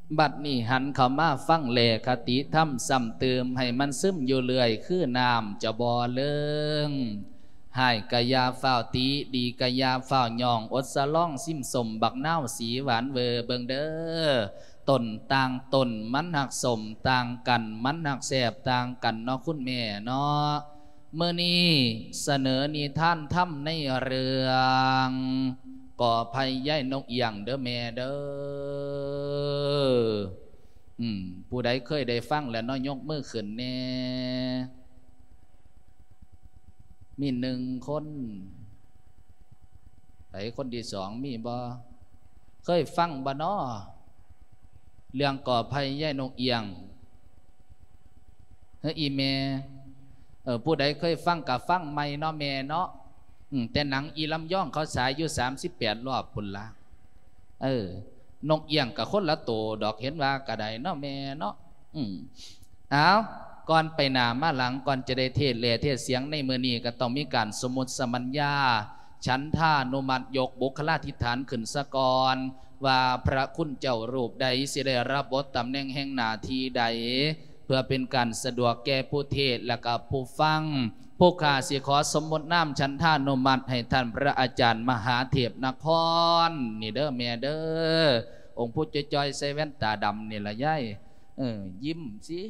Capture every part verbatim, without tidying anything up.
บัดนี้หันเข้ามาฟังแลคติธรรมซ้ำเติมให้มันซึมอยู่เรื่อยคือน้ำจะบ่เลิงให้กะยาฝ้าวตีดีกะยาฝ้าวย่องอดสะล่องซิมสมบักเน่าสีหวานเวอเบิงเด้อต้นต่างต้นมันหักสมต่างกันมันหักแสบต่างกันเนาะคุณแม่เนาะเมื่อนี้เสนอนิทานธรรมในเรื่องก่อภัยย่ายนกเอียงเด้อแม่เด้ออืมผู้ใดเคยได้ฟังแล้วน้อยยกมือขึ้นแน่มีหนึ่งคนไหนคนที่สองมีบ่เคยฟังบ่น้อเรื่องก่อภัยย่ายนกเอียงเฮ้ยอีเมเออผู้ใดเคยฟังกับฟังไม่เนาะแม่เนาะแต่หนังอีลำย่องเขาฉายอยู่สามสิบแปดรอบพุ่นละเออนกเอียงกับคนละโตดอกเห็นว่ากระไดเนาะแม่เนาะอืมเอาก่อนไปหน้ามาหลังก่อนจะได้เทศเลเทศเสียงในมือนี้ก็ต้องมีการสมุดสมัญญาฉันท่านุมัติยกบุคลาธิฐานขึ้นสะกอนว่าพระคุณเจ้ารูปใดสิได้รับบทตำแหน่งแห่งหน้าที่ใดเพื่อเป็นการสะดวกแก่ผู้เทศและก็ผู้ฟังผู้ข้าสิขอสมมติน้ำฉันท่านุมัติให้ท่านพระอาจารย์มหาเทพนครนี่เด้อแม่เด้อองค์ผู้จอยๆใส่แว่นตาดำนี่ละย่ายเออยิ้มสิ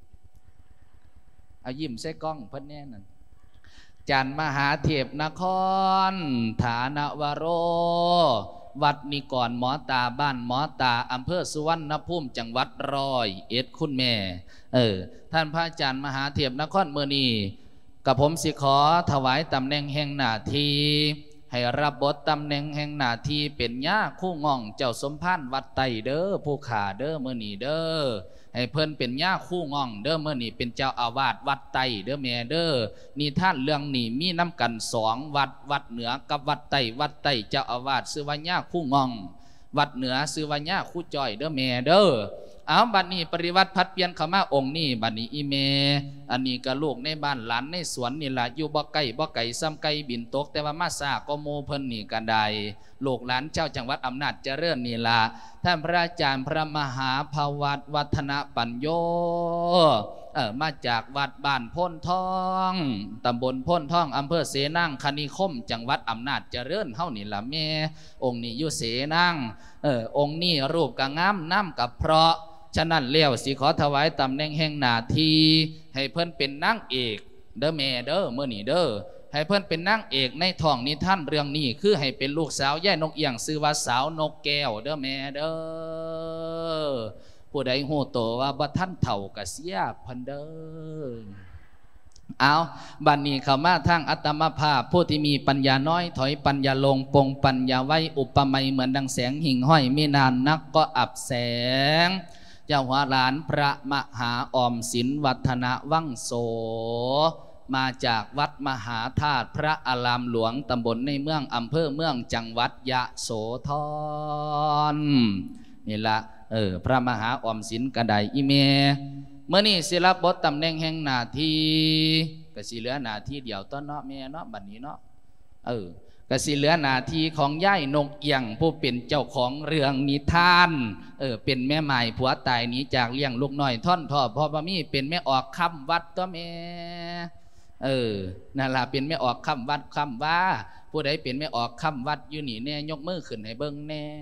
เอายิ้มใส่กล้องเพิ่นแน่นั่นจันมหาเทพนครฐานวโรวัดนิกรหมอตาบ้านหมอตาอำเภอสุวรรณภูมิจังหวัดร้อยเอ็ดคุณแม่เออท่านพระอาจารย์มหาเทพนครเมื่อนี้กับผมสิขอถวายตำแหน่งแห่งหน้าที่ให้รับบทตำแหน่งแห่งหน้าที่เป็นย่าคู่ง่องเจ้าสมภารวัดไตเด้อผู้ขาเด้อเมื่อนี้เด้อให้เพิ่นเป็นย่าคู่ง่องเด้อเมื่อนี้เป็นเจ้าอาวาสวัดไตเด้อแม่เด้อนี่ท่านเรื่องนี้มีน้ำกันสองวัดวัดเหนือกับวัดไตวัดไตเจ้าอาวาสชื่อว่าย่าคู่ง่องวัดเหนือชื่อว่าย่าคู่จ้อยเด้อแม่เด้อเอาบัดนี้ปริวัติพัดเปลี่ยนเข้ามาองค์นี้บัดนี้อีเมอันนี้ก็ลูกในบ้านหลานในสวนนี่แหละอยู่บ่ไก่บ่ไก่ซ้ำไก่บินตกแต่ว่ามาซาก็โมเพิ่นนี่กันใดลูกหลานเจ้าจังหวัดอำนาจเจริญนี่ล่ะท่านพระอาจารย์พระมหาภวัตวัฒนปัญโยเออมาจากวัดบ้านพ้นทองตำบลพ้นทองอำเภอเสนางคณิคมจังหวัดอำนาจเจริญเฮานี่ล่ะแม่องค์นี้อยู่เสนางเออองค์นี้รูปกะงามน้ำกับเพราะฉะนั้นเลี้ยวสิขอถวายตำแหน่งแห่งหน้าที่ให้เพิ่นเป็นนางเอกเด้อแม่เด้อเมื่อนี้เด้อให้เพิ่นเป็นนางเอกในท้องนิทานเรื่องนี้คือให้เป็นลูกสาวย่านกเอียงชื่อว่าสาวนกแก้วเด้อแม่เด้อผู้ใดฮู้โตว่าบ่ทันเฒ่ากะเสียเพิ่นเด้อเอาบัดนี้เข้ามาทางอัตมภาพผู้ที่มีปัญญาน้อยถอยปัญญาลงปงปัญญาไว้อุปมาเหมือนดังแสงหิ่งห้อยไม่นานนักก็อับแสงเจ้าหัวหลานพระมหาออมสินวัฒนวังโสมาจากวัดมหาธาตุพระอารามหลวงตำบลในเมืองอำเภอเมืองจังหวัดยะโสธรนี่ละเออพระมหาออมสินกระไดอีเมเมื่อนี้ศิลปบทตำแหน่งแห่งหน้าที่ก็สิเหลือหน้าที่เดียวต้นเนาะแม่เนาะบัดนี้เนาะเออกสิเหลือหน้าที่ของย่ายนกเอียงผู้เป็นเจ้าของเรื่องนิทานเออเป็นแม่ใหม่ผัวตายนี้จากเลี้ยงลูกน้อยท่อนทอพ่อพมีเป็นแม่ออกคำวัดตัวแม่เออนั่นล่ะเป็นแม่ออกคำวัดคำว่าผู้ใดเป็นแม่ออกคำวัดอยู่นี่แน่ยกมือขึ้นให้เบิ่งแน่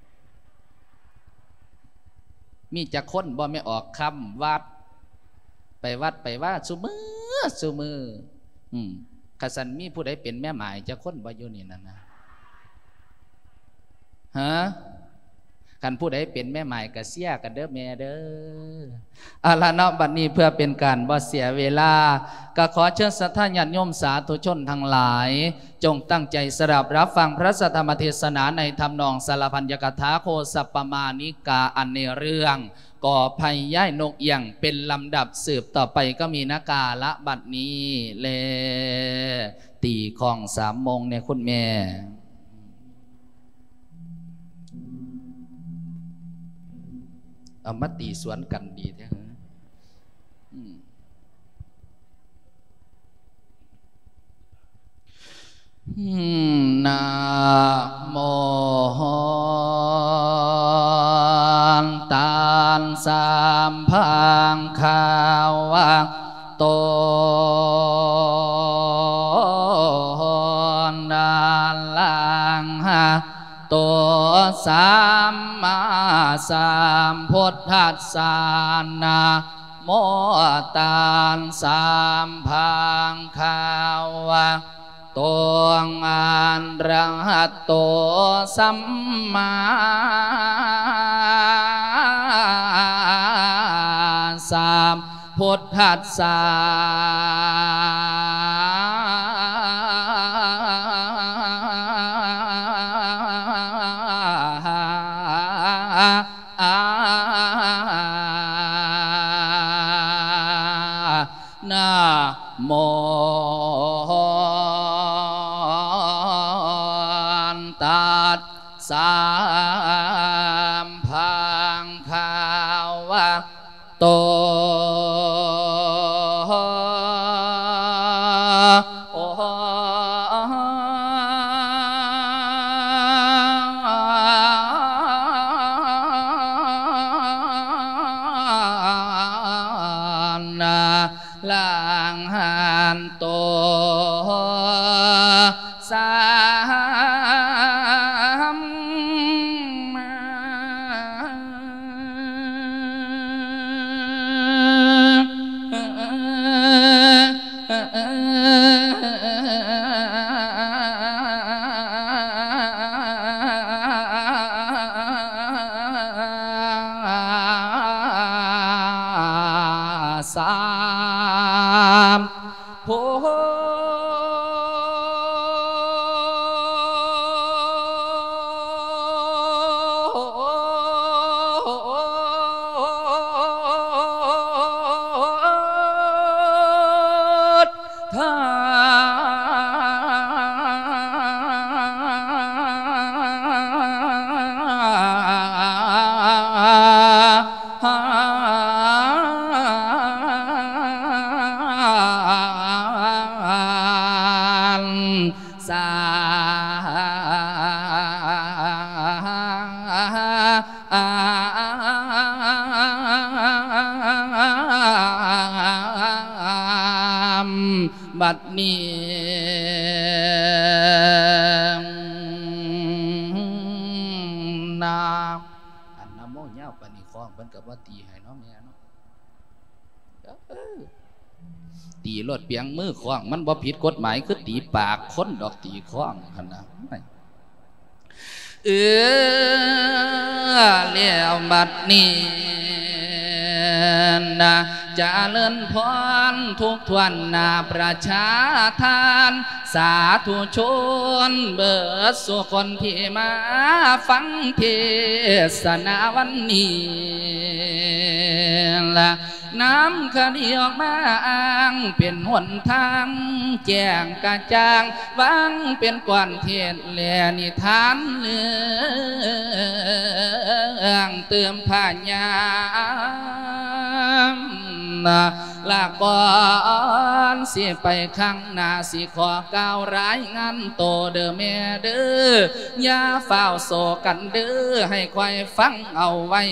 มีจะค้นบ่แม่ออกคำวัดไปวัดไปว่าสุมือสุมืออืมขสันมีผู้ใดเป็นแม่หมายจะค้นบ่อยู่นี่นั่นนะฮะกันผู้ใดเป็นแม่หมายกะเสียกันเด้อแม่เด้ออาลาเนาะบัดนี้เพื่อเป็นการบ่เสียเวลาก็ขอเชิญสัทธาญาติโยมสาธุชนทั้งหลายจงตั้งใจสดับรับฟังพระสัทธรรมเทศนาในธรรมนองสารพันยกถาโคสัปปมานิกาอันในเรื่องก่อภัยย่ายนกเอียงเป็นลำดับสืบต่อไปก็มีนากาละบัดนี้เลตีของสามโมงเนี่ยคุณแม่เอามาตีสวนกันดีแท้นะโมตัสามพังข่าวโตดานลังตัวสามมาสามพุทธัสสานาโมตานสามพังข่าวตัวงานรังหัตโตสัมมาสามพุทธัสสานะโมตัสสะภะคะวะโตลังหันโตสามมาสามโพธาสามบัดนี้นาอันน้ำโมเงาปานิคล้องเพิ่นกับว่าตีให้น้องแม่เนาะตีรถเปียงมือคล้องมันบ่ผิดกฎหมายคือตีปากคนดอกตีคล้องขนาดเออเลี้ยวบัดนี้นะจะเลื่อนพรทุกทวนนาประชาทานสาธุชนเบิดสุคนที่มาฟังเทศนาวันนี้ละน้ำคดีออกมาอ้างเป็นหนทางแจ้งกระจ่างวังเป็นก้อนเทียนแลนิทานเรื่องเติมผ่านยามลาก่อนสิไปข้างหน้าสิขอก้าวรายงานโตเด้อแม่เด้ออย่าเฝ้าโศกันเด้อให้คอยฟังเอาไว้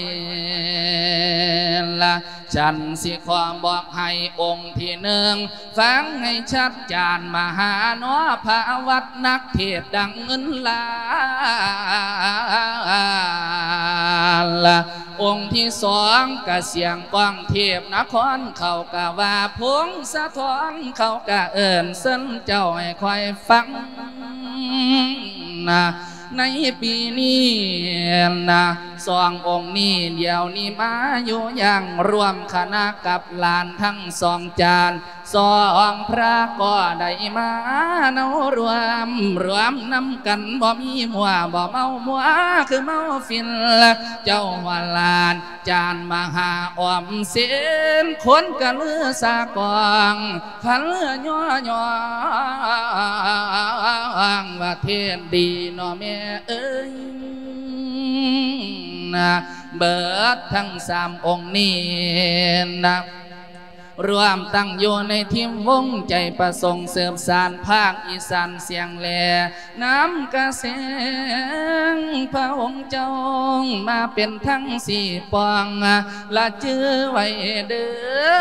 ละฉันสิขอบอกให้องค์ที่หนึ่งฟังให้ชัดจานมหาโนภาวัดนักเทศดังเงินล้านองค์ที่สองกะเสียงกองเทพนครเขากะว่าพงสะท้อนเขากะเอิญเส้นเจ้าให้คอยฟังนะในปีนี้นะสององค์นี้เดี๋ยวนี้มาอยู่อย่างรวมคณะกับหลานทั้งสองจานสองพระก็ได้มาเนารวมรวมนำกันบ่มีมัวบ่เมามัวคือเมาฟินเจ้าวาลานจานมหาออมเส้นคนกะเลือสากองพันเลือย่อย่องว่าเทศดีเนาะแม่เอ้ยนะเบิดทั้งสามองค์นี้นะรวมตั้งอยู่ในทีมวงใจประสงค์เสริมสารภาคอีสานเสียงแหล่น้ำกระเสงพระองค์เจ้ามาเป็นทั้งสี่ปองละจื้อไว้เด้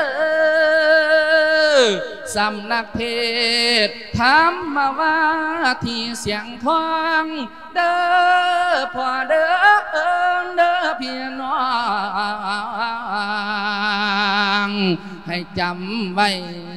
อสำนักเพศธรรมว่าที่เสียงทองเด้อพ่อเด้อเด้อพี่น้องให้จำไว้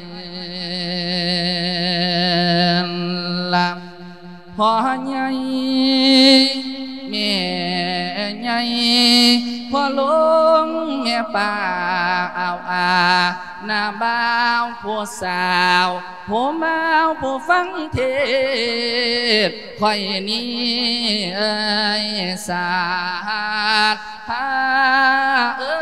ละพ่อใหญ่แม่ใหญ่พ่อลุงแม่ป้าเอาอาหน้าบ่าวผู้สาวผู้เมาผู้ฟังเทศค่อยนี้เอ้ยสาดพาเอ้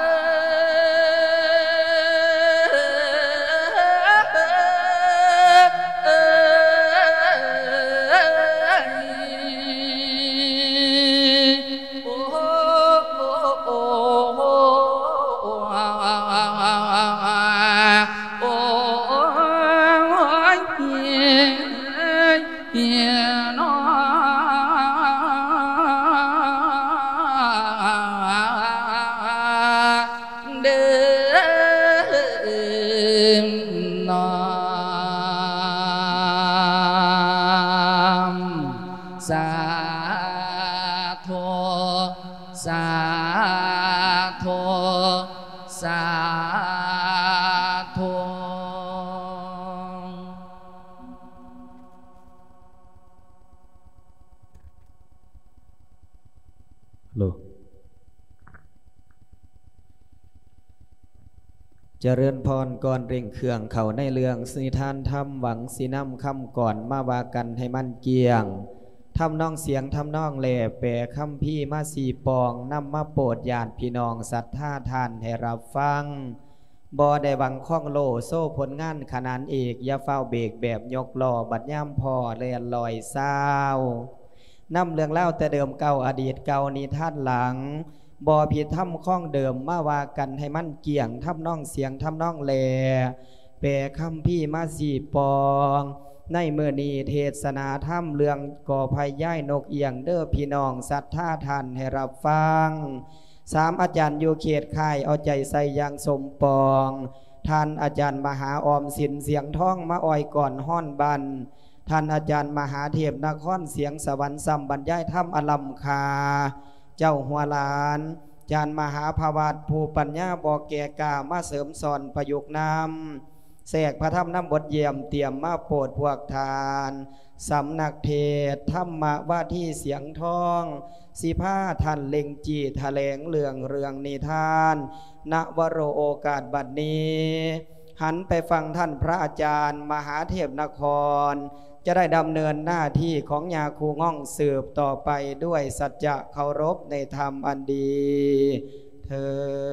เจริญพรก่อนเร่งเครื่องเขาในเรื่องสิทานทำหวังสีน้ำคำก่อนมาว่ากันให้มันเกียงทำน้องเสียงทำน้องแหล่แปรคำพี่มาสีปองนำมาโปรดญาติพี่น้องศรัทธาทานให้รับฟังบ่ได้หวังข้องโลโซ่ผลงานขนานเอกอย่าเฝ้าเบรกแบบยกล้อบัดย่ำพอเรียนลอยเศร้านำเรื่องเล่าแต่เดิมเก่าอดีตเก่านิทานหลังบ่ผิดทำข้องเดิมมาว่ากันให้มันเกี่ยงทำน้องเสียงทำน้องแหล่แปรคำพี่มาสีปองในเมื่อนี้เทศนาธรรมเรื่องก่อภัยย่ายนกเอียงเด้อพี่น้องศรัทธาทานให้รับฟังสามอาจารย์อยู่เขตค่ายเอาใจใส่อย่างสมปองท่านอาจารย์มหาออมสินเสียงท้องมาอ่อยก่อนห้อนบันท่านอาจารย์มหาเทพนครเสียงสวรรค์สัมบรรยายธรรมอลัมคาเจ้าหัวลานจารย์มหาภาวาสผู้ปัญญาบอกแก่กามาเสริมสอนประยุกต์นำแสกพระธรรมน้ำบทเยี่ยมเตรียมมาโปรดพวกทานสำนักเทศธรรมะว่าที่เสียงทองสีผ้าทันเล็งจีทะเลงเรื่องเรื่องนิทานณวโรโอกาสบัดนี้หันไปฟังท่านพระอาจารย์มหาเทพนครจะได้ดำเนินหน้าที่ของยาคูง่องสืบต่อไปด้วยสัจจะเคารพในธรรมอันดีเถิ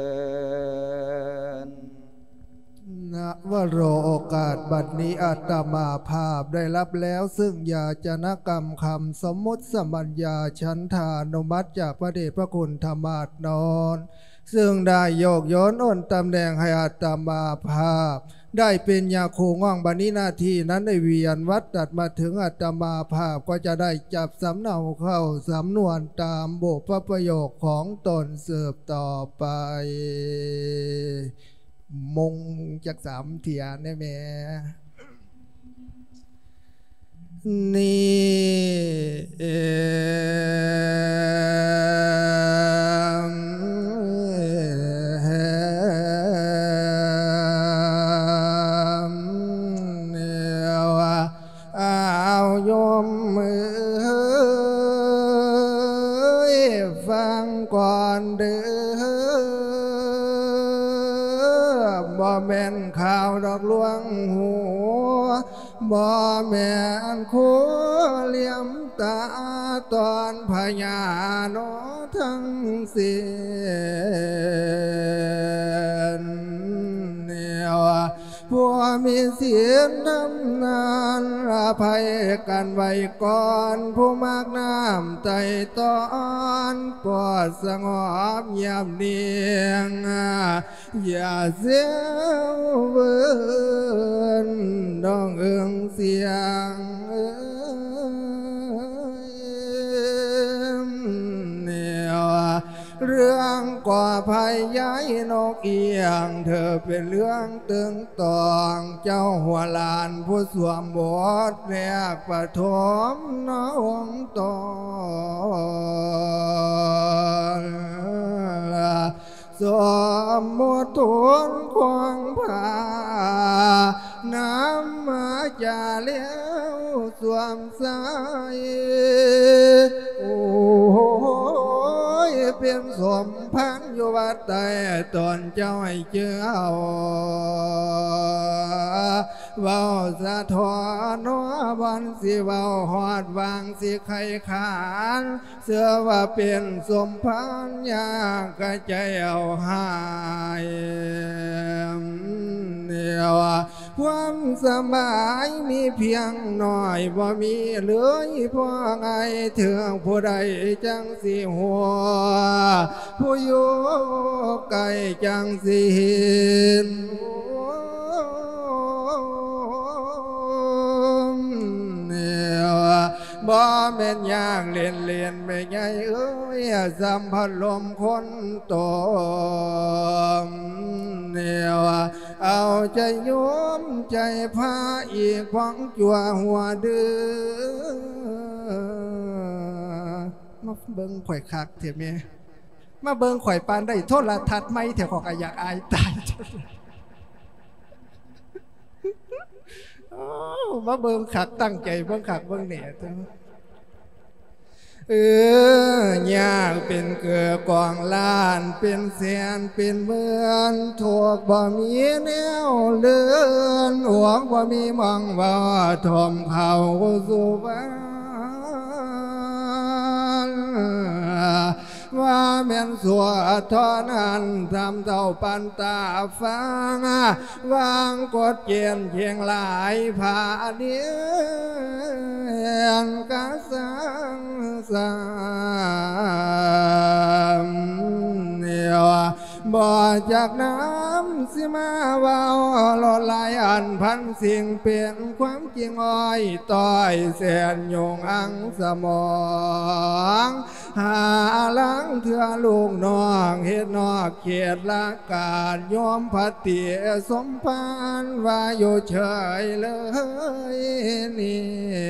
ดณวโรโอกาสบัดนี้อาตมาภาพได้รับแล้วซึ่งยาจนกรรมคำสมมุติสมัญญาชั้นทานุมัติจากพระเดชพระคุณธรรมาสนอนซึ่งได้โยกย้อนอ้นตำแหน่งให้อาตมาภาพได้เป็นยาโคง่องบัดนี้หน้าที่นั้นได้เวียนวัดตัดมาถึงอาตมาภาพก็จะได้จับสำเนาเข้าสำนวนตามบทพระประโยคของตนสืบต่อไปมงจากสามเถียนได้ไหมก่อนเด้อบ่แม่นข่าวดอกลวงหัวบ่แม่นคู่เหลี่ยมตาตอนพญาโนทั้งสิ้นเนี่ยว่าพวกมิศีลทำนานอภัยกันไว้ก่อนผู้มากน้ำใจตอนปลอดสงบเงียบเนียงอย่าเสียวเวินดองเอิงเสียงเรื่องก่อภัยย้ายนกเอียงเธอเป็นเรื่องตึงตองเจ้าหัวลานผู้สวมบทแรกปฐมน้องตอนสมมติทุนควงผาน้ำมาจะเลี้ยวสวมสายโอ้เป็นสมพันอยู่วัดใดตอนเจ้าให้เจ้าเว้าสะท้อนหัวบอนสิเว้าหอดวางสิไข่ขานเสื้อว่าเป็นสมพันยากกระใจเอาหายเดียวความสบายมีเพียงหน่อยบ่มีเหลือพอไงถึงผู้ใดจังสิหัวผู้อยู่ไกลจังสิเห็นบ่แม่นยากเลียนเลียนไม่ไงเอ้ยสัมผัสลมคนโตเนี่ยเอาใจโยมใจพาอีกฟังจัวหัวเดือมาเบิ่งข่อยคักเถอะแม่มาเบิ่งข่อยปานได้โทรทัศน์ไหมเถอะขอกอยากอายตายมาเบิ่งขักตั้งใจเบิ่งขักเบิ่งเนี่ยเออยากเป็นเกือกองล้านเป็นแสนเป็นเมือนถูกบ่มีแนวเลื่อนหวงบ่มีมองว่าทอมเขาสู่บ้านว่าแม่นสวดทอนั้นทำเท่าปันตาฟังวางกดเกียนเพียงหลายผ่าเดียนกะสังสามเนี่ยบ่จากน้ำสิมาว่าหลอดลายอันพันสิ่งเปลี่ยนความจริงอ้อยต้อยแสนโยงอังสมองหาลังเถื่อลูกน้องเฮ็ดนอกเขตละกาดยอมพัดเตียสมพานว่าอยู่เฉยเลยนี่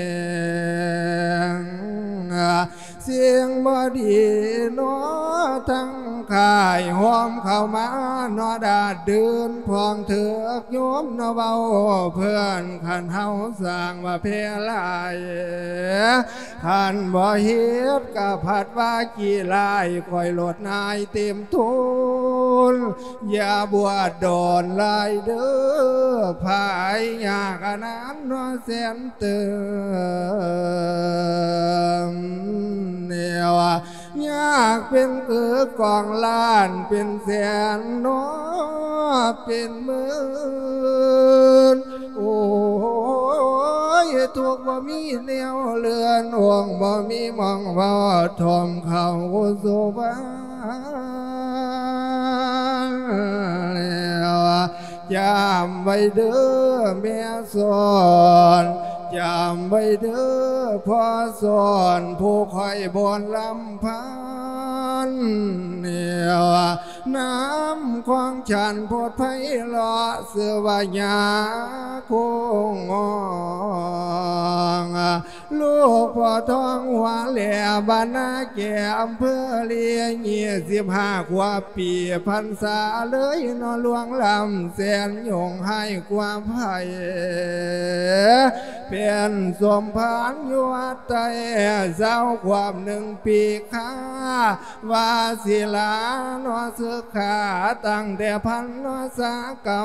เสียงบดีนอทั้งข่ายหอมเข้ามานอดาดเดินพองเถือกโยมนอเบาเพื่อนขันเฮาสร้างว่าเพลายขันบ่เฮ็ดกะผัดว่ากี่ลายคอยโหลดนายเต็มทุนอย่าบวชโดนลายเด้อภายยากอนันต์นอแสนเติมเนี่ยอยากเป็นเกือกองล้านเป็นแสนน้อเป็นหมื่นโอ้ยทุกบ่มีแนวเลือนห่วงบ่มีมองว่าทอมเขาโซบานจำไว้เด้อแม่สอนจำไว้เด้อพ่อสอนผู้คอยบนลำพันเนี่ยน้ำควางฉันโพดไผ่ลอเสือวายาคงงองลูกพ่อทองหัวแหล่บ้านนาแก่อำเภอเลียเงียสิบห้าขวบปีพันษาเลยนอหลวงลำแสนยงให้ความไผ่เป็นสมพานอยู่วัดใต้เจ้าความหนึ่งปีข้าวาศิลานอสึกขาตั้งแต่พันนอสาเก่า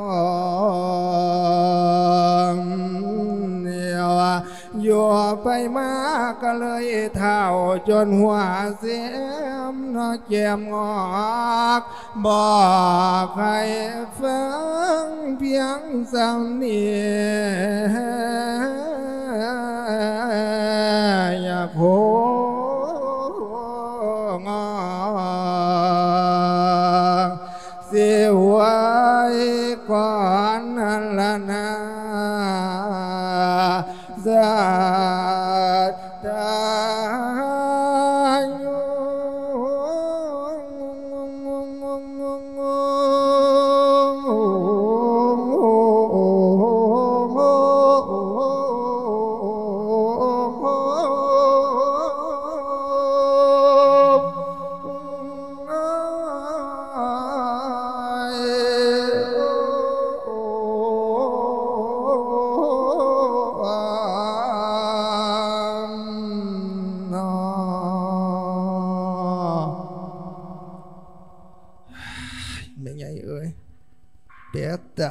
เนี่ยอยู่ไปมาก็เลยเท่าจนหัวเสียมนอแก้มงอกบอกใครฟังเพียงสำเนียอยากโหงอเสียไว้ก่อนนั้นละนะสัตตาใจ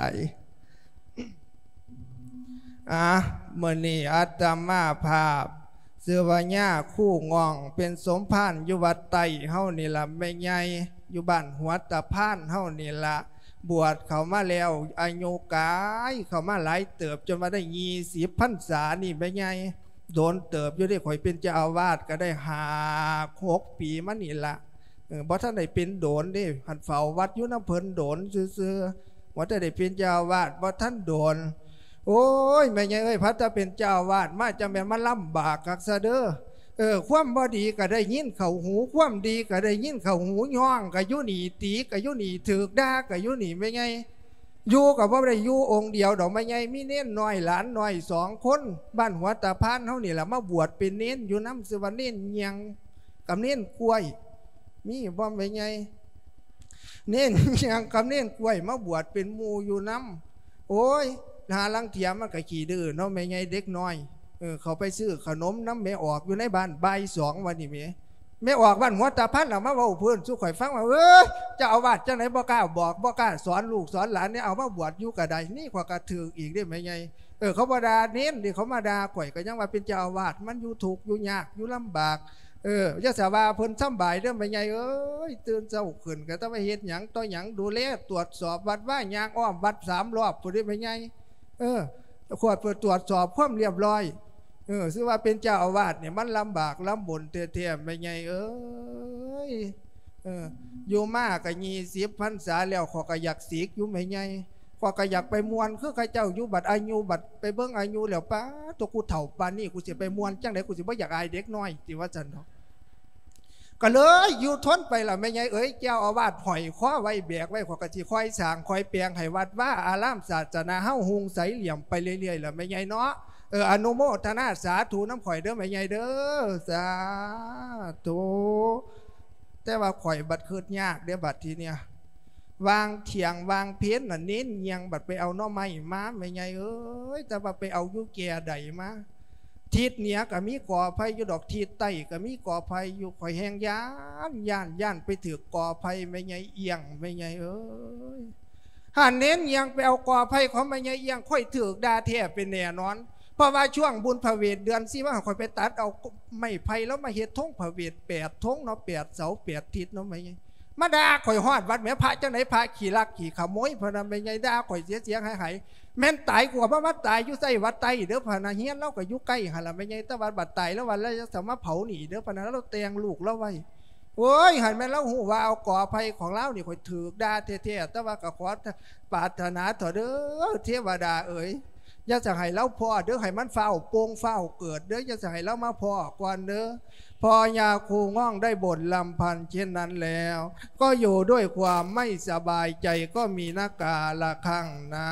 อ่ะเมื่อนี้อาตมาภาพเสื้อวาญาคู่งองเป็นสมภารอยู่วัดไตเฮานี่ละไม่ใหญ่อยู่บ้านหัวตะพานเฮานี่ละบวชเขามาแล้วอายุกายเขามาหลายเติบจนมาได้ยี่สิบพรรษานี่ไม่ใหญ่โดนเติบอยู่ได้ข่อยเป็นเจ้าอาวาสก็ได้หาหกปีมานี่ละเออบ่ท่านได้เป็นโดนเด้หันเฝ้าวัดอยู่น้ำเพิ่นโดนซื่อว่าจะได้เป็นเจ้าวาดว่าท่านโดนโอ้ยแม่ยังเอ้ยพัดจะเป็นเจ้าวาดมาจะแม่มาลำบากกักซะเด้อเออความบ่ดีก็ได้ยินเข่าหูความดีก็ได้ยินเข่าหูย่องก็ยุหนีตีก็ยุหนีถือด่าก็ยุหนีไม่ไงอยู่กับว่าได้อยู่องค์เดียวดอกไม่ไงมีเน้นน้อยหลานน้อยสองคนบ้านหัวตาพานเขานี่แหละมาบวชเป็นเน้นอยู่น้ำสวรรค์เน้นยังกับเน้นกล้วยมีบ่ไม่ไงเน้นยังคำเน้นกล้วยมาบวชเป็นมูอยู่น้ำโอ้ยหาลังเทียมมันก็ขี่ดื้อเนาะไม่ไงเด็กน้อยเออเขาไปซื้อขนมน้ำแม่ออกอยู่ในบ้านใบสองวันนี้เมียแม่ออกบ้านหัวตาพันเรามาบอกเพื่อนสู้ข่อยฟังว่าเออจะเอาวัดจะไหนบ่กล้าบอกบ่กล้าสอนลูกสอนหลานเนี่ยเอามาบวชอยู่กระไดนี่ขวากระถืออีกได้ไหมไงเออเขาบาดาเน้นดิเขามาด่าข่อยก็ยังว่าเป็นเจ้าอาวาสมันอยู่ถูกอยู่ยากอยู่ลำบากเออยะสาวาเพิ่นซ้ำบ่ายเรื่องไปไงเอ้ยตื่นเช้าขึ้นก็ต้องไปเฮ็ดหยังต่อหยังดูแลตรวจสอบวัดว่ายางอ้อมวัดสามรอบพอดีไปไงเออขวดเปิดตรวจสอบความเรียบร้อยเออซึ่งว่าเป็นเจ้าอาวาสเนี่ยมันลำบากลำบนเทียมไปไงเอ้ยเอออยู่มากกับยี่สิบพรรษาแล้วขอกระยักสีกอยู่ไม่ไงขอกระยักไปมวนคือใครเจ้าอยู่บัดอายุบัดไปเบิ้งอายุแล้วป้าตัวกูเถ่าปานนี่กูสิไปมวนจังไหนกูสิบ่อยากอายเด็กน้อยที่ว่าจันทร์ก็เลยอยู่ทนไปล่ะไม่ไงเอ้ยเจ้าอาวาสหอยข้อไว้แบกไว้ขอกระชีคอยสางคอยเปียงให้วัดว่าอารามศาสนาเฮ้าหุงใสเหลี่ยมไปเรื่อยๆล่ะไม่ไงเนาะเอออนุโมทนาสาธุน้ำข่อยเด้อไม่ไงเด้อสาธุแต่ว่าข่อยบัดคืดยากเดี๋ยวบัดทีเนี้ยวางเถียงวางเพี้ยนน่ะเน้นยังบัดไปเอาน้อไม้มาไม่ไงเอ้ยแต่ว่าไปเอายุแก่ใดมาทิศเหนือก็มีก่อไฟอยู่ดอกทิศใต้ก็มีก่อไฟอยู่ข่อยแหงย่านย่านย่านไปถือก่อไฟไม่ไงเอียงไม่ไงเอ้ยหันเน้นยังไปเอาก่อไฟของไม่ไงเอียงค่อยถือดาเทียเป็นแน่นอนเพราะว่าช่วงบุญพระเวทเดือนสิว่าข่อยไปตัดเอาไม้ไผ่แล้วมาเฮ็ดทงพระเวทแปดทงเนาะแปดเสาแปดทิศเนาะไม่ไงมาด่าข่อยฮอดวัดแม่พระจังไหนพระขี่ลักขี่ขโมยพนันไม่ไงด่าข่อยเสียเสียหายหายแม่นตายกว่าพระวัดตายอยู่ใส่วัดไตเด้อพนันเฮียนเราก็อยู่ใกล้หันละไม่ไงแต่วัดบัดตายแล้ววันแล้วจะสามารถเผาหนีเด้อพนันเราเตียงลูกเราไว้โอ้ยหันแม่เล่าหูว่าเอาก่อไฟของเรานี่ข่อยถือด่าเท่ๆแต่ว่าก็ขอปรารถนาต่อเด้อเทวดาเอ๋ยอย่าจะให้เล่าพ่อเด้อให้มันเฝ้าโป่งเฝ้าเกิดเด้ออย่าจะให้เล่ามาพ่อก่อนเด้อพอยาคูง่องได้บ่นลำพันเช่นนั้นแล้วก็อยู่ด้วยความไม่สบายใจก็มีนากาละข้างนา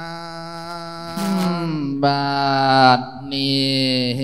บาดนี้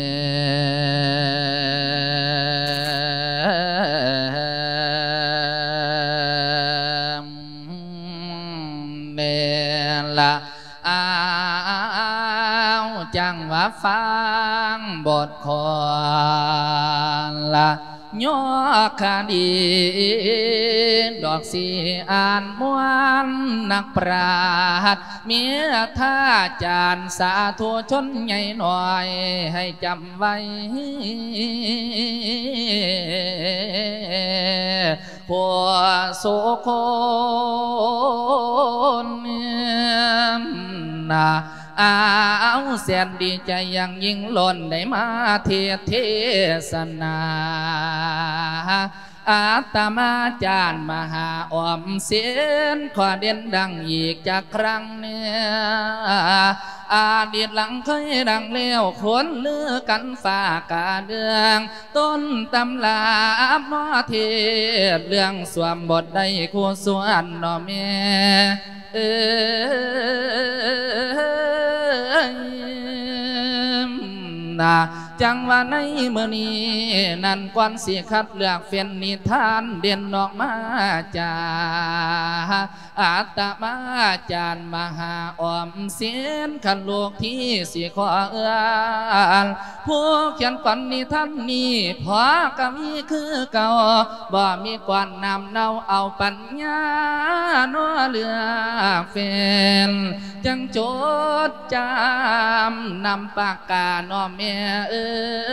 เนละอ้าวจังว่าฟังบทคอละย่อคดีดอกสีอ่านม้วนนักปราชญ์เมียท่าจานสาธุชนใหญ่หน่อยให้จำไว้ผัวโสคนนาเอาแสนดีใจยังยิ่งล้นได้มาเทศเทศนาอาตมาจารย์มหาออมเสียนขอเด่นดังอีกจากครั้งเนี่ยอาดีตหลังเคยดังเลี้ยวคนลือกันฝ่ากาเดืองต้นตำลาบนอเทศเรื่องสวมบทได้คู่ส่วนนอแม่เออจังว่าในเมื่อนี้นั่นก่อนสิคัดเลือกเฟ้นนิทานเด่นออกมาจากอาตมาจารย์มหาออมเสียนขันโลกที่สิขอเอื้อนผู้เขียนก่อนนิทานนี้พอกมีคือเก่าบ่มีก่อนนำเนาเอาปัญญาโน้เลือกเฟ้นจังจดจำนำปากกาโน้แม่เอ้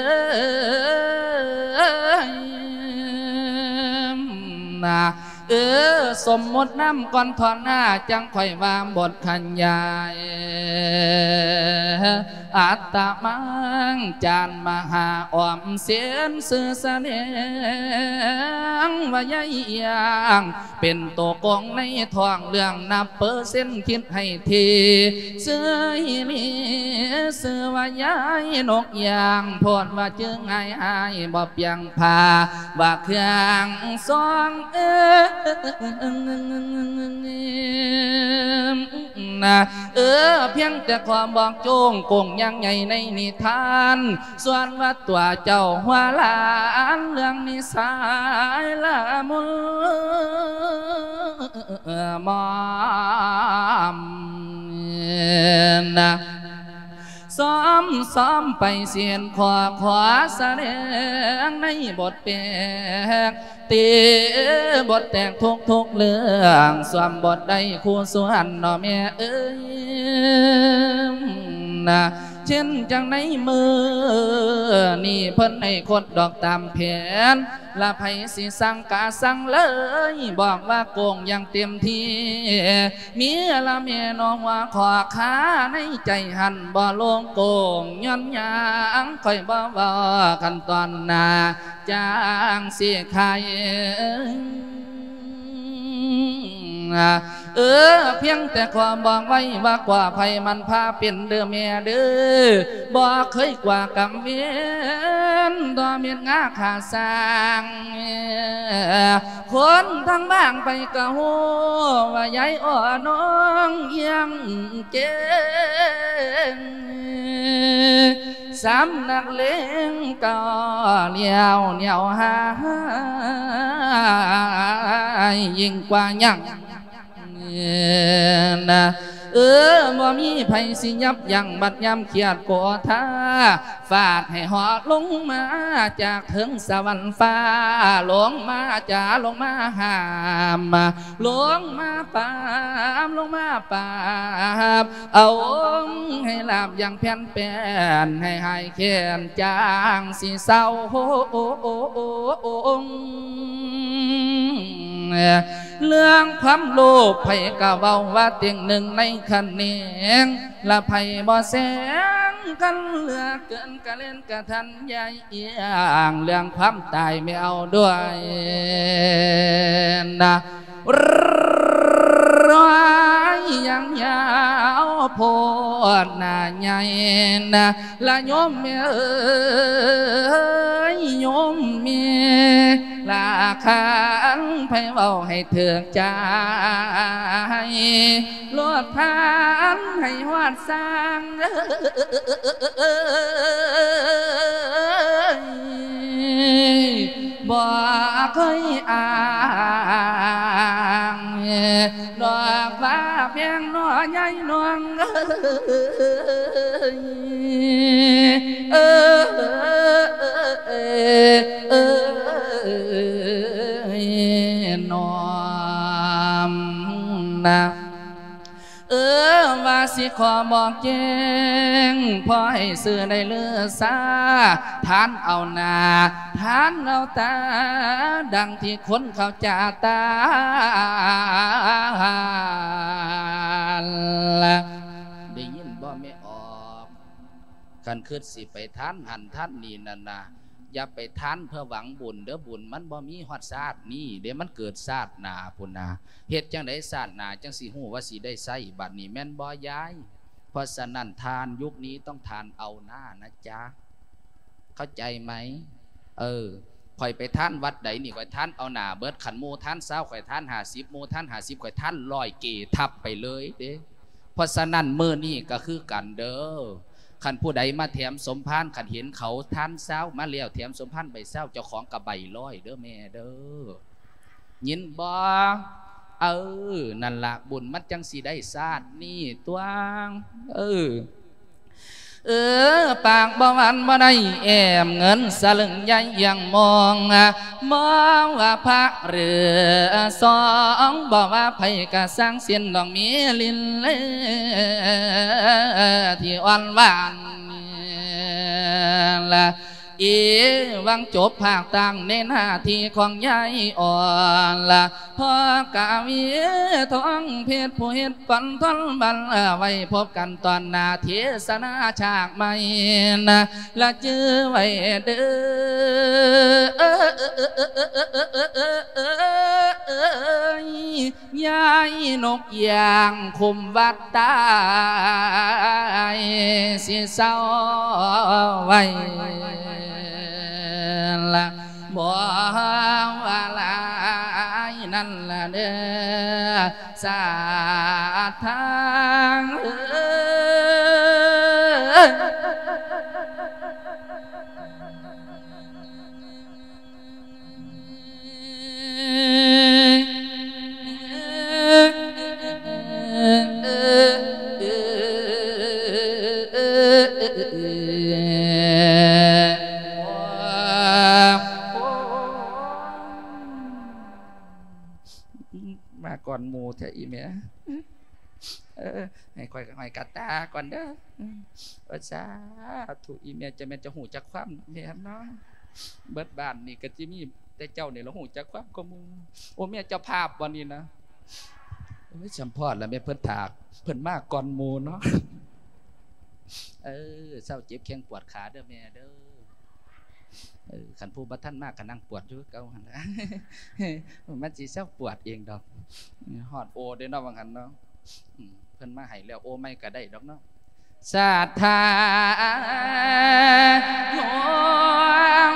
นะเออสมมติน้ำก่อนทอนหน้าจังค่อยวางบทขันยายอัตตมังจานมหาออมเสียนสื่อแสดงว่าใหญ่ยังเป็นตัวกองในท้องเรื่องนับเปอร์เซ็นต์คิดให้ทีเสื้อลีเสื้อว่าใหญ่นกยางพอดว่าจึงไงไอ้บ่เพียงพาว่าเครื่องสองเอนะเออเพียงแต่ความบอกโจงกงยังไงในนิทานส่วนว่าตัวเจ้าหัวลานเรื่องนิสัยละมุนมอมนะซ้อมซ้อมไปเสียนขวาขวาแสดงในบทแปลกตีบทแต่งทุกทุกเรื่องสวมบทได้คู่ส่วนนอแม่เอ้ยนะเช่นจังในมือนี่เพิ่นให้คดดอกตามแผนละไผสิสั่งกาสั่งเลยบอกว่าโกงยังเต็มที่มีละเมียน้องว่าขอขาในใจหันบ่ลงโกงย้อนยางค่อยบ่บ่กันตอนหน้าจางเสียใครเออเพียงแต่ความบอกไว้ว่ากว่าภัยมันพาเป็นเด้อแม่เด้อบ่เคยกว่ากำเวียนต่อเมียนงาขาสร้างคนทั้งบ้างไปกะหูว่าใหญ่อ่อน้องยังเจงสามนักเลงก็เลี้ยวเหนียวหายยิ่งกว่ายังนะเออบ่มีไผสิยับยั้งบัดยำเขียดก่อท่าฟาดให้หอลงมาจากถึงสวรรค์ฟ้าลงมาจ่าลงมาหามลงมาปามลงมาปามเอาองให้ลาบอย่างแผ่นแป้นให้หายแค้นจางสิเศร้าองเรื่องความโลภไผกะเว้าว่าเตียงหนึ่งในคันเนียงละไผบ่แสงกันเหลือเกินกะเล่นกะทันใหญ่เอียงเรื่องความตายไม่เอาด้วยนะร้อยยังยาวโพดหน้าใหญ่นะละโยมเมียเอ้ยโยมเมียลาขันไผเว้าให้เถือกใจลวดพันให้หวาดสร้างบ่เคยอ่างดอกฟ้าเพียงน้อยใหญ่นวงเออเออเออนอมนะเออว่าสิขอบอกแจ้งพอให้ซื้อได้เลือซาทานเอาหน้าทานเอาตาดังที่คนเขาจ่าตาได้นคืดสิไปท่านหันท่านนี่นั่นนะอย่าไปท่านเพื่อหวังบุญเด้อบุญมันบ่มีฮอดชาตินี่เดี๋ยวมันเกิดชาติหนาพุ่นนะเฮ็ดจังได๋ชาติหนาจังสิฮู้ว่าสิได้ใช้บัดนี้แม่นบ่ยายเพราะฉะนั้นทานยุคนี้ต้องทานเอาหน้านะจ๊ะเข้าใจไหมเออข่อยไปท่านวัดใดนี่ข่อยท่านเอาหน้าเบิดขันโมท่านเศร้าข่อยท่านห้าสิบโมท่านห้าสิบข่อยท่านลอยเกทับไปเลยเด้เพราะฉะนั้นมื้อนี้ก็คือกันเด้อขันผู้ใดมาแถมสมพานขันเห็นเขาท่านเศร้ามาเลี้ยวแถมสมพานใบเศร้าเจ้าของกระใบร้อยเด้อแม่เด้อยินบ่เออนั่นละบุญมันจังสีได้ศาสตร์นี่ตัวเออเออปากบ่หวานบ่ได้แอมเงินสลึงใหญ่ยังมองมองว่าพระเรือสองบอกว่าไผกะสร้างเสียนดอกมีลินเลที่อ่อนหวานละอีวังจบภาคต่างในหน้าที่ของยายอ่อนละพ่อกาวีท้องเพชรผู้เฮ็ดฝันทนบันไว้พบกันตอนนาเทศนาฉากใหม่นะละจื้อไว้เด้อยายนกยางคุมวัดตายสิเศร้าไว้ละบ่ว่าลายนั่นละเด้อสาทางมาก่อนหมูเถอะอีเมียเออให้คอยคอยกัดตาก่อนเด้อเออจ้าถูกอีเมียจะแม่จะหูจักความเมียเนาะเบิดบ้านนี่ก็จะมีแต่เจ้าเนี่ยเราหูจักความก็มูโอ้เมียเจ้าภาพวันนี้นะไม่จำพอดแล้วแม่เพิ่นถากเพิ่นมากก่อนหมูเนาะเออเศร้าเจ็บแข้งปวดขาเด้อแม่เด้อเออขันผู้บัดท่านมากกันนั่งปวดอยู่เก่าหันนะมันจีเศร้าปวดเองดอกหอดโอเด้อเนาะบางหันเนาะเพิ่นมาให้แล้วโอไม่ก็ได้ดอกเนาะศรัทธาหลวง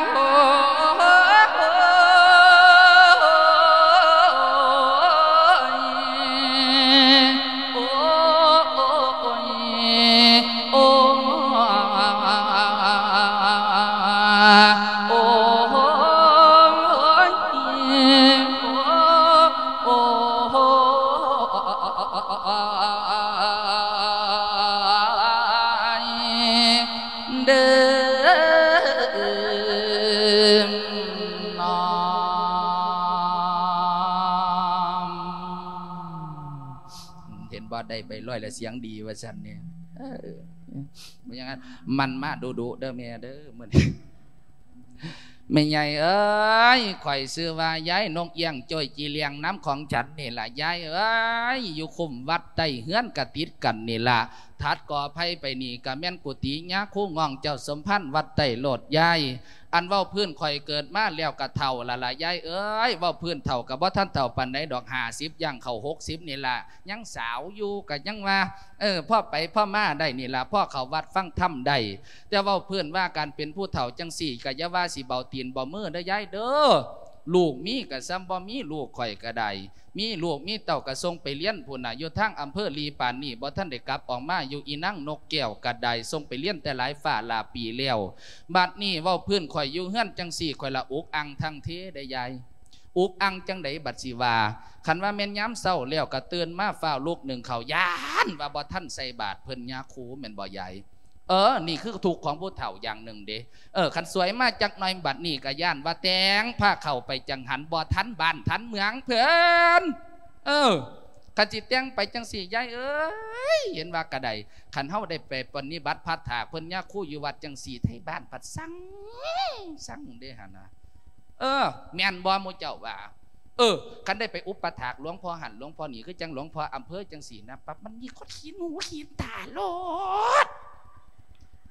ได้ไปร้อยแล้วเสียงดีว่าฉันเนี่ยมันยังไงมันมาดูดูเด้อแม่เด้อเหมือนไม่ใหญ่เอ้ยข่อยซื้อว่ายายนกเอียงจ้อยจีเลียงน้ำของฉันนี่แหละยายเอ้ยอยู่คุมวัดใต้เฮือนกะติดกันนี่ละทัดก่อไผ่ไปนี่กะแม่นกุฏิญาคู่งองเจ้าสมพันธ์วัดใต้โลดยายอันเว้าพื้นข่อยเกิดมาแล้วกะเท่าละละยายเอ้ยเว้าพื้นเท่ากับว่าท่านเท่าปันไหนดอกห้าสิบย่างเข่าหกสิบนี่ละยังสาวอยู่กะยังว่าเออพ่อไปพ่อมาได้นี่ละพ่อเขาวัดฟังธรรมได้แต่เว้าพื้นว่าการเป็นผู้เฒ่าจังสี่กะยะว่าสิเบาตีนบ่มือได้ยายเด้อลูกมีกะซ้ำบ่มีลูกข่อยกะได้มีลูกมีเต่ากระทรงไปเลี้ยนพุ่นน่ะอยู่ทางอำเภอลีปานนี่บ่ท่านได้กลับออกมาอยู่อีนั่งนกแก้วกระไดทรงไปเลี้ยนแต่หลายฝ่าลาปีแล้วบัดนี้เว้าพื้นข่อยอยู่เฮือนจังสี่ข่อยละอุกอังทั้งเทได้ยายอุกอังจังไดบัดสิว่าคันว่าแม่นย้ำเศร้าแล้วก็เตือนมาฝ้าลูกหนึ่งเขาย่านว่าบ่ท่านใส่บาตรเพิ่นยาคูแม่นบ่ใหญ่เออนี่คือถูกของผู้เฒ่าอย่างหนึ่งเด้เออขันสวยมาจากหน่อยบัดนี้ก็ย่านว่าแตงผ้าเข่าไปจังหันบ่ทันบ้านทันเมืองเพื่อนเออขันจิตแตงไปจังสี่ยายเอ้ยเห็นว่ากระไดขันเฮาได้ไปปฏิบัติพัฒถาเพิ่นยาคู่อยู่วัดจังสี่ไทยบ้านผัดสั่งสั่งเด้ฮะนะเออแม่นบ่หมู่เจ้าว่าเออขันได้ไปอุปถากหลวงพ่อหันหลวงพ่อหนีคือจังหลวงพ่ออำเภอจังสี่นะปั๊บมันมีคนขี้หนูขี้ตาโลด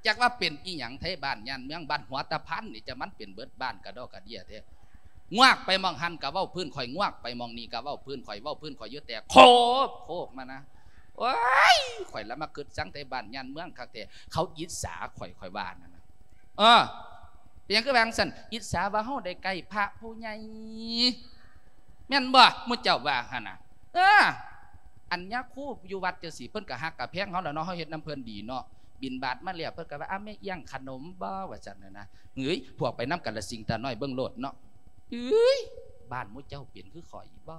จักว่าเป็นอีหยังไทยบ้านยันเมืองบ้านหัวตะพันนี่จะมันเป็นเบิดบ้านกระดอกกระเดียเท่งวกไปมองหันกับเว้าพื้นข่อยงวกไปมองนี่กับเว้าพื้นข่อยเว้าพื้นข่อยเยอะแต่โคบโคบมานะว้ายข่อยแล้วมาเกิดจังไทยบ้านยันเมืองคักแต่เขาอิจฉาข่อยข่อยบ้านนะเออเป็นยังคือบางสันอิจฉาว่าเฮาได้ใกล้พระผู้ใหญ่แม่นบ่มุเจ้าว่าหั่นน่ะเอออันยาคูอยู่วัดจังซี่เพิ่นก็ฮักกับแพงเฮาแล้วเนาะเฮาเฮ็ดน้ำเพิ่นดีเนาะบินบาทมาแล้วเพิ่นก็ว่าอ้าแม่เอี้ยงขนมบ่ว่าจังนั่นนะเฮ้ยพวกไปนำกันละสิงตาน้อยเบิ่งโลดเนาะเอ้ยบ้านมุเจ้าเปลี่ยนคือข่อยบ่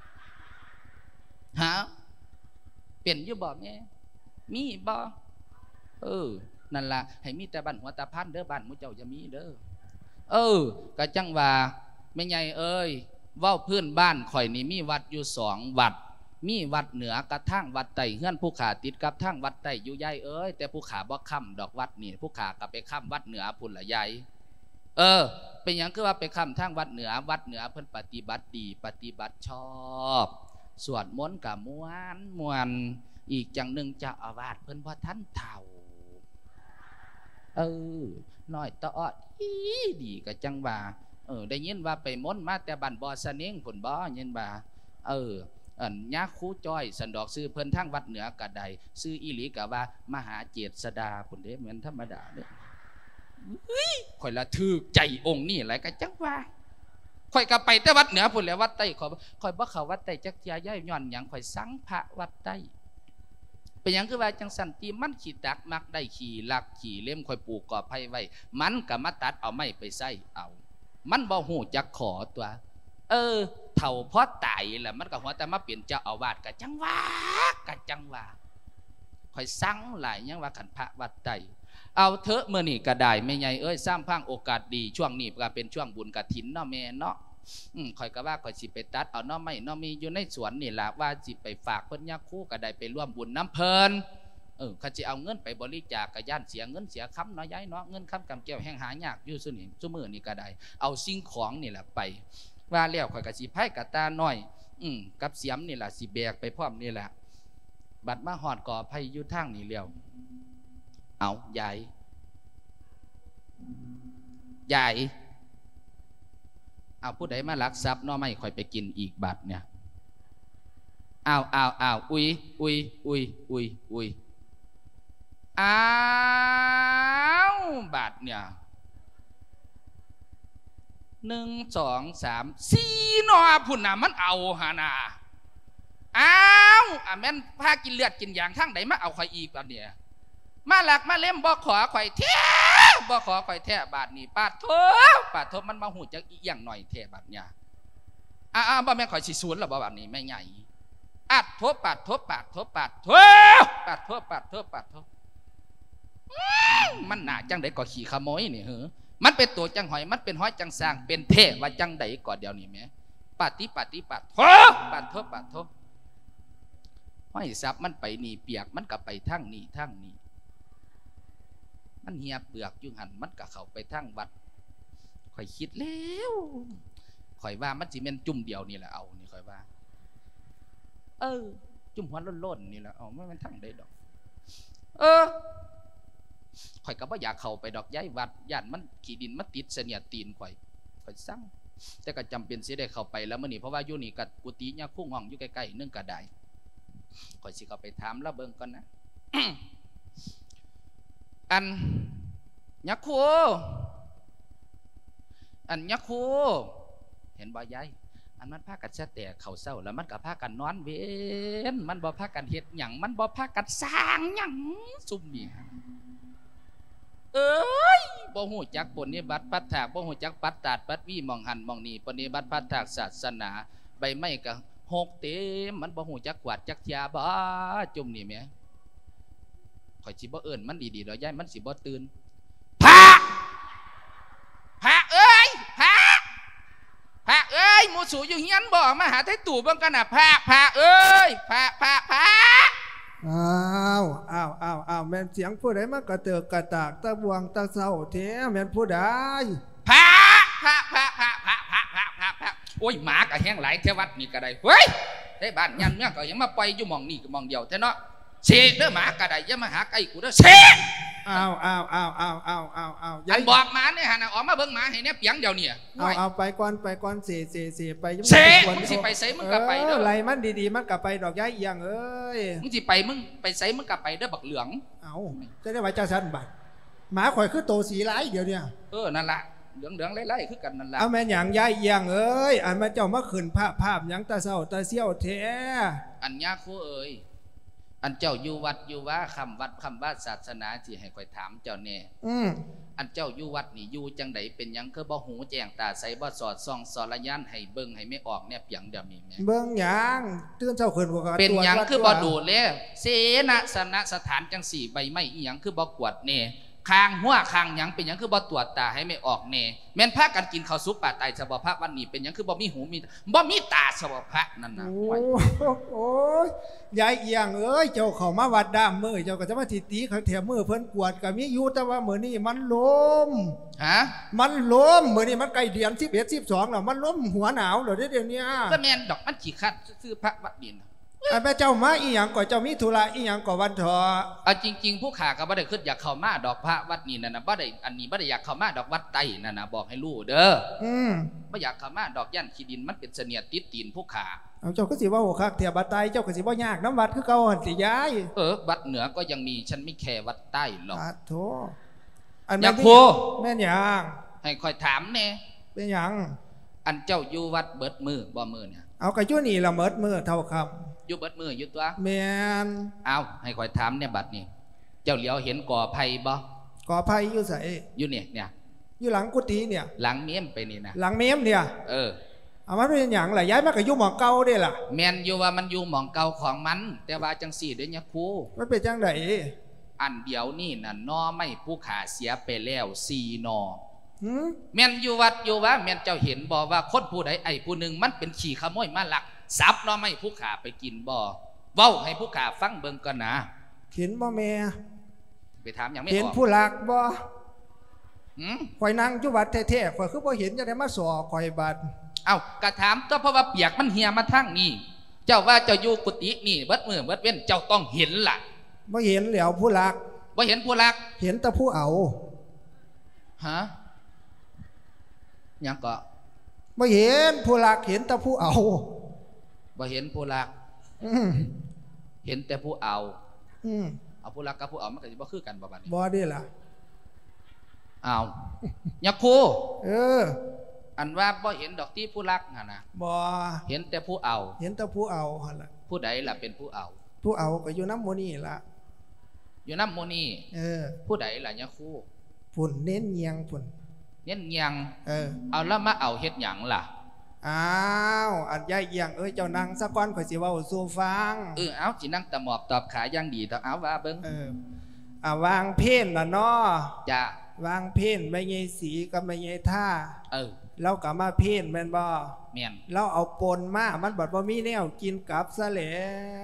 ฮะเปลี่ยนอยู่บ่แม่มีบ่เออนั่นล่ะให้มีแต่บ้านหัวตาพันเด้อบ้านมุเจ้าจะมีเด้อเออก็จังว่าแม่ใหญ่เอ้ยเว้าพื้นบ้านข่อยนี่มีวัดอยู่สองวัดมีวัดเหนือกระทั่งวัดไต่เฮือนผู้ขาติดกับทั้งวัดไต่อยู่ใหญ่เอ้ยแต่ผู้ขาบ่ค้ำดอกวัดนี่ผู้ขากับไปค้ำวัดเหนือพุ่นละใหญ่เออเป็นอย่างคือว่าไปค้ำทั้งวัดเหนือวัดเหนือเพิ่นปฏิบัติดีปฏิบัติชอบสวดมนต์กับม้วนมวนอีกจังหนึ่งเจ้าอาวาสเพิ่นบ่ทันเฒ่าเออน้อยตะออดอีดีก็จังว่าเออได้ยินว่าไปมนต์มาแต่บ้านบ่อสะเนงพุ่นบ่ยินว่าเอออันยาคูจ้อยสันดอกซื้อเพิ่นทั้งวัดเหนือกะใดซื้ออีหลีกะว่ามหาเจษฎาพุ่นเด้เหมือนธรรมดาเด้เฮ้ยข่อยละถือใจองค์นี่แหละก็จังว่าข่อยก็ไปแต่วัดเหนือพุ่นแล้ววัดใต้ข่อยข่อยบ่เข้าวัดใต้จักเที่ยย่อยย้อนหยังข่อยสังพระวัดใต้เป็นหยังคือว่าจังสันติมันขี้ตักมักได้ขี้ลักขี้เล่มข่อยปลูกกอไผ่ไว้มันก็มาตัดเอาไม้ไปใส่เอามันบ่ฮู้จักขอตัวเออเท่าพอตายแหละมันก็หัวแต่มาเปลี่ยนเจ้าอาวาสกะจังว่ากะจังว่าข่อยสั่งหลายยังว่าขันพระวัดใต้เอาเถอะเมื่อนี่ก็ได้ไม่ใหญ่เอ้ยสร้างพังโอกาสดีช่วงนี้ก็เป็นช่วงบุญกฐินเนาะแม่เนาะอืมข่อยก็ว่าข่อยสิไปตัดเอาเนาะไม่เนาะมีอยู่ในสวนนี่แหละว่าสิไปฝากเพิ่นยาคู่ก็ได้ไปร่วมบุญน้ำเพลินเออเขาจะเอาเงินไปบริจาคกะย่านเสียเงินเสียคำเนาะย้ายเนาะเงินคำกำแก้วแห้งหายากอยู่ซุนี่ซุมื้อนี่ก็ได้เอาสิ่งของนี่แหละไปว่าแล้วข่อยกะสิไพ่กะตาหน่อยอืมกับเสียมนี่แหละสิแบกไปพร้อมนี่แหละบัดมาหอดก่อไพ่อยู่ทางนี่เลี้ยวเอาใหญ่ใหญ่เอาผู้ใดมาลักทรัพย์เนาะไม่ข่อยไปกินอีกบัดเนี่ยอ้าวอ้าวอ้าวอุ้ยอุ้ยอุ้ยอุ้ยอุ้ยอ้าวบัดเนี่ยหนึ่งสองสามสี่นอพุ่นน่ะมันเอาหานาอ้าวอ่ะแม่นพากินเลือดกินยางทั้งไหนมาเอาข่อยอีกบัดเนี่ยมาหลักมาเล่มบ่ขอข่อยแท้บ่ขอข่อยแท้บาดนี้ปาดโถปาดโถมันมาหูจักอีกอย่างหน่อยแท้บาดเนี่ยอ้าวบ่แม่นข่อยสิสูญหรอบ่บาดนี้แม่ใหญ่อัดโถปาดโถปาดโถปาดโถปาดโถปาดโถปาดโถมันหนาจังได๋ก็ขี้ขโมยนี่เหรอมันเป็นตัวจังหอยมันเป็นหอยจังสร้างเป็นเทว่าจังไดก่อนเดียวนี่แม่ปาติปาติปาดโถปาดโถปาดโถห้อยซับมันไปนี่เปียกมันก็ไปทั้งนี่ทั้งนี่มันเหียเปลือกอยู่หันมันก็เข้าไปทั้งวัดข่อยคิดแล้วข่อยว่ามันสิแม่นจุ่มเดียวนี่แหละเอานี่ข่อยว่าเออจุ่มหัวล้นๆนี่แหละเอาไม่มันทั้งได้ดอกเออข่อยก็บ่อยากเข้าไปดอกย้ายวัดย่านมันขี้ดินมันติดเสนียดตีนข่อยข่อยสั่งแต่ก็จำเป็นสิได้เข้าไปแล้วมื้อนี้เพราะว่าอยู่นี่กับกุฏิยาคุ้งห้องอยู่ใกล้ๆนึงก็ได้ข่อยสิเข้าไปถามแล้วเบิ่งก่อนนะ อันยักษ์คูอันยักษ์คูเห็นบ่ยายอันมันพากันแช่แต่เข่าเศร้าแล้วมันก็พากันนอนเว้นมันบ่พากันเฮ็ดหยังมันบ่พากันสร้างหยังซุ่มนี่เอ้ยบ่ฮู้จักปฏิบัติปัฏฐากบ่ฮู้จักปัฏตาดปัฏวีมองหันมองนี่ปฏิบัติปัฏฐากศาสนาใบไม้ก็หกเต็มมันบ่ฮู้จักกวาดจักเทียบ่จุ่มนี่แหมข่อยสิบ่เอิ้นมันดีๆดอกยายมันสิบ่ตื่นพระพระเอ้ยพระพระเอ้ยหมู่สูอยู่เฮียนบ่มาหาไทตู่เบิ่งกันน่ะพระพระเอ้ยพระพระพระอ้าวอ้าวอ้าวอ้าวแม่นเสียงผู้ใดมากระเตือกกระตากตะบวงตะเศร้าแท้แม่นผู้ใดพระพระพระพระพระพระพระพระพระโอ้ยหมาก็แห้งหลายเทวัดนี่ก็ได้เฮ้ยได้บ้านยันเมื่อก็ยังมาปล่อยอยู่หม่องนี่ก็หม่องเดียวแต่เนาะเสะเด้อหมาก็ได้อย่ามาหาไก่กูเด้อเสะอ้าวอ้าวอ้าวอ้าวอ้าวอ้าวอ้าวอันบอกหมาเนี่ยฮะนะออกมาเบิ่งหมาให้เนี่ยเปียงเดียวเนี่ยเอาเอาไปก่อนไปก่อนเสเสเสไปเสมึงสิไปไสมึงก็ไปเด้อไรมันดีๆมันกลับไปดอกย้ายเอียงเอ้ยมึงสิไปมึงไปไสมึงก็ไปเด้อบักเหลืองเอาจะได้ไว้จ้าสันบัดหมาข่อยคือโตสีร้ายเดี๋ยวเนี่ยเออนั่นละเหลืองเหลืองไล่ๆคือกันนั่นละเอาแม่นหยังย้ายเอียงเอ้ยอันมาเจ้ามาขึ้นภาพภาพหยังตาเศร้าตาเสี้ยวแท้อันยาโคเอ๋ยอันเจ้าอยู่วัดอยู่ว่าคำวัดคำว่าศาสนาที่ให้คอยถามเจ้าแน่อืมอันเจ้าอยู่วัดนี่อยู่จังใดเป็นหยังคือบ่หูแจ้งตาใสบ่สอดส่องสอรยานให้เบิ่งให้ไม่ออกเนี่ยเปียงเดียวนี้แม่เบิ่งหยังตื่นเช้าขึ้นบ่ก็เป็นหยังตรวจวัคือบ่ดูแลเสนาสนะสถานจังสี่ใบไม้อีหยังคือบ่กวดแน่คางหัวคางหยังเป็นหยังคือบ่ตรวจตาให้ไม่ออกแน่แม่นพากันกินข้าวสุกป่าไตสบพระวันนี้เป็นหยังคือบ่มีหูมีบ่มีตาสบพระนั่นน่ะโอ้โอ้ยยายเอียงเอ้ยเจ้าเข้ามาวัดด้ามมือเจ้าก็จะมาติตีเขาแถวมือเพิ่นกวดก็มีอยู่แต่ว่ามื้อนี้มันล้มฮะมันล้มมื้อนี้มันใกล้เดือนสิบเอ็ด สิบสองแล้วมันล้มหัวหนาวแล้วเดี๋ยวนี้ก็แม่นดอกมันขี้คัดซื้อพระวัดนี่นะไอ้แม่เจ้ามาอีหยังก่อเจ้ามีธุระอีหยังก่อวันเถอะเอาจริงๆผู้ขาก็บ่ได้คิดอยากเข้ามาดอกพระวัดนี่นั่นน่ะบ่ได้อันนี้บ่ได้อยากเข้ามาดอกวัดไตนั่นน่ะบอกให้รู้เด้ออืมบ่อยากเข้ามาดอกย่านขี้ดินมันเป็นเสนียดติดตีนผู้ขาเอาเจ้าก็สิว่าโอ้คักเถียบัดไตเจ้าก็สิบ่ยากน้ำวัดคือเก่าหั่นสิยายเออวัดเหนือก็ยังมีฉันไม่แคร์วัดใต้หรอกอาโธ่อันอย่าแม่นโคแม่นหยังให้คอยถามแน่เป็นหยังอันเจ้าอยู่วัดเบิดมือบ่มือเนี่ยเอากระยุ่นี่ละเมิดมือเท่าคอยู่เบิดมืออยู่ตัวำแม่นเอาให้คอยถามเนี่ยบัดนี้เจ้าเหลียวเห็นก่อไผ่บ่ก่อไผ่อยู่ไสอยู่เนี่ยเนี่ยอยู่หลังกุฏิเนี่ยหลังเมียมไปนี่นะหลังเมมเนี่ยเออเอามันเป็นหยังล่ะย้ายมาก็อยู่หม้องเก่าเด้ล่ะแมนอยู่ว่ามันอยู่หม่องเก่าของมัน แต่ว่าจังสี่เด้เนี่ยครูมันเป็นจังไดอันเดียวนี่น่ะนอไม่ผู้ขาเสียไปแล้วสี่นอหืมแม่นอยู่วัดอยู่ว่าแม่นเจ้าเห็นบ่ว่าคนผู้ใดไอ้ผู้หนึ่งมันเป็นขี่ขโมยมาลักซับนอไม่ผู้ขาไปกินบ่เว้าให้ผู้ขาฟังเบิ่งก่อนนะเห็นบ่แม่ไปถามอย่างไม่เห็นออกผู้หลักบ่หืมข่อยนั่งอยู่วัดแท้ๆข่อยคือบ่เห็นจะได้มาสอข่อยบัดเอ้ากระถามก็เพราะว่าเปียกมันเหี่ยมาทางนี้เจ้าว่าเจ้าอยู่กุฏินี่เบิดมือเบิดเว้นเจ้าต้องเห็นล่ะบ่เห็นแล้วผู้หลักว่าเห็นผู้ลักเห็นแต่ผู้เอาฮะยังก็บ่เห็นผู้หลักเห็นแต่ผู้เอาว่าเห็นผู้ลักอืมเห็นแต่ผู้เอาอืมเอาผู้ลักกับผู้เอามันก็สิบ่คือกันบ่บัดนี้บ่ได้ล่ะเอายักครูเอออันว่าบ่เห็นดอกที่ผู้ลักหั่นน่ะบ่เห็นแต่ผู้เอาเห็นแต่ผู้เอาหั่นล่ะผู้ใดล่ะเป็นผู้เอาผู้เอาก็อยู่น้ำหมูนี่ล่ะอยู่น้ำโมนี่เออผู้ใดล่ะยักครูฝุ่นเน้นเงียงฝุ่นเน้นยังเออเอาแล้วมาเอาเฮ็ดหยังล่ะอ้าวอันยายเอียงเอ้ยเจ้านั่งสักก้อนข่อยสิเว้าสู่ฟังเออเอาสินั่งตะหมอบตอบขาอย่างดีตอเอาว่าเบิ่งเอออ่าวางเพ่นน่ะเนาะจ้าวางเพ่นไม่ใช่สีกับไม่ใช่ท่าเออเรากลับมาเพ่นแม่นบ่แม่นเราเอาปนมามันบัดบ่มีแนวกินกลับซะแล้ว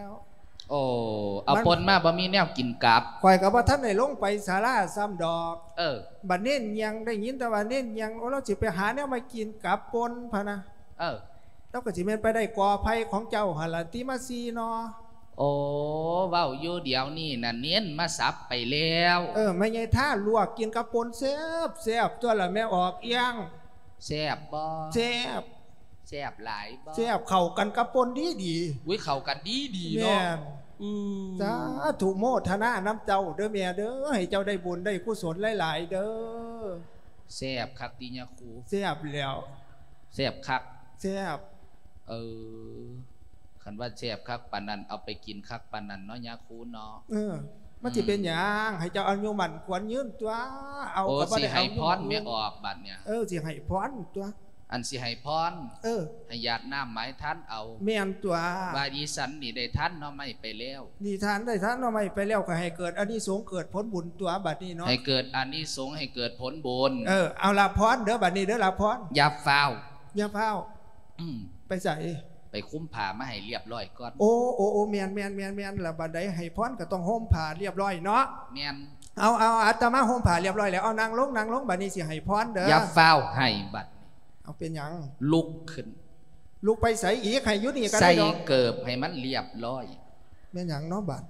โอ้เอาปนมาบ่มีแนวกินกลับข่อยก็บ่ทันได้ลงไปศาลาซ้ำดอกเออบัดเน้นยังได้ยินแต่ว่าเน้นยังโอ้เราสิไปหาแนวมากินกลับปนพะนะเออเราก็สิแม่นไปได้กอไผ่ของเจ้าหั่นล่ะติมาซีเนาะโอ้เว้าอยู่เดี๋ยวนี้น่ะเน้นมาสับไปแล้วเออไม่ใช่ท่าลวกกินกับปนแซ่บแซ่บตัวละแม่ออกเอียงแซ่บบ่แซ่บแซ่บหลายบ่แซ่บเข้ากันกับปนดีดีอุ้ยเข้ากันดีดีแม่เนาะนอือสาธุโมทนาน้ำเจ้าเด้อแม่เด้อให้เจ้าได้บุญได้กุศลหลายๆเด้อแซ่บคักติญาคูแซ่บแล้วแซ่บคักแซ่บเออคันว่าแซ่บคักปานนั้นเอาไปกินคักปานนั้นเนาะญาคูเนาะเออมันสิเป็นหยังให้เจ้าอายุมันควรยืนตัวเอาโอ้ก็บ่สิได้ให้เอาพรไม่ออกบัดเนี่ยเออสิให้พรตัวอันสิให้พรเออให้ญาติน้ำหมายท่านเอาแม่นตัวว่าดิฉันนี่ได้ท่านเนาะไม่ไปแล้วนี่ทานได้ทานเอาไม่ไปแล้วก็ให้เกิดอานิสงส์เกิดผลบุญตัวบัดนี้เนาะให้เกิดอานิสงส์ให้เกิดผลบุญเออเอาละพรเด้อบัดนี้เด้อละพรอย่าฟ้าวอย่าพาวอืมไปใส่ไปคุ้มผ้ามาให้เรียบร้อยก่อนโอ้โอ้โอ้แมนแมนแมนแมนละบัดใดให้พรก็ต้องห่มผ้าเรียบร้อยเนาะแม่นเอาเอาอาตมาห่มผ้าเรียบร้อยแล้วเอานางลงนางลงบัดนี้สิให้พรเด้ออย่าฟ้าวให้บัดเอาเป็นหยังลุกขึ้นลูกไปใส่อีกให้อยุนี่ก็ใส่ได้ดอกเกิบให้มันเรียบร้อยแม่นหยังเนาะบัด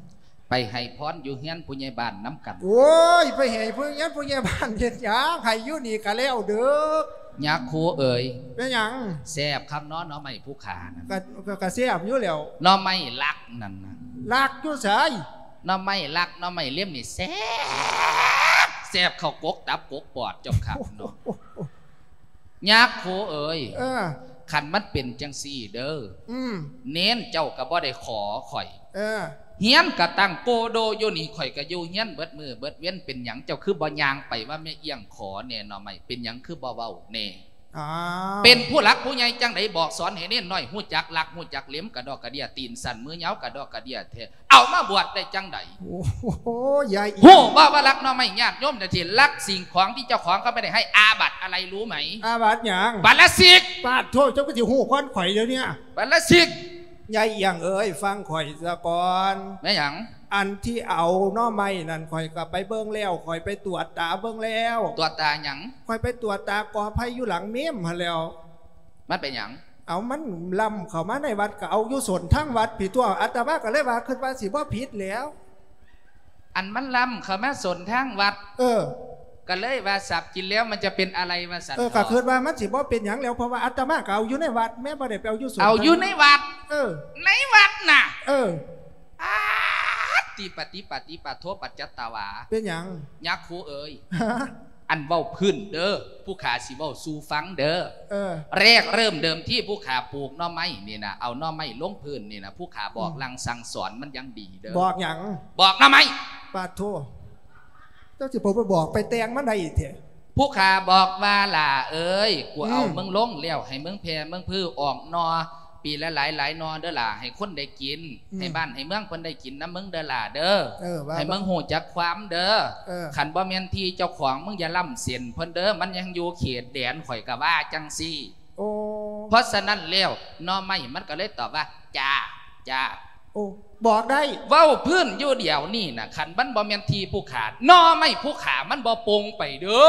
ไปให้พรอยู่เฮียนผู้ใหญ่บ้านน้ำกันโอ้ยไปให้ผู้ใหญ่ผู้ใหญ่บ้านเฮ็ดหยังให้อยู่นี่ก็แล้วเด้อยาคูเอ๋ยเป็นหยังแซ่บครับน้อน้อไม่ผู้ขานะก็ก็แซ่บอยู่แล้วน้อไม่ลักนั่นนะลักอยู่ไสน้อไม่ลักน้อไม่เลี่ยมนี่แซ่บแซ่บเข้ากกตับกกปอดจบครับเนาะยาคูเอ๋ยเออขันมันเป็นจังซี่เด้ออืมเน้นเจ้าก็บ่ได้ขอข่อยเออเฮียนกะตั้งโกโดโยนี่ข่อยกะอยู่เฮียนเบิดมือเบิดเว้นเป็นหยังเจ้าคือบ่ยางไปว่าแม่เอียงขอแน่เนาะไม่เป็นหยังคือบ่เว้าแน่เป็นผู้หลักผู้ใหญ่จังไดบอกสอนให้เน้นน้อยฮู้จักหลักฮู้จักเหลี่ยมกระดอกกระเดียตีนสั่นมือเหยาวกระดอกกระเดียแท้เอามาบวชได้จังไดโอ้โหใหญ่ฮู้ว่าว่าหลักเนาะไม่ญาติโยมแต่ที่หลักสิ่งของที่เจ้าของเขาไม่ได้ให้อาบัติอะไรรู้ไหมอาบัติหยังบัตรละสิกปาดโทษเจ้าก็สิฮู้ค้อนข่อยเดี๋ยวนี้บัตรละสิกยายเอียงเอ้ยฟังข่อยซะก่อนแม่หยังอันที่เอาน้อไม้นั่นข่อยก็ไปเบิ่งแล้วข่อยไปตรวจตาเบิ่งแล้วตรวจตาหยังข่อยไปตรวจตากอไผ่อยู่หลังเมมหั่นแล้วมันเป็นหยังเอามันล้ำเข้ามาในวัดก็เอาอยู่ส่วนทั้งวัดผิดตัวอาตมาก็เลยว่าคิดว่าสิบ่ผิดแล้วอันมันล้ำเข้ามาส่วนทั้งวัดเออก็เลยว่าสับกินแล้วมันจะเป็นอะไรมาสันเออก็คิดว่ามันสิบ่เป็นหยังแล้วเพราะว่าอาตมาก็เอาอยู่ในวัดแม่บ่ได้ไปเอาอยู่ส่วนเอาอยู่ในวัดเออในวัดน่ะเออติปฏิปฏิปโทปัจจตาวาเป็นหยังยักษ์คูเอ๋ยอันเว้าพื้นเด้อผู้ขาสิเว้าสู่ฟังเด้อเออแรกเริ่มเดิมที่ผู้ขาปลูกหน่อไม้นี่นะเอาหน่อไม้ลงพื้นนี่นะผู้ขาบอกลังสั่งสอนมันยังดีเด้อบอกหยังบอกหน่อไม้ปาโทเจ้าสิผมไปบอกไปแต่งมันได้เถอะผู้ขาบอกว่าล่ะเอ้ยกูเอาเมืองลงแล้วให้เมืองแพเมืองพื้อออกนอปีละหลายหลายนอเด้อล่ะให้คนได้กินให้บ้านให้เมืองคนได้กินน้ำเมืองเด้อล่ะเด้อให้เมืองหูจักความเด้อขันบ่แม่นที่เจ้าของมึงอย่าล่ำเสียนเพิ่นเด้อมันยังอยู่เขตแดนข่อยกะว่าจังซี่เพราะฉะนั้นแล้วนอไม่มันก็เลยตอบว่าจ้าจ้าโอ้บอกได้เว้าพื้นอยู่เดียวนี่นะขันมันบ่แม่นที่ผู้ขาดนอไม่ผู้ขามันบ่ปงไปเด้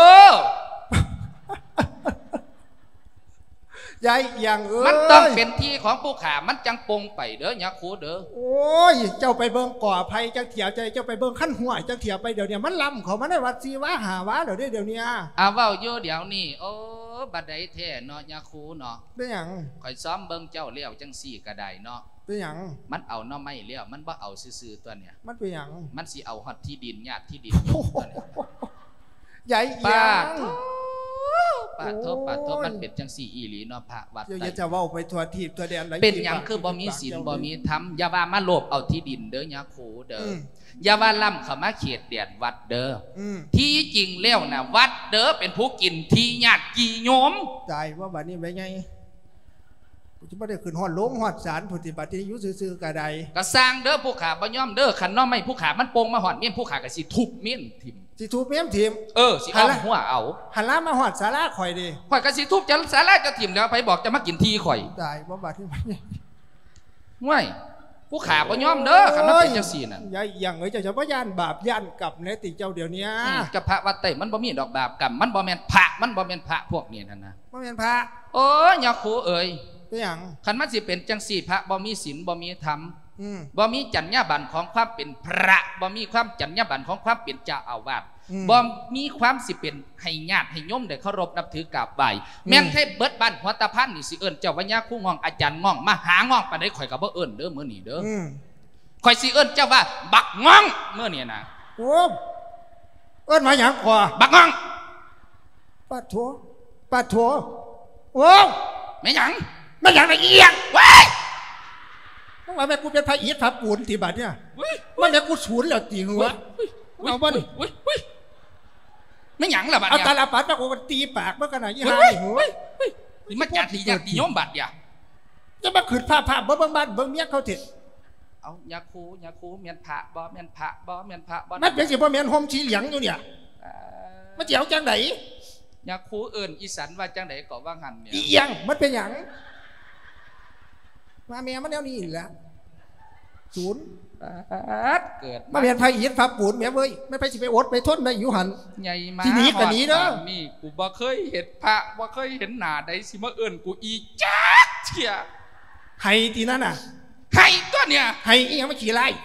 อยายอย่างเอ้ยมันต้องเป็นที่ของผู้ขามันจังปงไปเด้อยักษ์คูเด้อโอ้ยเจ้าไปเบิ่งก่อไผ่จังเถียวใจเจ้าไปเบิ่งขั้นหัวจังเถียวไปเดี๋ยวนี้มันล้ำเขามันได้วัดซีวะหาวะเดี๋ยวนี้เดี๋ยวนี้อ้าวเว้าอยู่เดี๋ยวนี้โอ้บัดใดแท้เนาะยักษ์คูเนาะเป็นหยังข่อยซ้อมเบิ่งเจ้าเลี้ยวจังสี่ก็ได้เนาะเป็นหยังมันเอาเนาะไม่เลี้ยวมันบ่เอาซื่อๆตัวเนี้ยมันเป็นหยังมันสิเอาฮอดที่ดินญาติที่ดินตัวเนี้ยใหญ่ป้าปาโทปาโทมันเป็นจังสี่อีหลีเนาะพระวัดเดี๋ยวจะว่าไปทัวทีบทัวแดนอะไรเป็นอย่างคือบ่มีศีลบ่มีธรรมอย่าว่ามาโลภเอาที่ดินเด้อยาโคเด้ออย่าว่าล่ำเข้ามาเขตแดนวัดเด้อที่จริงแล้วนะวัดเด้อเป็นผู้กินที่ญาติกี่โยมใจว่าบัดนี้ไปไงจะไม่ได้ขึ้นหอดล้มหอดสารปฏิบัติที่ยุ่งซื่อๆกระไดก็สร้างเด้อผู้ขาบ่ย่อมเด้อขันน้อไม่ผู้ขามันโป่งมาหอดเมี่ยนผู้ขาก็สิทุบเมี่ยนทิมสิทุบเมี่ยนทิมเออสิเอาหัวเอาหันล้ามาหอดสาราข่อยดิข่อยก็สิทุบจะสาราจะทิมแล้วไปบอกจะมากินทีข่อยได้บ่บาดที่มันง่ายผู้ขาบ่ย่อมเด้อขันมันเป็นจังซี่นั่นยายอย่างเอ้ยเจ้าจะว่าย่านบาปย่านกับเนติเจ้าเดี๋ยวนี้กับพระวัดไต่มันบ่มีดอกบาปกับมันบ่แม่นพระมันบ่แม่นพระพวกนี้นั่นนะบ่แม่นพระโอ้ยยาคูเอ๋ยอย่างขันมันสิเป็นจังสี่พระบ่มีศีลบ่มีธรรมบ่มีจรรยาบรรณของความเป็นพระบ่มีความจรรยาบรรณของความเป็นเจ้าอาวาสบ่มีความสิเป็นให้ญาติให้โยมได้เคารพนับถือกราบไหว้แม่นให้เบิดบ้านหัวตะพันนี่สิเอิ้นเจ้าวิญญาคู่งองอาจารย์งองมาหางองปานใดข่อยก็บ่เอิ้นเด้อมื้อนี้เด้อข่อยสิเอิ้นเจ้าว่าบักงองมื้อนี้นะโอ้เอิ้นมาหยังกว่าบักงองปัดโถปัดโถโอ้แม่หยังไม่อย่างไรเอียงเว้ยมึงว่าแม่กูเป็นพระอีทพระปูนตีบัดเนี่ยมันแม่กูศูนย์แล้วตีหัวเอาบ้านไม่หยังละบัดเนี่ยเอาตาลปัดมากูตีปากเมื่อขณะยี่ห้าหัวนี่มาจัดตีอยากตีย้อมบัดเนี่ยจะมาขืนผ้าผ้าเบิ้งบ้านเบิ้งเมียเขาเถิดเอายาคูยาคูเมียนผ้าบ่เมียนผ้าบ่เมียนผ้าบ่มันเป็นสิบ่เมียนห่มชีเหลียงอยู่เนี่ยมันเจียวจังไหนยาคูเอิญอีสันว่าจังไหนก็ว่าหันเนี่ยอีหยังมันเป็นหยังมาเมียมันแนวนี้แหละศูนย์เกิดมาเมียนไผ่ยิดฟ้าปูนเมียเว้ยไม่ไปสิไปอดไปทนได้อยู่หันใหญ่มาที่นี้กันนี้เนาะนี่กูบ่เคยเห็นพระบ่เคยเห็นหน้าใดสิมาเอิญกูอีจักเชี่ยไห้ทีนั้นน่ะไห้ตัวเนี่ยไห้อีหยังไม่ขี่ไล่เชี่ย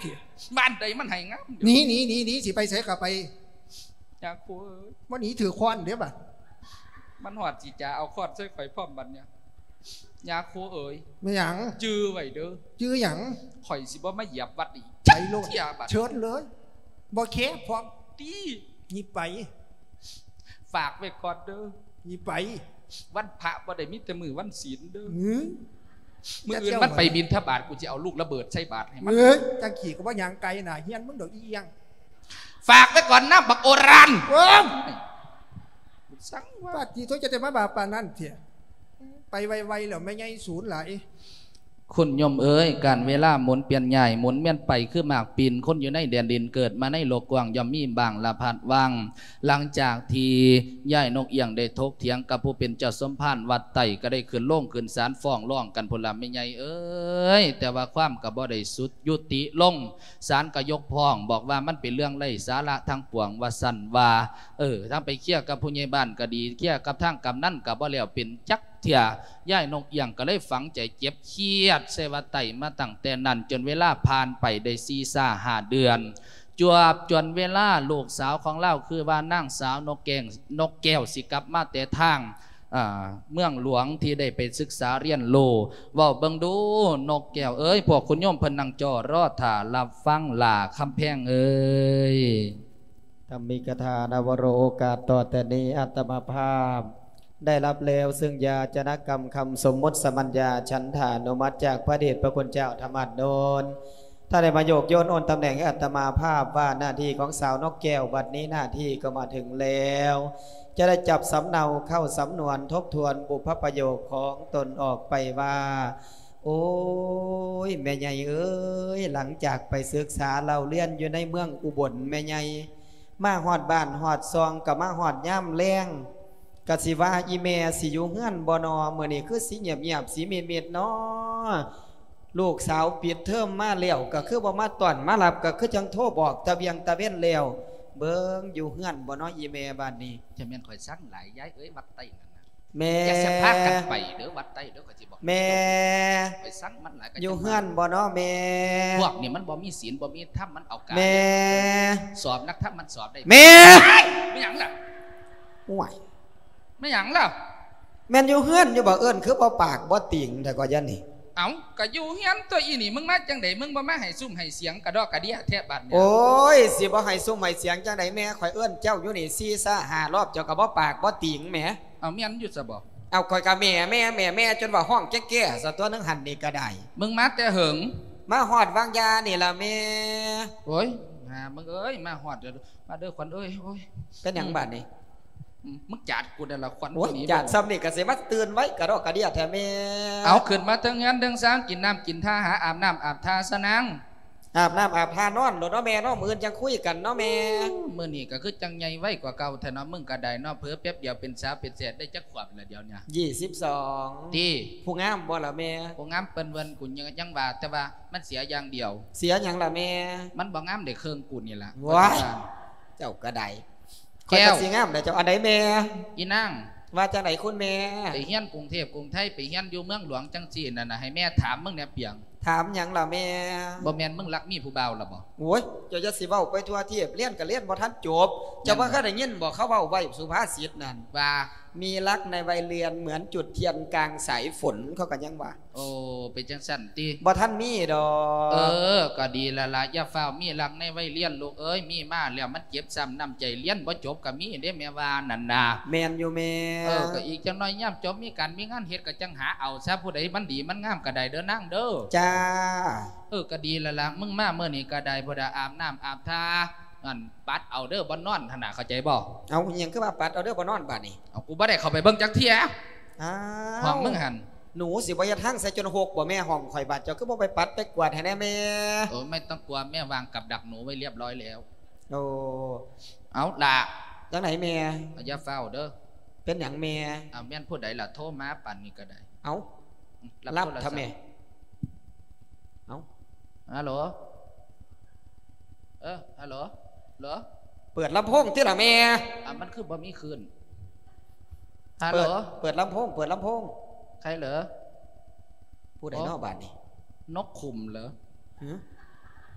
บ้านใดมันให้งามหนีหนีหนีหนีสิไปเสกะไปอยากคุยวันนี้ถือค้อนเดี๋ยวบัดมันหอดจีจ่าเอาคอดใส่ไฟพร้อมบัดเนี่ยยาคูเอ๋ยไม่หยังจื้อไว้เด้อจื้อหยังข่อยสิบ่มาเหยียบวัดอีกไปโลดเชิญเลยบ่แค่พร้อมตีนี่ไปฝากไว้ก่อนเด้อนี่ไปวันพระบ่ได้มีแต่มือวันศีลเด้อมืออื่นมันไปบิณฑบาตกูจะเอาลูกระเบิดใส่บาตรให้มันเอ้ยจังขี่ก็บ่หยังไกลน่ะเฮียนมึงดอกอีหยังฝากไว้ก่อนนะบักโอรานเอ้อสังว่าปฏิโทษจะได้มาบาปานนั้นเถอะไปไวๆแล้วไม่ไงศูนย์หลายคุณยมเอ๋ยการเวลาหมุนเปลี่ยนใหญ่หมุนเมียนไปคือหมากปีนคนอยู่ในแดนดินเกิดมาในโลกกว้างย่อมมีบางละพัดวังหลังจากที่ย่ายนกเอียงได้ทกเถียงกับผู้เป็นเจ้าสมภารวัดไต่ก็ได้ขึ้นโล่งขึ้นศาลฟ้องร้องกันพลไม่ใหญ่เอ้ยแต่ว่าความกับบ่ได้สุดยุติลงศาลก็ยกพ้องบอกว่ามันเป็นเรื่องไร้สาระทั้งปวงว่าสั่นว่าเออทั้งไปเคี่ยกับผู้ใหญ่บ้านก็ดีเคี่ยกับทางกำนันกับบ่แล้วเป็นจักเถี่ยย่ายนกเอียงก็เลยฝังใจเจ็บเครียดเสวไต่มาตั้งแต่นั้นจนเวลาผ่านไปได้ซีซ่าห้าเดือนจวบจนเวลาลูกสาวของเล่าคือว่านางสาวนกแก้วนกแก้วสิกลับมาแต่ทางเมืองหลวงที่ได้ไปศึกษาเรียนโลว่าเบิ่งดูนกแก้วเอ้ยพวกคุณโยมเพิ่นนั่งจอรอถ่ารับฟังหล่าคำแพงเอ้ยธรรมิกถานวโรโอกาสต่อแต่นี้อัตมาภาพได้รับแล้วซึ่งยาจนกรรมคำสมมติสมัญญาฉันทานุมัติจากพระเดชพระคุณเจ้าธรรมโดนถ้าได้มาโยกโยนโอนตำแหน่งให้อัตมาภาพว่าหน้าที่ของสาวนกแก้วบัดนี้หน้าที่ก็มาถึงแล้วจะได้จับสำเนาเข้าสำนวนทบทวนบุพประโยคของตนออกไปว่าโอ้ยแม่ใหญ่เอ้ยหลังจากไปศึกษาเราเรียนอยู่ในเมืองอุบลแม่ใหญ่มาหอดบ้านหอดซองกับมาหอดย่ำแรงกสิว่าอีเมสิอยู่เฮือนบ่นอเมื่อนี้คือสีเงียบเงียบสีเมียดเมียดเนาะลูกสาวปิดเทอมมาแล้วก็คือบ่มาตอนมาหลับก็คือจังโทรบอกตะเบียงตะเว้นแล้วเบิ่งอยู่เฮือนบ่นออีเมบ้านนี้จะแม่นข่อยสั่งหลายย้ายเอ้ยวัดไต้นั่นน่ะแม่จะสะพากันไปเด้อวัดไต้เด้อข่อยสิบอกแม่ข่อยสั่งมันหลายก็อยู่เฮือนบ่นอแม่พวกนี่มันบ่มีศีลบ่มีธรรมมันเอาการแม่สอบนักธรรมมันสอบได้แม่ไม่หยังล่ะโอ้ยไม่หยังแล้วแม่นอยู่เฮือนอยู่บ่เอิ้นคือบ่ปากบ่ติ่งแต่ก็ยันนี่เอ้าก็อยู่เฮือนตัวอีนี่มึงมาจังได๋มึงบ่มาให้ซุ่มให้เสียงกระดอกกระเดี่ยแท้บัดเนี่ยโอ้ยสิบ่ให้ซุ่มให้เสียงจังได๋แม่ข่อยเอิ้นเจ้าอยู่นี่สี่ซะห้ารอบเจ้าก็บ่ปากบ่ติ่งแหมเอาแม่นอยู่ซะบ่เอาข่อยก็แม่แม่แม่แม่จนว่าห้องแก่ๆซะตัวนึงหันนี่ก็ได้มึงมาแต่หึงมาฮอดวางยานี่ล่ะแม่โอ้ยหามึงเอ้ยมาฮอดเด้อมาเด้อขวัญเอ้ยโอ้ยเป็นหยังบัดนี้มึงจัดกูได้ละควันตัวนี้จัดซ้ำนี่ก็สิมาเตือนไว้กระดอกกระเดี่ยแท้แม่เอาขึ้นมาทั้งงานทั้งสร้างกินน้ำกินท่าหาอาบน้ำอาบท่าสนางอาบน้ำอาบท่านอนโดดเนาะแม่เนาะมื้อจังคุยกันเนาะแม่มื้อนี้ก็คือจังใหญ่ไว้กว่าเก่าแต่เนาะมึงก็ได้เนาะเพิ่อแป๊บเดียวเป็นสาวเป็นแสดได้จักขวบละเดียวเนี่ยยี่สิบสองที่ผู้งามบ่ล่ะแม่ผู้งามเปิ้นเวินกูยังยังว่าแต่ว่ามันเสียอย่างเดียวเสียหยังล่ะแม่มันบ่งามได้เครื่องกูนี่ล่ะว้าเจ้าก็ได้แก้วสีงามแต่เจ้าอันไหนแม่อีนั่งว่าจะไหนคุณแม่ไปเฮียนกรุงเทพกรุงไทยไปเฮียนอยู่เมืองหลวงจังจีนน่ะนะให้แม่ถามมึงเนี่ยเปียงถามหยังล่ะแม่บ่แม่นมึงรักมีผู้บ่าวล่ะบ่โอ้ยเจ้าจะสิเว้าไปทั่วเทียบเรียนก็เรียนบ่ทันจบเจ้าบ่เคยได้ยินบ่เขาเว้าไว้สุภาษิตนั่นว่ามีรักในวัยเรียนเหมือนจุดเทียนกลางสายฝนเขาก็ยังว่าโอ้เป็นจังสั่นติบ่ทันมีดอกเออก็ดีละละอย่าฟ้าวมีรักในวัยเรียนลูกเอ้ยมีมาแล้วมันเจ็บซ้ำน้ำใจเรียนบ่จบก็มีเด้แม่ว่านั่นน่ะแม่นอยู่แม่เออก็อีกจังน้อยย่ำจบมีการมีงานเฮ็ดก็จังหาเอาซะผู้ใดมันดีมันงามก็ได้เด้อนางเด้อจ้าเออก็ดีละละมึงมาเมื่อนี้ก็ได้บ่ได้อาบน้ำอาบท่านั่นปัดเอาเด้อบ่นอนขนาดเข้าใจบ่เอาอย่างคือว่าปัดเอาเด้อบ่นอนบาดนี้เอากูบ่ได้เข้าไปเบิ่งจักเที่ยอ้าวห้องมึงหันหนูสิบ่ยะทั้งใส่จนหกบ่แม่ห้องข่อยบาดเจ้าคือบ่ไปปัดไปกวาดให้แน่แม่โอ้ไม่ต้องกลัวแม่วางกับดักหนูไว้เรียบร้อยแล้วโอ้เอาล่ะจังไหนแม่อย่าเฝ้าเด้อเป็นหยังแม่เอาแม่นผู้ใดล่ะโทรมาปั่นนี่ก็ได้เอารับทำแม่เอาฮัลโหลเออฮัลโหลเหรอเปิดลำโพงที่ละแม่อ่ะมันคือบ่มีคืนฮัลโหลเปิดลำโพงเปิดลำโพงใครเหรอผู้ใดนอกบ้านนี่นกขุมเหรอ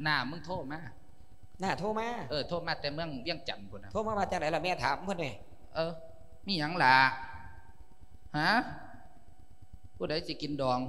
หน้ามึงโทรมาหน้าโทรมาเออโทรมาแต่เมืองเวียงจันทน์พุ่นน่ะโทรมาว่าจังได๋ล่ะแม่ถามเพิ่นนี่เออมีหยังล่ะฮะผู้ใดสิกินดอง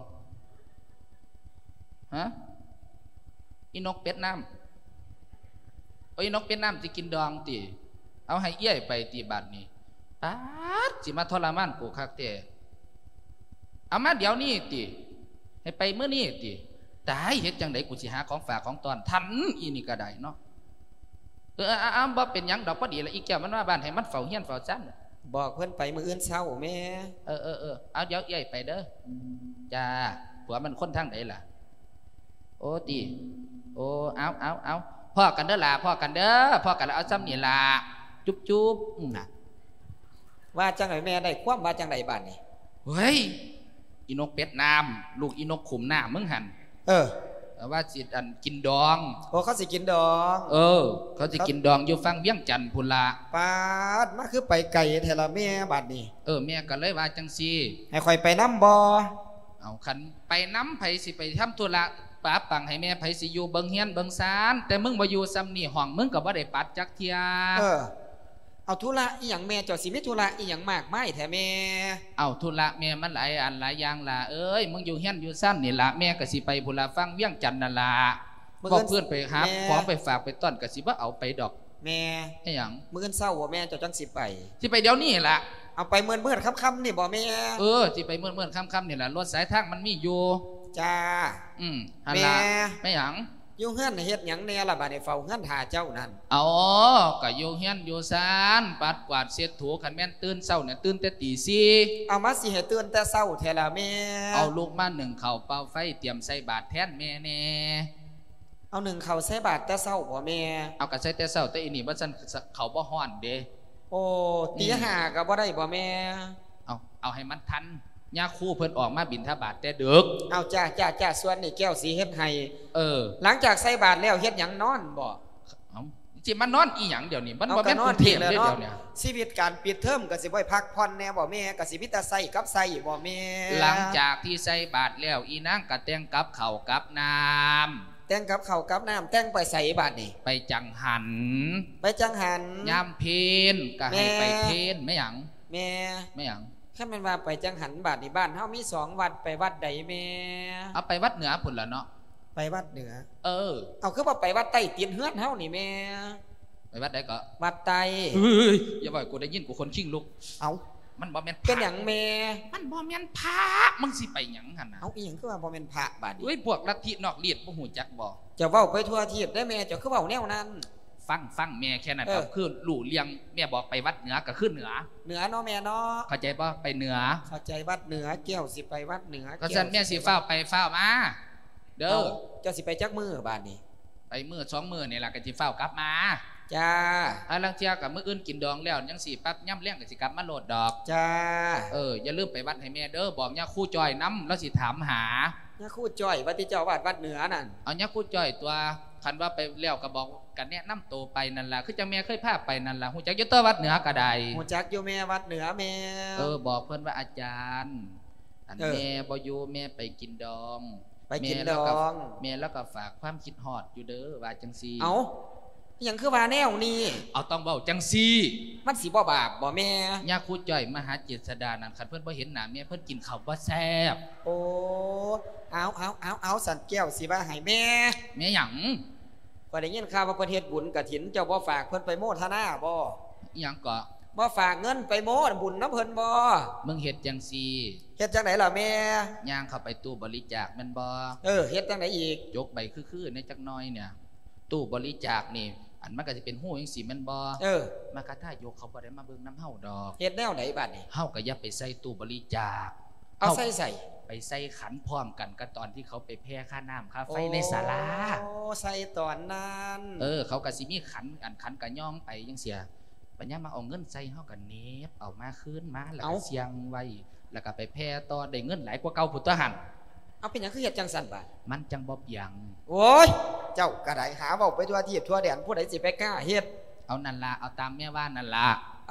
ฮะอีนกเป็ดน้ำโอ้ยนกเป็ดน้ำสิกินดองติเอาให้เอี้ยไปตีบาทนี่ป๊าดสิมาทรมานกูคักแต่เอามาเดี๋ยวนี้ติให้ไปเมื่อนี้ติตายเฮ็ดจังไดกูสิหาของฝากของตอนทันอีนี่ก็ได้เนาะเอออ้าบ่เป็นหยังดอกพอดีละอีแก้วมันว่าบ้านให้มันเฝ้าเฮียนเฝ้าซั่นบอกเพิ่นไปมื้ออื่นเช้าแม่เออเออเออเอาเดี๋ยวเอี้ยไปเด้อจ้าผัวมันคนทางไหนล่ะโอ้ติโอ้เอาเอาเอาพ่อกันเด้อล่ะพ่อกันเด้อพ่อกันแล้วเอาซ้ำนี่ล่ะจุ๊บจุ๊บน่ะว่าจังไดแม่ได้ความว่าจังไดบ้านนี่เฮ้ยอีนกเป็ดน้ำลูกอีนกขุมหน้ามึงหันเออว่าสิอันกินดองโอ้เขาสิกินดองเออเขาสิกินดองอยู่ฟังเวียงจันทน์พุ่นละปาดมาคือไปไก่แท้ละแม่บัดนี้เออแม่ก็เลยว่าจังซี่ให้ข่อยไปน้ำบ่เอาคันไปน้ำไผสิไปทำธุระป้าปังให้แม่ไผสิอยู่เบิ่งเฮียนเบิ่งศาลแต่มึงบ่อยู่ซ้ำนี่ห้องมึงก็บ่ได้ปัดจักเที่ยเออเอาธุระอีหยังแม่เจ้าสิมีธุระอีหยังมากมายแท้แม่เอาธุระแม่มันหลายอันหลายอย่างล่ะเอ้ยมึงอยู่เฮียนอยู่ซ่านนี่ล่ะแม่ก็สิไปพุ่นละฟังเวียงจันทน์นั่นล่ะบ่เพื่อนไปหาของไปฝากไปต้อนก็สิบ่เอาไปดอกแม่ให้หยังมื้ออื่นเช้าบ่แม่เจ้าจังสิไปสิไปเดี๋ยวนี้ล่ะเอาไปเมื่อนๆค่ำๆนี่บ่แม่เออสิไปเมื่อนๆค่ำๆนี่ล่ะรถสายทางมันมีอยู่จ้าอืมหั่นล่ะแม่หยังอยู่เฮือนเฮ็ดหยังแน่ล่ะบัดนี้เฝ้าเฮือนหาเจ้านั่นอ๋อก็อยู่เฮือนอยู่ศาลปัดกวาดเช็ดถูคันแม่นตื่นเช้าเนี่ยตื่นแต่ตีสี่เอามาสิให้ตื่นแต่เช้าแท้ล่ะแม่เอาลูกมาหนึ่งข้าวเป่าไฟเตรียมใส่บาตรแทนแม่แน่เอาหนึ่งข้าวใส่บาตรแต่เช้าบ่แม่เอาก็ใส่แต่เช้าแต่อีนี่บ่ซั่นเขาบ่ฮ้อนเด้โอ้ตีห้าก็บ่ได้บ่แม่เอาเอาให้มันทันย่าคู่เพิ่นออกมาบิณฑบาตแต่ดึกเอาจ้าจ้าจ้าส่วนนี่แก้วสีเฮ็ดให้เออหลังจากใส่บาตรแล้วเฮ็ดหยังนอนบ่เอ้าสิมันนอนอีหยังเดี๋ยวนี้มันบ่แม่นกรุงเทพเด้อเดี๋ยวนี้ชีวิตการปิดเทอมก็สิบ่ให้พักผ่อนแน่บ่แม่ก็สิมีแต่ใส่กับใส่บ่แม่หลังจากที่ใส่บาตรแล้วอีนางก็แต่งกับข้าวกับน้ำแต่งกับข้าวกับน้ำแต่งไปใส่บาตรนี่ไปจังหันไปจังหันยามเพลก็ให้ไปเพลแม่หยังแม่แม่หยังถ้ามันว่าไปจังหันบาทในบ้านเฮามีสองวัดไปวัดใดแม่เอาไปวัดเหนือพุ่นละเนาะไปวัดเหนือเออเอาคือว่าไปวัดใต้เตียนเฮือนเฮานี่แม่ไปวัดใดก็วัดใต้เฮ้ยอย่าบอกกูได้ยินกูคนชิงลุกเอามันบ่แม่นเป็นหยังแม่มันบ่แม่นพระมึงสิไปหยังหั่นน่ะเอาอีหยังคือว่าบ่แม่นพระบาดนี้เฮ้ยพวกลัทธินอกเลียดบ่ฮู้จักบ่จะเว้าไปทั่วทิศได้แม่จะคือเว้าแนวนั้นฟังฟังแม่แค่นั้นครับคือหลู่เลียงแม่บอกไปวัดเหนือก็ขึ้นเหนือเหนือเนาะแม่เนาะเข้าใจป่ะไปเหนือเข้าใจวัดเหนือแก้วสิไปวัดเหนือก็ฉันแม่สิเฝ้าไปเฝ้ามาเด้อเจ้าสิไปจักมือบ้านนี้ไปมือสองมือนี่แหละก็สิเฝ้ากลับมาจ้าถ้าลังเทียกับมืออื่นกินดองแล้วยังสิปั๊บย่ำเลี้ยงก็สิกลับมาโหลดดอกจ้าเอออย่าลืมไปวัดให้แม่เด้อบอกย่าคู่จอยน้ำแล้วสิถามหาย่าคู่จอยวัดที่เจ้าวัดวัดเหนือนั่นเอาย่าคู่จอยตัวคันว่าไปแล้วก็บอกกันเนี่ยน้ำโตไปนั่นล่ะคือจังแม่เคยพาไปนั่นล่ะหูจักยุตเตอร์วัดเหนือกระไดหูจักอยู่แม่วัดเหนือแม่เออบอกเพื่อนว่าอาจารย์อันแม่บอยู่แม่ไปกินดองไปกินดองแม่แล้วก็ฝากความคิดฮอดอยู่เด้อว่าจังซีเอาอย่างคือว่าแนวนี้เอาต้องเบาจังซีมันสีบ่บาปบ่แม่ย่าคู่จ่อยมหาเจษฎานั่นคันเพื่อนบ่เห็นหน้าแม่เพื่อนกินข้าวบ่แซ่บโอ้เอาเอาเอาเอาสันแก้วสิว่าให้แม่แม่หยังก็ได้ยินข่าวว่าประเทศบุญกฐินเจ้าบ่ฝากเพิ่นไปโมทนาบ่หยังก็บ่ฝากเงินไปโมบุญน้ำเพิ่นบ่มึงเฮ็ดจังซีเฮ็ดจังไหนล่ะแม่ย่างเข้าไปตู้บริจาคแม่นบ่เออเฮ็ดจังไหนอีกยกใบคือๆในจักน้อยเนี่ยตู้บริจาคนี่อันมันก็จะเป็นหู้จังซี่แม่นบ่เออมากระท่ายกเขาบ่ได้มาเบิ่งน้ำเฮาดอกเฮ็ดแนวไหนบัดนี้เฮาก็อย่าไปใส่ตู้บริจาคเอาใส่ใส่ไปใส่ขันพร้อมกันกับตอนที่เขาไปแพ่ค่าน้ำค่าไฟในศาลาโอ้ใส่ตอนนั้นเออเขาก็สิมีขันอันขันกะย่องไปจังเสียปัญญามาเอาเงินใส่เฮากันเนบเอามาคืนมาแล้วก็เสียงไว้แล้วก็ไปแพ่ต่อได้เงินหลายกว่าเก่าพุทธหันเอาเป็นหยังคือเฮ็ดจังซั่นบ่มันจังบ่เปียงโอ้ยเจ้าก็ได้หาเว้าไปทั่วทิศทั่วแดนผู้ใดสิไปกล้าเฮ็ดเอานั่นล่ะเอาตามแม่ว่านั่นล่ะเอ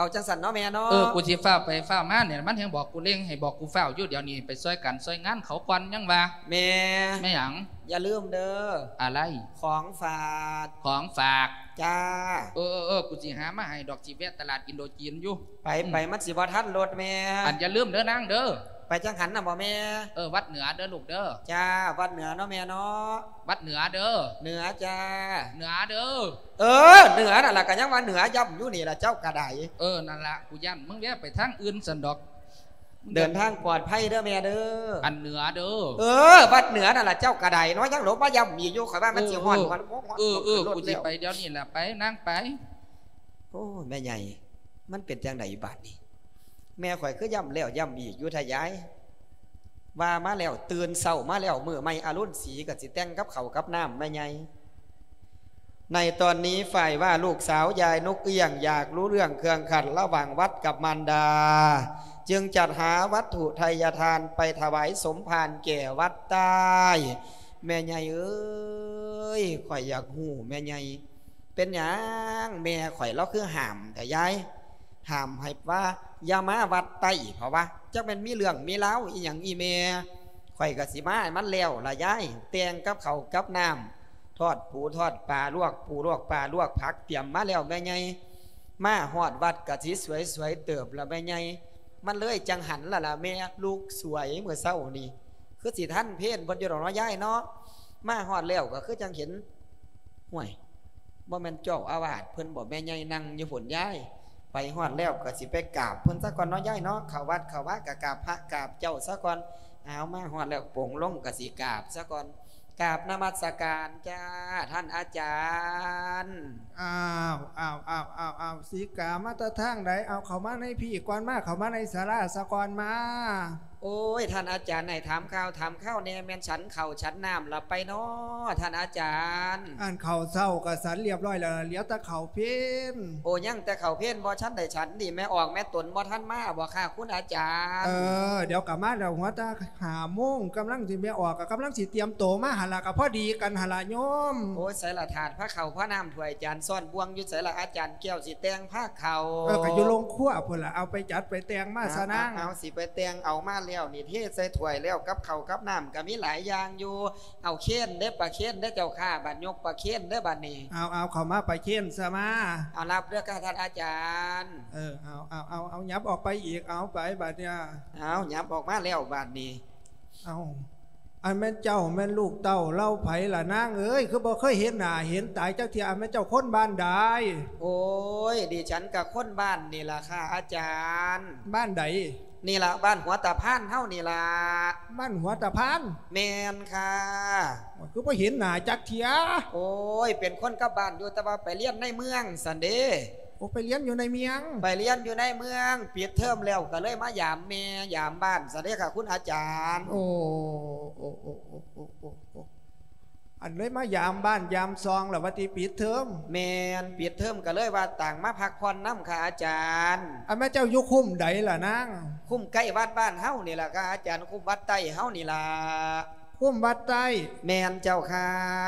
เอาจังสันเนาะแม่เนาะเออกูสิฟ้าไปฟ้ามาเนี่ยมันยังบอกกูเร่งให้บอกกูฟ้าอยู่เดี๋ยวนี้ไปซอยกันซอยงานเขาควันยังว่าแม่แม่หยังอย่าลืมเด้ออะไรของฝากของฝากจ้าเออเออกูสิหามาให้ดอกจีเวตตลาดอินโดจีนอยู่ไปไปมันสิบ่ทันรถแม่อันอย่าลืมเด้อนางเด้อไปจังหันน่ะบ่แม่เออวัดเหนือเด้อลูกเด้อจ้าวัดเหนือเนาะแม่เนาะวัดเหนือเด้อเหนือจ้าเหนือเด้อเออเหนือนั่นล่ะก็ยังว่าเหนือย่ำอยู่นี่ล่ะเจ้ากระไดเออนั่นล่ะกูย่ำมึงแวะไปทางอื่นสันดอกเดินทางปลอดภัยเด้อแม่เด้ออันเหนือเด้อเออวัดเหนือนั่นล่ะเจ้ากระไดน้อยยังหลบมาย่ำมีอยู่ข่อยว่ามันสิฮ้อนกว่าเออเออกูสิไปเดี๋ยวนี้ล่ะไปนั่งไปโอ้แม่ใหญ่มันเป็นจังไดบาดนี้แม่ข่อยคือย่ำแล้วย่ำอีกอยู่ทะยายว่ามาแล้วตื่นเศร้ามาแล้วมือไม่อารุณสีกับสิแต่งกับเขากับน้ำแม่ใหญ่ในตอนนี้ฝ่ายว่าลูกสาวยายนกเอี้ยงอยากรู้เรื่องเครื่องขัดระหว่างวัดกับมารดาจึงจัดหาวัตถุไทยทานไปถวายสมภารแก่วัดใต้แม่ใหญ่เอ้ยข่อยอยากหูแม่ใหญ่เป็นหยังแม่ข่อยเราคือห้ามแต่ยายห้ามให้ว่าอย่ามาวัดใต้เพราะว่าจะเป็นมีเรื่องมีเล้าอีหยังอีเมข่อยกับสิมามันแล้วละยายเตียงกับเขากับน้ำทอดปูทอดปลาลวกปูลวกปลาลวกผักเตรียมมาแล้วแม่ใหญ่มาหอดวัดกะสิสวยสวยเติบละแม่ใหญ่มันเลยจังหันละละแม่ลูกสวยเมื่อเศร้านี่คือสิท่านเพศบนยอดน้อยยายเนาะมาหอดแล้วก็คือจังเห็นห่วยบ่แม่นเจ้าอาวาสเพิ่นบอกแม่ใหญ่นั่งอยู่ฝนยายไปหอดแล้วก็สิไปกราบเพิ่นซะก่อนเนาะยายเนาะเข้าวัดเข้าวัดก็กราบพระกราบเจ้าซะก่อนเอามาหอดแล้วโป่งลงก็สิกราบซะก่อนกราบนมัสการจ้าท่านอาจารย์อ้าวอ้าวอ้าวอ้าวอ้าวสีกามาตะทางใดเอาเข้ามาในพี่ก่อนมาเข้ามาในศาลาสะก่อนมาโอ้ยท่านอาจารย์ไหนถามข้าวถามข้าวเนี่ยแม่นฉันเข่าฉันน้ำหลับไปเนาะท่านอาจารย์อ่านเข่าเศร้ากับสันเรียบร้อยแล้วเลี้ยวตะเข่าเพี้ยนโอ้ยังแต่เข่าเพี้ยนบ่ฉันได้ฉันดิแม่ออกแม่ตนบ่ท่านมาบ่ค่ะคุณอาจารย์เออเดี๋ยวกลับมาเดี๋ยวหัวตาหาโมงกำลังสิแม่ออกกับกำลังสิเตรียมโตมาหาละกับพ่อดีกันหาละโยมโอ้ยใส่ละถาดผ้าเข่าผ้าน้ำถ้วยจานซ่อนบวงอยู่ใส่ละอาจารย์แก้วสิแตงผ้าเข่าเออกับอยู่ลงขั้วพุ่นละเอาไปจัดไปแตงมาซะนะเอาสิไปแตงเอามาแล้วนี่เทใส่ถ้วยแล้วกับเขากับน้ำก็มีหลายอย่างอยู่เอาเค้นได้ปลาเค้นได้เจ้าข้าบัดยกปลาเค้นได้บัดนี้เอาเอาเขามาไปเค้นซะมาเอารับเรื่องท่านอาจารย์เออเอาเอาเอาเอายับออกไปอีกเอาไปบัดเนี่ยเอายับออกมาแล้วบัดนี้เอาอันแม่เจ้าแม่ลูกเต้าเล่าไผ่ละนางเอ้ยคือบ่เคยเห็นหน้าเห็นตายเจ้าเทียแม่เจ้าคนบ้านใดโอ้ยดิฉันกับคนบ้านนี่ล่ะค่ะอาจารย์บ้านใดนี่ละบ้านหัวตาพานเท่านี่ละบ้านหัวตาพานแมนค่ะคือพอเห็นหน้าจักเทียโอ้ยเป็นคนกับบ้านอยู่แต่ว่าไปเรียนในเมืองสันเดโอ้ไปเรียนอยู่ในเมืองไปเรียนอยู่ในเมืองปิดเทอมแล้วก็เลยมายามแม่ยามบ้านสันเดค่ะคุณอาจารย์โอ้โอ้โอ้โอ้โอ้โอ้อันเลยมายามบ้านยามซองหรือว่าตีปิดเทอมแมนปิดเทอมก็เลยว่าต่างมาพักผ่อนน้ำค่ะอาจารย์อันแม่เจ้ายุคุ้มใดล่ะนางคุ้มใกล้วัดบ้านเฮ้านี่แหละค่ะอาจารย์คุ้มวัดใต้เฮ้านี่ล่ะคุ้มวัดใต้แมนเจ้าค่ะ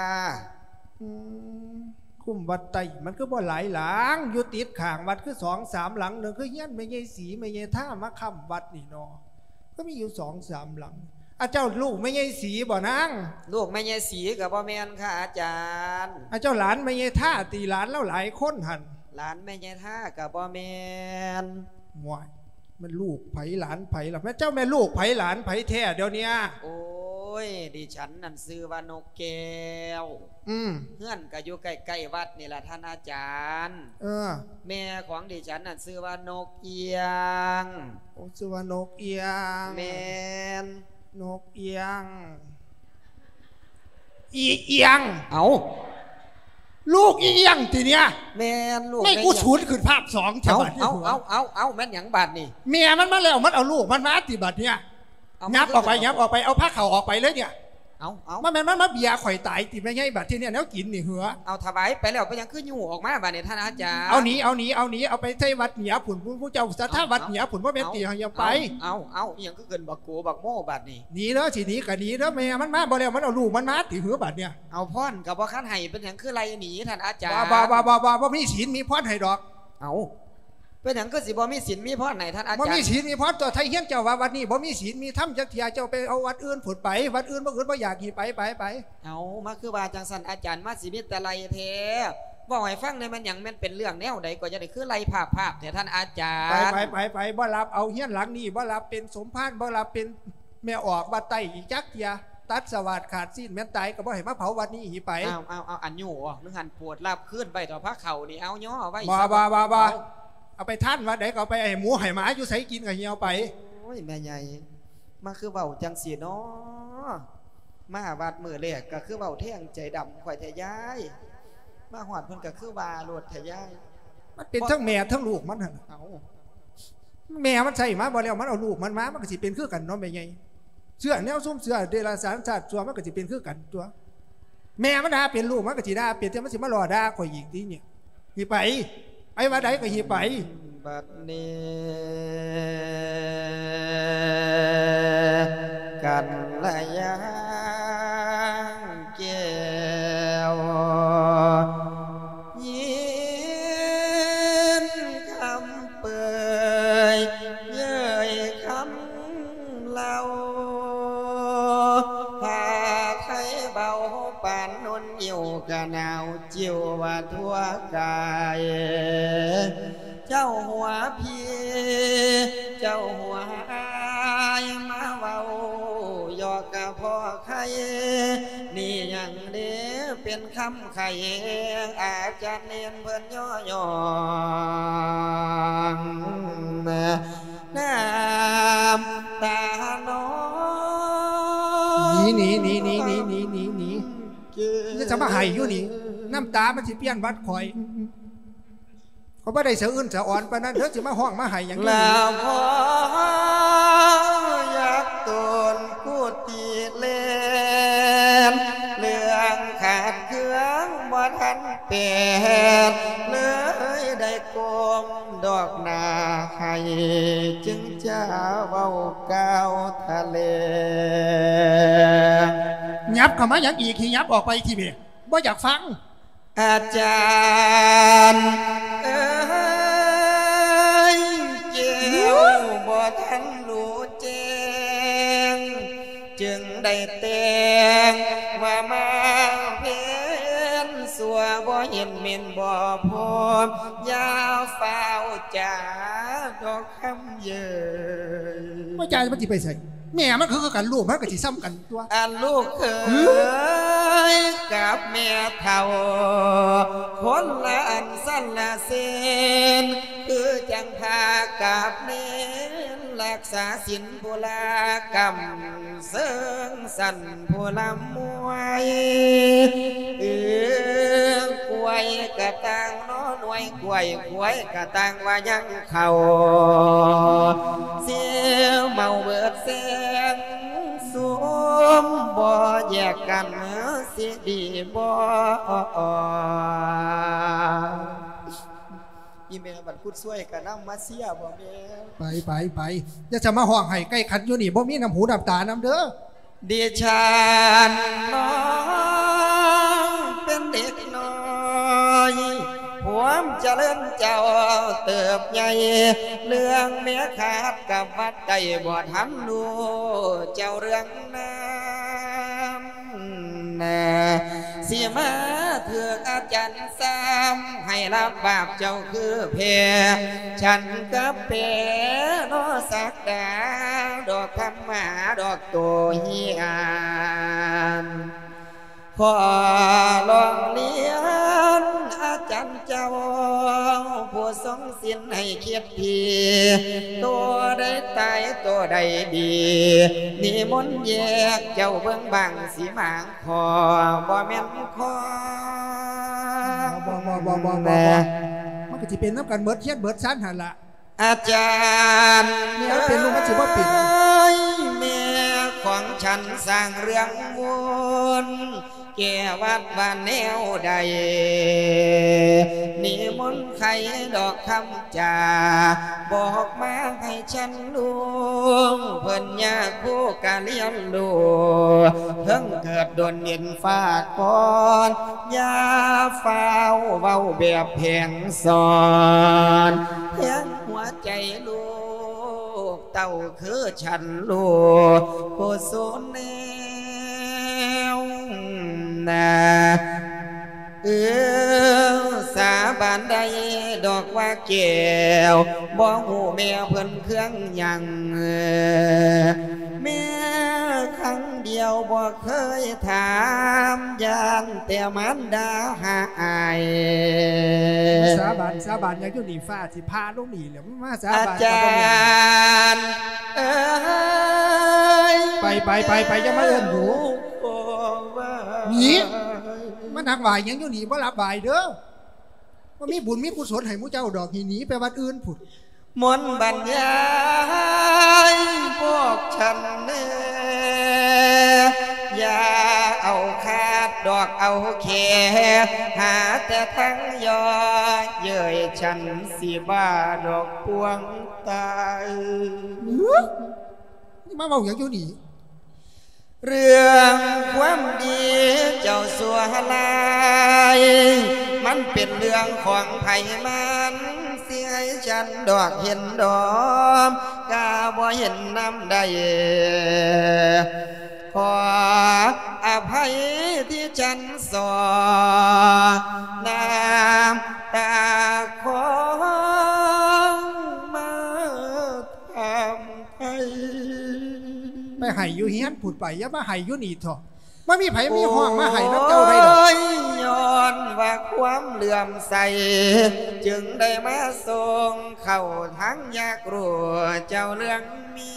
คุ้มวัดใต้มันก็บ่หลายหลังอยู่ติดข่างวัดคือสองสามหลังหนึ่งคือเฮี้ยนไม่ใช่สีไม่ใช่ท่ามาค้ำวัดนี่เนาะก็มีอยู่สองสามหลังอาเจ้าลูกไม่ใช่สีบ่นางลูกไม่ใช่สีกับบ่แมนค่ะอาจารย์อาเจ้าหลานไม่ใช่ท่าตีหลานแล้วหลายคนหันหลานไม่ใช่ท่ากับบ่แมนมวยมันลูกไผ่หลานไผ่หรอแม่เจ้าแม่ลูกไผ่หลานไผ่แท้เดี๋ยวนี้โอ้ยดิฉันนั่นซื้อว่านกแก้วอืมเพื่อนก็อยู่ใกล้ๆวัดนี่แหละท่านอาจารย์เออแม่ของดิฉันนั่นซื้อว่านกเอียงโอ้ซื้อว่านกเอียงแม่นกเอียงอีเอียงเอาลูกอีเอียงทีเนี้ยแม่ลูกไม่กูฉุนขึ้นภาพสองเอาเอาเอาเอาเอาแม่นหยังบาดนี่เมียมันมาแล้วมันเอาลูกมันมาติบัดเนี่ยยับออกไปยับออกไปเอาผ้าเข่าออกไปเลยเนี่ยเอาเอามันมันมาเบียร์ข่อยตายติไม่ใช่บัดที่เนี่ยแล้วกินนี่หัวเอาถวายไปแล้วไปยังขึ้นอยู่ออกมาบาดเนี่ยท่านอาจารย์เอาหนีเอาหนีเอาหนีเอาไปใช้วัดเหนียผุนผู้เจ้าสัทธาวัดเหนียผุนว่าเป็นตีเขาอย่าไปเอาเอาอย่างก็เกินบักโกบักโม่บาดนี่หนีแล้วสิหนีกับหนีแล้วแม่มันมาบ่แล้วมันเอาลูกมันมาตีหัวบัดเนี่ยเอาพ่อนกับบ่ขั้นไห้เป็นอย่างคือไรหนีท่านอาจารย์บ้าบ้าบ้าบ้าบ้าบ่มีศีลมีพ่อนไห้ดอกเอาเป็นหยังก็สิบ่มีศีลมีพรไหนท่านอาจารย์บ่มีศีลมีพรตัวไทยเฮียนเจ้าว่าวัดนี้บ่มีศีลมีธรรมจักเทียเจ้าไปเอาวัดอื่นผุดไปวัดอื่นบ่อื่นบ่อยากขี่ไปไปไปเอามาคือว่าจังสันอาจารย์มาสิมีแต่ไรเทบอกให้ฟังในมันหยังมันเป็นเรื่องแนวใดก็จะได้คือไรภาพภาพแต่ท่านอาจารย์ไปไปไปไปบ่รับเอาเฮียนหลังนี้บ่รับเป็นสมภารบ่รับเป็นแม่ออกวัดไตอีจักเทียตัดสวัสดขาดสิ้นแม่นตายก็บ่ให้มาเผาวัดนี้หีไปเอาเอาเอาอันอยู่อ๋อนึกหันปวดลาบขึ้นไปต่อพระเข่านี่เอาย่อไว้บ่บ่บ่บ่เอาไปท่านวัดไหนก็ไปให้หมูให้หมาอยู่ใส่กินกับเหี่ยวไปโอ้ยแม่ใหญ่มาคือเบาจังสีเนาะมาวัดมือแรกก็คือเบาแท่งใจดำข่อยแท้ย้ายมาหอดเพิ่นก็คือว่าโลดแท้ย้ายมันเป็นทั้งแม่ทั้งลูกมันเอาแม่มันใส่มาบ่แล้วมันเอาลูกมันมามันก็สิเป็นคือกันเนาะแม่ใหญ่เสื้อแนวซุ่มเสื้อเดรัจฉานชาติตัวมันก็สิเป็นคือกันตัวแม่มันด่าเป็นลูกมันก็สิด่าเป็นแต่มันสิมาหล่อด่าข่อยอีกทีเนี่ยหีไปไอ้วัดใดก็หีไปบัดนี้กันละยางแก้วยินคำเปิดเย้ยคำเล่าพาไทยเบาปานนนอยู่กะหนาวจิวว่าทั่วกายเจ้าหัวพี่เจ้าหัวอายมาเว้ายอกกะพ่อใครนี่ยังเด้เป็นคำไข่อาจารย์เนียนเพิ่นย่อยองน้ำตาน้องหนีหนีหนีหนีหนีหนีหนีหนีนี่จะมาไห้อยู่นี่น้ำตามันสิเปลี่ยนวัดคอยเขาไม่ได้เสืออื่นเสืออ่อนปะนั้นเดี๋ยวจะมาห้องมาไห้อย่างนี้แล้วพออยากตูนกูตีเล่นเรื่องขาดเครื่องบ่ทันเปลี่ยนเลยได้กลมดอกนาให้จึงจะเว้าก้าวทะเลยับเข้ามาอย่างอีกขี้ยับออกไปทีเดียวบ่อยากฟังอาจารย์เอ้ยเจ้าบ่ทันรู้แจ้งจึงได้แต่งว่ามาเพียนสัวบ่เห็นเม่นบ่พบยาวฝ้าวจ่าดอกคำเย้ยบ่จ่ามันสิไปใส่แม่มันคือกันลูกมันก็สิซ้ำกันตัวอันลูกเคยกับแม่เท่าคนละอันสั้นละเส้นคือจังพากับเน้นรักษาศีลผู้ลากรรมเสริงสันผู้ลำมวยเอือกล้วยกะตังน้อหน่วยกล้วยกล้วยกะตังว่ายังเข่าเสียเมาเบิดเสียงสวมบ่แยกกันสิดีบ่อีเมลบัดพูดช่วยกันน้ำมาเสียบ่เมลไปไปไปจะจะมาห้องให้ใกล้ขันอยู่นี่บ่มีน้ำหูน้ำตาน้ำเด้อเดียชันน้องเป็นเด็กน้อยหัวมเจริญเจ้าเติบใหญ่เรื่องเมียขาดกับวัดใจบ่ทันดูเจ้าเรื่องน้ำสีมาเถือกอาจารย์ซ้ำให้รับบาปเจ้าคือเพฉันกับเพนอสักดาดอกคำมาดอกตัวเฮียนขอลองเลี้ยนอาจารย์เจ้าผู้ทรงศีลให้เกียรติตัวใดตายตัวใดดีนิมนต์แยกเจ้าเบื้องบังสีหมางคอบ่แม่นคอบ่บ่บ่บ่บ่มันก็จะเป็นน้ำกันเบิดเทียนเบิดชั้นหันละอาจารย์เนี่ยเป็นลูกมันจะว่าปิดแม่ของฉันสร้างเรื่องวนแก่วัดบ้านแนวใดนิมนต์ใครดอกคำจ่าบอกมาให้ฉันรู้เพิ่นยาคู่กะเลี้ยงดูเพิ่งเกิดโดนเย็นฟาดก่อนยาฟ้าวเบาแบบแผงสอนเพียงลูกเต้าคือฉันลูกผู้สูญแนวนาเออสาบานใดดอกว่าแก้วบ่หูแม่เพิ่นเครื่องยังแม่ครั้งเดียวบ่เคยถามยานแต่มันดาหายสาบานสาบานอย่างอยู่นี่ฟ้าสิพาลงนี่แหละมาสาบานอาจารย์เอ้ยไปไปไปไปจะมาเอิ้นหนูหนีมันหักบ่ายยังอยู่นี่บ่รับบ่ายเด้อว่ามีบุญมีกุศลให้หมู่เจ้าดอกหนีไปวัดอื่นผุดมนต์บรรยายพวกฉันเน่อย่าเอาคาดดอกเอาแค่หาแต่ทั้งยอเย้ยฉันสิบ้าดอกพวงตายนี่มาเว้าอย่างอยู่นี่เรื่องความดีเจ้าสัวลายมันเป็นเรื่องของไผมันสิให้ฉันดอกเห็นดอมกาบ่เห็นน้ำใดขออภัยที่ฉันสอน้ำตาของมาทำให้ไปไห้อยู่เฮียนผุดไปอย่ามาไห้อยู่นี่เถอะไม่มีไผมีห้องมาไห้น้ำเจ้าได้หรอกย้อนว่าความเหลื่อมใสจึงได้มาส่งเข้าทั้งอยากรู้เจ้าเรื่องมี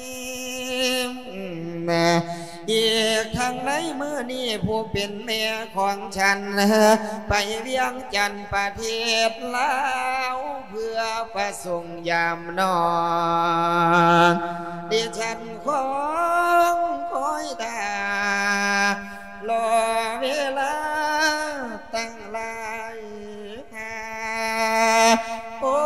แม่อีกทางในมือนี้ผู้เป็นแม่ของฉันไปเวียงจันทร์ประเทศลาวเพื่อประสงค์ยามนอนดิฉันคงคอยตารอเวลาตั้งหลายหาโอ้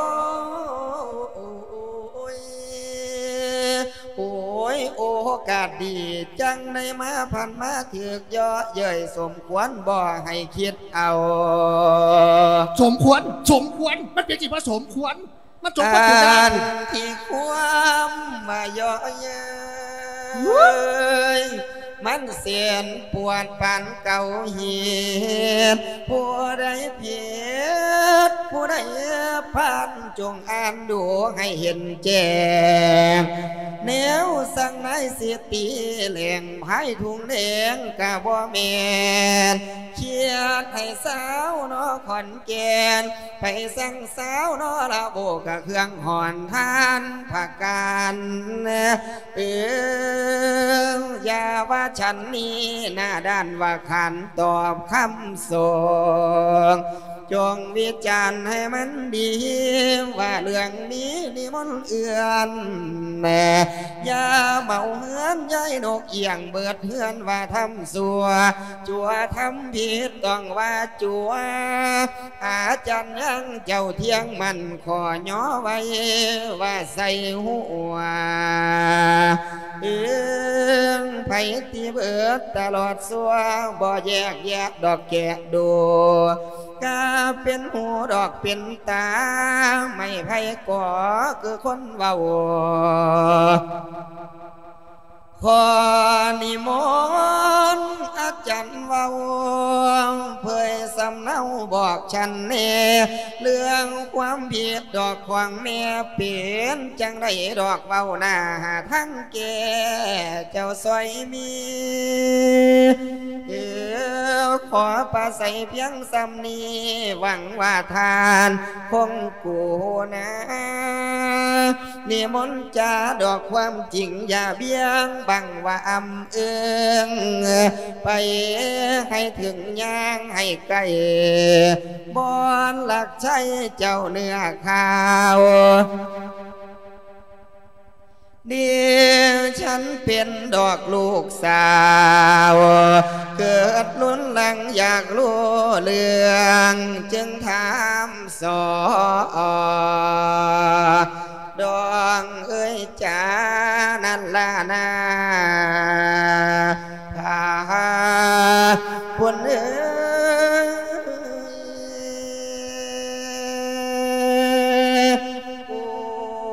โอ้ยโอกาสดีจังในมาพันมาถือกย่อเย้ยสมควรบ่ให้คิดเอาสมควรสมควรมันเป็นจิตว่าสมควรมันจบมาถึงได้ที่ความมาย่อเย้ยมันเสียนปวดปานเก่าเหียดผู้ใดเพียรผู้ใดผ่านจงอ่านดูให้เห็นแจ้งแนวสั่งนายเสียตีแหล่งไผ่ทุ่งแดงกะบ่แม่นเขียดให้สาวนอขอนแก่นไปสั่งสาวนอละโบกะเครื่องหอนทานผักการเอออย่าว่าฉันนี้หน้าด้านว่าขันตอบคำส่งจงวิจารณ์ให้มันดีว่าเรื่องนี้นี่มันเอื้อนแม่อย่าเมาเฮือนย้ายนกเอียงเบิดเฮือนว่าทำสัวจัวทำผิดต้องว่าจัวอาจารย์ยังเจ้าเที่ยงมันขอย่อไว้ว่าใส่หัวเอื้องไผ่ที่เบิดตลอดสัวบ่แยกแยกดอกแกะดูกาเป็นหูดอกเป็นตาไม่ไผ่ก่อคือคนเว้าขอนิมนต์อาจารย์เว้าเผยสำเนาบอกฉันเน่เรื่องความผิดดอกควางแม่เปลี่ยนจังได้ดอกเว้าหน้าทั้งแก่เจ้าซอยมีเออขอปาใส่เพียงสำนีหวังว่าทานคงกูนะนิมนต์จ่าดอกความจริงอย่าเบี้ยงบังว่าอำเอื้องไปให้ถึงย่างให้ไกลบอนหลักใจเจ้าเนื้อข้าวเดียวฉันเป็นดอกลูกสาวเกิดลุ้นหลังอยากรู้เรื่องจึงถามสอดองเอ้ยจ้านั่นล่ะนาถ้าคนเอ้ยโอ้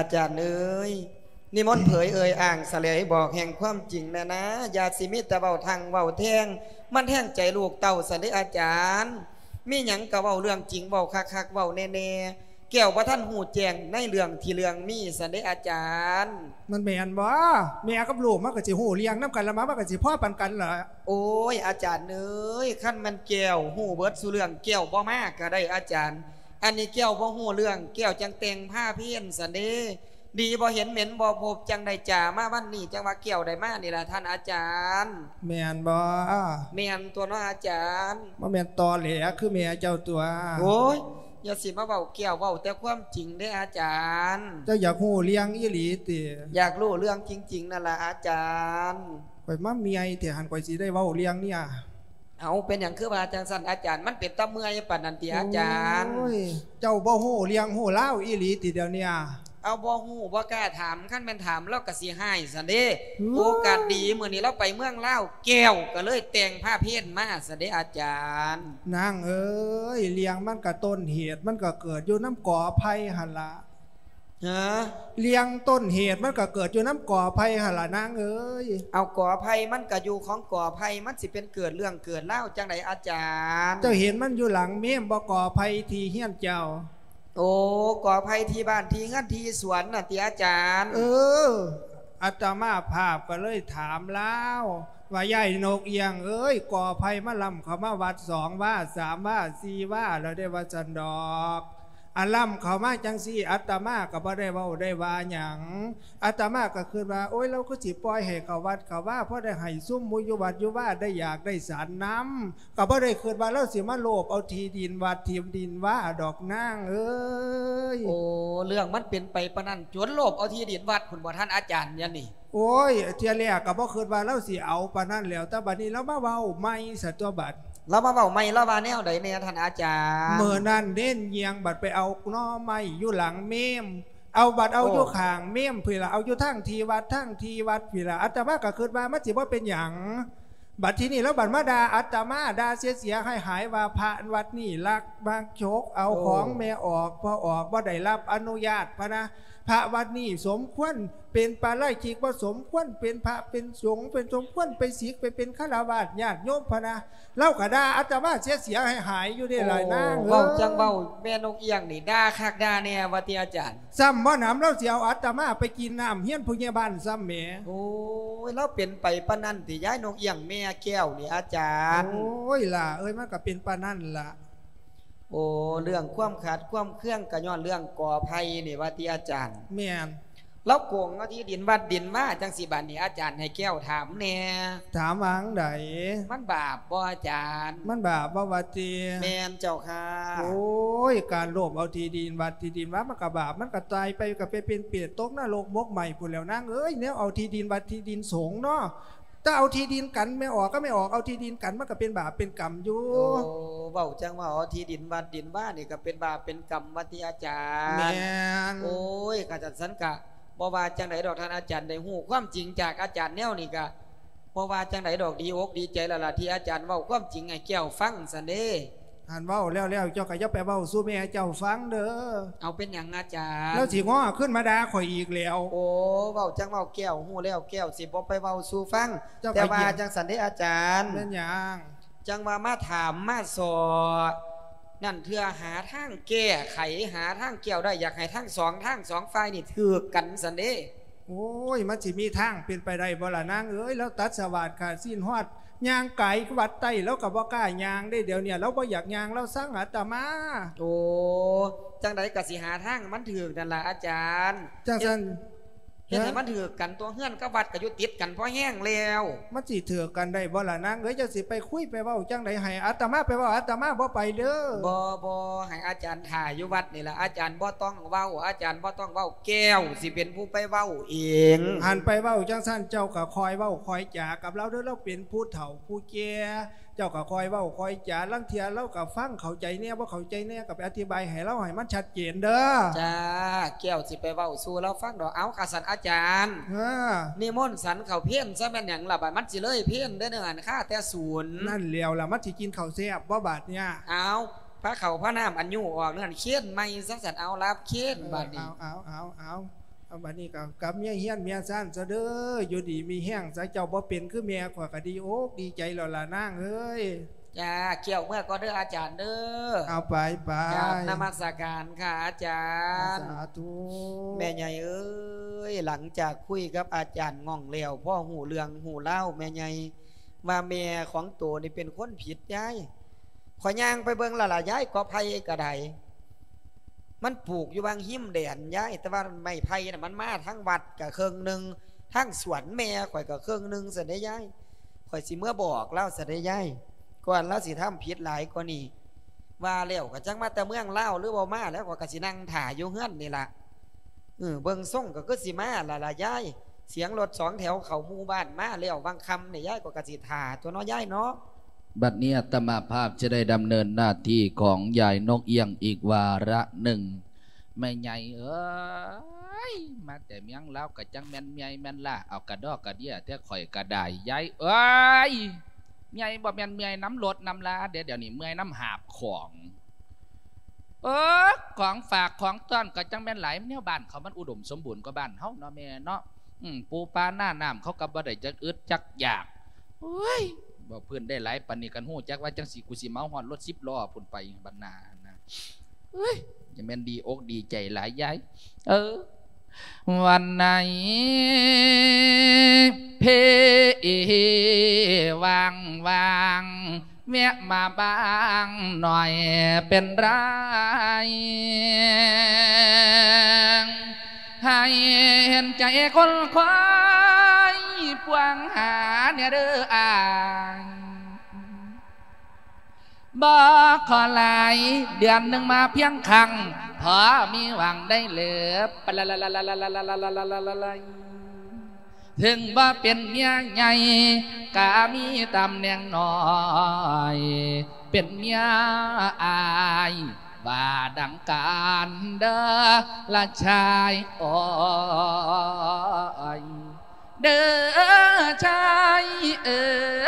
อาจารย์เอ้ยนิมนต์เผยเอ่ยอ่างเสลยบอกแห่งความจริงนะนะอย่าสิมิแต่เว้าทางเว้าแทงมันแท่งใจลูกเต่าสันเดอาจารย์มีหยังก็เว้าเรื่องจริงเว้าคักๆเว้าแน่ๆแก้วว่าท่านหูแจงในเรื่องที่เรื่องมีสันเดอาจารย์มันแม่นบ่แม่กับลูกมันก็สิหูเลี้ยงน้ำกันละมามันก็สิพ่อปันกันเหรอโอ้ยอาจารย์เอ้ยขั้นมันแก้วหูเบิดสู่เรื่องแก้วบ่มากก็ได้อาจารย์อันนี้แก้วบ่หูเรื่องแก้วจังเต็งผ้าเพี้ยนสันเดดีบ่เห็นเหม็นบ่พบจังได้จ่ามาวันนี้จังว่าเกี่ยวได้มานี่ล่ะท่านอาจารย์แม่นบ่แม่นตัวน้ออาจารย์บ่แม่นตอแหลคือแม่เจ้าตัวโอ้ยอย่าสิมาเว้าเกี่ยวเว้าแต่ความจริงเด้ออาจารย์เจ้าอยากฮู้เลี้ยงอีหลีติอยากรู้เรื่องจริงๆนั่นล่ะอาจารย์ข่อยมาเมียแต่หันข่อยสิได้เว้าเลี้ยงเนี่ยเอาเป็นอย่างคือว่าจังซั่นอาจารย์มันเป็นตะเมื่อยปานนั้นติอาจารย์โอ้ยเจ้าบ่ฮู้เลี้ยงฮู้ลาวอีหลีติเดี๋ยวเนี่ยเอาบ่ฮู้บ่กล้าถามคันแม่นถามเราก็สิให้ซะเด้โอกาสดีมื้อนี้เราไปเมืองลาวแก้วก็เลยแต่งผ้าเพี้ยนมาซะเด้อาจารย์นางเอ้ยเลี้ยงมันก็ต้นเหตุมันก็เกิดอยู่น้ำก่อไผ่หั่นล่ะฮะเลี้ยงต้นเหตุมันก็เกิดอยู่น้ำก่อไผ่หั่นล่ะนางเอ้ยเอาก่อไผ่มันก็อยู่ของก่อไผ่มันสิเป็นเกิดเรื่องเกิดเล่าจังไดอาจารย์เจ้าเห็นมันอยู่หลังเมมบ่ก่อไผ่ที่เฮียนเจ้าโอ้ก่อไผ่ที่บ้านที่งั้นที่สวนน่ะติอาจารย์เอออาตมาภาพก็เลยถามแล้วว่ายายนกเอียงเอ้ยก่อไผ่มาลำเขามาวัดสองว่าสามว่าสี่ว่าแล้วได้ว่าจันดอกอาล่ำเขามาจังซี่อาตมาก็บ่ได้เว้าได้ว่าหยังอาตมาก็คือว่าโอ้ยเราก็สิปล่อยให้เขาวัดเขาว่าเพราะได้ให้ซุ่มมุยวัดอยู่ว่าได้อยากได้สารน้ำก็บ่ได้คือว่าเราสิมาโลภเอาที่ดินวัดที่ดินว่าดอกนางเอ้ยโอ้เรื่องมันเป็นไปปานนั้นจนโลภเอาที่ดินวัดคุณบ่ท่านอาจารย์ยันนี่โอ้ยเที่ยแรกก็บ่คือว่าเราสิเอาปานนั้นแล้วแต่บัดนี้เรามาเว้าใหม่ซะตัวบัดเรามาเว้าใหม่เราว่าแนวใดแน่ท่านอาจารย์เมื่อนั้นเด่นเยียงบัดไปเอาหน่อไม้อยู่หลังเมมเอาบัดเอาอยู่ข้างเมมพี่ละเอาอยู่ทั้งทีวัดทั้งทีวัดพี่ละอาตมาก็คิดว่ามันสิบ่เป็นหยังบัดที่นี่แล้วบัดมาด่าอาตมาด่าเสียเสียให้หายว่าพระวัดนี่ลักบางโชกเอาของแม่ออกพอออกบ่ได้รับอนุญาตพะนะพระวัดนี่สมควรเป็นปาไล่ขีกว่าสมควรเป็นพระเป็นสงฆ์เป็นสมควรไปศิกไปเป็นฆราวาสญาติโยมพะนะเล่ากระดาอาตมาเสียเสียให้หายอยู่ได้หลายนางเว้าจังเว้าแม่นกเอียงนี่ด่าคักด่าแน่ว่าติอาจารย์ซ้ำบ่น้ำเราเสียเอาอาตมาไปกินน้ำเฮียนผู้ใหญ่บ้านซ้ำแหมโอ้ยเราเป็นไปปานนั้นติย้ายนกเอียงแม่แก้วนี่อาจารย์โอ้ยล่ะเอ้ยมันก็เป็นปานนั้นล่ะโอ้เรื่องความขาดความเครื่องก็ย้อนเรื่องก่อไผ่นี่ว่าติอาจารย์แม่นแล้วโกงเอาที่ดินวัดดินมาจังสิบาทนี่อาจารย์ให้แก้วถามแน่ถามวางใดมันบาปบ่อาจารย์มันบาปบ่วัดตีแม่นเจ้าค่ะโอ้ยการโลภเอาที่ดินวัดที่ดินวัดมันก็บาปมันก็ตายไปก็ไปเป็นเปรตตกนรกมกใหม่พุ่นแล้วนางเอ้ยเนี่ยเอาที่ดินวัดที่ดินสงเนาะถ้าเอาที่ดินกันไม่ออกก็ไม่ออกเอาที่ดินกันมันก็เป็นบาปเป็นกรรมอยู่โอ้เว้าจังว่าเอาที่ดินวัดดินว่านี่ก็เป็นบาปเป็นกรรมวัดที่อาจารย์แม่นโอ้ยกะจัดสันกะบ่ว่าจังไหนดอกท่านอาจารย์ได้ฮู้ความจริงจากอาจารย์แนวนี่ก็บ่ว่าจังไหนดอกดีอกดีใจละล่ะที่อาจารย์เว้าความจริงให้แก้วฟังซั่นเด้หันเว้าแล้วๆเจ้าก็อย่าไปเว้าสู่แม่เจ้าฟังเด้อเอาเป็นหยังอาจารย์แล้วสิง้อขึ้นมาด่าข่อยอีกแล้วโอ้เว้าจังเว้าแก้วฮู้แล้วแก้วสิบ่ไปเว้าสู่ฟังแต่ว่าจังซั่นเด้อาจารย์เป็นหยังจังว่ามาถามมาสอนั่นเพื่อหาทางแก้ไขหาทางเกี่ยวได้อยากให้ทั้งสองทางสองฝ่ายนี่ถือกันซั่นเด้โอ้ยมันสิมีทางเป็นไปได้บ่ล่ะนางเอ้ยแล้วตัดสวัสดิ์ขาดสิ้นฮอดย่างไก่วัดไตแล้วก็บ่กล้าย่างได้เดี๋ยวเนี่ยเราบ่อยากย่างเราสร้างอาตมาโอ้จังไดก็สิหาทางมันถือนั่นล่ะอาจารย์จังซั่นเฮ็ดให้มันถือกันตัวเฮือนกับวัดก็อยู่ติดกันพอแห้งแล้วมันสิถือกันได้บ่ล่ะนางเอ้ยจะสิไปคุยไปเว้าจังไดให้อาตมาไปเว้าอาตมาบ่ไปเด้อบ่บ่ให้อาจารย์ถ่ายอยู่วัดนี่ล่ะอาจารย์บ่ต้องเว้าอาจารย์บ่ต้องเว้าแก้วสิเป็นผู้ไปเว้าเองหันไปเว้าจังซั่นเจ้าก็คอยเว้าคอยจากับเราเด้อเราเป็นผู้เฒ่าผู้แก่เจ้าก็คอยเว้าคอยจาลังเทียเราก็ฟังเข้าใจแน่บ่เข้าใจแน่ก็ไปอธิบายให้เราให้มันชัดเจนเด้อจ้าแก้วสิไปเว้าสู่เราฟังดอกเอาค่ะสันอาจารย์นิมนต์สันเขาเพี้ยนซะแม่นหยังล่ะบัดมันสิเลยเพี้ยนเด้อเนื้อหันค่าแต่ศูนย์นั่นแล้วล่ะมันสิกินข้าวแซ่บบ่บาดเนี่ยเอาพระเขาพระน้ำอันยู่ออกเนื้อเคี้ยนไม่สักสันเอารับเคี้ยนบาดนี้เอาเอาเอาเอาบัดนี้ก็กับเมียเฮียนเมียซ่านซะเด้ออยู่ดีมีแห้งซะเจ้าบ่เป็นคือเมียข่อยก็ดีโอกดีใจแล้วล่ะนางเอ้ยจ้าเกี่ยวเมื่อก็เด้ออาจารย์เด้อเอาไปไปนมัสการค่ะอาจารย์สาธุแม่ใหญ่เอ้ยหลังจากคุยกับอาจารย์ง่องแล้วพ่อหูเรื่องหูเล่าแม่ใหญ่ว่าแม่ของตัวนี่เป็นคนผิดย้ายขอยย่างไปเบิ่งละละย้ายก็ไผ่กระไดมันปลูกอยู่บางหิมแดนย้ายแต่ว่าไม่ไผ่น่ะมันมาทั้งวัดกับเครื่องหนึ่งทั้งสวนแม่ข่อยกับเครื่องหนึ่งเสด็จย้ายข่อยสิเมื่อบอกเล่าเสด็จย้ายก่อนเล่าสิทำผิดหลายกว่านี้ว่าแล้วก็จังมาแต่เมืองเล่าหรือว่ามาแล้วก็กสินั่งถ่ายอยู่เฮือนนี่ล่ะเออเบิ่งส่งก็คือสิมาละละย้ายเสียงรถสองแถวเขาหมู่บ้านมาแล้วบางคำเนี่ยย้ายก็กสิถ่าตัวน้อยย้ายเนาะบัดนี้อาตมาภาพจะได้ดำเนินหน้าที่ของยายนกเอียงอีกวาระหนึ่งแม่ใหญ่เอ้ยมาแต่เมียงแล้วก็จังแม่นใหญ่แม่นล่ะเอากระดอกกระเดี่ยแต่ข่อยกระไดยายเอ้ยใหญ่บ่แม่นเมื่อยน้ำรถน้ำลาเดี๋ยวเดี๋ยวนี้เมื่อยน้ำหาบของเออของฝากของต้อนก็จังแม่นหลายเนี่ยบ้านเขามันอุดมสมบูรณ์กว่าบ้านเฮาเนาะแม่เนาะอืมปูปลาหน้าน้ำเขาก็บ่ได้จักอึดจักอยากเฮ้ยบ่เพื่อนได้หลายปานนี้กันฮู้จักว่าจังสิกูสิเมาฮอดรถสิบล้อพุ่นไปบรรณานะเฮ้ยจะแม่นดีอกดีใจหลายยายเออวันไหนเพวางวางแวะมาบ้างหน่อยเป็นไรให้เห็นใจคนคอยปวงหาเนี่ยเด้ออายบ่ขอหลายเดือนหนึ่งมาเพียงครั้งพอมีหวังได้เหลือปะละละละละละละละละละละละละถึงบ่เป็นเมียใหญ่กะมีตำแหน่งน้อยเป็นเมียอายว่าดังการเด้อละชายโอ้ยเด้อชายเอ้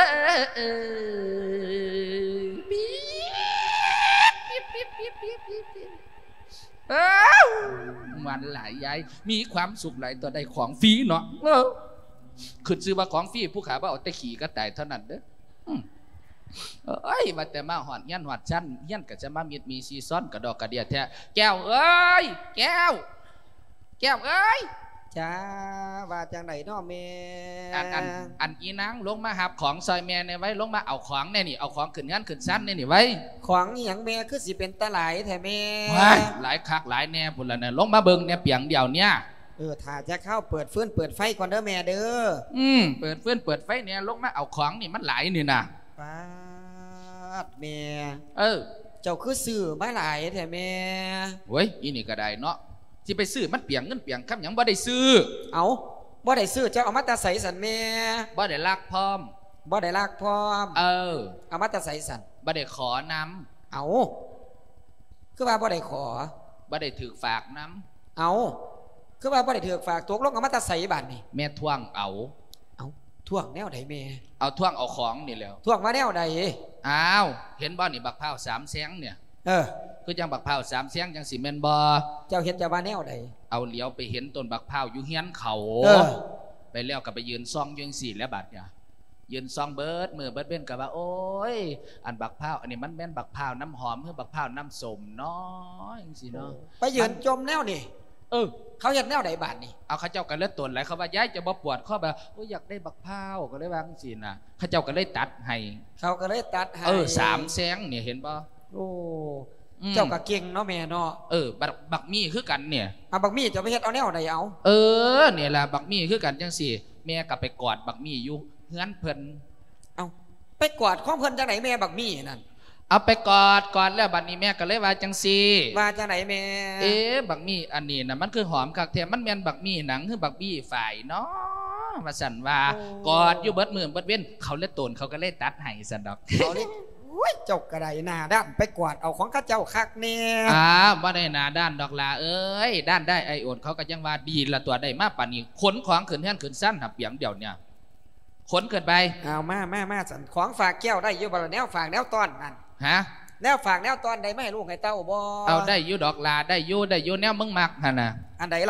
ยปี๊บปี๊บปี๊บปี๊บปี๊บปี๊บปี๊บเอ้ามันหลายยายมีความสุขหลายตัวได้ของฟรีเนาะเออขึ้นซื้อว่าของฟรีผู้ขาว่าเอาแต่ขี่ก็ตายเท่านั้นเด้อเอ้ยมาแต่มาหอดเงี้ยนหอดชั้นเงี้ยนก็จะมามีมีซีซ้อนกระดอกกระเดียแท้แก้วเอ้ยแก้วแก้วเอ้ยจ้าว่าจังไหนน้อแม่อันอันอันอีนางลงมาหับของซอยแม่เนี่ยไว้ลงมาเอาของเนี่ยนี่เอาของขึ้นงั้นขึ้นชั้นเนี่ยนี่ไว้ของอย่างแม่คือสิเป็นตะไหลแท้แม่หลายคักหลายแน่พุ่นละเนี่ยลงมาเบิ่งเนี่ยเปียงเดียวเนี่ยเออถ้าจะเข้าเปิดฟืนเปิดไฟก่อนเด้อแม่เด้ออืมเปิดฟืนเปิดไฟเนี่ยลงมาเอาของนี่มันหลายนี่นะป้าดแม่เออเจ้าคือซื้อมาหลายแท้แม่เว้ยอีนี่ก็ได้เนาะที่ไปซื้อมันเปียงเงินเปียงคำหยังบ่ได้ซื้อเอาบ่ได้ซื้อเจ้าเอามาตาใสสันแม่บ่ได้ลักพร้อมบ่ได้ลักพร้อมเออเอามาตาใสสันบ่ได้ขอน้ำเอาคือว่าบ่ได้ขอบ่ได้ถือฝากน้ำเอาคือว่าบ่ได้ถือฝากตกลงเอามาตาใสบ้านนี่แม่ท่วงเอาเอาท่วงแนวใดแม่เอาท่วงเอาของนี่แล้วท่วงมาแนวใดอ้าวเห็นบ่นี่บักพร้าวสามแสงเนี่ยเออคือจังบักพร้าวสามแสงจังสิแม่นบ่เจ้าเห็นจะว่าแนวใดเอาเหลียวไปเห็นต้นบักพร้าวอยู่เฮียนเขาไปแล้วก็ไปยืนซองยืนสี่แล้วบาดเนี่ยยืนซองเบิร์ดมือเบิร์ดเบ้นกับว่าโอ้ยอันบักพร้าวอันนี้มันแม่นบักพร้าวน้ำหอมเพื่อบักพร้าวน้ำส้มน้อยจังสิเนาะไปยืนจมแนวนี่เออเขาเห็นแนวใดบาดนี่เอาข้าเจ้ากันเลือดต้นไหลเขาว่าย้ายจะบ่ปวดข้อแบบโอ้ยอยากได้บักพร้าวก็เลยว่าจังสินะข้าเจ้าก็เลยตัดให้เขาก็เลยตัดให้เออสามแสงเนี่ยเห็นป่ะโอ้เจ้าก็เก่งเนาะแม่เนาะเออบักบักมี่คือกันเนี่ยเอาบักมี่จะไปเฮ็ดเอาแนวใดเอาเออเนี่ยแหละบักมี่คือกันจังสิแม่กลับไปกอดบักมี่อยู่เฮือนเพิ่นเอาไปกอดของเพิ่นจังไหนแม่บักมี่นั่นเอาไปกอดกอดแล้วบัดนี้แม่ก็เลยว่าจังสิว่าจังไหนแม่เอ๊ะบักมี่อันนี้นะมันคือหอมคักแท้มันแม่นบักมี่หนังคือบักบี้ฝ่ายเนาะว่าสั่นว่ากอดอยู่เบิดมือเบิดเว้นเขาเลยโตนเขาก็เลยตัดให้สั่นดอกเขาเลยเจ้ากระไดหน้าด้านไปกวาดเอาของข้าเจ้าคักเนี่ยอ่าว่าได้หน้าด้านดอกลาเอ้ยด้านได้ไอโอนเขาก็ยังว่าดีละตัวได้มากป่านนี้ขนของขืนแท่นขืนสั้นหับเปียงเดี่ยวเนี่ยขนเกินไปเอามามามาสั่นของฝากแก้วได้อยู่บ่แนวฝากแนวตอนนั่นฮะแนวฝากแนวตอนใดไม่ให้ลูกให้เต้าบ่เอาได้อยู่ดอกลาได้อยู่ได้อยู่แนวมึงมักฮะนะอันใดล่ะ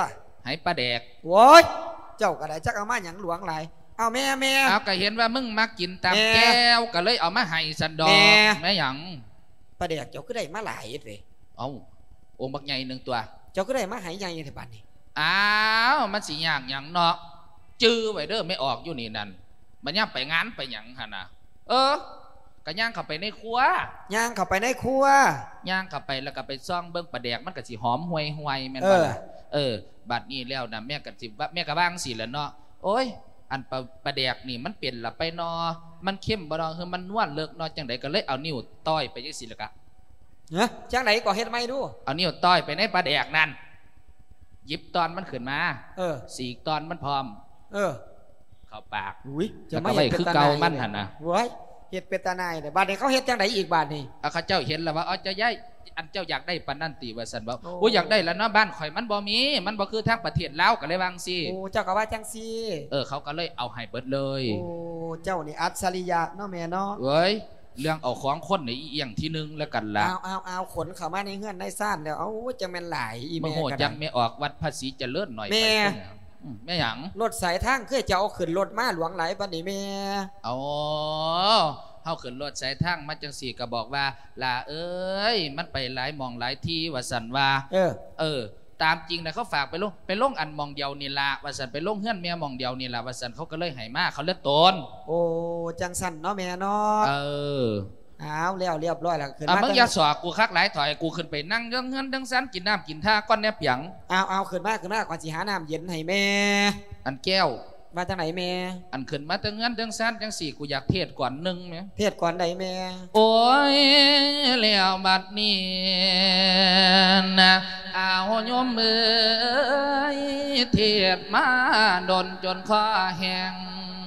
ไหปลาแดกโว้ยเจ้าก็ได้จักเอามาหยังหลวงหลายเอาแม่แม่เอาก็เห็นว่ามึงมากินตามแก้วก็เลยเอามาให้สันดอกแม่หยังปลาแดกเจ้าก็ได้มาหลายเลยเอาองค์บักใหญ่หนึ่งตัวเจ้าก็ได้มาหายใหญ่ในบ้านนี้อ้าวมันสิยากหยังเนาะจื้อไว้เด้อไม่ออกอยู่นี่นั่นมันย่างไปงานไปหยังฮะนะเออกระย่างเข้าไปในครัวย่างเข้าไปในครัวย่างเข้าไปแล้วก็ไปซ่องเบิ้งปลาแดกมันก็สิหอมห่วยห่วยแม่นบ่ล่ะเออบัดนี้แล้วนะแม่ก็สิแม่ก็บ้างสิแล้วเนาะโอ้ยอันปลาปลาแดกนี่มันเปลี่ยนละไปนอมันเข้มบ่ดอกคือมันนวลเลิกนอจังไดก็เลยเอานิ้วต้อยไปจังซี่ล่ะกะเฮ้ยจังไหนก็เฮ็ดไม่ดูเอานิ้วต้อยไปในปลาแดกนั่นหยิบตอนมันขึ้นมาเออสีกตอนมันพร้อมเออเข้าปากอุ้ยจะไม่เห็นคือเกามันหั่นน่ะโว้ยเฮ็ดเป็นตาหนายเด้บาดนี้เขาเฮ็ดจังไดอีกบาดนี้เอาเขาเจ้าเห็นแล้วว่าอ๋อจะย้ายอันเจ้าอยากได้ปานนั่นติว่าซั่นบ่โอ้อยากได้แล้วเนาะบ้านข่อยมันบ่มีมันบ่คือทางประเทศลาวก็เลยวางซี่โอ้เจ้าก็ว่าจังซี่เออเขาก็เลยเอาให้เบิดเลยโอ้เจ้านี่อัจฉริยะเนาะแม่เนาะเว้ยเรื่องเอาของคนนี่อีหยังที่นึงแล้วกันล่ะเอาเอาเอาขนเข้ามาในเฮือนในซ่านแล้วเอาจังแม่นหลายอีแม่ก็ได้จังแม่ออกวัดภาษีเจริญหน่อยแม่แม่หยังรถสายทางคือจะเอาขึ้นรถมาหลวงหลายปานนี้แม่อ๋อเฮาขึ้นรถสายทางมาจังสี่ก็บอกว่าล่ะเอ้ยมันไปหลายมองหลายที่ว่าซั่นว่าเออเออตามจริงนะเขาฝากไปลงไปลงอันมองเดียวนี่ล่ะว่าซั่นไปลงเฮือนแม่มองเดียวนี่ล่ะว่าซั่นเขาก็เลยให้มาเขาเลือกตนโอ้จังซั่นเนาะแม่เนาะเอออ้าวแล้วเรียบร้อยแล้วขึ้นมามึงอย่าสอกูคักหลายถอยกูขึ้นไปนั่งเรื่องเฮือนเรื่องซันกินน้ำกินท่าก้อนแนบเปียงเอาเอาขึ้นมาขึ้นมาก่อนสิหาน้ำเย็นให้แม่อันแก้วมาจากไหนแม่อันขึ้นมาตั้งเงินตั้งซันจังสี่กูอยากเทศก่อนหนึ่งไหมเทศก่อนใดแม่โอ้ยแล้วบัดนี้นะเอาโยมเอ้ยเทศมาดนจนคอแห้ง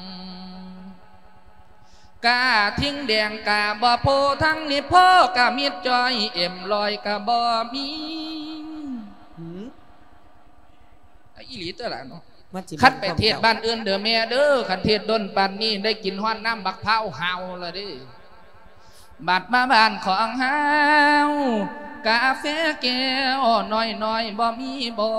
กาทิ้งแดงกาบ่โพทั้งนี่พ่อกามีดจอยเอ็มลอยกาบ่มีไอ้อีหลีตัวละเนาะคัดไปเทศบ้านอื่นเด้อแม่เด้อคันเทศดนปานนี้ได้กินห้อนน้ำบักเผาเฮาละดิบัดมาบ้านของเฮากาแฟแก้วน้อยน้อยบ่มีบ่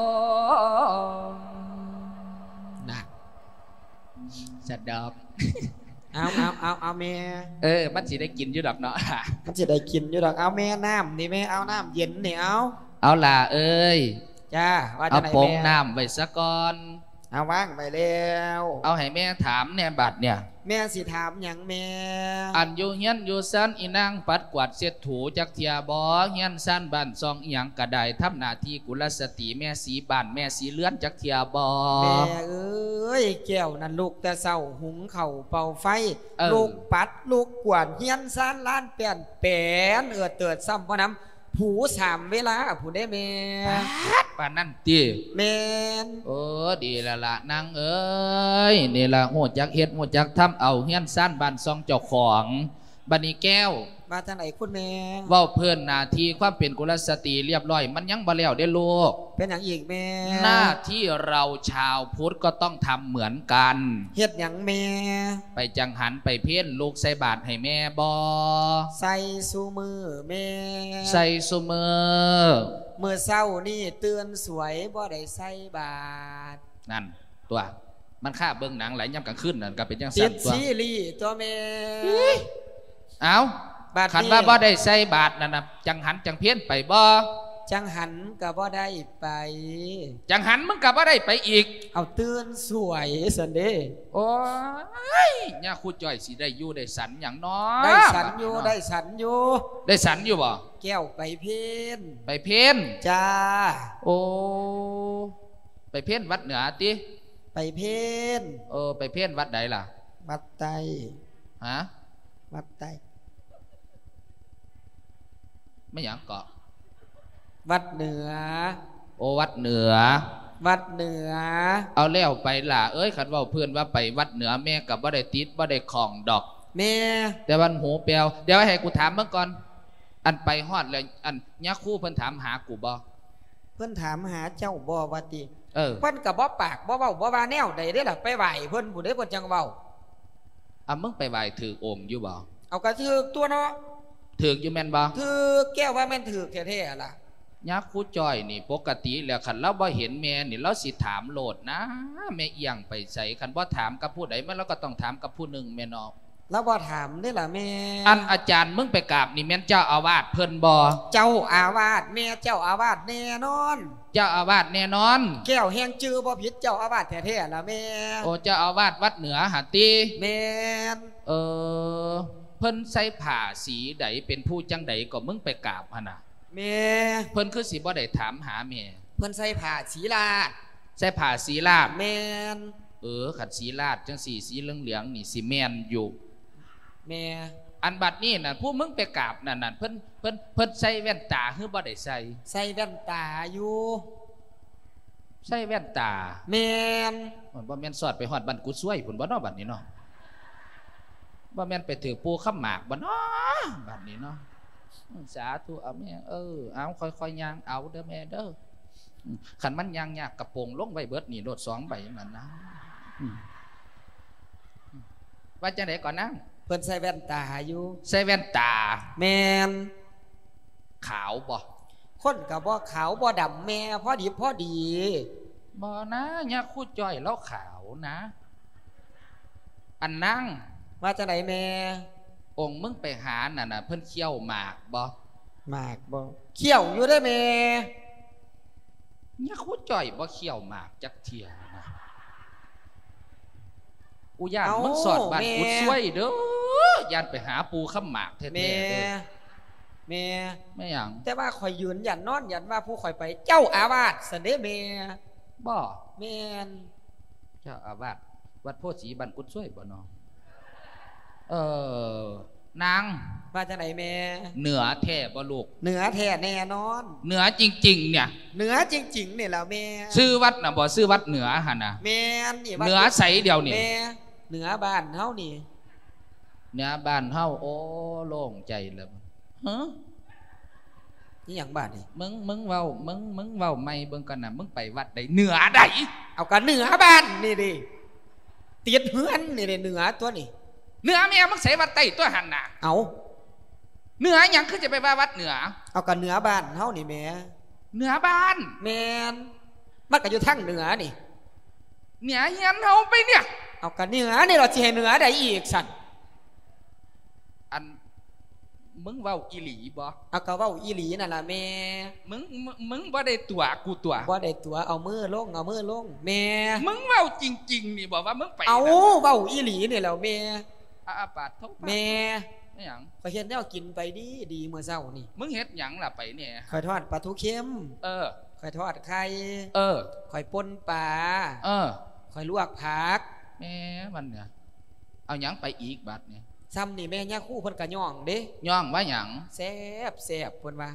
นะสะดอกเอาเอาเอาเอาแม่เออมันสิได้กินอยู่ดอกเนาะมันสิได้กินอยู่ดอกเอาแม่น้ำนี่แม่เอาน้ำเย็นนี่เอาเอาล่ะเอ้ยจ้าว่าจะไหนแม่เอาโป่งน้ำไว้ซะก่อนเอาว่างไปแล้วเอาให้แม่ถามเนี่ยบัดเนี่ยแม่สิถามหยังแม่อันอยู่เฮียนอยู่ซันอีนางปัดกวาดเช็ดถูจักเทียบอเฮียนซันบ้านซองอีหยังกระไดทำหน้าที่กุลสตรีแม่สีบ้านแม่สีเลื่อนจักเทียบอแม่เอ้ยแก้วนั่นลูกแต่เศร้าหุงเข่าเป่าไฟลูกปัดลูกกวาดเฮียนซันล้านเปลี่ยนแปลนเอือเติดซ้ำเพราะน้ำผูสามเวลาผู้ได้แม่ป่านนั่นตีแม่โอ้ดีละละนางเอ้ยนี่ละหัวจักเฮ็ดหัวจักทำเอาเฮียนซ่านบ้านซองเจ้าของบันนี้แก้วมาทางไหนคุณแม่เว้าเพื่อนหน้าที่ความเป็นกุลสตรีเรียบร้อยมันยังบ่แล้วได้ลูกเป็นอย่างอีกแม่หน้าที่เราชาวพุทธก็ต้องทำเหมือนกันเฮ็ดอย่างแม่ไปจังหันไปเพี้ยนลูกใส่บาตรให้แม่บ่ใส่ซูมือแม่ใส่ซูมือเมื่อเช้านี่เตือนสวยบ่ได้ใส่บาตรนั่นตัวมันฆ่าเบิ่งหนังหลายย่ำกลางคืนนั่นก็เป็นจังซั่นตัวซีรีส์ตัวแม่เอาขันว่าบ่ได้ใส่บาทนั่นนะจังหันจังเพี้ยนไปบ่จังหันกับบ่ได้ไปจังหันมึงกับบ่ได้ไปอีกเอาเตือนสวยสันเดโอ้ยเนี่ยครูจ่อยสิได้อยู่ได้สันอย่างน้อได้สันอยู่ได้สันอยู่ได้สันอยู่บ่แก้วไปเพี้ยนไปเพี้ยนจ้าโอ้ไปเพี้ยนวัดเหนือติไปเพี้ยนเออไปเพี้ยนวัดใดล่ะวัดใต้ฮะวัดใต้ไม่อยากเกาะวัดเหนือโอวัดเหนือวัดเหนือเอาแล้วไปล่ะเอ้ยขันว่าเพื่อนว่าไปวัดเหนือแม่กับว่าได้ติดว่าได้ของดอกแม่แต่วันหูเปียวเดี๋ยวให้กูถามเมื่อก่อนอันไปฮอดเลยอันยักษ์คู่เพื่อนถามหากูบ่เพื่อนถามหาเจ้าบ่วัติเออเพื่อนกับบ่ปากบ่เว้าบ่ว่าแนวใดได้ล่ะไปไหวเพื่อนบุได้เพื่อนจังเว้าอ่ะมึงไปไหวถือโอมอยู่บ่เอากระถือตัวเนาะถืออยู่แม่นบ่ถือแก้วว่าแม่นถือแท้ๆล่ะยักษ์คู่จ้อยนี่ปกติแล้วคันเราบ่เห็นแม่นี่เราสิถามโลดนะแม่เอียงไปใส่คันบ่ถามกับผู้ใดมันเราก็ต้องถามกับผู้หนึ่งแม่นอกแล้วบ่ถามได้ล่ะแม่อันอาจารย์มึงไปกราบนี่แม่นเจ้าอาวาสเพิ่นบ่เจ้าอาวาสแม่เจ้าอาวาสแน่นอนเจ้าอาวาสแน่นอนแก้วแห้งจื้อบ่ผิดเจ้าอาวาสแท้ๆล่ะแม่โอ้เจ้าอาวาสวัดเหนือหาติแม่นเออเพิ่นใส่ผ้าสีใดเป็นผู้จังใดก็มึงไปกราบหั่นน่ะแม่เพิ่นคือสิบ่ได้ถามหาแม่เพิ่นใส่ผ้าสีลาดใส่ผ้าสีลาดแม่นเออขัดสีลาดจังสีสีเหลืองๆนี่สิแม่นอยู่แม่อันบัดนี้น่ะผู้มึงไปกราบนั่นน่ะเพิ่นเพิ่นเพิ่นใส่แว่นตาหรือบ่ได้ใส่ใส่แว่นตาอยู่ใส่แว่นตาแม่นบ่แม่นสอดไปฮอดบ้านกุดซวยพุ่นบ่เนาะบัดนี้เนาะบ่แม่นไปถือปูค้ำหมากบ่เนาะบัดนี้เนาะสาธุเอาแม่เออเอาค่อยๆย่างเอาเด้อแม่เด้อขันมันย่างยากกระโปรงลงไว้เบิดนี่โดดสองใบมันนะว่าจังไหนก่อนนะเพิ่นใส่แว่นตาอยู่ใส่แว่นตาแม่นขาวบ่คนกับบ่ขาวบ่ดำแม่พอดีพอดีบ่นะเนี่ยคู่จ้อยแล้วขาวนะอันนั่งว่าจังไหนแม่องค์มึงไปหาน่ะนะเพิ่นเคี่ยวหมากบ่หมากบ่เคี่ยวอยู่ได้แม่เนี่ยคู่จ่อยบ่เคี่ยวหมากจักเทียนะอุยานมึงสอดบ้านกูช่วยเด้อยานไปหาปูข้ามหมากแท้ๆเด้อแม่ไม่หยังแต่ว่าข่อยยืนยันนอนยันว่าผู้ข่อยไปเจ้าอาวาสสันเด้แม่บ่แม่นเจ้าอาวาสวัดโพธิ์ศรีบ้านกูช่วยบ่เนาะเออนางมาจากไหนแม่เหนือแท้บ่ลูกเหนือแท้แน่นอนเหนือจริงๆเนี่ยเหนือจริงๆเนี่ยแล้วแม่ชื่อวัดน่ะบ่ชื่อวัดเหนือหั่นน่ะแม่นี่เหนือใสเดียวนี่แม่เหนือบ้านเฮานี่เหนือบ้านเฮาโอ้โล่งใจแล้วฮะนี่หยังบ้านนี่มึงมึงเว้ามึงมึงเว้าไม่เบิ่งกันน่ะมึงไปวัดใดเหนือใดเอากันเหนือบ้านนี่ดิติดเฮือนนี่เหนือตัวนี่เหนือแม่มึงใส่วัดใต้ตัวหันน่ะเอาเหนือหยังคือจะไปว่าวัดเหนือเอากันเหนือบ้านเฮานี่แม่เหนือบ้านแม่นมันก็อยู่ทางเหนือนี่เหนือเฮียนเฮาไปเนี่ยเอากันเหนือนี่เราสิให้เหนือได้อีกสั่นอันมึงเว้าอีหลีบ่เอาก็เว้าอีหลีนั่นล่ะแม่มึงมึงบ่ได้ตัวกูตัวบ่ได้ตัวเอามือลงเอามือลงแม่มึงเว้าจริงๆนี่บอกว่ามึงไปเอาเว้าอีหลีนี่แล้วแม่อาปาดทบแม่ไม่หยังข้อยเฮ็ดแนวกินไปดีดีเมื่อเช้านี่มึงเฮ็ดหยังล่ะไปเนี่ยข้อยทอดปลาทูเค็มเออข้อยทอดไข่เออข้อยป่นปลาเออข้อยลวกผักแม่มันเนี่ยเอาหยังไปอีกบัดเนี่ยซ้ำนี่แม่ย่าคู่เพิ่นก็ย่องเด้ย่องว่าหยังแซ่บแซ่บเพิ่นว่า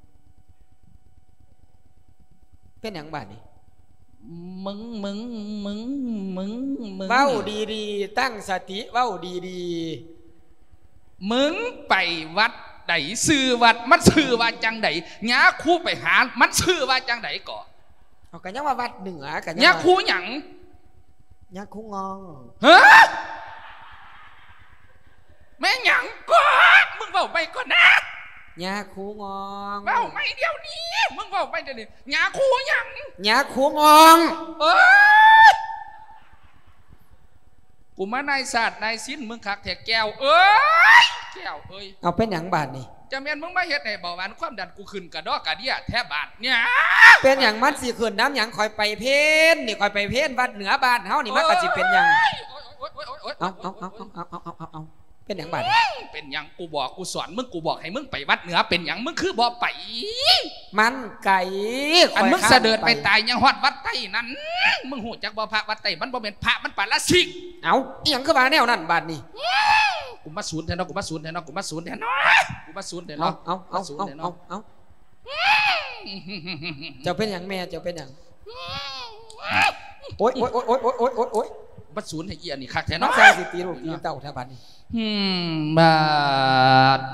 เป็นหยังบาดนี่มึงมึงมึงมึงมึงเว้าดีๆตั้งสติเว้าดีๆมึงไปวัดใดชื่อวัดมันชื่อว่าจังไดย่าคู่ไปหามันชื่อว่าจังไดก่อเอากันยังว่าวัดเหนือกันย่าคู่หยังย่าคู่งองฮะแม่หยังก็มึงเบาไปก่อนนะยาคูงองเบาไม่เดี๋ยวนี้มึงเบาไปเดี๋ยวนี้ยาคูหยังยาคูงองเอ้ยกูมานายศาสตร์นายศิลป์มึงขักแถกแก้วเอ้ยแก้วเอ้ยเอาเป็นหยังบาดนี่จะเมียนมึงมาเฮ็ดในเบาหวานความดันกูขึ้นกระดอกกระเดี่ยแทบบาดเนี่ยเป็นหยังมันสิขึ้นน้ำหยังคอยไปเพ้นนี่คอยไปเพ้นวัดเหนือบ้านเฮานี่มันก็สิเป็นหยังเอาเอาเอาเอาเอาเอาเอาเอาเป็นอย่างบาดเป็นอย่างกูบอกกูสอนมึงกูบอกให้มึงไปวัดเหนือเป็นอย่างมึงคือบ่ไปมันไก่อันมึงเสด็จไปตายยังฮอดวัดใต้นั้นมึงหูจักบ่พระวัดใต้มันบ่เป็นพระมันปาราชิกเอาอีหยังคือว่าแนวนั้นบาดนี่กูมาศูนย์แทนเนาะกูมาศูนย์แทนเนาะกูมาศูนย์แทนเนาะกูมาศูนย์แทนเนาะเอาเอาเอาเอาเอาเจ้าเป็นอย่างแม่เจ้าเป็นอย่างโอ๊ยโอ๊ยโอ๊ยโอ๊ยโอ๊ยโอ๊ยโอ๊ยมาศูนย์ให้เอียนี่คักแทนเนาะใช่สิตีลูกตีเต่าแทบบัดนี่อืมบาด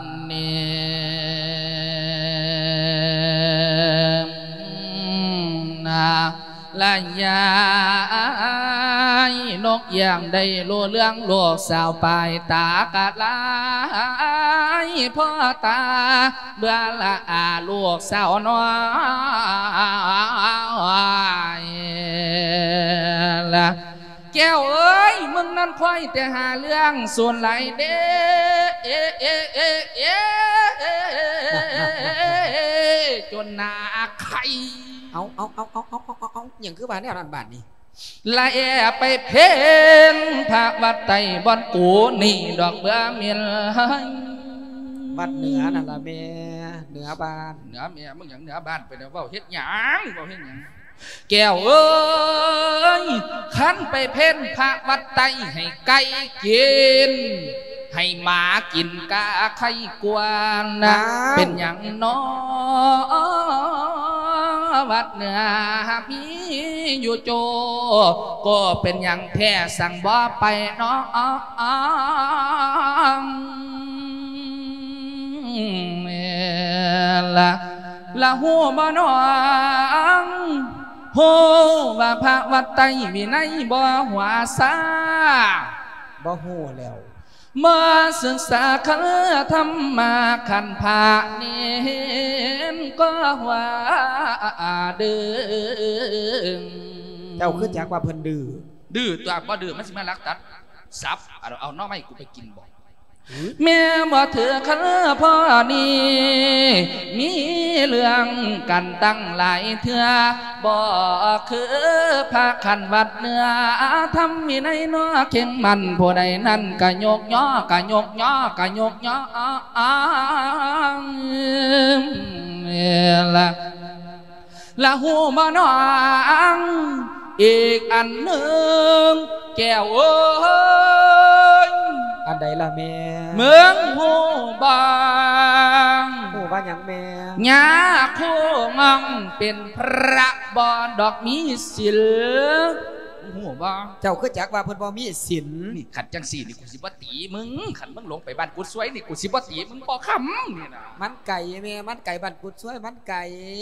นี้นาละยายนกอย่างได้รู้เรื่องโลกสาวปลายตากะลายพ่อตาเบื่อละอาลูกสาวน้อยละแก้วเอ้ยมึงนั่นค่อยแต่หาเรื่องส่วนไหลเด้เอเอเอเอจนหนาไข่เอาเอาเอาเอาเอาเอาเอาอย่างคือบาทเนี่ยรันบาทนี่ละแอไปเพนพระวัดไตบอนกูนี่ดอกเบื่อเมียนวัดเหนือนั่นละเมียเหนือบ้านเหนือเมียมึงอย่างเหนือบ้านไปแล้วว่าเฮ็ดหยังว่าเฮ็ดหยังแก้วเอ้ยขันไปเพ่นพระวัดไตให้ไก่กินให้หมากินกาไข่กวนนะเป็นอย่างน้อวัดเหนือมีอยู่โจก็เป็นอย่างแท้สั่งบ่ไปน้องละละหัวบ่น้องโหว่าพระวัดไตมีในบ่หัวซาบ่หูแล้วมาศึกษาขันธรรมาขันภาเน้นก็ว่าดื้อเจ้าขึ้นจากว่าเพิ่นดื้อดื้อตัวบ่ดื้อมันสิมาลักตัดซับเอาเอาน้อไม่กูไปกินบ่แม่บ่เถื่อขันพ่อนี่มีเรื่องกันตั้งหลายเถื่อบ่คือพระขันวัดเนื้อทำมีในนัวเข่งมันผู้ใดนั่นกะยกย่อกะยกย่อกะยกย่อละละหูมาน้องอีกอันหนึ่งแก้วเอ้ยอันใดล่ะแม่เมืองหูบางหูบางอย่างแม่ยาคู่งองเป็นพระบอนดอกมีศิลหูบางเจ้าคือจักว่าเพิ่นบ่มีศิลนี่ขัดจังสี่นี่กูสิบ่ตีมึงขันมึงลงไปบ้านกูสวยนี่กูสิบ่ตีมึงบ่คำนี่นะมันไก่แม่มันไก่บ้านกูสวยมันไก่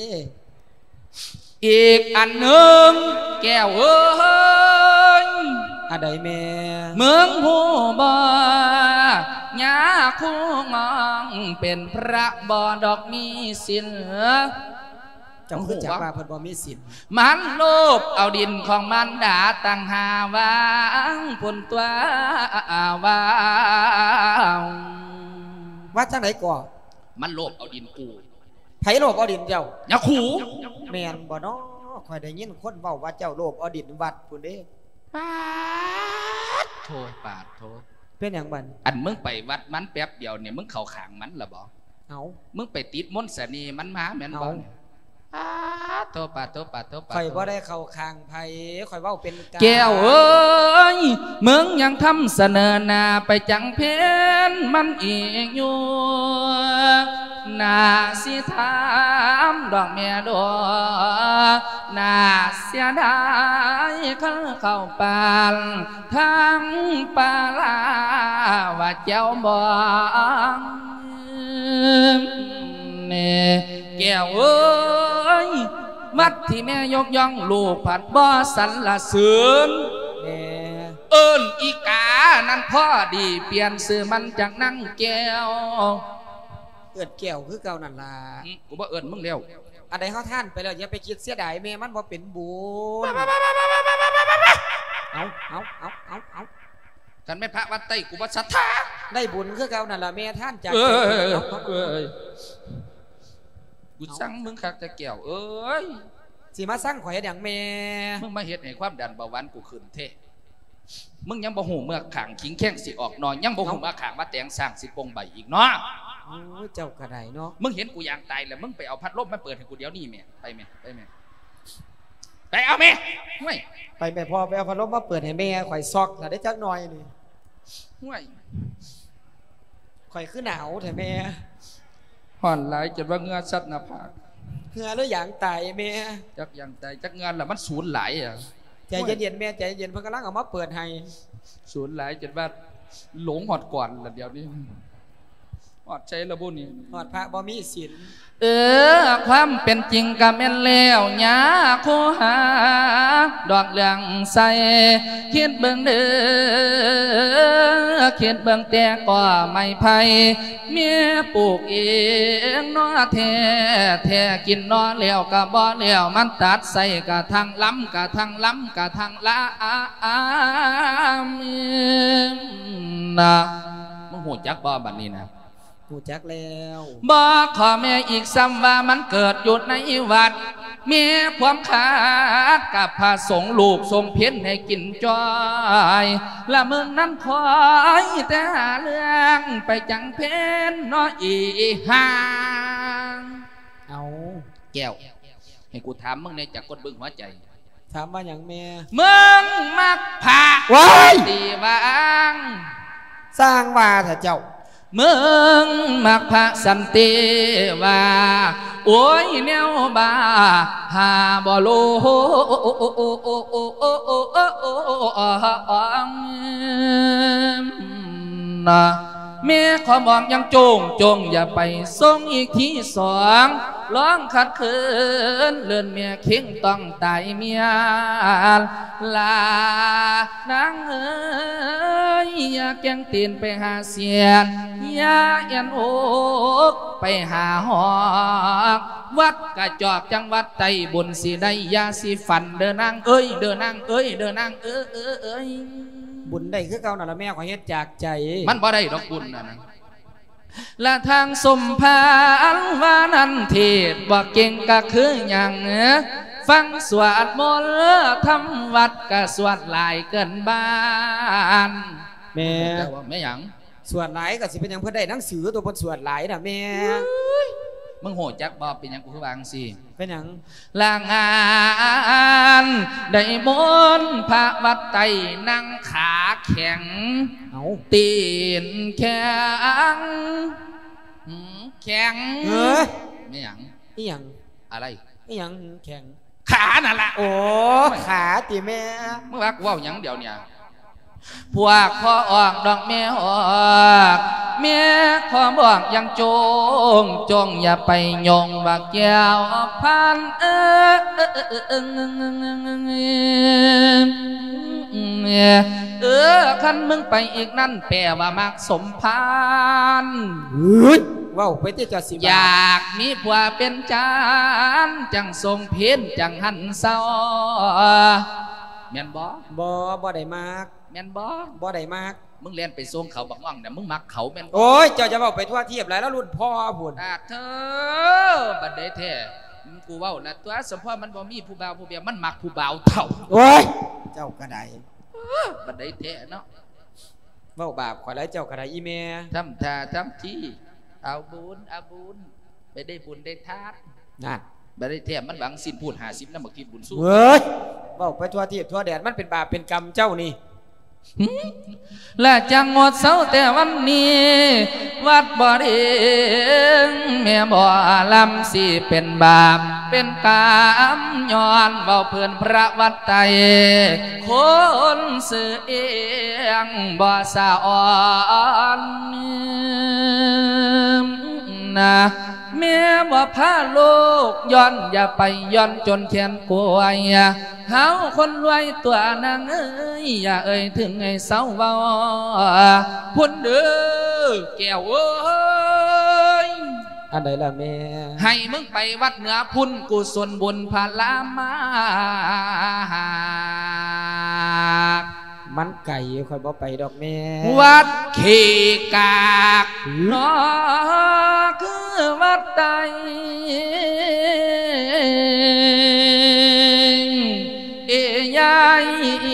อีกอันหนึ่งแก้วเอ้ยอันใดแม่เมืองหูบ่ยาคู่งองเป็นพระบ่ดอกมีศิลเจ้าคือจักว่าเพิ่นบ่มีศิลมันโลภเอาดินของมันด่าตั้งหาวางผลตัววาวว่าจังไหนก่อมันโลภเอาดินกูไผโลภเอาดินเจ้าอย่าขู่แม่นบ่เนาะข่อยได้ยินคนเว้าว่าเจ้าโลภเอาดินวัดพุ่นเด้ปาดโทปาดโทเป็นอย่างบันอันมึงไปวัดมันแป๊บเดียวเนี่ยมึงเข่าขางมันละบ่เอามึงไปติดมนต์เสนีมันมาแม่นบ่ปาดโทปาดโทปาดโทปาดข่อยบ่ได้เข่าขางไผข่อยเว้าเป็นแก้วเอ้ยมึงยังทำเสนอหน้าไปจังเพนมันอีกอยู่น่าสิถามดอกแม่ดอกน่าเสียดายเข้าเข้าปานทั้งปลาลาว่าเจ้าบ่เน่แก้วเอ้ยวัดที่แม่ยกย่องลูกผัดบ่สรรเสริญเอิ้นอีกานั่นพ่อดีเปลี่ยนชื่อมันจากนั่งแก้วเอิ้นแก้วคือเก่านั่นล่ะกูบ่เอิ้นมึงแล้วอันใดเขาท่านไปแล้วอย่าไปคิดเสียดายแม่มันบ่เป็นบุญเอาเอาเอาเอาเอากันแม่พระวัดไตกูบ่ศรัทธาได้บุญคือเก่านั่นล่ะแม่ท่านจากเอ้ยกูสั่งมึงคักแต่แก้วเอ้ยสิมาสั่งข่อยอย่างแม่มึงมาเฮ็ดให้ความดันเบาหวานกูขึ้นเท่มึงยังบ่หูเมื่อขางขิงแข้งสิออกนอนยังบ่หูมาขางมาแต่งสร้างสิปงใบอีกเนาะโอ้เจ้ากระไดเนาะมึงเห็นกูยางตายแล้วมึงไปเอาพัดลมมาเปิดให้กูเดี๋ยวนี้แม่ไปแม่ไปแม่ไปเอาแม่ห่วยไปแม่พอไปเอาพัดลมมาเปิดให้แม่ข่อยซอกแต่ได้จักหน่อยนี่ห่วยข่อยคือหนาวแต่แม่ห่อนหลายจนว่าเงือซัดหน้าผากเงือแล้วอย่างตายแม่จักอย่างตายจักเงือแล้วมันสูญหลายอ่ะใจเย็นๆแม่ใจเย็นเพิ่งกำลังเอามาเปิดให้สูญหลายจนว่าหลงหอดก่อนละเดี๋ยวนี้หอดใจระบุนี่หอดพระบ่มีศีลเออความเป็นจริงก็แม่นแล้วหยาคู่หาดอกเหลืองใสคิดเบิ่งเด้อคิดเบิ่งแต่ก็ไม่ไผเมียปลูกเองเนาะแท้แท้กินเนาะแล้วก็บ่แล้วมันตัดใส่กะทางล้ำกะทางล้ำกะทางละอามีนะมึงหูจักบ่บัดนี้นะหูจักแล้วบอกขอแม่อีกซ้ำว่ามันเกิดอยู่ในวัดมีความขาดกับพระสงฆ์ลูกทรงเพี้ยนให้กินจอยละมึงนั้นคอยแต่หาเรื่องไปจังเพนน้อยอีห่างเอาแก้วให้กูถามมึงในจากกดบึ้งหัวใจถามว่าอย่างแม่มึงมักผ่าตีวางสร้างว่าเถอะเจ้ามึงมักพระสันติว่าโอ้ยแนวบาหาบ่โลนะแม่ขอบอกยังจงจงอย่าไปส่งอีกทีสองร้องขัดขืนเลื่อนเมียเข่งต้องตายเมียลานางเอ้ยอย่าแกงตีนไปหาเสียนอย่าเอียนอกไปหาหอกวัดกระจอกจังหวัดไตบุญสีได้ยาสีฟันเดินนางเอ้ยเดินนางเอ้ยเดินนางเอ้ยเอ้ยเอ้ยบุญได้คือเก่าน่ะละแม่ขอเฮ็ดจากใจมันบ่ได้ดอกบุญนะนะและทางสมภารว่านั้นเทศบ่เก่งก็คืออย่างฟังสวดมนต์ทำวัดก็สวดหลายเกินบ้านแม่แม่หยังสวดหลายก็สิเป็นอย่างเพื่อได้หนังสือตัวเพิ่นสวดหลายน่ะแม่มึงโหจักบอเป็นยังกูคือวางสิเป็นยังลางานได้มนพระวัดไตนั่งขาแข็งเอาตีนแข็งแข็งเออไม่หยังนี่หยังอะไรนี่หยังแข็งขานั่นแหละโอ้ขาตีแม่เมื่อวานกูว่าหยังเดี๋ยวเนี่ยพวกพ่อออกดอกแม่ออกแม่ขอบอกยังจงจงอย่าไปยงบักแก้วพันเออเออเออคันมึงไปอีกนั่นแปลว่ามักสมพานว้าวไปที่จะสิอยากมีผัวเป็นจานจังทรงเพี้ยนจังหันเศร้าแม่นบ่บ่บ่ได้มากแม่นบ่บ่ได้มากมึงเล่นไปส่งเขาบักว่างเนี่ยมึงมักเขาแม่นโอ้ยเจ้าจะบอกไปทั่วเทียบไรแล้วรุ่นพ่อบุญอ่ะเธอบัดเดแท้กูเว้านะตัวสมพ่อมันบ่มีผู้บ่าวผู้เบียมันมักผู้บ่าวเท่าโอ้ยเจ้ากระไดบัดเดแท้เนาะเว้าบาปขอไล่เจ้ากระไดอีเมทำท่าทำที่เอาบุญเอาบุญไปได้บุญได้ทานนั่นบัดเดแท้มันหวังสิ้นพูดหาสิบน้ำบักทิศบุญสู้เฮ้ยเว้าไปทั่วเทียบทั่วแดนมันเป็นบาปเป็นกรรมเจ้านี่และจังหวัดเสาแต่วันนี้วัดบ่อเองแม่บ่อลำสิเป็นบาปเป็นกรรมย้อนเบาเพื่อนพระวัดไตคนสื่อเอียงบ่สะอ่อนนะแม่บ่พาลูกย้อนอย่าไปย้อนจนแขนกวยเฮาคนรวยตัวนางเอ้ยอย่าเอ่ยถึงไอ้เศร้าเบาพุ่นเด้อแก้วเอ้ยอันใดล่ะแม่ให้มึงไปวัดเหนือพุ่นกุศลบุญพาลามามันไก่คอยบ่ไปดอกแม่วัดเขกากนอคือวัดใดเอ้ยาย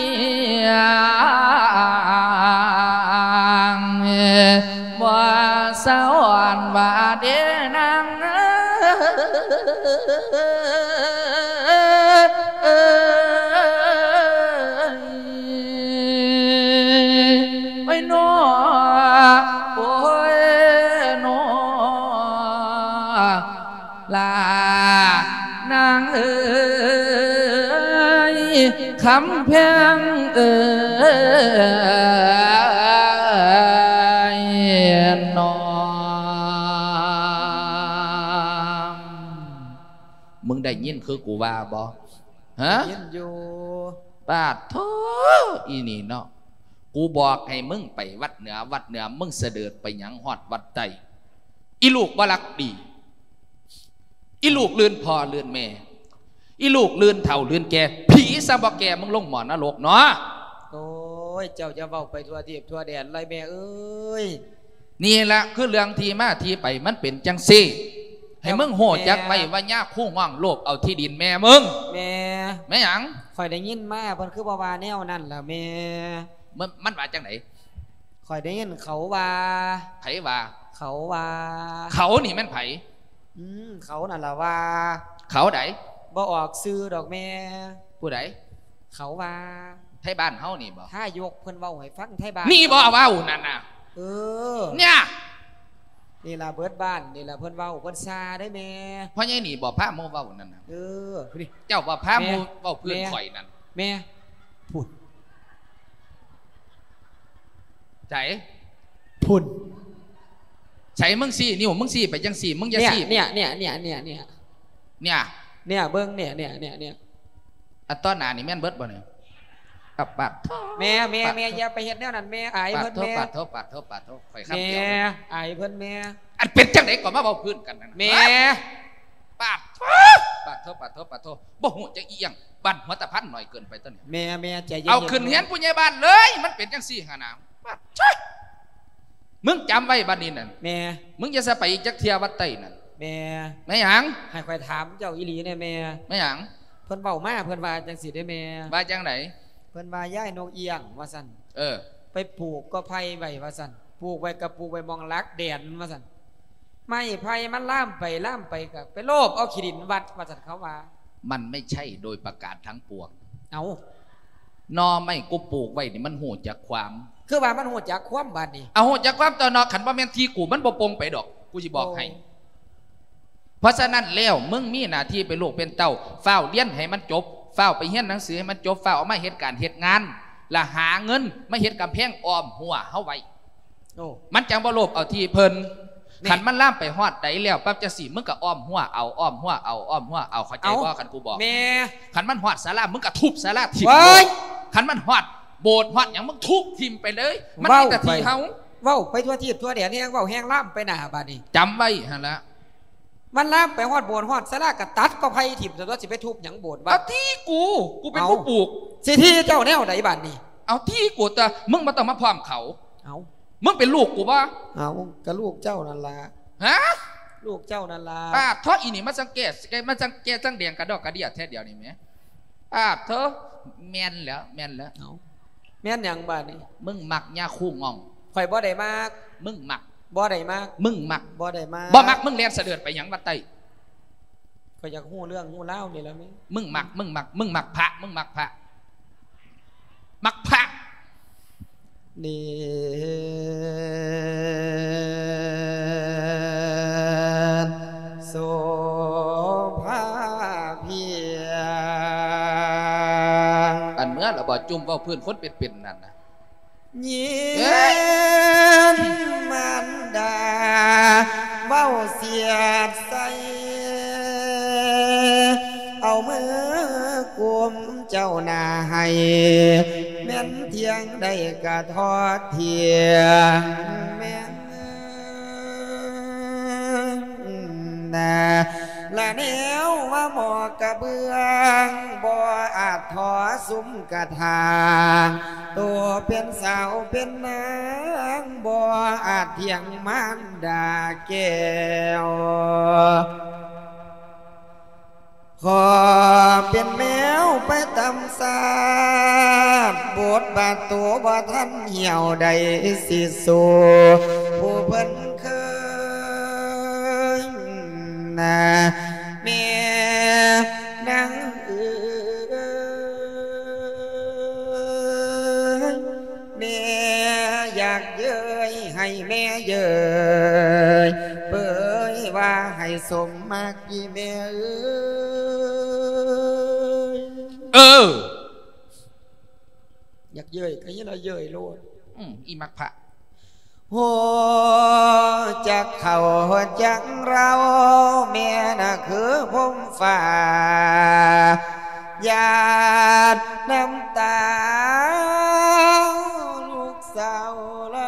ว่าสวรรค์ว่าเดนังโอ้ยน้อโอ้ยน้อลานางเอ้ยคำเพียงเอ้ยน้อได้ยินคือกูว่าบ่ฮะยินอยู่ปาดโธ่อีนี่เนาะกูบอกให้มึงไปวัดเหนือวัดเหนือมึงเสด็จไปหยังฮอดวัดใต้อีลูกบ่รักดีอีลูกเลื่อนพ่อเลื่อนแม่อีลูกเลื่อนเถ่าเลื่อนแก่ผีซะบ่แก่มึงลงหมอนนรกเนาะโอ้ยเจ้าจะเว้าไปทั่วทิพย์ทั่วแดนไรแม่เอ้ยนี่แหละคือเรื่องที่มาที่ไปมันเป็นจังซี่ให้มึงโหดจักไว้ว่าย่าคู่ง่องโลกเอาที่ดินแม่มึงแม่แม่หยังข่อยได้ยินมาเพิ่นคือบ่ว่าแนวนั่นล่ะแม่มันมันว่าจังไหนข่อยได้ยินเขาว่าไผว่าเขาว่าเขานี่แม่นไผอืมเขานั่นล่ะว่าเขาใดบ่ออกซื้อดอกแม่ผู้ใดเขาว่าไทบ้านเฮานี่บ่ถ้ายกเพิ่นเว้าให้ฟังไทบ้านนี่บ่เว้านั่นน่ะเออเนี่ยนี่ล่ะเบิดบ้านนี่ล่ะเพิ่นเว้าเพิ่นซาได้แม่เพราะไงนี่บ่พาโมเว้านั่นน่ะเออเจ้าบ่พาโมเว้าเพื่อนข่อยนั่นแม่พูดใจพุ่นใส่มึงสี่นิ้วมึงสี่ไปจังสี่มึงอย่าสี่เนี่ยเนี่ยเนี่ยเนี่ยเนี่ยเนี่ยเนี่ยเบิ้งเนี่ยเนี่ยเนี่ยเนี่ยอันต้นหนานี่แม่นเบิดบ่เนี่ยกับปัดแม่แม่แม่อย่าไปเฮ็ดแนวนั้นแม่อายเพิ่นแม่ปัดโทปัดโทปัดโทข่อยคำเดียวแม่อายเพิ่นแม่อันเป็นจังได๋ก็มาเว้าพื้นกันนั่นแม่ปัดปัดโทปัดโทปัดโทบ่ฮู้จักอีหยังบ้านหัวตะพันหน่อยเกินไปต้นแม่แม่ใจเย็นเอาขึ้นเฮียนผู้ใหญ่บ้านเลยมันเป็นจังซี่หั่นน่ะปัดใช่มึงจำไว้บัดนี้นั่นแม่มึงอย่าซะไปอีกจักเที่ยวัดใต้นั่นแม่แม่หยังให้ข่อยถามเจ้าอีหลีเนี่ยแม่แม่หยังเพิ่นเว้ามาเพิ่นว่าจังซี่ได้แม่ว่าจังได๋เพิ่นว่าย้ายนกเอียงว่าซั่นเออไปปลูกก็ไผ่ไว้ว่าซั่นปลูกไว้กับปลูกไว้มองลักแดนว่าซั่นไม้ไผ่มันล่ามไปล่ามไปก็ไปโลภเอาขี้ดินวัดว่าซั่นเขาว่ามันไม่ใช่โดยประการทั้งปวงเอานอไม่กูปลูกไว้นี่มันหูจักความคือว่ามันหูจักความบาดนี้เอาหูจักความตอนนอขันบ่แม่นที่กูมันบ่ปงไปดอกกูสิบอกให้เพราะฉะนั้นแล้วมึงมีหน้าที่เป็นลูกเป็นเต้าเฝ้าเรียนให้มันจบเฝ้าไปเรียนหนังสือให้มันจบเฝ้าเอามาเฮ็ดการเฮ็ดงานและหาเงินมาเฮ็ดกำแพงอ้อมหัวเฮาไว้โอ้มันจังบ่โลภเอาที่เพิ่นขันมันล่ามไปฮอดใดแล้วปั๊บจะสิมึงก็อ้อมหัวเอาอ้อมหัวเอาอ้อมหัวเอาเข้าใจบ่คันกูบอกแม่ขันมันฮอดศาลามึงก็ทุบศาลาทิ้งขันมันฮอดโบสถ์ฮอดหยังมึงทุบทิ่มไปเลยมันมีแต่ที่เฮาเว้าไปทั่วทิศทั่วแดนแฮงเว้าแฮงล่ามไปหน้าบาดนี้จำไว้หั่นละมันล่ามไปฮอดโบสถ์ฮอดศาลาก็ตัดก็ไผทิ่มซะว่าสิไปทุบหยังโบสถ์ว่าที่กูกูเป็นผู้ปลูกสิที่เจ้าแนวใดบาดนี้เอาที่กูแต่มึงบ่ต้องมาพร้อมเขาเอามึงเป็นลูกกูบ่เอาก็ลูกเจ้านั่นล่ะฮะลูกเจ้านั่นล่ะป้าทอดอีนี่มาสังเกตมาสังเกตจังแดงกระดอกกระเดียแท้เดียวนี่แม่ป้าเธอแม่นแล้วแม่นแล้วเอาแม่นหยังบาดนี้มึงมักย่าคู่งองข่อยบ่ได้มากมึงมักบ่ได้มากมึงมักบ่ได้มากบ่มักมึงเรียนเสด็จไปหยังวัดใต้ข่อยอยากฮู้เรื่องฮู้เล่านี่แล้วแม่มึงมักมึงมักมึงมักพระมึงมักพระมักพระนี่โสภาเพียงอันเมื่อเราบอกจุ่มว่าเพื่อนคนเป็นๆนั่นนะยินมันดาเว้าเสียดใสเอามือกลุ่มเจ้าหน้าให้แม่นเที่ยงได้กะทอดเทียงแม่นนาละแนวว่าหมอกกระเบื้องบ่อาจทอซุ้มกระทางตัวเป็นสาวเป็นนางบ่อาจเที่ยงมันดาแก้วขอเป็นแมวไปตำสาบบทบาทตัวบ่ท่านเหี่ยวใดสิสูผู้เพิ่นเคยนะแม่นางเอ๋ยแม่อยากเย้ยให้แม่เย้ยเปิดว่าให้สมมากกี่แม่เอ๋ยเอออยากเย้ยก็ยังเราเย้ยโลดอืมอีมักพระหัวจักเขาจักเราเมียน่ะคือพงฝ่าญาติน้ำตาลูกสาวละ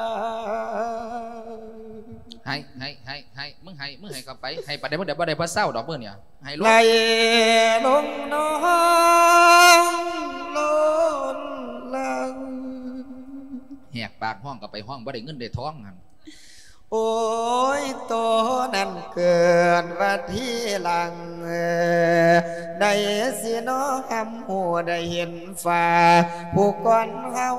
ให้ให้ให้ให้มึงให้มึงให้กลับไปให้ปะเดี๋ยวมึงเดี๋ยวบ่ได้พระเศร้าดอกเมื่อเนี่ยให้ลูกไหลลงน้องล้นลังแหกปากห้องกับไปห้องบ่ได้เงินได้ท้องกันโอ้ยโตนั่นเกิดว่าที่หลังได้สิน้องคำหัวได้เห็นฟ้าผู้ก่อนเฮา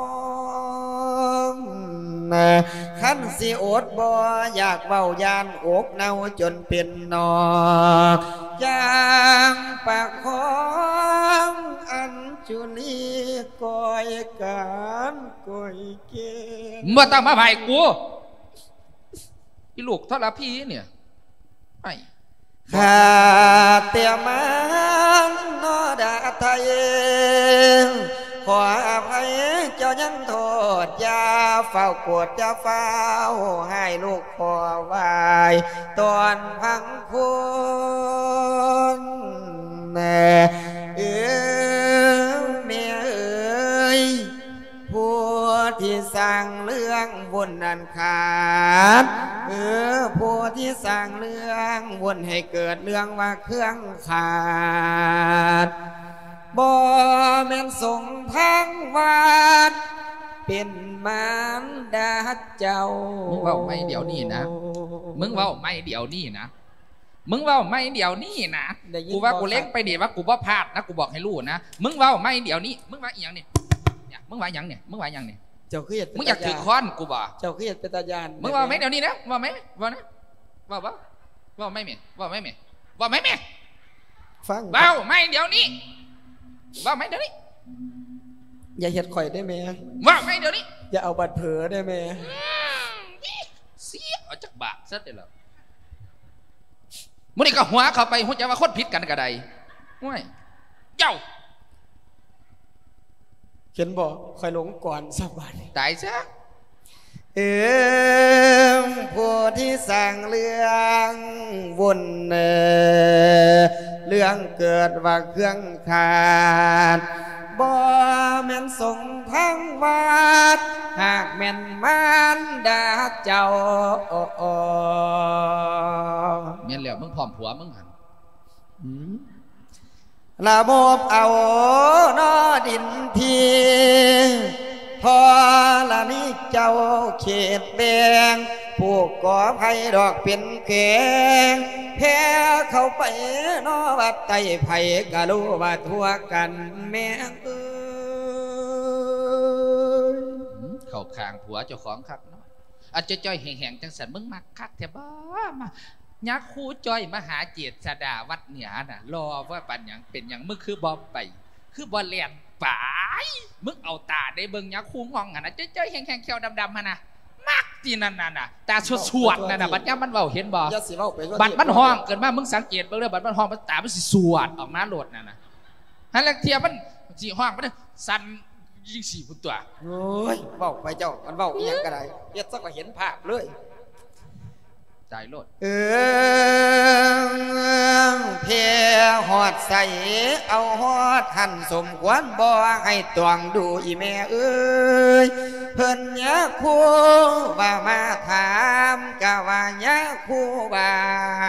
ขันสิอดบ่อยากเบายานอกเนาจนเป็นนอยางปากของอันจุลีก้อยการก้อยเกณฑ์เมื่อตั้งมาใหม่กูพี่ลูกทอดละพี่เนี่ยไอ้ข้าเตียมันนอดาไทยขออภัยเจ้ายังโทษอย่าเฝ้ากดอย่าเฝ้าให้ลูกขอไหวตอนพังคุณเออเมียเอ๋ยผู้ที่สั่งเรื่องบุญนันขาดเออผู้ที่สั่งเรื่องบุญให้เกิดเรื่องว่าเครื่องขาดบ่แม่นส่งทางวาดเป็นมารดาเจ้ามึงเว้าไม่เดี๋ยวนี้นะมึงเว้าไม่เดี๋ยวนี้นะมึงเว้าไม่เดี๋ยวนี้นะกูว่ากูเล้งไปเดี๋ยวว่ากูบ่พลาดนะกูบอกให้รู้นะมึงเว้าไม่เดี๋ยวนี้มึงว่าอีหยังเนี่ยเนี่ยมึงว่าหยังเนี่ยมึงว่าหยังเนี่ยเจ้าเครียดมึงอยากถือค้อนกูบ่เจ้าเครียดเป็นตาญาณมึงว่าไม่เดี๋ยวนี้นะว่าไหมว่านะว่าว่าว่าไม่เมียว่าไม่เมียว่าไม่เมียฟังเว้าไม่เดี๋ยวนี้ว่าไม่เดี๋ยวนี้อย่าเห็ดข่อยได้ไหมว่าไม่เดี๋ยวนี้อย่าเอาบัตรเผลอได้ไหมเสียเอาจากบาทซะเดี๋ยวมึงนี่ก็หัวเข้าไปหัวใจว่าคนผิดกันกระไดง่ายเจ้าเขียนบอกข่อยหลงก่อนสักวันตายซะเออผู้ที่สั่งเรื่องวุ่นเรื่องเกิดว่าเครื่องขาดบ่แม่นส่งทางวาดหากแม่นมารดาเจ้าแม่นแล้วมึงพร้อมผัวมึงหันระบบเอานอดินทีพอละนี้เจ้าเขตแบงผู้ก่อภัยดอกเป็นแกงแพ้เข้าไปนอวัดไตไผ่กะรู้ว่าทั่วกันแม่เอ้ยเข้าข้างผัวเจ้าของครับเนาะอาจจะจ้อยแห่งๆจังสันมึงมักคักแถบ้ามายักษ์คู่จ้อยมหาเจษฎาวัดเหนือน่ะรอว่าปัญญังเป็นอย่างมึงคือบอไปคือบอลเลียนป่ายมึงเอาตาได้เบิ่งยักษ์คู่งองหันนะจ้อยแห้งๆเขียวดำๆฮะนะมักจีนั่นน่ะตาสวดๆนั่นน่ะบัดย่ามันเบาเห็นบ่บัดมันห้องเกิดมามึงสังเกตเบิ่งเลยบัดมันห้องมันตามันสิสวดออกมาโหลดนั่นน่ะฮันแล้วเทียมันสีห้องมันสั่นยิ่งสี่พุ่นตัวโอ้ยเบาไปเจ้ามันเบาอีหยังก็ได้เฮ็ดซะก็เห็นภาพเลยใจโลดเออเพียหอดใส่เอาหอดหันสมควรบ่ให้ตวงดูอีแม่เอ้ยเพิ่นยะคู่ว่ามาถามกะว่ายะคู่บ่า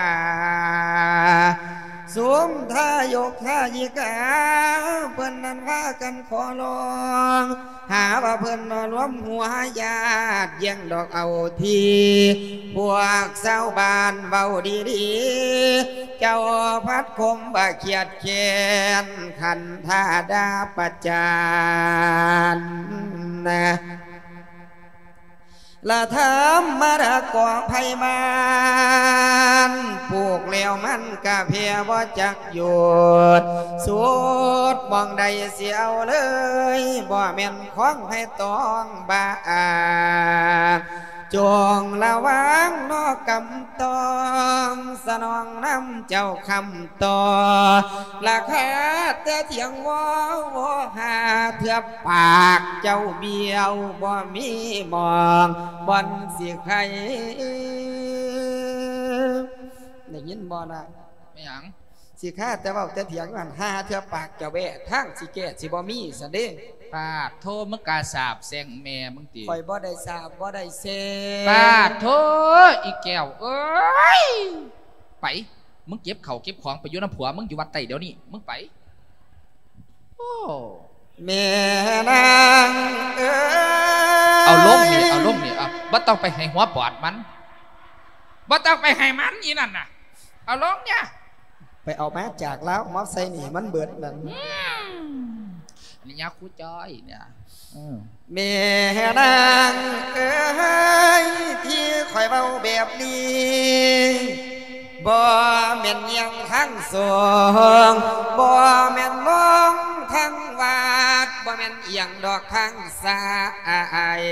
สวมท่ายกท่ายิกาเพิ่นนั้นว่ากันขอลองหาว่าเพิ่นนอนรวมหัวญาติยังดอกเอาทีพวกเศร้าบ้านเบาดีๆเจ้าพัดคมบ่เขียดเขียนขันธาดาปัจจานนะละธรรมะก่อภัยมานปลูกแล้วมันกะเพียบ่จักหยุดสุดมองใดเสียวเลยบ่แม่นของให้ต้องบาจงระวังนอกกำตองสนองน้ำเจ้าคำต่อราคาแต่เถียงว่าว่าหาเถื่อปากเจ้าเบี้ยวบ่มีมองบอนสิใครได้ยินบ่นะไม่หยังสิข้าแต่ว่าแต่เถียงกันหาเถื่อปากเจ้าแบะทั้งสิแก่สิบ่มีซะเด้ปาดโทมึงกาสาบแซงแม่มึงตีคอยบ่ได้สาบบ่ได้เซปาดโทอีแก้วเอ้ยไปมึงเก็บเข่าเก็บของไปอยู่น้ำผัวมึงอยู่วัดไต่เดี๋ยวนี้มึงไปโอ้แม่นางเอ้ยเอาลงนี่เอาลงนี่เอาบ่ต้องไปให้หัวปอดมันบ่ต้องไปให้มันอีนั่นน่ะเอาลงเนี่ยไปเอามาจากแล้วมอใส่หนีมันเบิดนั่นนี่ยาคูจอยเนี่ยแม่นางเอ้ยที่คอยเบาแบบนี้บ่แม่นยังทั้งสองบ่แม่นมองทั้งวาดบ่แม่นเอียงดอกทั้งสาย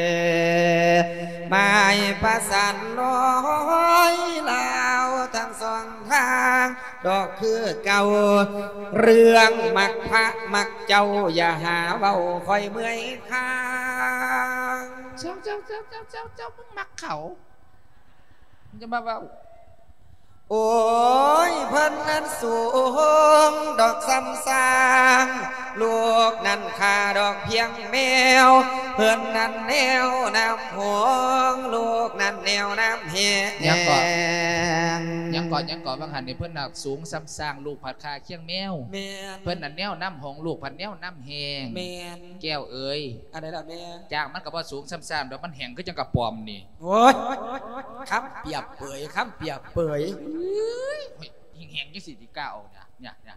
ไม่ประสานลอยลาวทั้งสองทางดอกคือเก่าเรื่องมักพระมักเจ้าอย่าหาเบาคอยเมื่อยข้างเจ้าเจ้าเจ้าเจ้าเจ้าเจ้ามึงมักเขาจะมาเบาโอ้ยเพิ่นนั้นสูงดอกซ้ำสร้างลูกนั้นขาดอกเพียงแมวเพิ่นนั้นแนวน้ำหงลูกนั้นแนวน้ำแหงยังก่อนยังก่อนยังก่อนบางหันในเพิ่นนักสูงซ้ำสร้างลูกผัดคาเคียงแมวเพิ่นนั้นแนวน้ำหงลูกผัดแนวน้ำแหงแก้วเอ๋ยอะไรล่ะแม่จากมันกับว่าสูงซ้ำสร้างเดี๋ยวมันแหงก็จังกับปอมนี่โอ้ยครับเปียบเปื่อยครับเปียบเปื่อยแหงๆยี่สิบสี่เก้าเนี่ยเนี่ยเนี่ย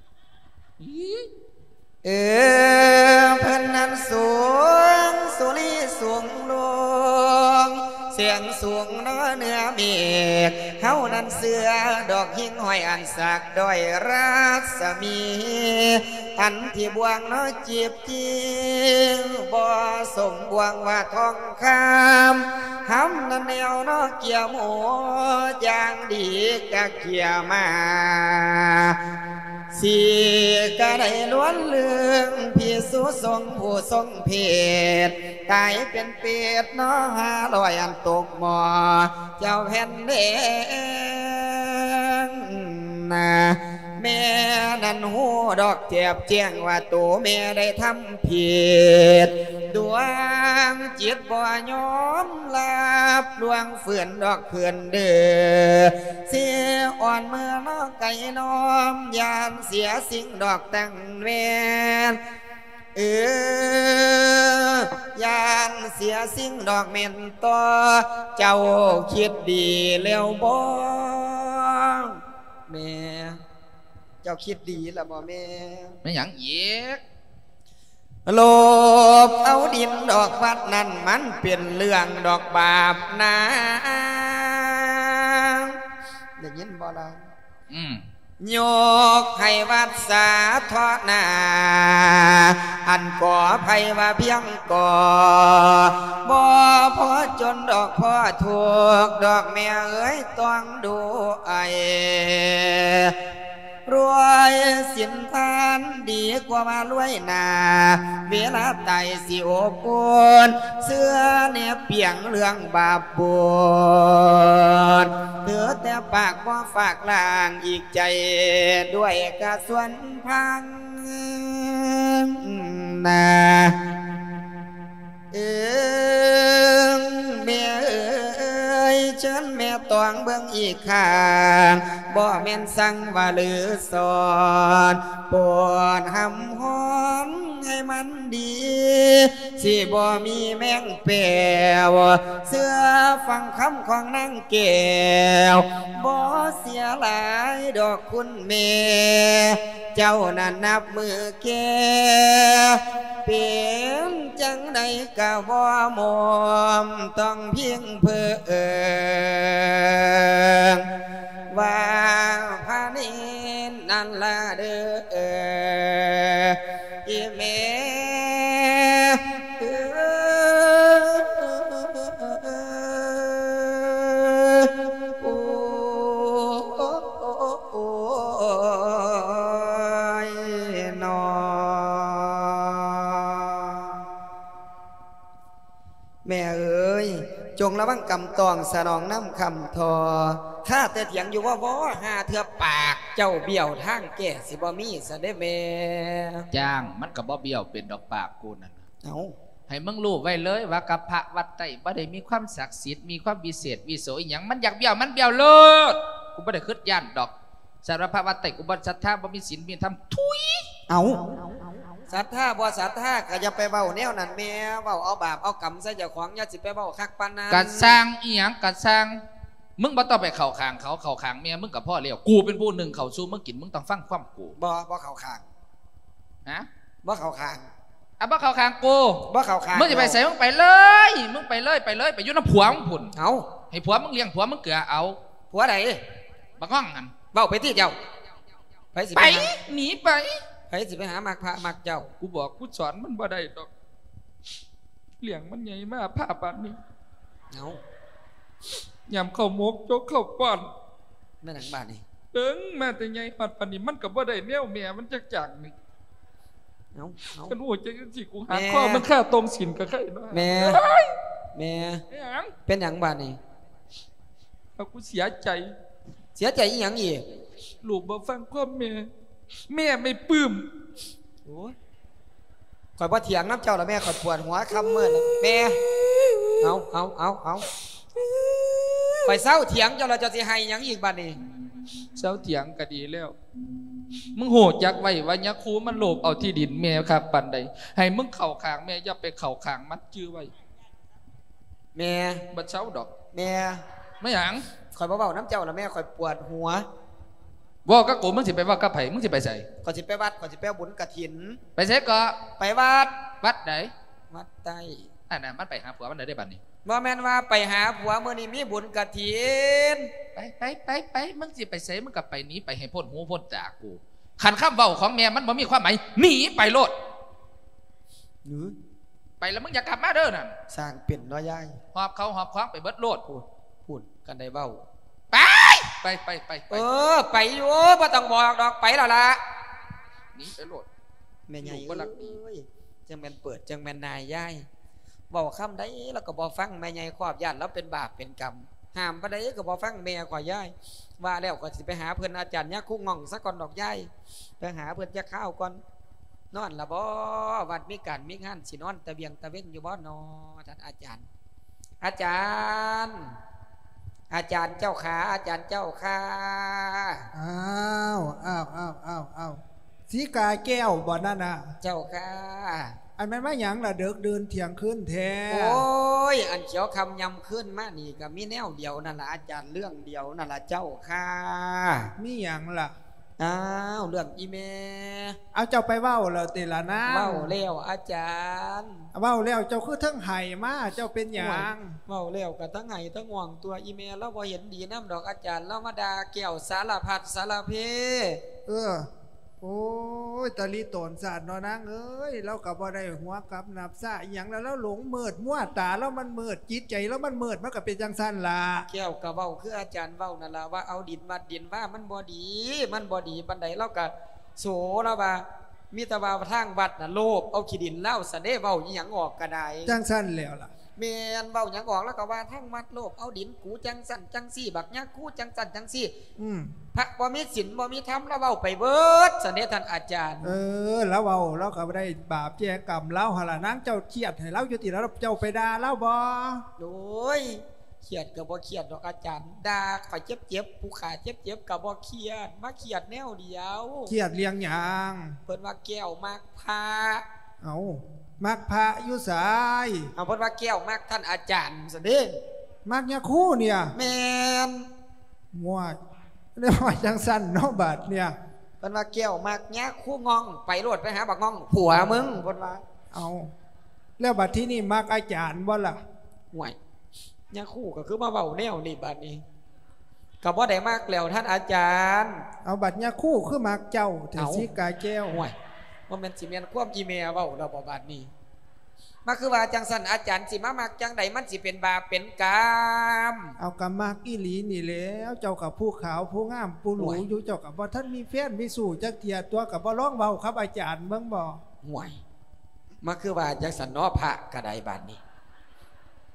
เออเพิ่นนั้นสูงสุรีสูงลงเสียงสูงเนื้อเนื้อเมฆเฮานั้นเสือดอกหิ่งห้อยอันสักดอยรัศมีอันที่บวงน้อยจีบจีบ่ส่งบวงว่าทองคำหำนั้นแนวน้อเกี่ยวหมูอย่างดีกะเกี่ยมาสีก็ได้ล้วนเรื่องพี่สุทรงผู้ทรงเพศตายเป็นเป็ดน้อหาลอยอันตกหมอเจ้าแผ่นเด้งนะแม่นั่นหูดอกเจ็บแจ้งว่าตัวแม่ได้ทำผิดดวงจิตบ่ยอมลับดวงฝืนดอกเขื่อนเดือเสียอ่อนเมื่อนอกไก่น้อมยานเสียสิ่งดอกตั้งแวนเออยานเสียสิ่งดอกเม็นต่อเจ้าคิดดีแล้วบ่แม่เจ้าคิดดีแล้วบ่แม่ไม่หยังเย็กโลบเอาดินดอกวัดนั่นมันเป็นเรื่องดอกบาปนะได้ยินบ่ล่ะอืมโยกให้วัดสาทอนาอันก่อภัยว่าเพียงก่อบ่พอจนดอกพ่อถูกดอกแม่เอ้ยต้องดูไอรวยสินทานดีกว่ามารวยนาเวลาไตสิโอบอุ่นเสื้อเนี่ยเปียงเรื่องบาปบุญเถือแต่ปากว่าฝากลางอีกใจด้วยกระส่วนพังนาเอิงแม่เอ้ยฉันแม่ตองเบื้องอีกข้างบ่แม่นสั่งว่าหรือสอนปวดหำฮ้อนให้มันดีสิบ่มีแมงแปวเสื้อฟังคำของนางแก้วบ่เสียหลายดอกคุณแม่เจ้านั้นนับมือแก่เป็นจังใดกะบ่มอมต้องเพียงเพื่อเอิงว่าพานินนั่นละเด้ออีเมเออแม่เอ๋ยจงระวังกำตองสนองน้ำคำทอข้าแต่เถียงอยู่ว่าว่หาเถื่อปากเจ้าเบี้ยวทางแก่สิบ่มีซะได้แม่จ้างมันกับบ่เบี้ยวเป็นดอกปากกูนั่นเอาให้มึงรู้ไว้เลยว่ากับพระวัดไต่บ่ได้มีความศักดิ์สิทธิ์มีความวิเศษวิโสอีหยังมันอยากเบี้ยวมันเบี้ยวเลิศกูบ่ได้คิดย่านดอกสารพระวัดไต่กูบ่ศรัทธาบ่มีศีลมีธรรมทุยเอาศรัทธาบ่ศรัทธาก็อย่าไปเว้าแนวนั้นแม่เว้าเอาบาปเอากรรมใส่เจ้าของอย่าสิไปเว้าคักปานนั้นกัดสร้างอีหยังกัดสร้างมึงบ่ต้องไปเข้าข้างเขาเข้าข้างแม่มึงกับพ่อเลี้ยวกูเป็นผู้หนึ่งเข้าสู้มึงกินมึงต้องฟังความกูบ่บ่เข้าข้างฮะบ่เข้าข้างอ่ะบ่เข้าข้างกูบ่เข้าข้างมึงจะไปใส่มึงไปเลยมึงไปเลยไปเลยไปอยู่น้ำผัวมึงพุ่นเอาให้ผัวมึงเลี้ยงผัวมึงเกลือเอาผัวไหนบักห้องกันเว้าไปที่เจ้าไปสิไปหนีไปไปสิไปหามักพระมักเจ้ากูบอกกูสอนมันบ่ได้ดอกเลี้ยงมันใหญ่มากผ้าปานนี้เอายำข้าวมกโจ๊กข้าวป้อนแม่หนังบ้านนี่เอิงแม่แต่ใหญ่ปัดปานนี้มันกับบ่ได้แนวแม่มันจักจักนี่เอาเอากันโอ้ยจังสิกูหาข้อมันค่าตรงศีลกับใครเนาะแม่แม่เป็นหยังบ้านนี่เอากูเสียใจเสียใจอีหยังอีกลูกบ่ฟังความแม่แม่ไม่ปลื้มโอ้ยข่อยบ่เถียงน้ำเจ้าละแม่ข่อยปวดหัวคำเมื่อแม่เอาเอาเอาเอาข่อยเศร้าเถียงเจ้าเราจะสิให้หยังอีกบ้านนี้เศร้าเถียงก็ดีแล้วมึงโหดจักไว้ว่ายะคูมันโลภเอาที่ดินแม่ครับปันใดให้มึงเข่าขางแม่อย่าไปเข่าขางมัดจื้อไว้แม่บัดเช้าดอกแม่ไม่หยังข่อยเบาๆน้ำเจ้าละแม่ข่อยปวดหัวว่าก็กูมึงสิไปว่ากับไผมึงสิไปใส่ข่อยสิไปวัดข่อยสิไปบุญกฐินไปใส่ก็ไปวัดวัดไหนวัดใต้อันนั้นมันไปหาผัวมันไหนได้บัดนี้บ่แม่นว่าไปหาผัวเมื่อนี้มีบุญกฐินไปไปไปไปมึงสิไปใส่มึงกับไปหนีไปให้พ้นหูพ้นจากกูขันข้ามเบาของแม่มันบ่มีความหมายหนีไปโลดหรือไปแล้วมึงอย่ากลับมาเด้อนั่นสร้างเป็นน้อยใหญ่หอบเขาหอบคว้างไปเบิดโลดพูดพูดกันได้เบ้าไปไปไปไปเออไปอยู่บ่ต้องบอกดอกไปแล้วล่ะหนีไปโลดแม่ใหญ่เอ้ยจังแม่นเปิดจังแม่นนายย่ายบอกคำใดแล้วก็บอกฟังแม่ใหญ่ขอบญาติแล้วเป็นบาปเป็นกรรมห้ามปะใดก็บอกฟังแม่ขอย่ายว่าแล้วก็สิไปหาเพื่อนอาจารย์ยักษ์คู่งองสักก่อนดอกย่ายไปหาเพื่อนจะข้าวก่อนนอนละบ่วัดมีการมีงานสินอนตะเบียงตะเว้นอยู่บ่นอท่านอาจารย์อาจารย์อาจารย์เจ้าขาอาจารย์เจ้าขาอ้าวอ้าวอ้าวอ้าวอ้าวสีกาแก้วบ่นั่นน่ะเจ้าขาอันแม่นว่าหยังล่ะเด็กเดินเถียงขึ้นแท้โอ้ยอันเขียวคำยำขึ้นมานี่ก็มีแนวเดียวนั่นแหละอาจารย์เรื่องเดียวนั่นแหละเจ้าค่ะมีหยังล่ะอ้าวเรื่องอีเมเอาเจ้าไปเว้าแล้วติละนะเว้าเลี้ยวอาจารย์เว้าแล้วเจ้าคือทั้งไห้มาเจ้าเป็นหยังเว้าเลี้ยวกับทั้งไห้ทั้งห่วงตัวอีเมแล้วพอเห็นดีน้ำดอกอาจารย์แล้วมาดาแก้วสารพัดสารเพเออโอ้ยตะลีโตนสาดนอนางเอ้ยเรากับว่าได้หัวกับนับซะอย่างแล้วแล้วหลงเมิดมั่วตาแล้วมันเมิดจิตใจแล้วมันเมิดมันก็เป็นจังสั้นล่ะแก้วกับเว้าคืออาจารย์เว้านั่นล่ะว่าเอาดินมาดินว่ามันบ่ดีมันบ่ดีบันไดเราก็โสแล้วว่ามีตะว่าทางวัดน่ะโลภเอาขี้ดินเล่าสะเด้เว้าอีหยังออกก็ได้จังสั้นแล้วล่ะแม่นเว้าหยังออกแล้วก็ว่าทางวัดโลภเอาดินกูจังสั่นจังซี่บักยักกูจังสั่นจังซี่อืมพระบ่มีศีลบ่มีธรรมแล้วเว้าไปเบิดสะเด้ท่านอาจารย์เออแล้วเว้าแล้วก็บ่ได้บาปแจ้งกรรมแล้วหั่นล่ะนางเจ้าเครียดให้เราอยู่ติแล้วเจ้าไปด่าเราบ่โอ้ยเครียดก็บ่เครียดดอกอาจารย์ด่าข่อยเจ็บๆผู้ขาเจ็บๆก็บ่เครียดมาเครียดแนวเดียวเครียดเลี้ยงหยังเพิ่นว่าแก้วมักพาเอ้ามักพระอยู่สายเอาเพิ่นว่าแก้วมักท่านอาจารย์ซะเด้มักยาคู่เนี่ยแม่นมั่วเรียกว่าจังสั่นเนาะบาดเนี่ยเพิ่นว่าแก้วมักยาคู่งองไปโลดไปหาบักงองผัวมึงเพิ่นว่าเอาแล้วบัดที่นี่มักอาจารย์บ่ล่ะห่วยยาคู่ก็คือมาเว้าแนวนี่บัดนี้ก็บ่ได้มักแล้วท่านอาจารย์เอาบัดยาคู่คือมักเจ้าแต่สิกาแก้วห่วยว่ามันสิเมียนความอีเมลเว้าเราบ่บาดนี้มาคือว่าจังสันอาจารย์สิมามักจังใดมันสิเป็นบาปเป็นกรรมเอากรรมมักอีหลีนี่แล้วเจ้ากับผู้ขาวผู้งามผู้หลูอยู่เจ้ากับบ่ท่านมีแฟนมีสู่จักเทียตัวกับบ่ร้องเว้าครับอาจารย์เบิ่งบ่ห่วยมาคือว่าจังสันเนาะพระกระไดบาดนี้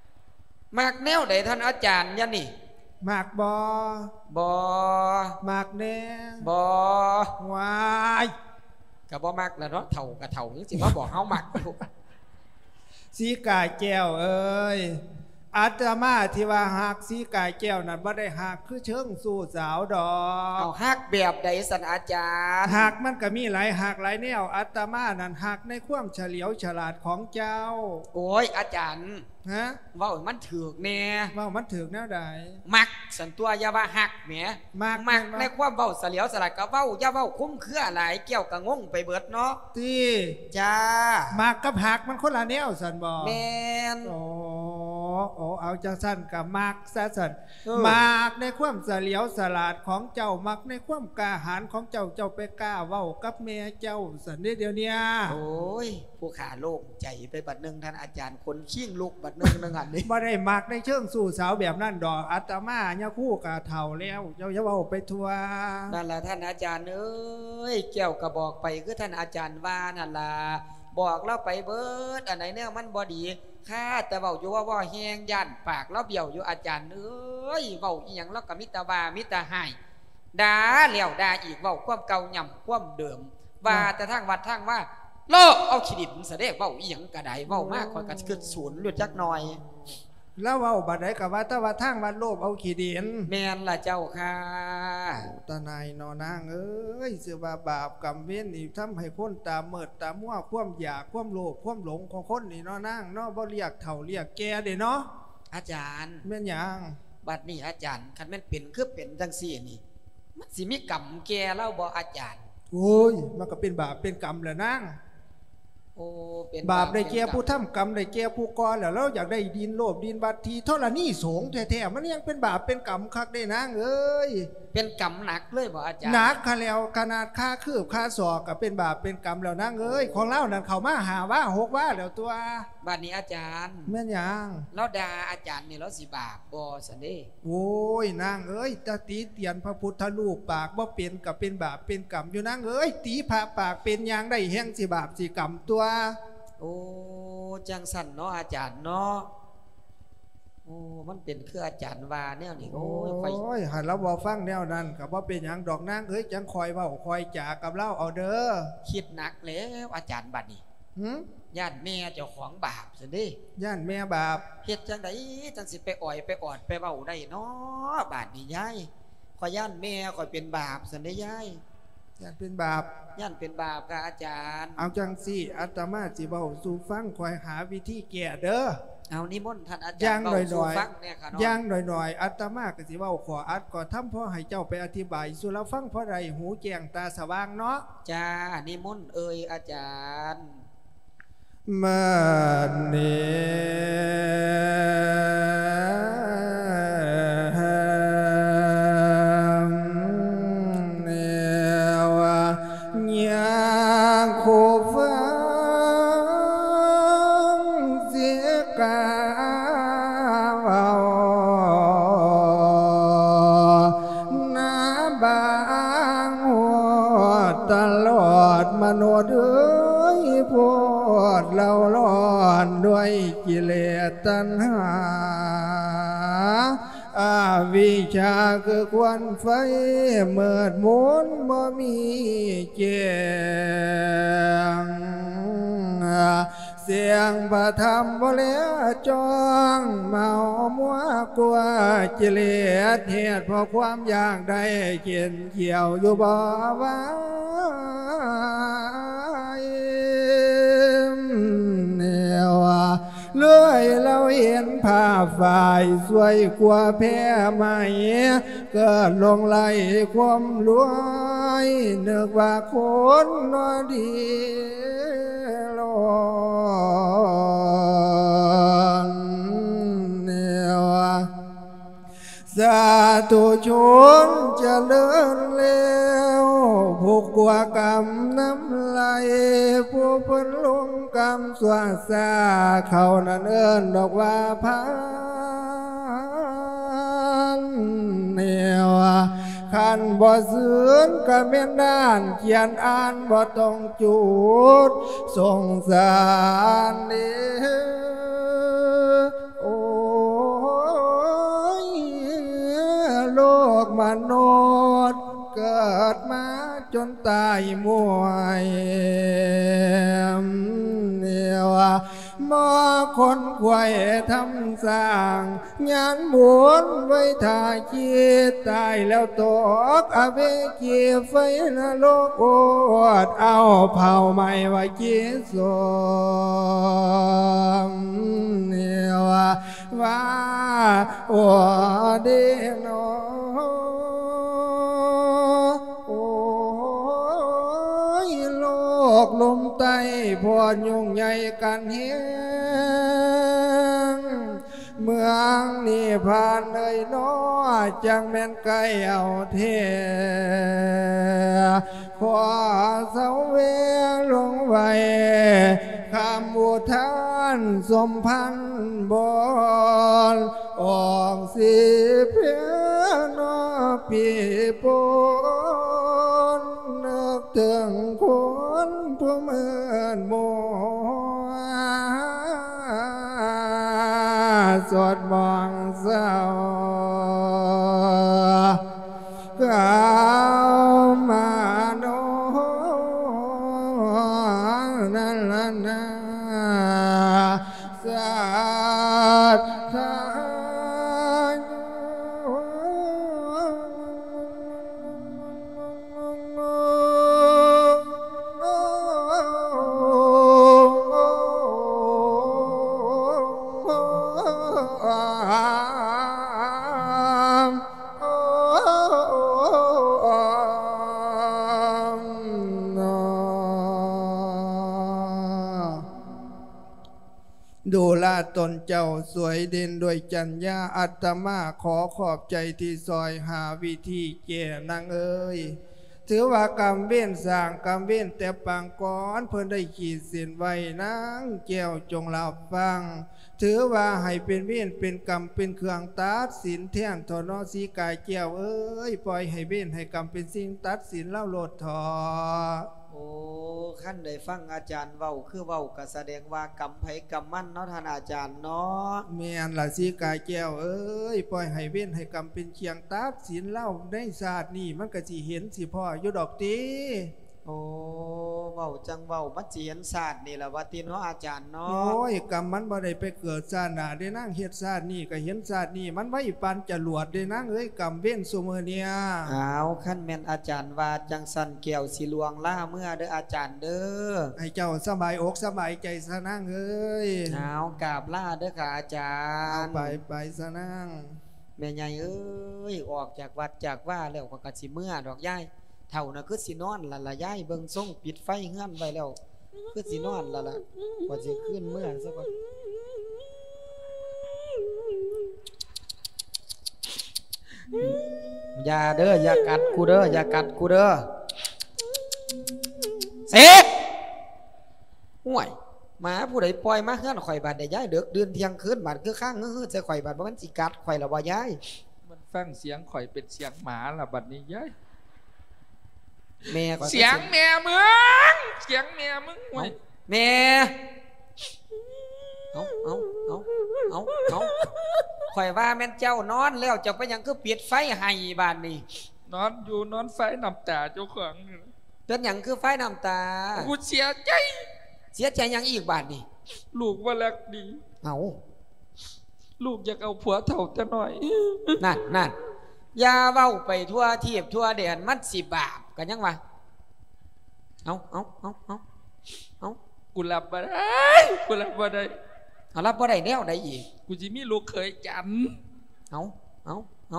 มากแนวใดท่านอาจารย์ยะนี่มากบบอมากแน่บอวายกับ่มากแล้วเนาะเถ่ากับเถ่านี่สิว่าบอกเฮามักสีกายแก้วเอ้ยอาตมาที่ว่าหักสีกายแก้วนั้นบ่ได้หักคือเชิงสู่สาวดอกเอาหักแบบใดสันอาจารย์หักมันก็มีหลายหักหลายแนวอาตมานั้นหักในความเฉลียวฉลาดของเจ้าโอ้ยอาจารย์ฮะว่ามันถือกแน่ว่ามันถือกแนวใดมักสันตัวอย่าว่าหักแหมมักมักในความเว้าเฉลียวฉลาดก็เว้าอย่าเว้าคุ้มเครือหลายเกี่ยวกับงงไปเบิดเนาะติจ้ามักกับหักมันคนละแนวสันบ่แม่นโอ้โอ้เอาจังสั้นกับมักซะสันมักในความเฉลียวฉลาดของเจ้ามักในความกล้าหาญของเจ้าเจ้าไปกล้าเว้ากับแม่เจ้าสันเดียวเนี่ยโอ้ยผู้ขาโลกใจไปบัดนึงท่านอาจารย์คนขี้งลูกบัดนึงนึงอันนี้บ่ได้มักในเชิงสู่สาวแบบนั้นดอกอาตมาเนี่ยคู่กับเฒ่าแล้วเจ้าอย่าเว้าไปทั่วนั่นล่ะท่านอาจารย์เอ้ยแก้วก็บอกไปคือท่านอาจารย์ว่านั่นล่ะบอกเราไปเบิดอันไหนเนี่ยมันบ่ดีข้าแต่เว้าอยู่ว่าว่าแห้งย่านปากแล้วเบี้ยวอยู่อาจารย์เอ้ยเว้าอีหยังแล้วก็มิตรว่ามิตรหายด่าแล้วด่าอีกเว้าความเก่าย่ำความเดิมว่าแต่ทางวัดทางว่าโลกเอาขีดินเสด็จเว้าอีหยังกระไดเว้ามากกว่ากันขึ้นศูนย์หลุดจักหน่อยแล้วเว้าบัดใดกับว่าแต่ว่าทางวัดโลภเอาขีดินแม่นล่ะเจ้าค่ะตาในนอนางเอ้ยเสือบาบาปกรรมเว้นนี่ทำให้คนตาเมิดตามั่วความอยากความโลภความหลงของคนนี่นอนางเนาะบ่เรียกเฒ่าเรียกแก่เด้เนาะอาจารย์แม่นหยังบัดนี้อาจารย์คันแม่นเป็นคือเป็นจังซี่นี่มันสิมีกรรมแก่เล่าบ่อาจารย์โอ้ยมันก็เป็นบาปเป็นกรรมแหละนางโอ้เป็นบาปได้แก่ผู้ทำกรรมได้แก่ผู้ก่อแล้วเราอยากได้ดินโลภดินบัตรทีเท่าละนี่สงแท้ๆมันยังเป็นบาปเป็นกรรมคักได้นางเอ้ยเป็นกรรมหนักเลยบ่อาจารย์หนักค่ะแล้วขนาดค่าคืบค่าศอกก็เป็นบาปเป็นกรรมแล้วนางเอ้ยของเล่านั่นเขามาหาว่าหกว่าแล้วตัวบัดนี้อาจารย์แม่นยังแล้วด่าอาจารย์นี่แล้วสิบาปบ่ซั่นเด้โอ้ยนางเอ้ยตะตีเตียนพระพุทธรูปปากบ่เป็นก็เป็นบาปเป็นกรรมอยู่นางเอ้ยตีพระปากเป็นยางได้แห่งสิบาปสิกรรมตัวโอ้จังสั่นเนาะอาจารย์เนาะโอ้มันเป็นคืออาจารย์ว่าแนวนี้โอ้ยโอ้ยหันเราบ่ฟังแนวนั้นก็บ่เป็นหยังดอกนางเอ้ยจังคอยเว้าคอยจากับเล่าเอาเด้อคิดหนักแล้วอาจารย์บัดนี้หึย่านแม่เจ้าของบาปซั่นเด้ย่านแม่บาปเฮ็ดจังได๋จังสิไปอ่อยไปออดไปเว้าได้เนาะบาดนี้ยายขอย่านแม่ขอยเป็นบาปซั่นเด้ยายย่านเป็นบาปย่านเป็นบาปค่ะอาจารย์เอาจังสิอาตมาสิเว้าสู่ฟังคอยหาวิธีแก้เด้อเอานิมนต์ท่านอาจารย์เว้าสู่ฟังเนี่ยค่ะเนาะย่างหน่อยๆอาตมาก็สิเว้าขออัดก่อทำพ่อให้เจ้าไปอธิบายสู่เราฟังเพราะใดหูแจ้งตาสว่างเนาะจ้านิมนต์เอ่ยอาจารย์มาเนมโนดเอ้ยพวดเราร้อนด้วยกิเลสตัณหาอาวิชชาคือควันไฟเมิดมุนบ่มีแจ้งเสียงพระธรรมบ่เหลือจองเมามัวกลัวกิเลสเหตุเพราะความอยากได้เขียนเกี่ยวอยู่บ่ว่าเลื่อยเราเห็นภาพฝ่ายสวยกว่าแพ้ไหมเกิดลงไหลความรวยนึกว่าคนนอดีลอนเนียวสาธุชนจะเลื่อนเร็วผู้กลัวกรรมน้ำไหลผู้พ้นลงกรรมสวาสาเขานั่นเอิ้นดอกว่าพานเนียวขันบ่เสื่อนก็เม่นด้านเขียนอ่านบ่ต้องจุดสงสารเด้อโอ้มนุษย์เกิดมาจนตายมวยเนี่ยว่าหมอคนควายทำสร้างงานหมุนไว้ถ่ายคิดตายแล้วตกอเวกีไฟนรกโอดเอาเผาใหม่ไว้กินสมเนี่ยว่าว่าโอ้เดโนโอ้ยโลกลมไตพอยุ่งใหญ่กันเฮงเมืองนี่ผ่านเลยน้อจังแม่นไกลเอาเทขอเสาเวลงไว้คำอุทานสมพันธ์บอนออกสิเพียนอปีปนนึกถึงคนผู้เหมือนโมสดมองเศร้ากาวมาโนนั่นละนาสัทธาดูแลตนเจ้าสวยเด่นด้วยจัญญาอัตมาขอขอบใจที่ซอยหาวิธีแก่นางเอ้ยถือว่ากรรมเว้นสร้างกรรมเว้นแต่ปางก่อนเพิ่นได้ขีดเส้นไว้นางแก้วจงรับฟังถือว่าให้เป็นเว้นเป็นกรรมเป็นเครื่องตัดสินแท่นทอนอสีกายแก้วเอ้ยปล่อยให้เว้นให้กรรมเป็นสิ่งตัดสินเล่าโลดทอโอ้ขั้นได้ฟังอาจารย์เว้าคือเว้าก็แสดงว่ากรรมไผกรรมมันเนาะท่านอาจารย์เนาะแม่นล่ะสีกายแก้วเอ้ยปล่อยให้เว้นให้กรรมเป็นเคียงตัดสินเล่าในศาสตร์นี่มันก็สิเห็นสิพ่ออยู่ดอกติโอ้เว้าจังเว้ามันสิเห็นศาสตร์นี่ล่ะว่าติเนาะอาจารย์เนาะโอ้ยกรรมมันบ่ได้ไปเกิดชาติหน้าได้นางเฮ็ดชาตินี่ก็เห็นชาตินี่มันไว้ปานจรวดได้นางเอ้ยกรรมเว้นซุมื้อเนี่ยอ้าวคั่นแม่นอาจารย์ว่าจังสั่นแก้วสิลวงล่าเมื่อเด้ออาจารย์เด้อให้เจ้าสบายอกสบายใจซะนางเอ้ยอ้าวกราบลาเด้อค่ะอาจารย์ไปไปซะนางแม่ใหญ่เอ้ยออกจากวัดจากว่าแล้วก็สิเมื่อดอกยายเท่าน่ะคือสินอนละละยายเบิ่งส่งปิดไฟเฮือนไว้แล้วคือสินอนละละกว่าสิขึ้นเมื่อซะก่อนอย่าเด้ออย่ากัดกูเด้ออย่ากัดกูเด้อเสกห่วยหมาผู้ใดปล่อยมาเฮือนข่อยบาดได้ยายเด็กเดือนเที่ยงคืนบาดคือข้างฮือใส่ข่อยบาดบ่มันสิกัดข่อยละบ่ยายมันฟังเสียงข่อยเป็นเสียงหมาล่ะบัดนี้ยายแม่เสียงแม่มึงเสียงแม่มึงไว้แม่เอาเอาเอาเอาเอาข่อยว่าแม่นเจ้านอนแล้วเจ้าไปยังคือปิดไฟให้บ้านนี่นอนอยู่นอนไฟน้ำตาเจ้าของเป็นหยังคือไฟน้ำตากูเสียใจเสียใจยังอีกบ้านนี่ลูกว่ารักดีเอาลูกอยากเอาผัวเถ่าแต่หน่อยนั่นนั่นอย่าเว้าไปทั่วเทียบทั่วแดนมันสิบาปกันยังวะเอาเอาเอาเอาเอากูรับบ่ได้กูรับบ่ได้เอารับบ่ได้แนวใดอีกกูจิมีลูกเคยจันเอาเอาเอา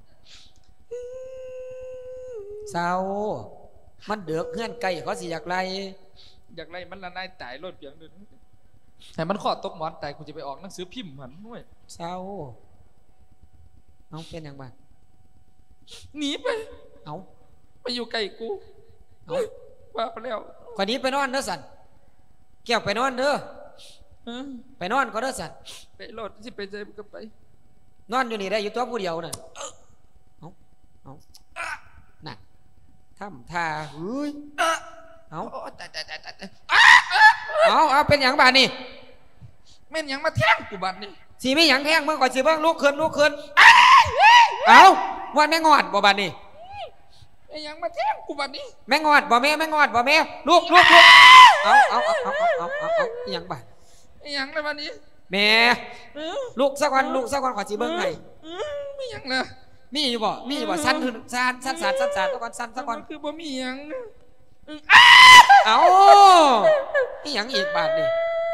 เศร้ามันเดือกเงื่อนไก่เขาสิอยากไรอยากไรมันละนายตายรถเพียงเดินแต่มันข้อตกหมอนตายกูจะไปออกหนังสือพิมพ์มันด้วยเศร้าเอาเป็นอย่างบ้างหนีไปเอาไปอยู่ไกลกูเอาว่าไปแล้วคนนี้ไปนอนเด้อสันเกี่ยวไปนอนเด้อไปนอนก็เด้อสันไปรถสิไปใจก็ไปนอนอยู่นี่ได้อยู่ตัวผู้เดียวน่ะเอาเอาน่ะทำท่าเฮ้ยเอาแต่แต่แต่แต่เอาเอาเป็นอย่างบ้านนี่แม่นอย่างมาแทงกูบ้านนี่สีไม่อย่างแทงมึงก่อนสีเบิ้งลูกขึ้นลูกขึ้นเอาว่าแม่งอดบ่บาดนี้ไอ้ยังมาแท่งกูบัดนี้แม่งอดบ่แม่แม่งอดบ่แม่ลูกลูกลูกเอาเอาเอาเอาเอาเอาเอาอีหยังบาดไอ้ยังเลยบัดนี้แม่ลูกสักวันลูกสักวันขอสิเบิ่งให้มีหยังเลยมีอยู่บ่มีอยู่บ่สั่นขึ้นสั่นสั่นสั่นสั่นสั่นสักวันสั่นสักวันคือบ่มีหยังเอาอีหยังอีกบาดนี่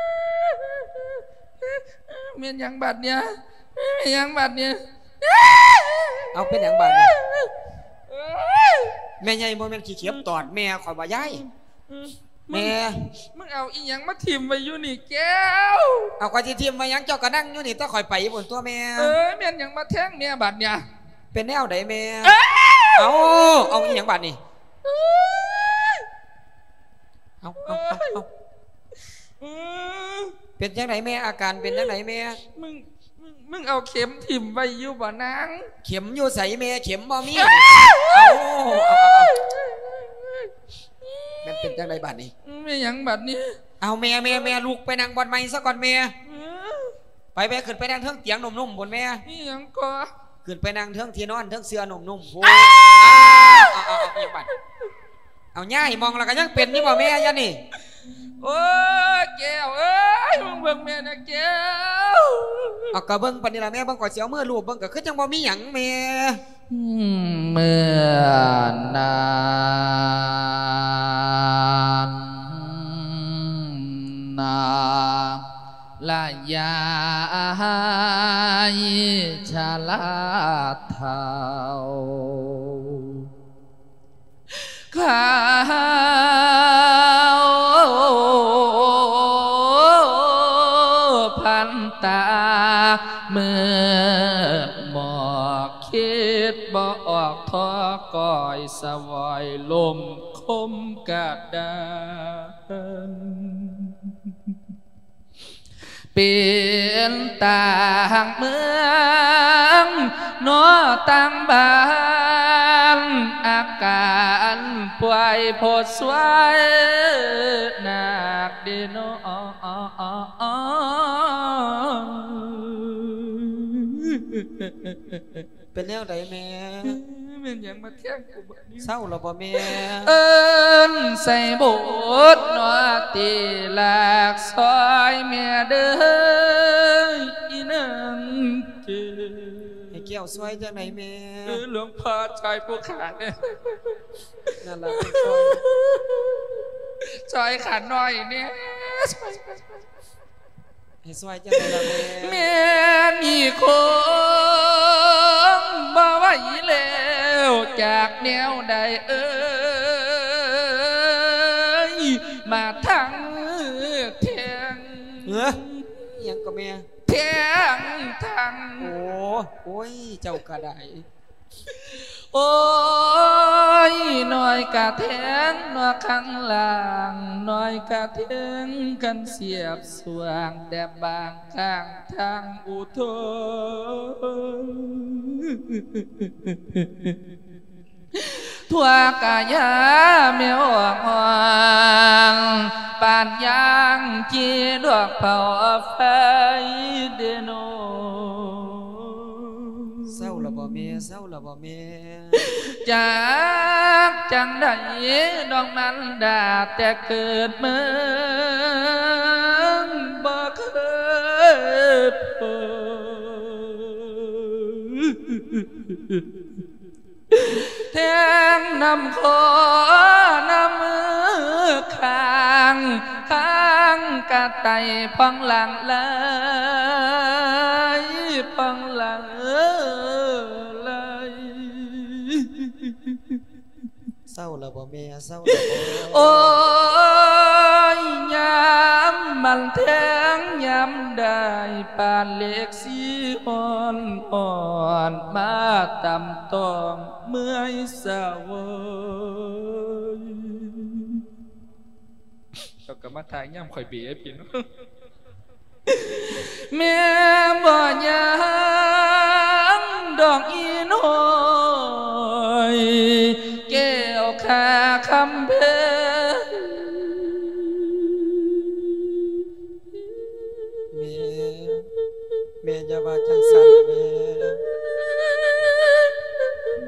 เมียนหยังบาดเนี่ยเมียนหยังบาดเนี่ยเอาเป็นหยังบาดนี่แม่ใหญ่บ่แม่นขี้เข็บตอดแม่ขอยบ่ยายแม่มึงเอาอีหยังมาทิ่มไว้อยู่นี่แก้วเอาขอยสิทิ่มไว้หยังเจ้าก็นั่งอยู่นี่ต้องขอยไปบนตัวแม่เออเมียนหยังมาแท่งแม่บาดเนี่ยเป็นแนวใดแม่เอาเอาอีหยังบาดนี่เอาเอาเอาเป็นจังไหนแม่อาการเป็นจังไหนแม่มึงมึงมึงเอาเข็มถิ่มไว้อยู่บ่นางเข็มอยู่ใส่แม่เข็มบ่มีเอาเอาเอาแม่เป็นจังไหนบัดนี้แม่หยังบัดนี้เอาแม่แม่แม่ลูกไปนั่งบนไม้ซะก่อนแม่ไปแม่ขึ้นไปนั่งเทิงเตียงนุ่มๆบนแม่นี่หยังก็ขึ้นไปนั่งเทิงที่นอนเทิงเสื้อนุ่มๆโอ้เอาเอาเอาอย่างบัดเอาง่ายมองแล้วก็ยังเป็นนี่บ่แม่ยันนี่โอ้แก้วเอ้ยมึงเบิ่งแม่นะแก้วเอากระเบิ่งปานนี้ล่ะแม่เบิ่งก่อนเสียวมือลูบเบิ่งก็คือจังบ่มีหยังแม่เมื่อนานนาลายายชาลาเทาข้าวพันตาเมื่อหมอกคิดบ่ออกท้อก่อยสวอยลมคมกระดานเปลี่ยนต่างเมืองนอต่างบ้านอาการป่วยโพดสวยหนักดีโนเป็นแนวใดแม่แม่ยังมาแท่งกูบ่นี้เศร้าหรอบ่แม่เอิ้นใส่บทนอตีหลากซอยแม่เด้ออีนังเกให้แก้วซอยจังไหนแม่หลวงพ่อชายผู้ขาดเนี่ยนั่นล่ะซอยซอยขาดหน่อยเนี่ยให้ซอยจังไหนล่ะแม่แม่มีคนบ่ไหวแล้วจากแนวใดเอ้ยมาทั้งเทียงเฮ้ยยังก็แม่เทียงทั้งโอ้โอ้ยเจ้ากระไดโอ้ยหน่อยกะแทงหน่อยข้างล่างหน่อยกะแทงกันเสียบสว่างแต่บางข้างทางอุทนทั่วกายาเมียวอ่างปานยางจีดอกเผาไฟเดโนเศร้าละบ่แม่เศร้าละบ่แม่จากจังใดดอกมันดาแต่เกิดเมื่อบ่เคยพบแทงนำคอนำมือข้างข้างกะไตพังหลังเลยพังหลังเลยเศร้าละบ่แม่เศร้าละบ่โอ้ยยามมันแทงยามได้ปานเล็กสีอ่อนอ่อนมาตำตองเมื่อยสาวเราก็มาทายย่ำข่อยเบี้ยพี่น้องแม่บ่ยังดอกอีน้อยแก้วขาคำเพแม่แม่จะว่าจังสันแม่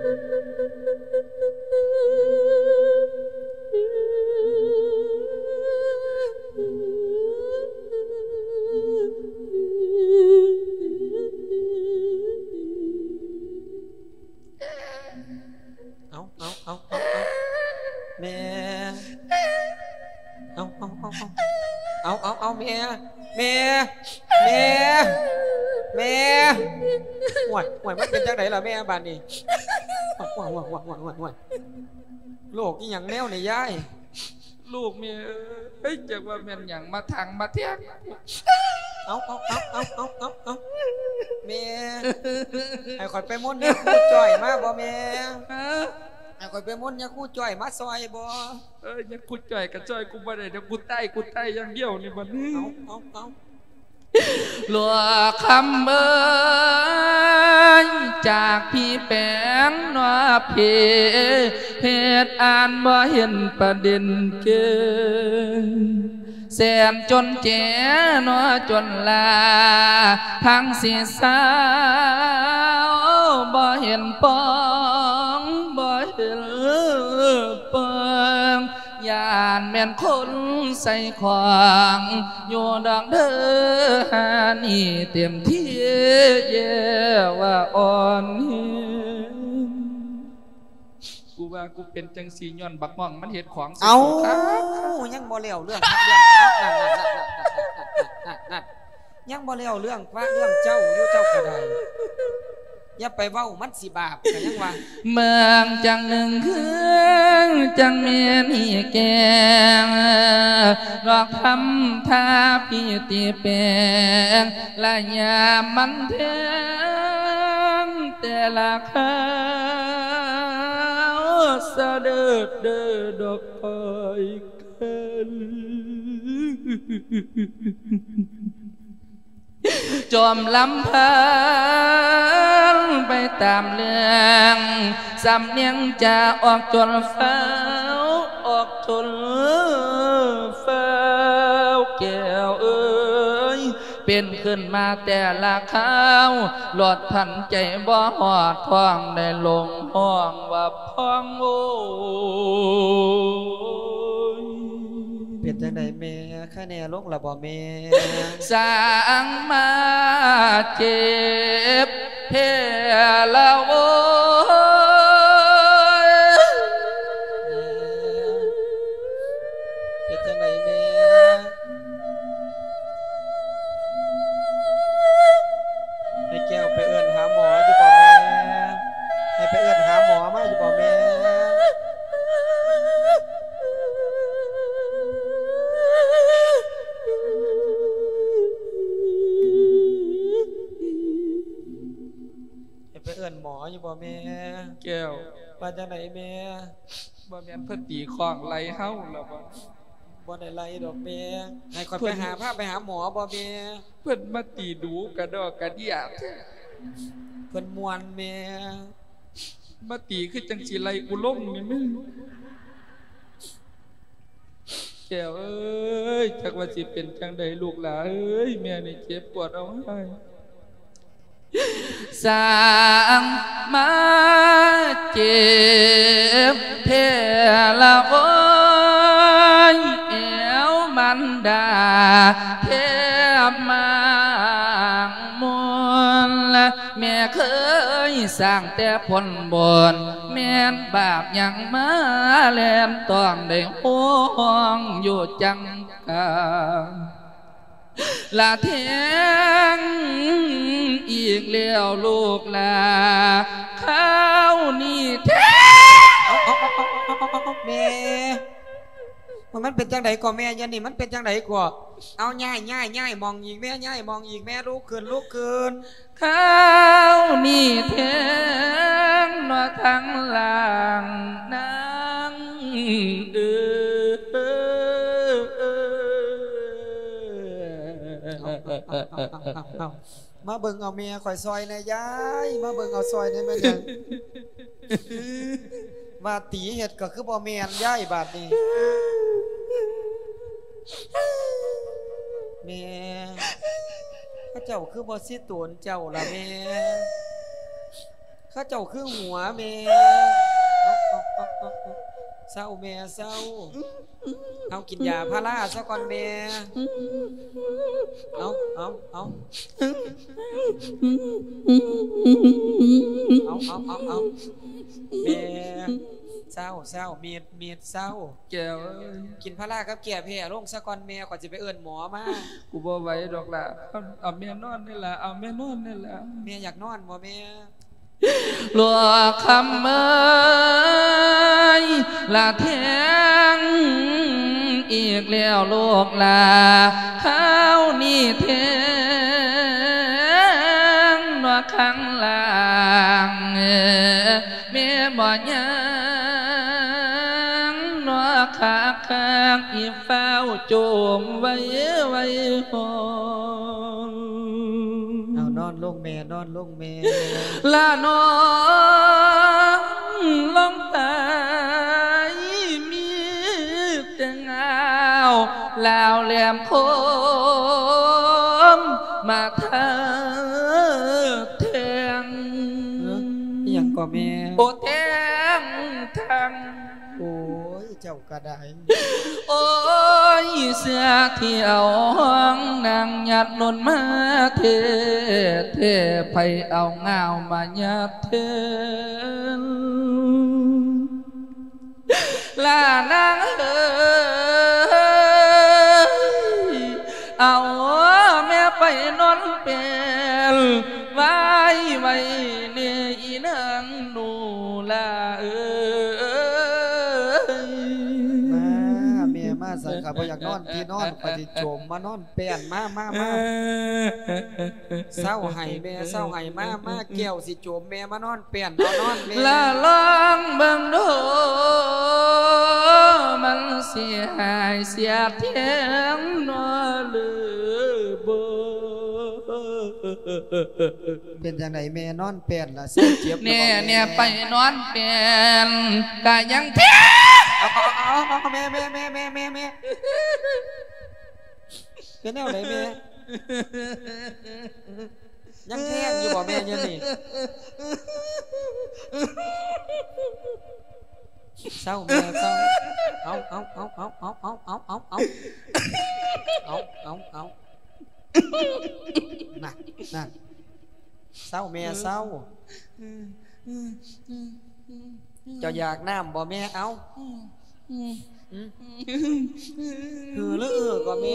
เอาเอาเอาเมียเมียเมียเมียห่วยห่วยมันเป็นจังไหนล่ะแม่บ้านนี้ห่วยห่วยห่วยห่วยห่วยห่วยโลกนี่อย่างแนวในยายลูกเมียเฮ้ยจากว่าแม่นอย่างมาทางมาเที่ยงเอาเอาเอาเอาเอาเอาเอาเมียไอ้ข่อยไปมุ่นเนี่ยคู่จ่อยมาบ่เมียไอ้ข่อยไปมุ่นเนี่ยคู่จ่อยมาซอยบ่เอ้ยยังกูจ่อยกับจ่อยกูบ่ได้เดี๋ยวกูใต้กูใต้ยังเดียวนี่บัดนี้เอาเอาเอาหลัวคำเบยจากพี่แปงนัวเพเหตุอ่านบ่เห็นประเด็นเกินแสนจนเจ๋นัวจนลาทั้งสีสาวบ่เห็นปองบ่เห็นเปิงยานแม่นคนใส่ขวางอยู่ดังเด้อหานี่เต็มที่เย่ว่าอ่อนกูว่ากูเป็นจังสีย้อนบักม่องมันเห็ดของเอายังบ่เลี้ยวเรื่องเรื่องนั่นนั่นนั่นนั่นยังบ่เลี้ยวเรื่องว่าเรื่องเจ้าอยู่เจ้ากระไดอย่าไปเว้ามันสิบาปกันยังว่าเมืองจังหนึ่งคือจังเมียนี่แกงรอกทำท่าปีตีแปงละยามมันเทงแต่ละข้าวเสด็จเดินดอกไม้กันจอมลำพันไปตามเรื่องสำเนียงจะออกจนเฝ้าออกจนเฝ้าแก้วเอ้ยเป็นขึ้นมาแต่ละข้าวหลอดพันใจบ่หอดท้องได้ลงห้องว่าพ้องโอ้เป็นจังไดแม่ข้าแน่ลงละบ่แม่สร้างมาเจ็บเพละโว้เป็นจังไดแม่ให้แก้วไปเอิ้นหาหมออยู่บ่แม่ให้ไปเอิ้นหาหมอมาอยู่บ่แม่เอิ้นหมออยู่บ่แม่แก้วว่าจังไหนแม่บ่แม่นเพิ่นตีข้องไล่เฮาแล้วบ่บ่ได้ไล่ดอกแม่ให้ข่อยไปหาพาไปหาหมอบ่แม่เพิ่นมาตีดูกระดอกกระเดียดเพิ่นม่วนแม่มาตีคือจังสิไล่กูลงนี่มึงแก้วเอ้ยจักว่าสิเป็นจังใดลูกหลานเอ้ยแม่นี่เจ็บปวดเอาให้สร้างมาเจ็บเพละโอ้ยเอวมันดาเทบมังมนละแม่เคยสร้างแต่ผลบนแม่นบาปยังมาแลนต้องได้ห่วงอยู่จังกาละเทียงอีกเลี้ยวลูกลาข้าวนี่แท้แม่มันเป็นจังไดก่อแม่ยันนี่มันเป็นจังไดก่อเอาง่ายง่ายง่ายมองอีกแม่ง่ายมองอีกแม่ลูกคืนลูกคืนข้าวนี่แท้งนอทั้งหลังนางเออมาเบิ่งเอาเมียข่อยซอยในยายมาเบิ่งเอาซอยในแม่ยังมาตีเห็ดก็คือบ่แม่นยายบาดนี้แม่ข้าเจ้าคือบ่สิตวนเจ้าล่ะแม่ข้าเจ้าคือหัวแม่เศร้าแม่เศร้าเอากินยาพาราซะก่อนแม่เอาเอาเอาเอาเอาเอาเอาแม่เศร้าเศร้าเมียดเมียดเศร้าแก้วกินพารากับแก่แพ้ลงซะก่อนแม่ก่อนจะไปเอิ้นหมอมากูบ่ไหวดอกล่ะเอาแม่นอนนี่ล่ะเอาแม่นอนนี่ล่ะแม่อยากนอนบ่แม่หลวงคำเอ้ยละแทงอีกแล้วลูกลาข้าวนี่แทงหนวข้างล่างแม่บ่ยังหนวขาข้างอีเฝ้าโจมไว้ไว้หอนเอานอนลงแม่นอนลงแม่ลานอนลงตายมีแต่เงาลาวแหลมคมมาเธอแทงอย่างก็แม่โอ้แทงทางโอ้ยเจ้าก็ได้โอ้ยเสื้อเที่ยวห้องนางยัดนนมาเทเทไปเอาเงามายัดเทลานางเอ้ยเอาแม่ไปนอนเป็นไว้ไว้เนี่ยอีนางนูลาเอ้มาสังครับอยากนอนที่นอนปฏิโจมมานอนเปลี่ยนมามามาเศร้าไห้แม่เศร้าไห้มามาเกี่ยวสิโจมแม่มานอนเปลี่ยนนอนนอนแม่ละลองเบิ่งดูมันเสียหายเสียเทียงนอนเลยบ่เป็นจังไดแม่นอนเปลี่ยนล่ะเสียเจ็บเนี่ยเนี่ยไปนอนเปลี่ยนก็ยังเทียเอาเอาเอาแม่แม่แม่แม่แม่แม่เป็นแนวไหนแม่ยังแท่งอยู่บ่แม่ยังนี่เศร้าแม่เศร้าเอาเอาเอาเอาเอาเอาเอาเอาเอาเอาเอาเอานั่นนั่นเศร้าแม่เศร้าเจ้าอยากน้ำบ่แม่เอาคือเลือก็แม่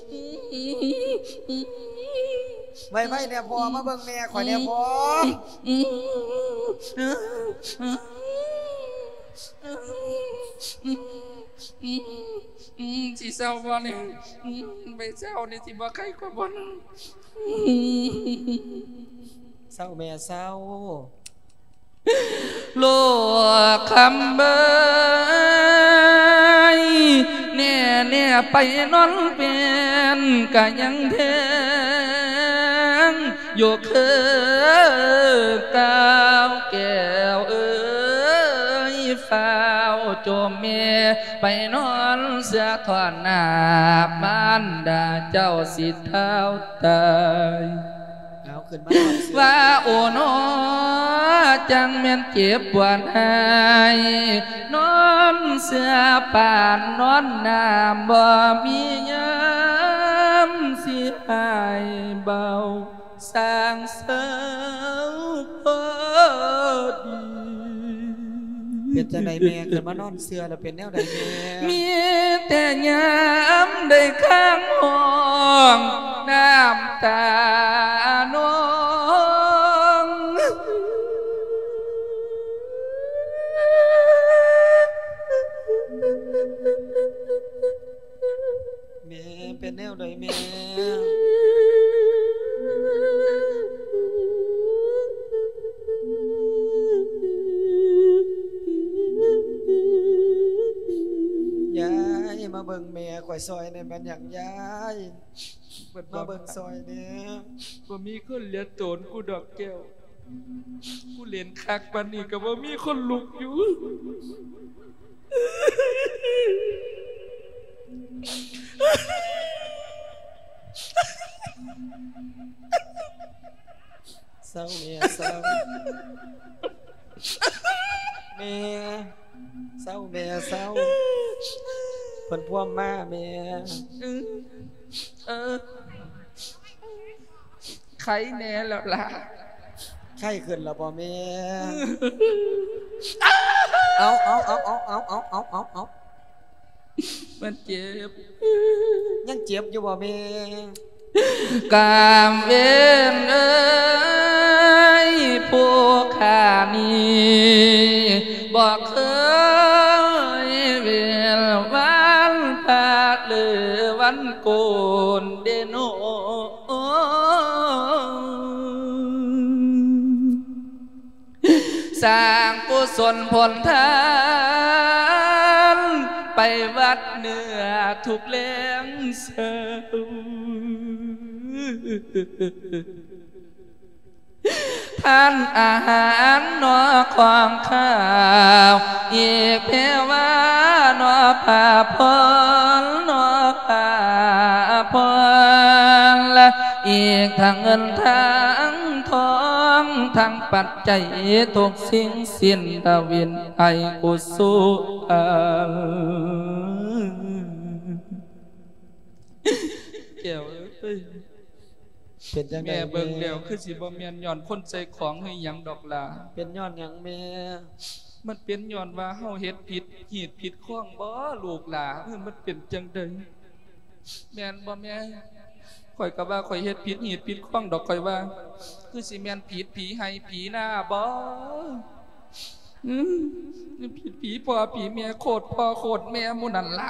ไว้ไว้เนี่ยพอมาเบิ่งแม่ข่อยเนี่ยพอสิเศร้าบ่เนี่ยไปเศร้านี่สิบ่ใครกว่าบ่เศร้าแม่เศร้าโลกคำเบยเนี่ยเนี่ยไปนอนเป็นก็ยังแทงโยกเคือกาวแก้วเอ้ยฝ้าวโจมเมไปนอนเสือถอนหน้ามันดาเจ้าสิเท้าตายว่าโอ้นอจังแม่นเจ็บปวดหายนอนเสื้อป่านนอนน้ำบ่มีย้ำสิหายเบาสร้างเสาพอดีเป็นจังไดแม่เกิดมานอนเสื้อแล้วเป็นแนวใดแม่มีแต่ย้ำได้ข้างห้องน้ำตาน้องแม่เป็นแนวใดแม่ยายมาเบิ่งแม่ข่อยซอยในมันอย่างยายมาเบิ่งซอยเนี่ยบ่มีคนเหลือโตนกูดอกแก้วกูเล่นคักปานนี้ก็บ่มีคนลุกอยู่เศร้าแม่เศร้าแม่เศร้าแม่เศร้าเพิ่นพ่วงมาแม่เออใครแน่แล้วล่ะไข้ขึ้นแล้วบ่แม่เอาเอาเอาเอาเอาเอาเอาเอาเอามันเจ็บยังเจ็บอยู่บ่แม่กามเวนเอ้ยผู้ข้านี้บอกเคยเวลวันพาดหรือวันโกนเดโนสร้างกุศลผลทานไปวัดเหนือทุกเลี้ยงเสาท่านอาหารนอของข้าวอีกเพว่านอผ้าพรนอผ้าพรและอีกทั้งเงินทั้งทองทั้งปัจจัยทุกสิ่งสิ้นตะวินให้กุศลแก้วเอ้ยเป็นจังได๋แม่เบิ่งแล้วคือสิบ่แม่นย้อนคนใส่ของให้หยังดอกล่ะเป็นย้อนหยังแม่มันเป็นย้อนว่าเฮาเฮ็ดผิดหีดผิดข้องบ่ลูกหล่ะเออมันเป็นจังได๋แม่นบ่แม่ข่อยก็ว่าข่อยเฮ็ดผิดหีดผิดข้องดอกข่อยว่าคือสิแม่นผิดผีให้ผีหน้าบ่อืมผิดผีพ่อผีแม่โคตรพ่อโคตรแม่หมู่นั่นล่ะ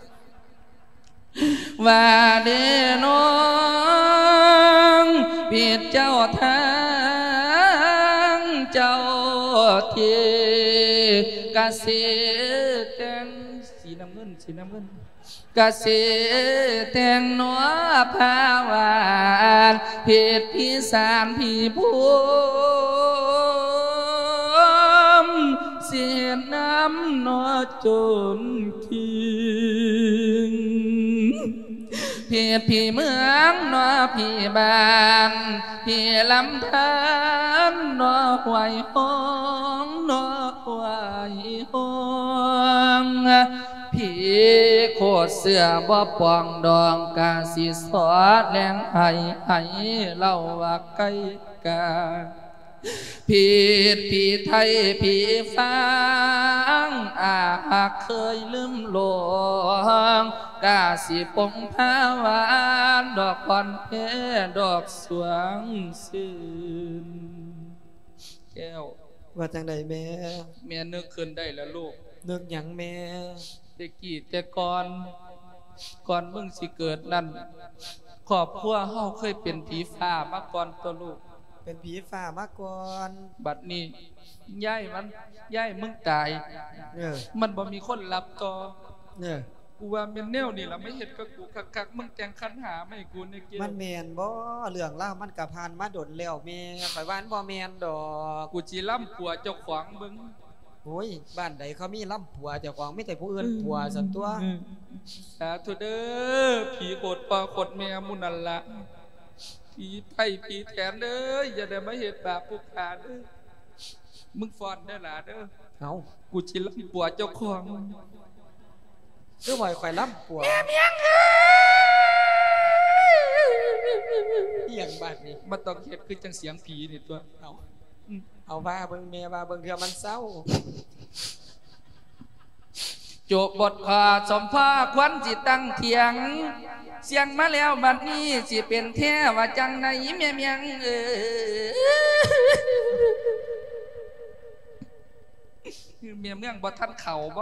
ว่าเดน้องผิดเจ้าทางเจ้าที่กเกษตรสีน้ำเงินสีน้ำเงินกเกษตรนัวภาวานผิดพิสารผีพูมเสียน้ำนอจนคิงพี่พี่เมืองนอพี่บ้านพี่ลำธารนอหวยห้องนอหวยห้องพี่โคตรเสือบ่ปองดองกาสิสอดแรงให้ให้เล่าว่าไกลกาผิดผิดไทยผิดฟังอาเคยลืมหลงกาสิปงภาวานดอกคอนเพดอกสวงซื่นแก้วว่าจังใดแม่แม่นึกขึ้นได้แล้วลูกนึกหยังแม่เด็กกี่แต่ก่อนก่อนมึงสิเกิดนั่นครอบครัวเฮาเคยเป็นผีฟ้ามาก่อนตัวลูกเป็นผีฟ้ามาก่อนบัดนี้ย่ายมันย่ายมึงตายเออมันบ่มีคนรับต่อเนี่ยกูว่าแม่นแนวนี่ล่ะไม่เฮ็ดกับกูคักๆมึงแต่งคันหาไม่กูในเกมมันแม่นบ่เรื่องเล่ามันก็ผ่านมาดนแล้วแม่ข่อยว่าบ่แม่นดอกกูสิล่ำผัวเจ้าของเบิ่งโอ้ยบ้านใดเขามีล่ำผัวเจ้าของมีแต่ผู้อื่นผัวซั่นตัวสาธุเด้อผีโคตรพ่อโคตรแม่มุนั่นล่ะผีไผ่ผีแถนเด้ออย่าได้มาเฮ็ดบาปผู้ขาเด้อมึงฟอนได้ล่ะเด้อเอากูสิล่ำผัวเจ้าของคือบ่อยข่อยล่ำผัวแม่เมียงเอ้ยเอียงบาดนี้มันต้องเฮ็ดคือจังเสียงผีนี่ตัวเอาเอาว่าเบิ่งแม่ว่าเบิ่งเทื่อมันเศร้าจบบทขอสมพ่อควันสิตั้งเถียงเสียงมาแล้วบัดนี้สิเป็นแท้ว่าจังไหนแม่เมียงเออเมียเมียงบ่ทันเข่าบ่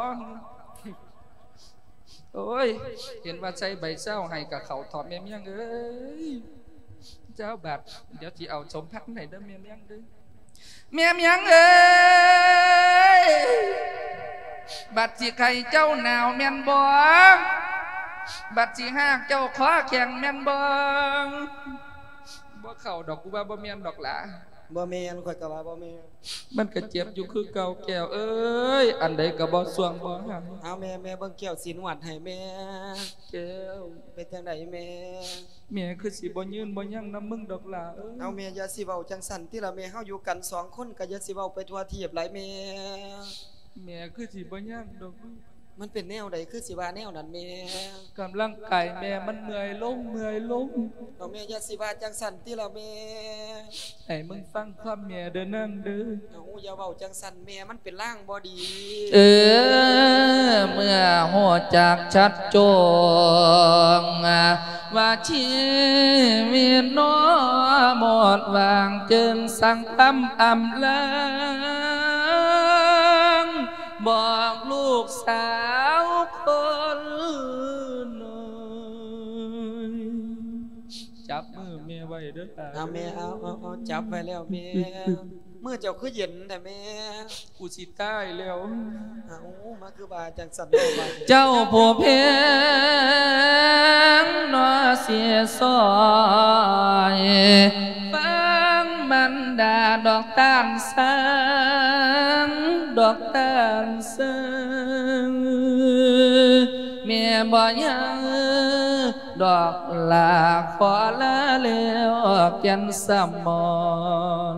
โอ้ยเห็นว่าใช้ใบเศร้าให้กับเขาถอดเมียเมียงเอ้ยเจ้าบัดเดี๋ยวสิเอาสมพักไหนเด้อเมียเมียงเด้อเมียเมียงเอ้ยบัดสิไข่เจ้าหนาวแม่นบ่บัดสิหากเจ้าขอแข่งแม่นบ่บ่เข่าดอกกูว่าบ่เมียนดอกล่ะบ่แม่นข่อยก็ว่าบ่แม่นมันก็เจ็บอยู่คือเก่าแก้วเอ้ยอันใดก็บ่สวงบ่หาเอาแม่แม่เบิ่งแก้วสินวดให้แม่แก้วเป็นจังได๋แม่แม่คือสิบ่ยืนบ่ยั่งนำมึงดอกล่ะเอ้ยเอาแม่อย่าสิเว้าจังสั่นที่ละแม่เฮาอยู่กันสองคนก็อย่าสิเว้าไปทั่วทีบหลายแม่แม่คือสิบ่ยั่งดอกมันเป็นแนวใดคือสิว่าแนวนั้นแม่กำลังกายแม่มันเมื่อยลงเมื่อยลงเอาแม่อย่าสิว่าจังสั่นติล่ะแม่ไอ้มึงฟังความแม่เด้อนั่งเด้อเอาอย่าเว้าจังสั่นแม่มันเป็นร่างบ่ดีเออเมื่อหัวจากชัดจงว่าชีวิตน้อหมดวางจึงสั่งทำอำลางบอกลูกสาวคนน้อยจับมือแม่ไว้เด้อเอาแม่เอาเอาเอาจับไว้แล้วแม่มือเจ้าคือเย็นแต่แม่กูสิตายแล้วเอามาคือว่าจังสั่นว่าเจ้าผู้เพียงนอเสียซอยฟังมันดาดอกตาลสังดอกตาลสังเมียบ่ยังดอกลาขอละเลี้ยวแก่นสมอน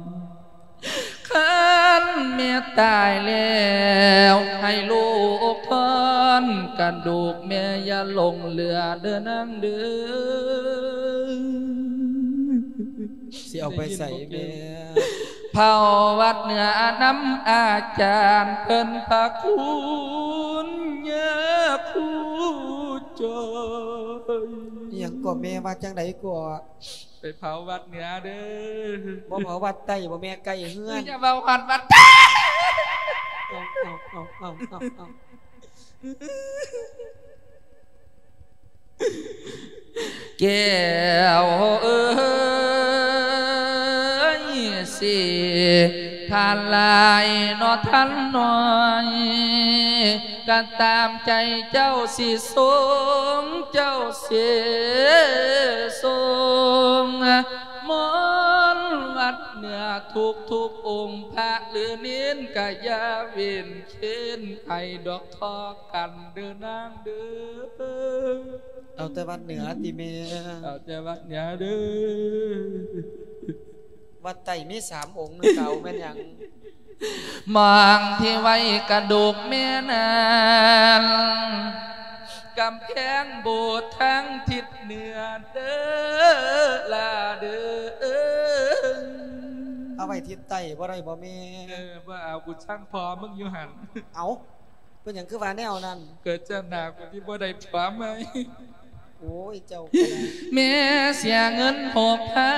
ขันเมียตายแล้วให้ลูกทอนกระดูกเมียอย่าลงเหลือเดินนั่งเดือสิเอาไปใส่แม่เผาวัดเหนือน้ำอาจารย์เพิ่นพระคุณยาคูจอยยังก็แม่ว่าจังไดก็ไปเผาวัดเหนือเด้อบ่เผาวัดใต้บ่แม่ไก่เฮือนอย่าเผาวัดวัดใต้เอาเอาเอาเอาเอาแก้วเอ้ยสิทานลายนอทันหน่อยกันตามใจเจ้าสิสงเจ้าเสียสงมนวัดเหนือทุกทุกองค์พระหรือเน้นกายาเวียนเข็นไอดอกทอกันเดินนางเดินเอาแต่วัดเหนือติเมเอาแต่วัดเหนือเด้อวัดไต่มีสามองค์เก่าแม่นยังมองที่ไว้กระดูกแม่นานกำแพงโบสถ์ทั้งทิศเหนือเด้อลาเด้อเอาไว้ทิศใต้บ่ได้บ่แม่เออว่าเอากูช่างพอมึงอยู่หันเอาเป็นอย่างคือว่าแนวนั้นเกิดจะหนักกว่าที่บ่ได้พร้อมไหมโอ้ยเจ้าแม่เสียเงินหกพั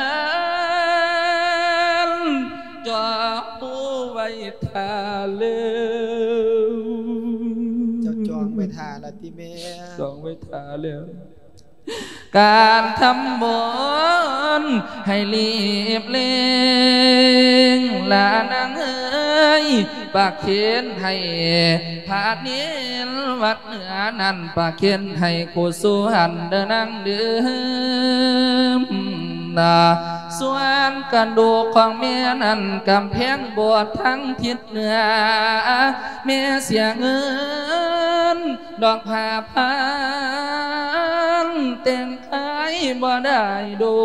นจอผู้ไว้ทาเลือเจ้าจองไว้ทาละที่แม่จองไว้ทาแล้วการทำบุญให้รีบเร่งลานางเอ้ยปากเขียนให้ผาเนียนวัดเหนือนั่นปากเขียนให้กูสุหันเดินนั่งเดิมนาส่วนกระดูกของเมียนั่นกำแพงโบสถ์ทั้งทิศเหนือเมียเสียเงินดอกผ้าพันแต่งขายบ่ได้ดู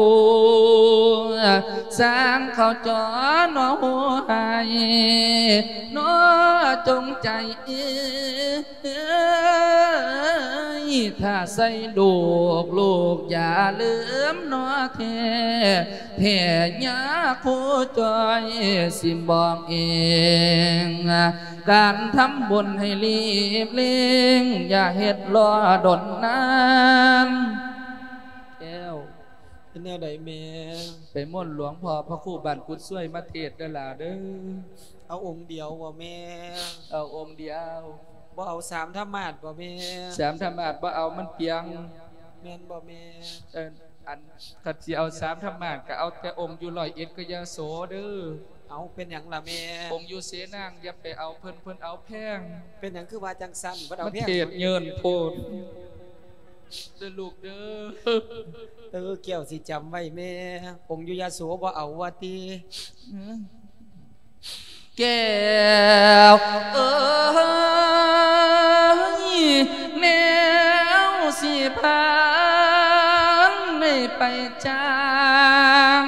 สร้างเขาจอหนอหัวหายหนอจงใจถ้าใส่ดูกลูกอย่าลืมหนอแท้แท้ยาคู่จอยสิบอกเองการทำบุญให้รีบเร่งอย่าเฮ็ดรอดนนานแก้วเป็นแนวใดแม่ไปม่วนหลวงพ่อพระครูบ้านกุดช่วยมาเทศเด้อล่ะเด้อเอาองค์เดียวบ่แม่เอาองค์เดียวบ่เอาสามธรรมาสบ่แม่สามธรรมาสบ่เอามันเปียงแม่นบ่แม่เอออันถ้าสิเอาสามธรรมาสก็เอาแต่องค์อยู่ร้อยเอ็ดก็ยาโสเด้อเอาเป็นหยังล่ะแม่องค์อยู่เสนางอย่าไปเอาเพิ่นเพิ่นเอาแพงเป็นหยังคือว่าจังซั่นบ่เอาแพงมันเทศเยินโพดเด้อลูกเด้อเออแก้วสิจำไว้แม่องค์อยู่ยาโสบ่เอาว่าติแก้วเอ้ยแนวสิพานไม่ไปจาง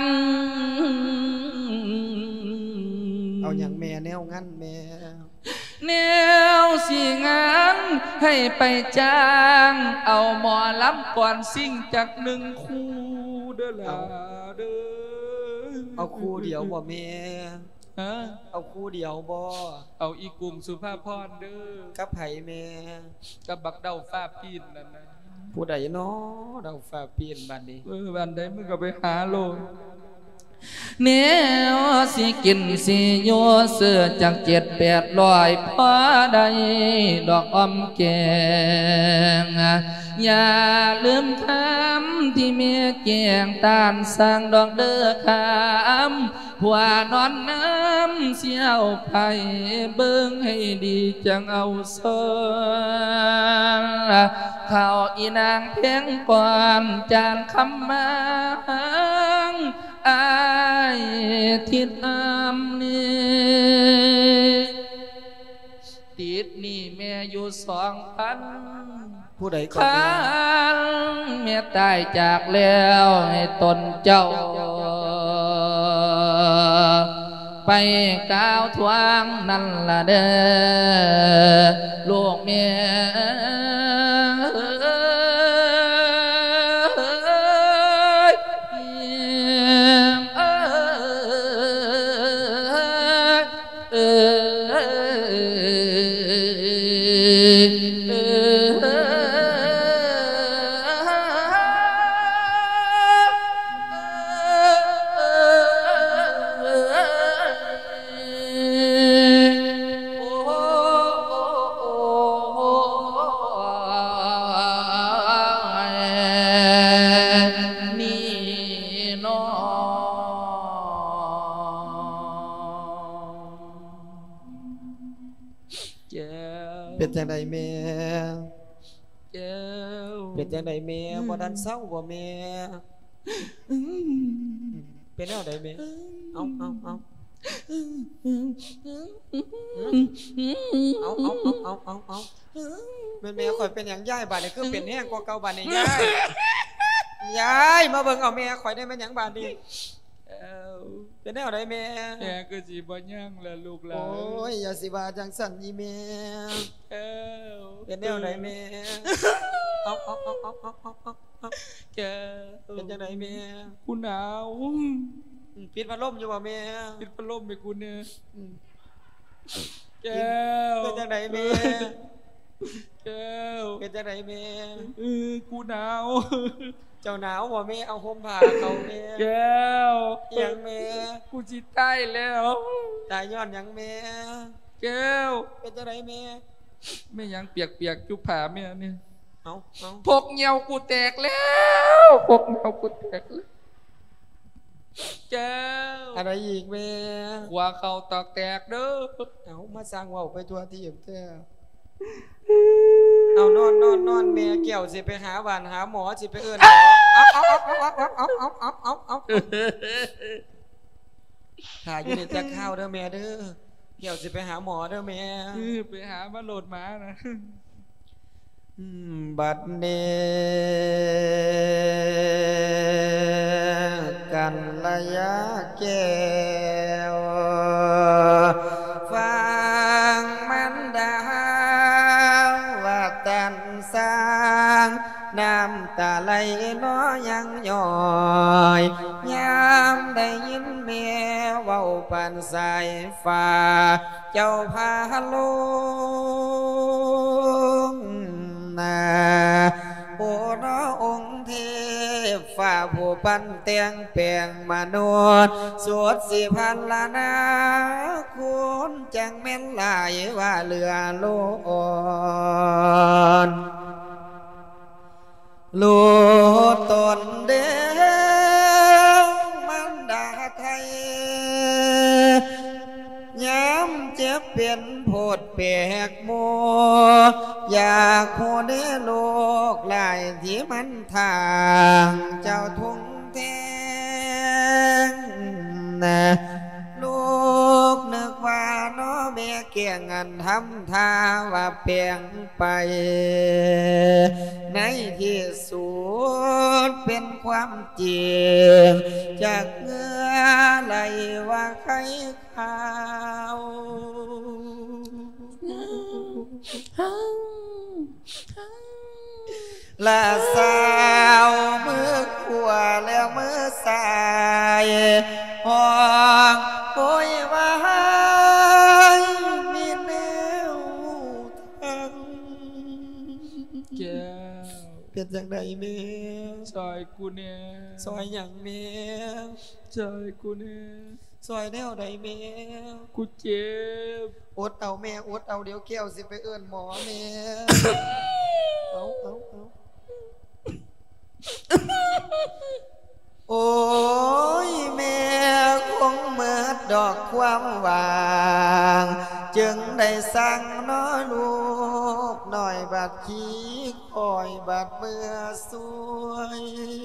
เอาอย่างแม่แนวงั้นแม่แนวสิงานให้ไปจ้าง เอาหมอลำก่อนสิ่งจากหนึ่งคู่เด้อล่ะเด้อเอาคู่เดียวบ่แม่ฮะเอาคู่เดียวบ่เอาอีกุ้งสุภาพรเด้อกับไผแม่กับบักเดาฟ้าปีนนั่นนะผู้ใดเนาะเดาฟ้าปีนบัดนี้เออบัดใดมึงก็ไปหาโลดแนวสิกินสิโยเสื้อจากเจ็ดแปดร้อยพอได้ดอกอ้อมแกงอย่าลืมคำที่เมียแกงตานสร้างดอกเด้อคำหัวนอนน้ำเสียวไผ่เบิ่งให้ดีจังเอาเสื้อข้าวอีนางเพียงก่อนจานคำมาอายทิดอำนี่ติดนี่แม่อยู่สองพันผู้ใดก่อนแม่ตายจากแล้วให้ตนเจ้าไปก้าวทวงนั่นละเด้อลูกแม่เป็นจังไดแม่เจ้าเป็นจังไดแม่บ่ทันเศร้าบ่แม่เป็นแนวใดแม่เอาเอาเอาเอาเอาเอาเอาเอาแม่แม่ข่อยเป็นหยังยายบาดนี้คือเป็นแห้งกว่าเก่าบาดนี้ยายยายมาเบิ่งเอาแม่ข่อยได้แม่หยังบาดนี้เป็นแนวใดแม่แม่ก็สิบ่ย่างละลูกหลานโอ้ยอย่าสิว่าจังสั่นอีแม่เป็นแนวใดแม่เอาเอาเอาเอาเอาเอาเอาแกเป็นจังไดแม่กูหนาวปิดพัดลมอยู่บ่แม่ปิดพัดลมให้กูเนี่ยแกเป็นจังไดแม่แกเป็นจังไดแม่เออกูหนาวเจ้าหนาวบ่แม่เอาห่มผ้าเขาแม่แก้วเอียงแม่กูสิตายแล้วตายย้อนหยังแม่แก้วเป็นจังไดแม่แม่ยังเปียกๆจุผ้าแม่เนี่ยเอาเอาพกเหี่ยวกูแตกแล้วพกเหี่ยวกูแตกแล้วแก้วอะไรอีกแม่หัวเข่าตอกแตกเด้อเอามาสร้างว่าวไปตัวที่เจ้าเอานอนนอนนอนแม่เกี่ยวสิไปหาหวานหาหมอสิไปเอิ้นหมอเอาเอาเอาเอาเอาเอาเอาเอาถ่ายอยู่ในจะข้าวเด้อแม่เด้อเกี่ยวสิไปหาหมอเด้อแม่ไปหามาโหลดมานะบัดเนกันระยะแก้วฟังมันดาว่าตันสร้างน้ำตาไหลน้อยังย่อยยามได้ยินแม่เว้าปันสายฟ้าเจ้าพาลงโอ้น้อองค์เทพฝ่าผู้ปันเตียงแปลงมนุษย์สวดสิพันละนาคุณจังแม่นหลายว่าเรือโลนลูกตนเด้อมันดาไทยย้ำเจ็บเป็นโพดเปียกมัวอยากโคเดโลกลายที่มันทางเจ้าทุ่งแทงนะลูกนึกว่าน้อแม่เกี่ยงเงินทำท่าว่าเปลี่ยนไปในที่สุดเป็นความจริงจากเงื้อไหลว่าใครข่าวลาสาวมือขวาแล้วมือซ้ายห้องโอยว่ามีแนวทางแก้วเป็นจังไดแม่ซอยกูเนี่ยซอยหยังแม่ซอยกูเนี่ยซอยแนวใดแม่กูเจ็บอดเอาแม่อดเอาเดี๋ยวแก้วสิไปเอิ้นหมอแม่เอาเอาเอาโอ้ยแม่คงเมิดดอกความหวางจึงได้สั่งน้อลูกหน่อยบาดขี้คอยบาดเมื่อสวย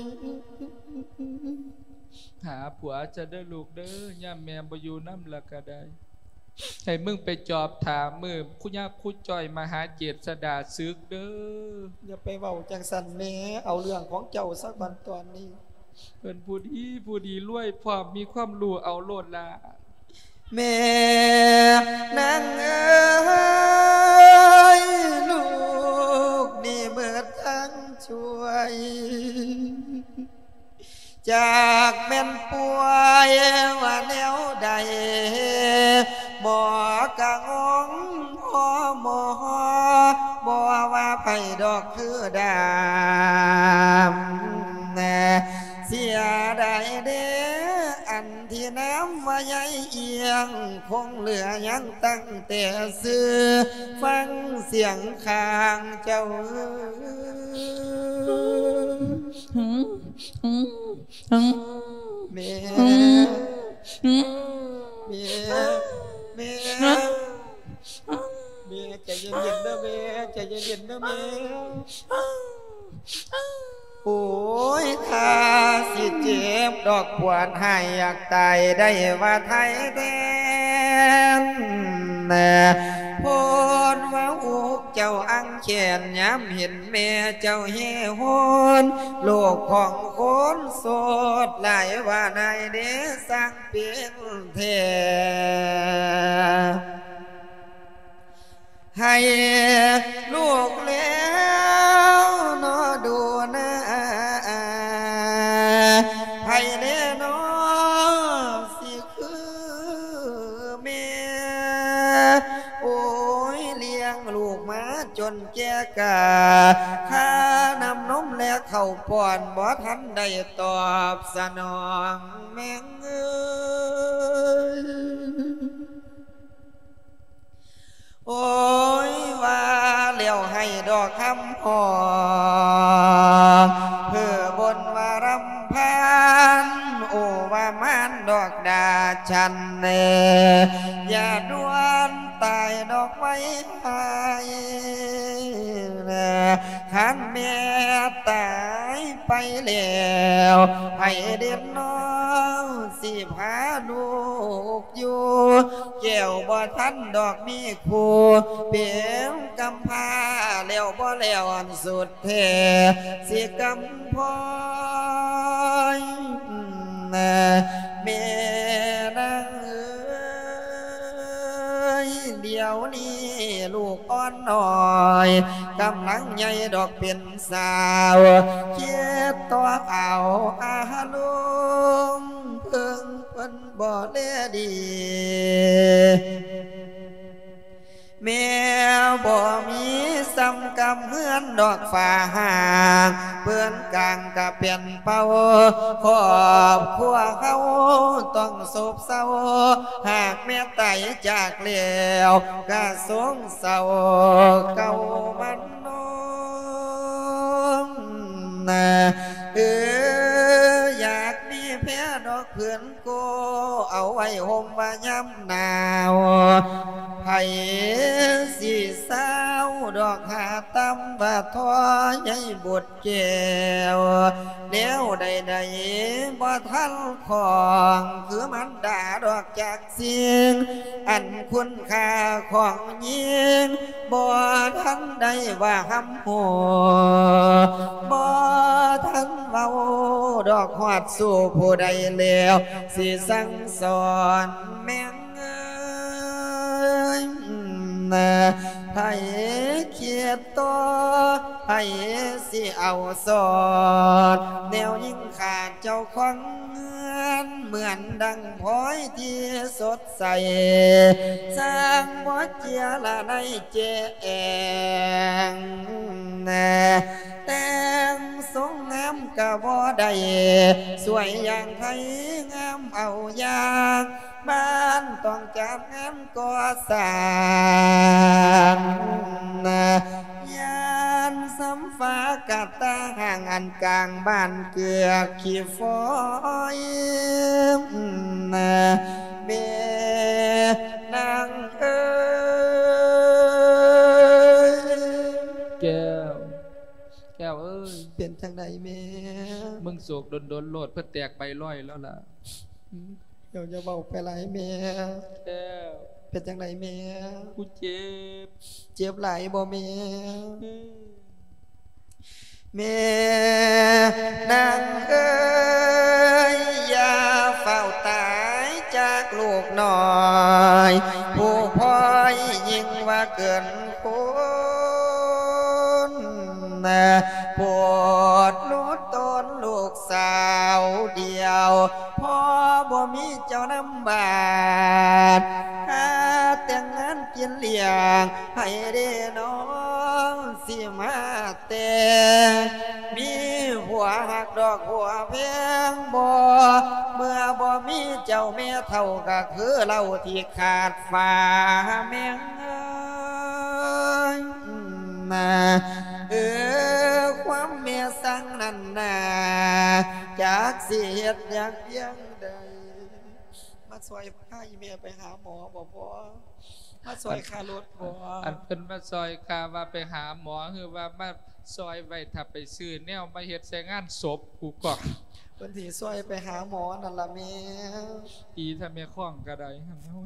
หาผัวจะได้ลูกเด้อย่าแม่บ่อยู่น้ำละก็ได้ให้มึงไปจอบถามมือคุยาคุจอยมาหาเจษดาซึกเด้ออย่าไปเว้าจังสันแม่เอาเรื่องของเจ้าสักวันตอนนี้เพิ่นผู้ดีผู้ดีรวยพร้อมมีความรู้เอาโลดละแม่นางเอ้ยลูกนี่เบิดทั้งช่วยจากแม่นป่วยว่าแนวใดหมอกะงงพ่อหมอบ่ว่าไผดอกคือดำแน่เสียดายเด้อันที่น้ำว่าใหญ่เอียงคงเหลือยังตั้งแต่ซื้อฟังเสียงข้างเจ้าเมียเมียเมียเมียใจเย็นๆนะเมียใจเย็นๆนะเมียโอ้ยถ้าสิเจ็บดอกปวดให้อยากตายได้ว่าไทยแทนแน่พนว่าอุกเจ้าอังเขียนย้ำเห็นแม่เจ้าเฮฮนโลกของคนโสดหลายว่านายเดสังเป็นเทให้ลูกแล้วนอดูนะให้แน่นอสิคือแม่โอ้ยเลี้ยงลูกมาจนแก่กะข้านำนมและเข้าป้อนบ่ทันได้ตอบสนองแม่งเอ้ยโอ้ยว่าเลี้ยวให้ดอกคำหอมเพื่อบนว่ารำพันโอ้ว่ามันดอกดาชันเนอย่าดวนตายดอกไม้หายขันแม่ตายไปแล้วให้เด็ดน้องสิพาลูกอยู่แก้วบ่ทันดอกมีคู่เปียงกำพาแล้วบ่แล้วอันสุดแท้สิกำพอยแม่นางเอ้ยเดี๋ยวนี้ลูกอ่อนน้อยกำลังใหญ่ดอกเป็นสาวเคียดตัวเอาอาลุงเพิ่งเพิ่นบ่แลดีแม่บ่มีซ้ำกำเฮือนดอกฟ้าห่างเพื่อนกลางกะเปลี่ยนเป่าครอบครัวเขาต้องโศกเศร้าหากแม่ตายจากแล้วกะสงเศร้าเก่ามันน้องนะเอออยากมีแพ้ดอกเพื่อนโกเอาไว้ห่มว่าย้ำหนาวไผ่สีสาวดอกหาตำว่าทอใหญ่บดแก้วเดี๋ยวใดๆบ่ทันของคือมันด่าดอกจากเสียงอันคุณค่าของยิงบ่ทันได้ว่าหำหัวบ่ทันเว้าดอกหอดสู่ผู้ใดแล้วสิสั่งสอนแม่งเอ้ยพให้เขียดต่อให้สิเอาสอดแนวยิ่งขาดเจ้าของเงินเหมือนดังพลอยที่สดใสสร้างบ่เจียละในเจแองแต่งทรงงามกะบ่ได้สวยอย่างไทยงามเอาอย่างบ้านต้องจัดงานก่อสร้างยานสำฟ้ากะตาห่างอันกลางบ้านเกือกขี้ฝอยเมนางเอ้ยแก้วแก้วเอ้ยเป็นจังใดแม่มึงโศกโดนๆโลดเพื่อแตกใบร้อยแล้วล่ะเดี๋ยวจะเบาไปไรแม่แก้วเป็นจังใดแม่กูเจ็บเจ็บไหลบ่แม่แม่นางเอ้ยอย่าเฝ้าตายจากลูกน้อยผู้พ่อยยิ่งว่าเกินคนปวดนุดตนลูกสาวเดียวพ่อบ่มีเจ้าน้ำบาดหาแต่งงานกินเลี้ยงให้ได้น้องสิมาแต่มีหัวหักดอกหัวเพียงบ่เมื่อบ่มีเจ้าแม่เท่าก็คือเราที่ขาดฟ้าแมงนาเออความเมียสั่งนั่นนาจากเสียดอยากเพียงใดมาซอยพาอีเมียไปหาหมอบ่พอมาซอยคารถบ่อันเป็นมาซอยคาว่าไปหาหมอคือว่ามาซอยไว้ถ้าไปซื้อแนวมาเฮ็ดใส่งานศพกูก่อนเพิ่นสิซอยไปหาหมอนั่นล่ะแม่อีถ้าแม่คล้องก็ได้หั่นเฮา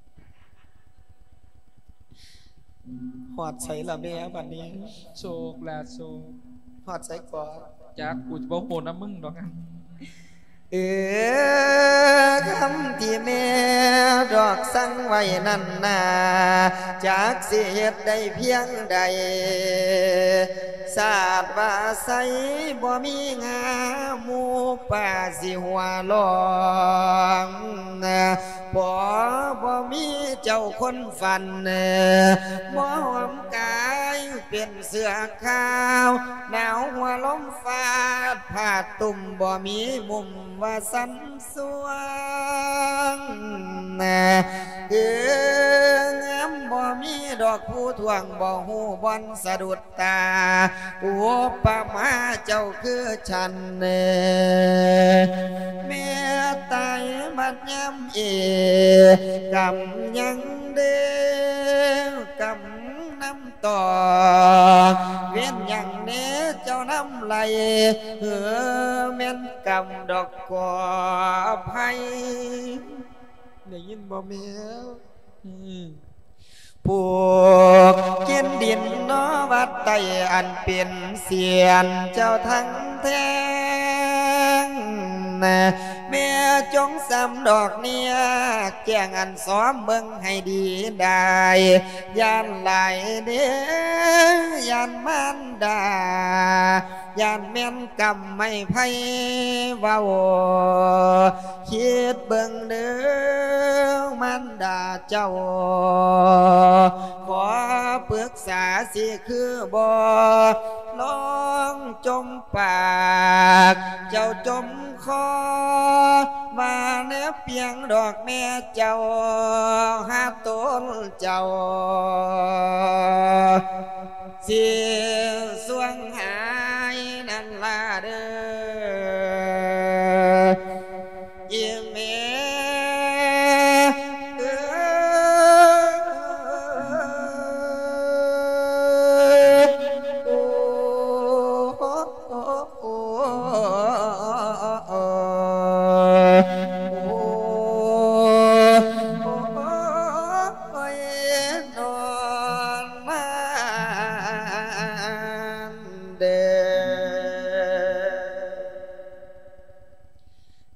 หอดใส่ละแม่บัดนี้โศกลาโศกหอดใส่ก่อนจากกูจะบ่โหน้ำมึงดอกกันเออคำที่แม่ดอกสั่งไว้นั่นนาจากสิเหตุใดเพียงใดศาสตร์ว่าใสบ่มีงาหมูป่าสิหัวลองบ่บ่มีเจ้าคนฟันบ่หอมกายเป็นเสื้อขาวหนาวหัวลมฟาดผ้าตุ่มบ่มีมุมว่าสันสวงเอืองามบ่มีดอกผู้ทวงบ่หูบอนสะดุดตาอุปมาเจ้าคือฉันแม่ตายบัดยำเอกำยังเด้อกำน้ำต่อเวียนยังเน้เจ้าน้ำไหลเหือแม่นกำดอกกอไผ่ได้ยินบ่แม่ปลูกกินดินนอวัดไตอันเป็นเสียนเจ้าทั้งแท้งแม่จงสำดอกเนี่ยแจ้งอันซ้อมเบิ่งให้ดีได้ยานไหลเด้อยานมันดายานแม่นกำไม่ไพ่เว้าคิดเบิ่งเด้อมันดาเจ้าขอปรึกษาสิคือบ่ลองจมปากเจ้าจมคอมาเนื้อเพียงดอกแม่เจ้าหาต้นเจ้าเสียสวงหายนั่นล่ะเด้อยิ่งแม่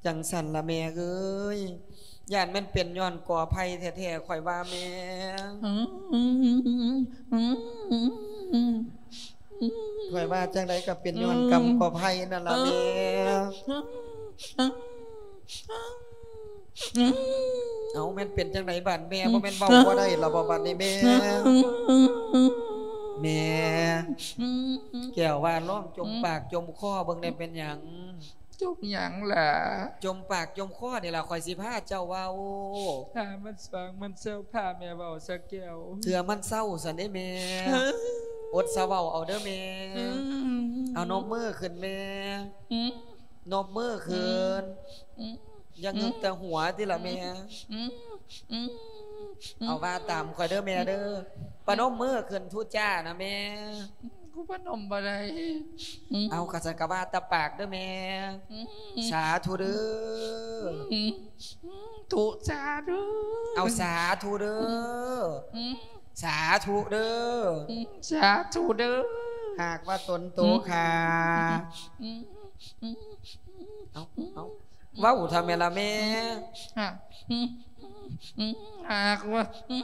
จังสันละแม่เอ้ยย่านมันเป็นย้อนก่อภัยแท้ๆข่อยว่าแม่ข่อยว่าจังไดก็เป็นย้อนกรรมก่อภัยนั่นล่ะแม่เอาแม่นเป็นจังไดบัดแม่บ่แม่นเว้าบ่ได้ล่ะบ่บัดนี้แม่แม่แก้วว่าร้องจมปากจมคอเบิ่งได้เป็นหยังจมหยังล่ะจมปากจมคอนี่ล่ะข่อยสิพาเจ้าเว้าถ้ามันสว่างมันเศร้าพาแม่เว้าสักแก้วเถื่อมันเศร้าซั่นเด้แม่อดซะเว้าเอาเด้อแม่เอานมมือขึ้นแม่นมมือขึ้นยังงึกแต่หัวติล่ะแม่เอาว่าตามข่อยเด้อแม่เด้อปนมมือขึ้นทุจ้านะแม่กูปนมบ่ได้เอากะสันกะว่าตะปากเด้อแม่สาธุเด้อตุสาธุเอาสาธุเด้อสาธุเด้อสาธุเด้อหากว่าตนโตขาเอาเอาเว้าทำไมล่ะแม่หากว่า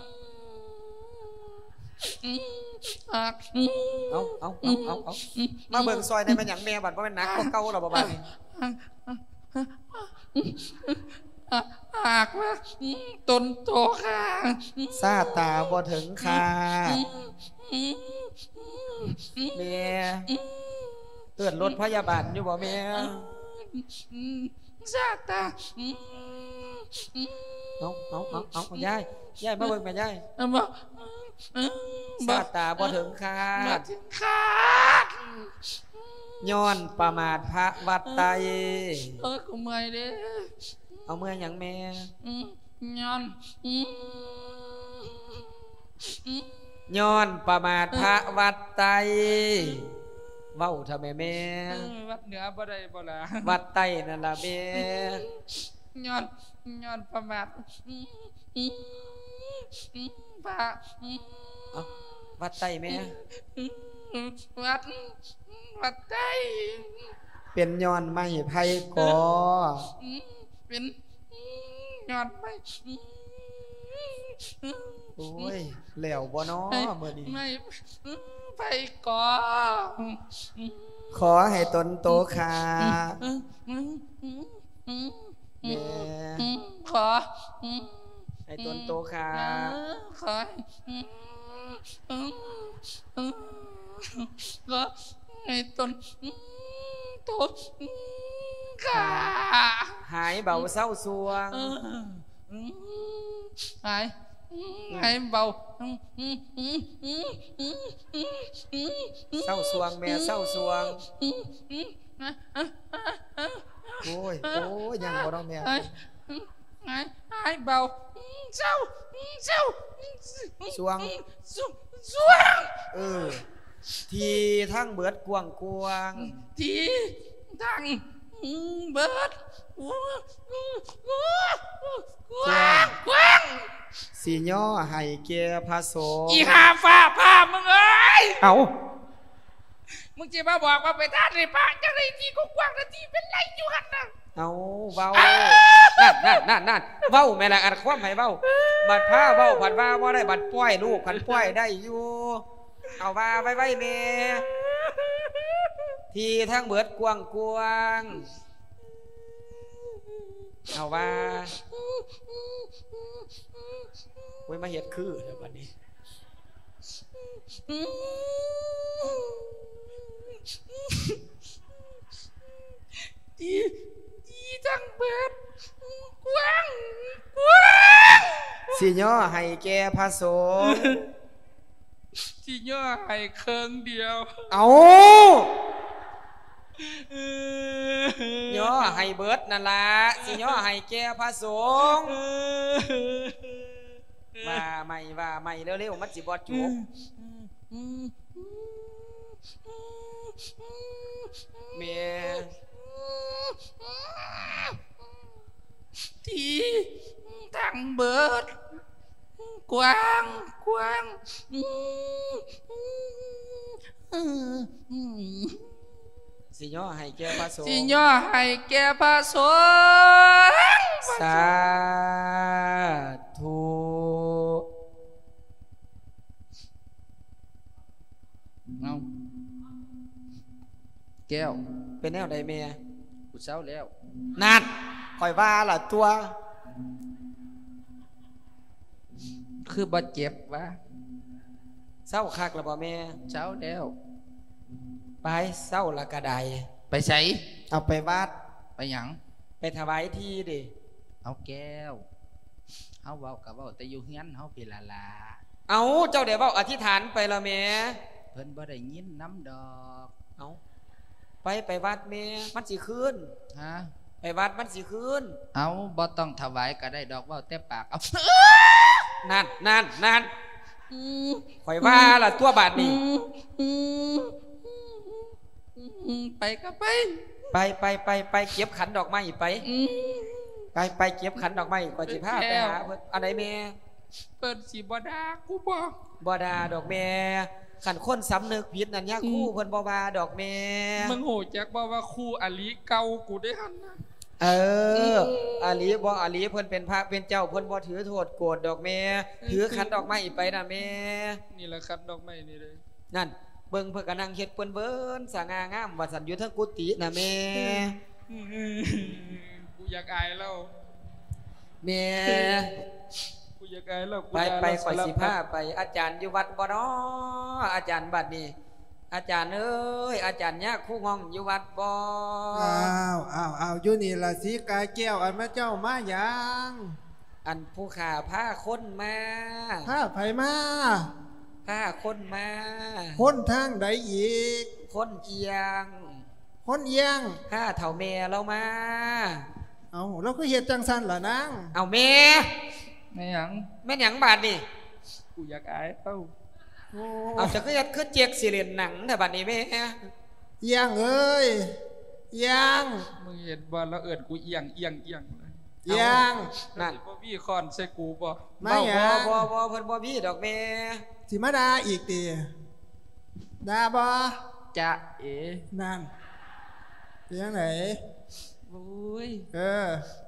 เอาเอาเอาเอาเอามาเบิ่งซอยในมันหยังแม่บัดว่ามันหนักกว่าเก่าหรอบ่บัดหากว่าตนโตค่ะซาตาบ่ถึงค่ะแม่เตือนรถพยาบาลอยู่บ่แม่ซาตาเอาเอาเอาเอายายยายมาเบิ่งแม่ยายบ่ซาตาบ่ถึงค่ะบ่ถึงค่ะย้อนประมาทพระวัดไตเออกูเมื่อยเด้เอาเมื่อยหยังแม่ย้อนย้อนประมาทพระวัดไตเว้าทำไมแม่วัดเหนือบ่ได้บ่ล่ะวัดไตนั่นล่ะแม่ย้อนย้อนประมาทพระวัดไตแม่วัดวัดไตเป็นย้อนไม้ไผ่กอเป็นย้อนไม้โอ้ยแล้วบ่น้อมื้อนี้ไม่ไผ่กอขอให้ตนโตขาแม่ขอให้ตนโตขาขอก็ให้ตนโตขาหายเบาเศร้าสวงหายหายเบาเศร้าสวงแม่เศร้าสวงโอ้ยโอ้ยยังบ่ต้องแม่หายหายเบาเศร้าเศร้าสวงสวงเออทีทั้งเบิดกวางกวางทีทั้งเบิดกวางกวางสีย่อให้เกียร์พระสงฆ์อีหาฟ้าผ้ามึงเอ้ยเอามึงจะมาบอกว่าไปท่านในป่าจะได้ทีกกว้างนาทีเป็นไรอยู่หันนะเอาเว้านั่นนั่นนั่นนั่นเว้าแม่ละอัดความให้เว้าบัดผ้าเว้าผัดว่าว่าได้บัดป้อยลูกผัดป้อยได้อยู่เอาว่าไว้ไว้แม่ทีทั้งเบิดกวางกวางเอาว่าไว้มาเฮ็ดคือเดี๋ยววันนี้ทีทีทั้งเบิดกวางกวางสิย่อให้แก่พระสงฆ์สิย่อให้เคิงเดียวเอาย่อให้เบิดนั่นล่ะสิย่อให้แก่พระสงฆ์ว่าไม่ว่าไม่เร็วๆมันสิบ่จุกแม่ที่ทั้งเบิดกว้างกว้างสิสิย่อให้แก่พระสงฆ์สิย่อให้แก่พระสงฆ์สาธุเอาแก้วเป็นแนวใดแม่กูเศร้าแล้วนั่นคอยว่าล่ะตัวคือบ่เจ็บวะเศร้าคักแล้วบ่แม่เศร้าแล้วไปเศร้าละกระไดไปใส่เอาไปวัดไปหยังไปถวายที่ดิเอาแก้วเฮาเว้ากับเว้าแต่อยู่เฮือนเฮาพี่ลาลาเอาเจ้าเดี๋ยวเว้าอธิษฐานไปละแม่เพิ่นบ่ได้ยินน้ำดอกเอาไปไปวัดแม่มันสิคืนฮะไปวัดมันสิคืนเอาบ่ต้องถวายก็ได้ดอกเว้าแต่ปากเอานั่นนั่นนั่นคอยว่าล่ะตัวบาทนี่ไปก็ไปไปไปไปไปเก็บขันดอกไม้ไป ไปไปเก็บขันดอกไม้ก่อนสิพาไปหาเพิ่นอะไรแม่เปิดสิบ่ด่ากูบ่บ่ดาดอกแม่ขันคนสำนึกผิดนั่นยาคู่เพิ่นบ่ว่าดอกแม่มึงโหจักบ่ว่าครูอลิเก่ากูได้หั่นนะเอออาลีบ่อาลีเพิ่นเป็นพระเป็นเจ้าเพิ่นบ่ถือโทษโกรธดอกแม่ถือขันดอกไม้ไปน่ะแม่นี่แหละคันดอกไม้นี่เลยนั่นเบิ่งเพิ่นก็นั่งเฮ็ดเปิ้นเบิ่นสง่างามว่าสันอยู่เทั้งกุฏิน่ะแม่กูอยากอายแล้วแม่กูอยากอายแล้วไปไปข่อยสิพาไปอาจารย์อยู่วัดบ่น้ออาจารย์บัดนี้อาจารย์เอ้ยอาจารย์ยากคู่งองอยู่วัดบ่อ้าวอ้าวอ้าวอยู่นี่ละสีกายแก้วอันมาเจ้ามาหยังอันผู้ขาผ้าคนมาผ้าไผมาผ้าคนมาคนทางใดอีกคนเอียงคนเอียงผ้าเถ่าแม่เรามาเอาเราก็เฮ็ดจังสันล่ะนางเอาแม่แม่หยังแม่นหยังบาดนี่กูอยากอายเอ้าโอ้เอาจะคือคือเจียกสิเล่นหนังแต่บัดนี้แม่เอียงเอ้ยเอียงมึงเห็นบ่แล้วเอิ้นกูเอียงเอียงเอียงเลยเอียงนั่นบ่มีคอนใส่กูบ่มาบ่หยังบ่บ่เพิ่นบ่มีดอกแม่สิมาดาอีกติดาบ่จะเอ๋นั่นเป็นยังไงโอ้ยเออย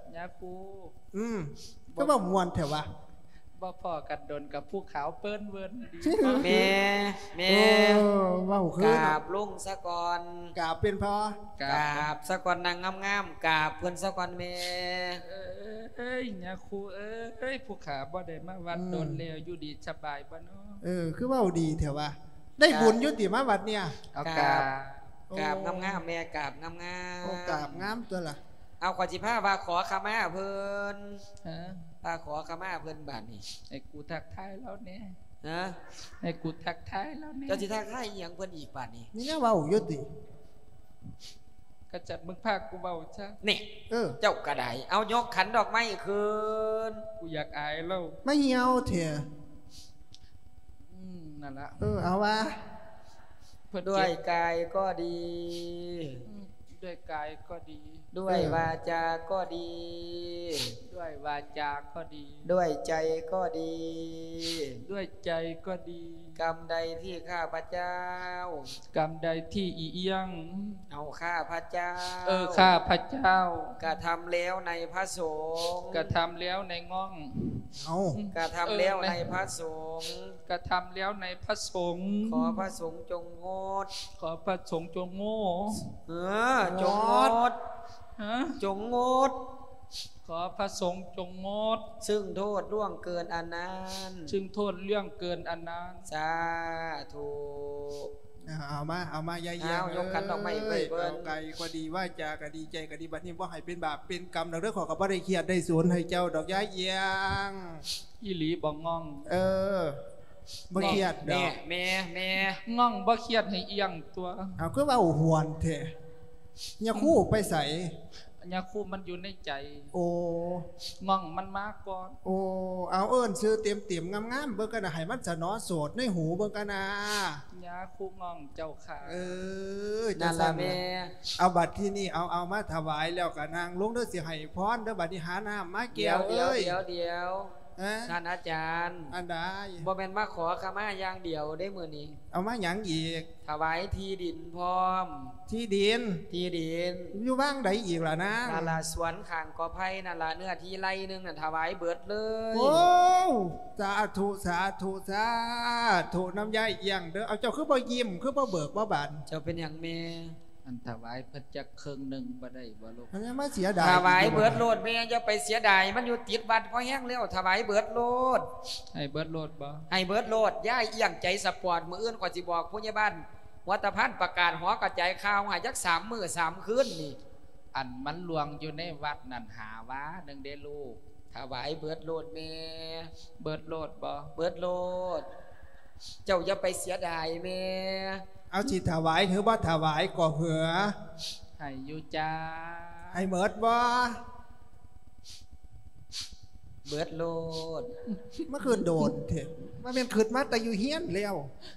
ากูอืมก็บ่ม่วนแถววะบ่พอกันดนกับผู้ขาวเปิ้นเวินดีแม่แม่โอ้เว้าคืกอราบลุงซะก่อนกราบเป็นพอกราบซะก่อนนางงามๆกราบเพิ่นซะก่อนแม่เอ้ยยาคูเอ้ยผู้ขาบ่ได้มาวัดโดนแล้วอยู่ดีสบายบ่เนาะเออคือเว้าดีแถววะได้บุญอยุติมาวัดเนี่ยเอากการาบโอ้กราบงามๆแม่กราบงามโอ้กราบงามตัวล่ะๆเอาขอสิพาว่าขอขมาเพิ่นฮะพาขอขมาเพิ่นบาดนี้ให้กูทักทายแล้วเนี่ยนะให้กูทักทายแล้วเนี่ยเจ้าสิทักทายอีหยังเพิ่นอีกบาดนี้นี่นะเว้าอยุติก็จัดมึงพากูเบาจ้ะนี่เออเจ้ากระไดเอายกขันดอกไม้คืนกูอยากอายแล้วไม่เหี่ยวเถอะอืมนั่นละเออเอาว่าเพิ่นด้วยเก็บกายก็ดีอืมด้วยกายก็ดีด้วยวาจาก็ดีด้วยวาจาก็ดีด้วยใจก็ดีด้วยใจก็ดีกรรมใดที่ข้าพเจ้ากรรมใดที่อีเอียงเอาข้าพเจ้าเออข้าพระเจ้ากระทำแล้วในพระสงฆ์กระทำแล้วในง่องเอากระทำแล้วในพระสงฆ์กระทำแล้วในพระสงฆ์ขอพระสงฆ์จงงดขอพระสงฆ์จงโง่เออจงงดฮะจงงดขอพระสงฆ์จงงดซึ่งโทษล่วงเกินอนันต์ซึ่งโทษเรื่องเกินอันนั้นสาธุเอาเอามาเอามายายเยียเอายกขันดอกไม้ไปเบิ่งเอาไก่ก็ดีว่าจาก็ดีใจก็ดีบัดนี้บ่ให้เป็นบาปเป็นกรรมดอกเด้อขอกับบ่ได้เครียดได้สูญให้เจ้าดอกยายเยียงอีหลีบ่ง่องเออบ่เครียดดแม่อกแม่แม่ง่องบ่เครียดให้เอียงตัวเอาคือว่าหวนแท้เนี่ยคู่ไปใส่อันยาคูมันอยู่ในใจโอ้ง่องมันมาก่อนโอ้เอาเอิ้นซื้อเต็มๆงามๆเบิ่งกันนะให้มันสะเนาะโสดในหูเบิ่งกันนะยาคูง่องเจ้าขาเออนั่นสั่ละแม่เอาบัตรที่นี่เอาเอามาถวายแล้วก็นางลงเด้อสิให้พรเด้อบัดนี้หาน้ำมาแก้เดี๋ยววเดี๋ยวเอ้ยเดี๋ยวเดี๋ยวเอะท่านอาจารย์อันใดบ่แม่นมาขอขมาอย่างเดียวได้มื้อนี้เอามาหยังอีกถวายที่ดินพร้อมที่ดินที่ดินอยู่บ้างใดอีกล่ะนะนั่นล่ะสวนข้างกอไผ่นั่นล่ะเนื้อที่ไร่หนึงน่ะถวายเบิดเลยโอ้สาธุสาธุสาธุน้ำยายเอียงเด้อเอาเจ้าคือบ่ยิ้มคือบ่เบิกบ่บานเจ้าเป็นหยังแม่อันถวายเพิ่นจักครึ่งหนึงบ่ได้บ่ลูกมันยังมาเสียดายถวายเบิดโลดแม่อย่าไปเสียดายมันอยู่ติดวัดพอแห้งแล้วถวายเบิดโลดให้เบิดโลดบ่ให้เบิดโลดย่ายเอียงใจสปอร์ตมื้ออื่นก็สิบอกผู้ใหญ่บ้านวัดพันธ์ประกาศหอกระจายข่าวให้จักสามมื้อสามคืนนี่อันมันหลวงอยู่ในวัดนั่นหาว่าหนึงเด้ลูกถวายเบิดโลดแม่เบิดโลดบ่เบิดโลด เจ้าอย่าไปเสียดายแม่เอาสิถวายหรือว่าถวายก่อเหือให้อยู่จ้าให้เมิดบ่เบิดโลดเมื่อคืนโดนเถอะมันเป็นคืนมาแต่อยู่เฮียนแล้ว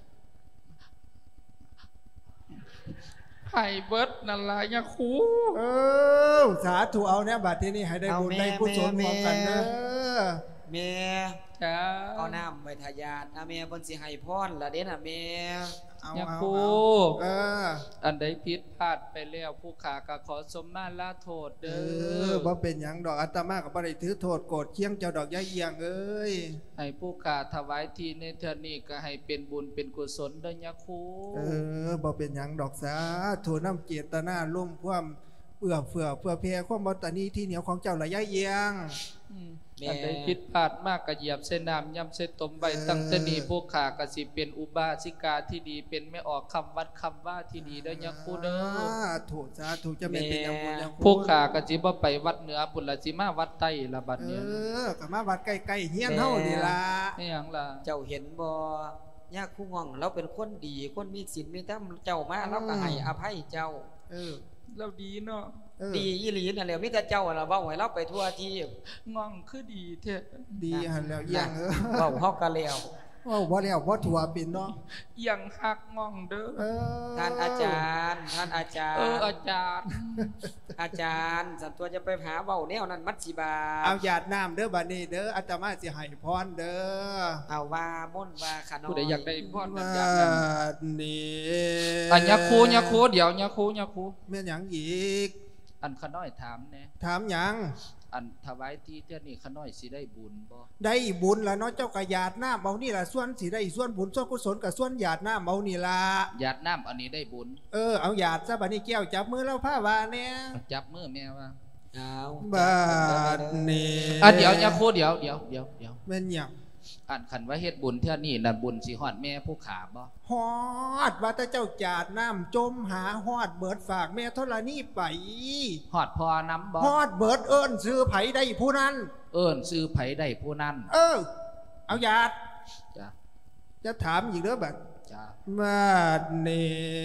ให้เบิดนั่นล่ะยาคูเออสาธุเอาเนี่ยบัดที่นี่ให้ได้บุญได้กุศลพร้อมกันเด้อแม่จ้าเอาน้ำไว้ทายาทนะแม่เพิ่นสิให้พรละเด้น่ะแม่เอายาเอาคูเอาเอออันใดผิดพลาดไปแล้วผู้ขาก็ขอสมมาลาโทษเอเด้ออบ่เป็นหยังดอกอาตมาก็บ่ได้ถือโทษโกรธเคียงเจ้าดอกยายเอียงเอ้ยให้ผู้ขาถวายทีในเทื่อนี้ก็ให้เป็นบุญเป็นกุศลเด้อยาคูเออบ่เป็นหยังดอกสาธุน้ำเจตนาร่วมความเอื้อเฟื้อเพื่อแผ่ความบ่ตานีที่เหนียวของเจ้าละยายเอียงอืมอันใดผิดพลาดมากก็เหยียบเส้นน้ำย่ำเส้นตมใบตั้งแต่นี้ผู้ขาก็สิเป็นอุบาสิกาที่ดีเป็นไม่ออกคำวัดคำว่าที่ดีเด้อยาคูเด้อสาธุสาธุจะเป็นเป็นอย่างบุญอย่างคุณผู้ขาก็สิบ่ไปวัดเหนือบุญละสิมาวัดใต้ละบัดเอเนี้ยอก็มาวัดใกล้ๆเฮียนเฮานี่ล่ะไม่หยังล่ะเจ้าเห็นบ่ยาคู่งองเราเป็นคนดีคนมีศีลมีธรรมเจ้ามาเราก็ให้อภัยเจ้าเออเราดีเนาะเออดีอีหลีนั่นแหละมีแต่เจ้าน่ะเว้าให้เราไปทั่วที่ง่องคือดีแท้ดีหันแล้วเอียงเออเว้าเฮาก็แล้วเว้าบ่แล้วบ่ถั่วเป็นเนาะเอียังหักง่องเด้อเออท่านอาจารย์ ท่านอาจารเออย์อาจารย์อาจารย์สันตัวจะไปหาเว้าแนวนั้นมัดสิบาเอาหยาดน้ำเด้อบัดนี้เด้ออาตมาสิให้พรเด้อเอาว่าม่นว่าขนอผู้ใดอยากได้พรบัอยากได้ดนี้อันยาคูยาคูเดี๋ยวยาคูยาคูแม่นหยังอีกอันขน้อยถามแหน่ถามหยังอันถวายที่เท่านี้ขน้อยสิได้บุญบ่ได้บุญแล้วเนาะเจ้าก็หยาดน้ำเอานี่ล่ะส่วนสิได้ส่วนบุญส่วนกุศลกับส่วนหยาดน้ำเอานี่ล่ะหยาดน้ำอันนี้ได้บุญเออเอาหยาดซะบัดนี้แก้วจับมือแล้วผ้าวาเนี่ยจับมือแม่ว่าเอาบัดนี้อ่ะเดี๋ยวยาคูเดี๋ยวเดี๋ยวเดี๋ยวเดี๋ยวแม่นหยังอันขันว่าเฮ็ดบุญเท่านี้นั่นบุญสิฮอดแม่ผู้ขาบ่ฮอดว่าแต่เจ้าหยาดน้ำจมหาฮอดเบิดฝากแม่ธรณีไปฮอดพอน้ำบ่ฮอดเบิดเอิ้นซื้อไผได้ผู้นั้นเอิ้นซื้อไผได้ผู้นั้นเออ เอาหยาดจ้ะจะถามอีกเด้อบัดจ้ะบัดนี้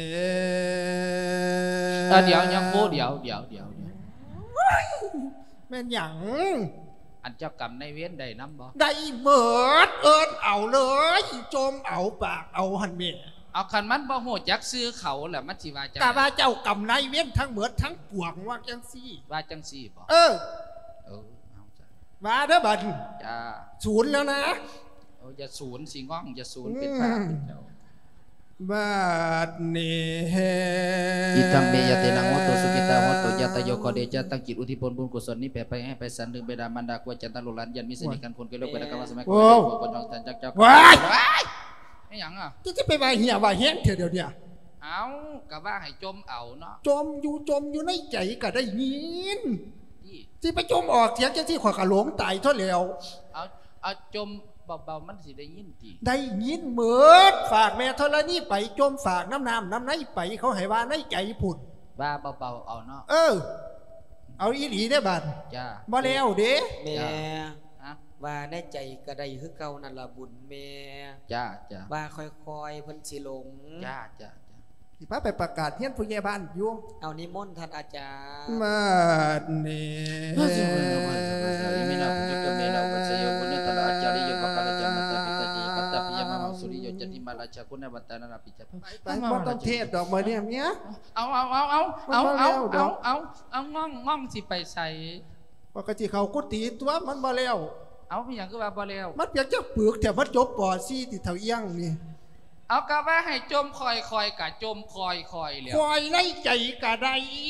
อ่ะเดี๋ยวยาคูเดี๋ยวเดี๋ยวเดี๋ยวเดี๋ยวแม่นหยังอันเจ้ากรรมในายเวรได้น้ำบ่ได้เบิดเอิ้นเอาเลยจมเอาปากเอาหันเมียเอาคันมันบ่ฮู้จักซื้อเขาแหละมันสิว่าจังกะว่าเจ้ากำนายเว้นทั้งเบิดทั้งปวงว่าจังซี่ว่าจังซี่บ่เออเออเอาจ้ะมาเด้อบัดจ้าศูนย์แล้วนะเอาอย่าศูนย์สิง้องอย่าศูนย์เป็นพระเป็นเจ้าบัดนี้อิทังเมยเตนะโหตุสุกิตาโหตุยะตโยโกเดจะตั้งจิตอุทิศผลบุญกุศลนี้แผ่ไปให้ไปสันดึงเบดามันดากวจันตโลลันยันมิสนิกันคนเกลกเวลากรรมสมัยคนคนจองจันจักจักว้ายไม่หยังอ่ะจะจะไปว่าเหี่ยว่าแห้งเถอะเดี๋ยวเนี้เอากะว่าให้จมเอาเนาะจมอยู่จมอยู่ในใจก็ได้ยินที่ที่ไปจมออกเสียงจังซี่ข่อยก็หลงตายเท่าแล้วเอาเอาจมเบาๆมันสิได้ยินติได้ยินเหมือดฝากแม่ธรณีไปจมฝากน้ำน้ำน้ำไหนไปเขาให้ว่าในใจผุดว่าเบาๆเอาเนาะเออ เอาอีหลีได้อบัดจ้าบ่แล้วเด้แม่ฮะว่าในใจก็ได้คือเก่านั่นล่ะบุญแม่จ้าจ้าว่าค่อยๆเพิ่นสิหลงจ้าจ้าสิพาไปประกาศเฮียนผู้ใหญ่บ้านอยู่เอานิมนต์ท่านอาจารย์มาเนี่พระเจ้าเป็นพระเจ้าเป็นพระเจ้ามินาปุจจเมนาปัจเจโยกุณตระอาจาริโยปะกาลจามัตตปิตาจีกัตตปิยมะมังสุริโยจันติมาราชาคุณวัตตานาปิจัตไปบ่ต้องเทศดอกมาเนี่ยเนี้ยเอาเอาเอาเอาเอาเอาเอาเอาเอาง่องง่องสิไปใส่ปกติเขากุฏิตัวมันบ่แล้วเอาพี่อย่างก็ว่าบ่แล้วมันเปียกจะปึกแต่มันจบปอซี่ติดเท่าเอี้ยงนี่เอากะว่าให้จมคอยคอยกะจมคอยคอยแล้วคอยในใจกะได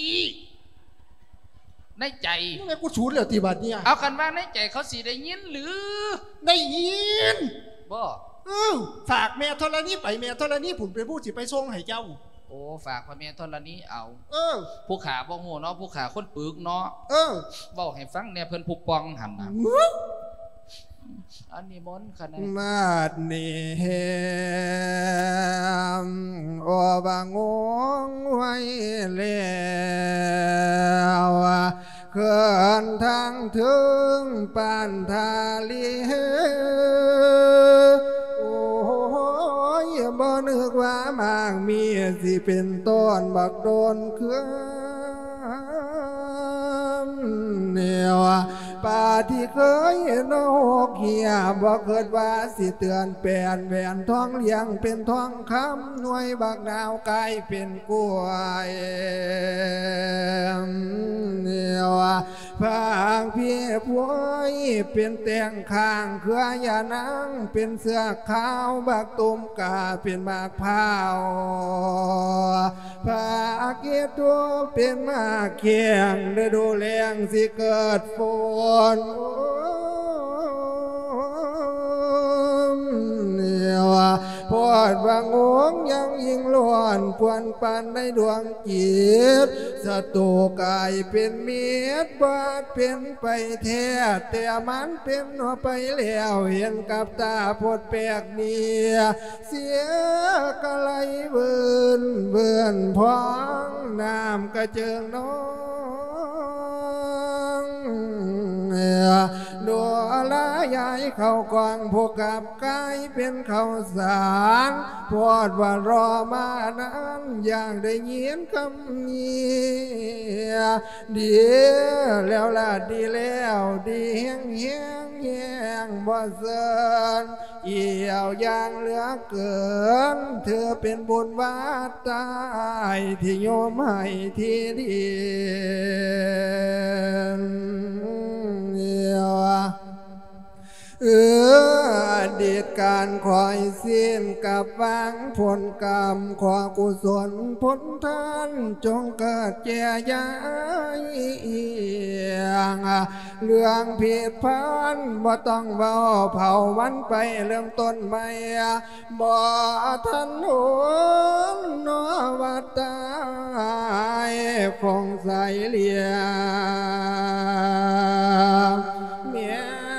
ในใจนี่แม่กูสูดแล้วตีบัดเนี่ยเอากันว่าในใจเขาสิได้ยินหรือได้ยินบ่เออฝากแม่ธรณีไปแม่ธรณีผุนเป็นผู้สิไปส่งให้เจ้าโอ้ฝากพระเมียธรณีเอาเออผู้ขาบ่ฮู้เนาะผู้ขาคนปึกเนาะเออเว้าให้ฟังเนี่ยเพิ่นผู้ปองหั่นน่ะอันนี้มนต์คะแนนมาดนี่เฮมโอบางงไว้แล้วเขินทางถึงปานทาลีโอ้ยบ่นึกว่ามากมีสิเป็นต้นบักโดนเครื่องเนียวป่าที่เคยนกเหียบอกเกิดว่าสิเตือนแปลนแหวนทองเลี้ยงเป็นทองคำหน่วยบักดาวกลายเป็นกล้วยเนี่ยพางพี่พวยเป็นแตงข้างเครือยานังเป็นเสื้อขาวบักตุ่มกาเป็นมากพร้าวพาเกียรตัวเป็นมาเคียงฤดูแล้งสิเกิดฝนเนี่ยพอดว่างงยังยิงล้วนปวนปันในดวงจิตศัตรูกายเป็นเมียดบาดเป็นไปแท้แต่มันเป็นหัวไปแล้วเห็นกับตาพดแปลกเนียเสียกะไหลเวินเวินพองน้ำกระเจิงน้องดัวละยายเข้ากองพวกกับกายเป็นข้าวสารพอดว่ารอมานั้นอย่างได้ยินคำนี้ดีแล้วล่ะดีแล้วดีแห้งแห้งแห้งบ่เซินเอี่ยวอย่างเหลือเกินเธอเป็นบุญวาตายที่โยมให้ที่ดีเอออดีตการคอยสิ้นกับวางผลกรรมขอกุศลผลทานจงเกิดแก่ยายเรื่องผิดพลาดบ่ต้องเบาเผาวันไปเริ่มต้นใหม่บ่ทันหวนนอวัดตายคงใสเลียเมีย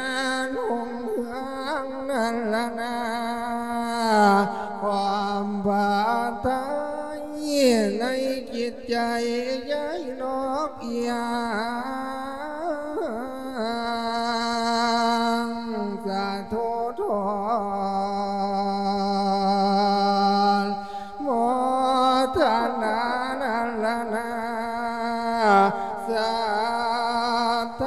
นั่นละนาความบาดตายในจิตใจยายนกเอียงสาธุทอนโมทนานั่นละนาสาธุ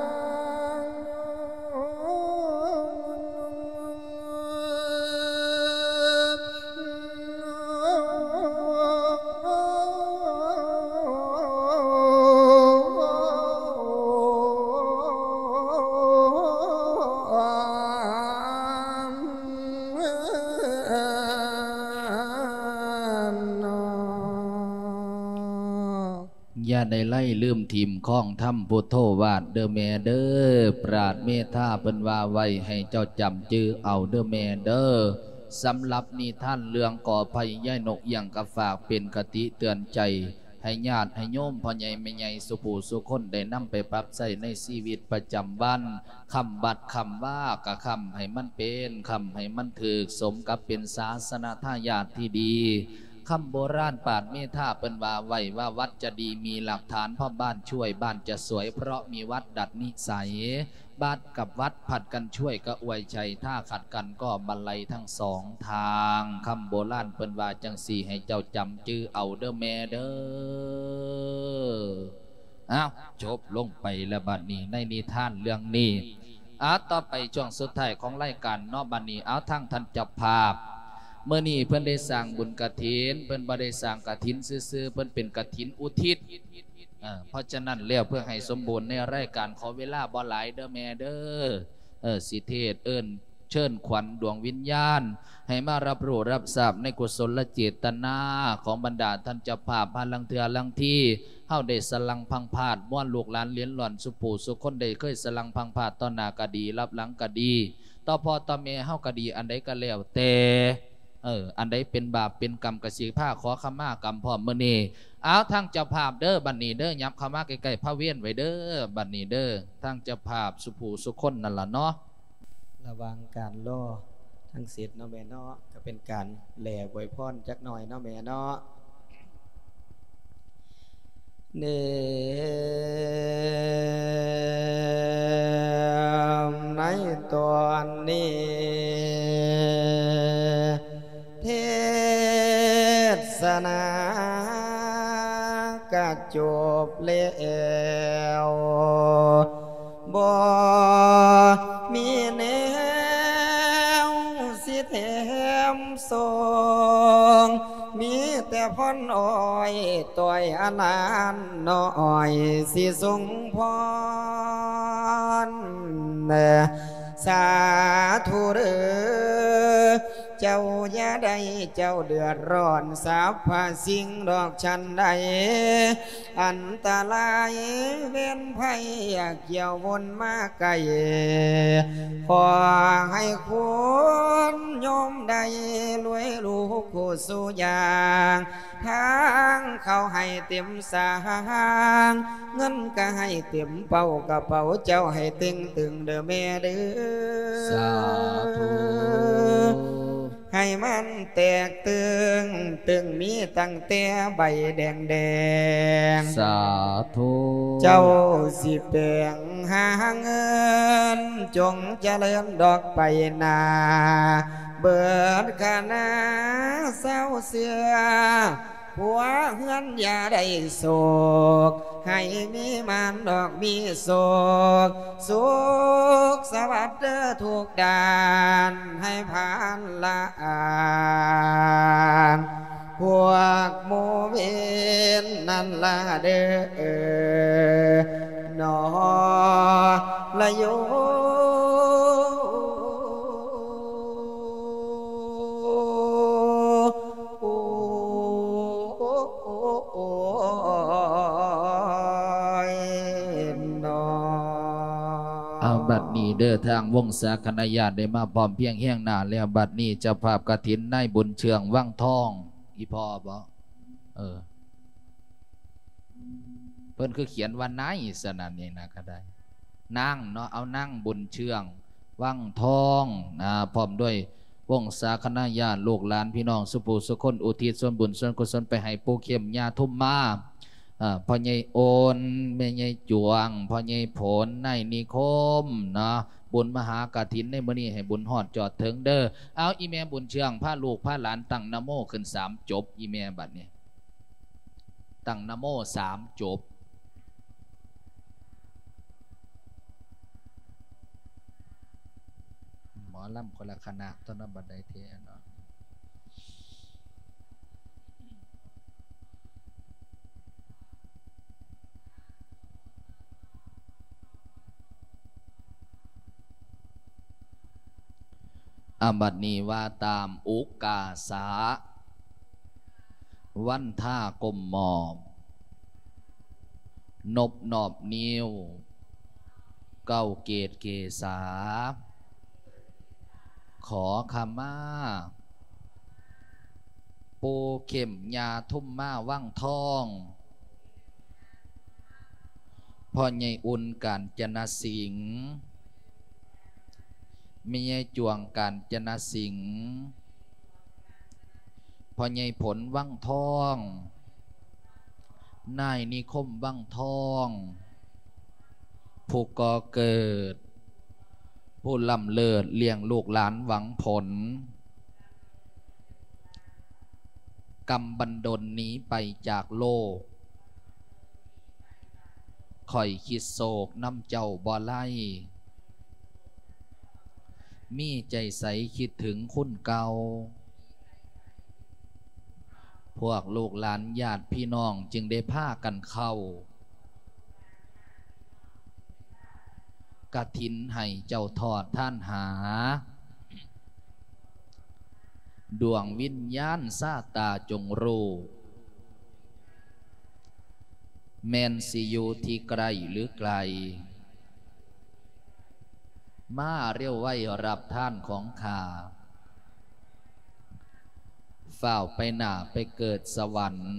อย่าได้ไล่ลืมทีมข้องทำพุทโธวาดเดอแมเดอปราดเมธาเพิ่นว่าไว้ให้เจ้าจำจื้อเอาเดอแมเดอสำหรับนิทานเรื่องก่อภัยย่ายนกอย่างกระฝากเป็นคติเตือนใจให้ญาติให้โยมพ่อใหญ่แม่ใหญ่สุผู้สุคนได้นำไปปรับใช้ในชีวิตประจำวันคำบัดคำว่ากะคำให้มันเป็นคำให้มันถือสมกับเป็นศาสนทายาทที่ดีคำโบราณปาดเมธาเปิ้นว่าไว้ว่าวัดจะดีมีหลักฐานพ่อบ้านช่วยบ้านจะสวยเพราะมีวัดดัดนิสัยบ้านกับวัดผัดกันช่วยก็อวยใจถ้าขัดกันก็บรรลัยทั้งสองทางคำโบราณเปิ้นว่าจังสี่ให้เจ้าจำจื้อเอาเด้อแม่เด้ออ้าวจบลงไปแล้วบัดนี้ในนิทานเรื่องนี้อ้าวต่อไปช่วงสุดท้ายของรายการนอกบัดนี้เอาทั้งท่านจับภาพเมื่อนี้เพิ่นได้สร้างบุญกฐินเพิ่นบ่ได้สร้างกฐินซื่อๆเพิ่นเป็นกฐินอุทิศเพราะฉะนั้นแล้วเพื่อให้สมบูรณ์ในรายการขอเวลาบ่หลายเด้อแม่เด้อเออสิเทศเอิ้นเชิญขวัญดวงวิญญาณให้มารับรู้รับทราบในกุศลเจตนาของบรรดาท่านเจ้าภาพพาลังเถือลังที่เฮาได้สลังพังพาดม้วนลูกหลานเลี้ยนหล่อนสุปู่สุคนได้เคยสลังพังพาดต่อหน้าก็ดีรับหลังก็ดีต่อพ่อต่อแม่เฮาก็ดีอันใดก็แล้วแต่เอออันใดเป็นบาปเป็นกรรมกสิผ้าขอขมากรรมพร้อมมื้อนี้เอาทางเจ้าภาพเด้อบัดนี้เด้อยับเข้ามาใกล้ๆพระเวียนไว้เด้อบัดนี้เด้อทางเจ้าภาพสุปู่สุคนนั่นล่ะเนาะระวังการล่อทั้งเสร็จเนาะแม่เนาะก็เป็นการแหล่บวยพรจักหน่อยเนาะแม่เนาะเนมในตอนนี้เทศนากะจบแล้วบ่มีแนวสิแถมส่งมีแต่พ่อนอ้อยต่อยอานานน้อยสิทรงพรสาธุเด้อเจ้าอย่าได้เจ้าเดือดร้อนสาพาสิ่งดอกชันใดอันตรายเว้นภัยอยากเกี่ยววนมาไกลขอให้คุณโยมได้รวยลูกคู่สู่ยางทางเขาให้เต็มสางเงินก็ให้เต็มเป้ากระเป๋าเจ้าให้ตึงตึงเด้อแม่เด้อสาธุให้มันแตกตึงตึงมีตั้งแต่ใบแดงแดงสาธุเจ้าสิแปลงหาเงินจงเจริญดอกไปนาเบิดคณะเศร้าเสือหัวเฮือนอย่าได้โศกให้มีมันดอกมีโศกสุขสวัสดิ์เด้อทุกด่านให้ผ่านละอ่านพวกโมเวนนั่นละเด้อนอละโยบัดนี้เด้อทางวงศาคณะญาติได้มาพร้อมเพียงแห้งหน้าแล้วบัดนี้เจ้าภาพกฐินนายบุญเชืองว่างทองอีพ่อบ่เออเพิ่นคือเขียนว่านายสนั่นนี่นะก็ได้นั่งเนาะเอานั่งบุญเชืองว่างทองนะพร้อมด้วยวงศาคณะญาติลูกหลานพี่น้องสุปู่สุคนอุทิศส่วนบุญส่วนกุศลไปให้ปู่เข้มย่าทุ่มมาพ่อใหญ่โอนแม่ใหญ่จวงพ่อใหญ่ผลในนิคมนะบุญมหากฐินในมื้อนี้ให้บุญฮอดจอดถึงเด้อเอาอีแม่บุญเชืองพาลูกพาหลานตั้งนะโมขึ้นสามจบอีแม่บัดนี้ตั้งนะโมสามจบหมอลำคนละคณะต้นบันไดเทเนาะอบัดนี้ว่าตามอุกาสาวันท่ากลมหมอบนบนอบนิ้วเก้าเกตเกษาขอขมาปูเข็มยาทุ่มมาว่างทองพ่อใหญ่อุ่นการจนะสิงห์มีใหญ่จวงการจนะสิงห์พ่อใหญ่ผลว่างทองนายนิคมว่างทองผู้ก่อเกิดผู้ลำเลิศเลี้ยงลูกหลานหวังผลกรรมบันดลนี้ไปจากโลกข่อยคิดโศกน้ำเจ้าบ่ไล่มีใจใสคิดถึงคุณเก่าพวกลูกหลานญาติพี่น้องจึงได้พากันเข้ากฐินให้เจ้าทอดท่านหาดวงวิญญาณซาตาจงรู้แมนสิอยู่ที่ไกลหรือไกลมาเรียวไว้รับท่านของข้าฝ้าวไปหน้าไปเกิดสวรรค์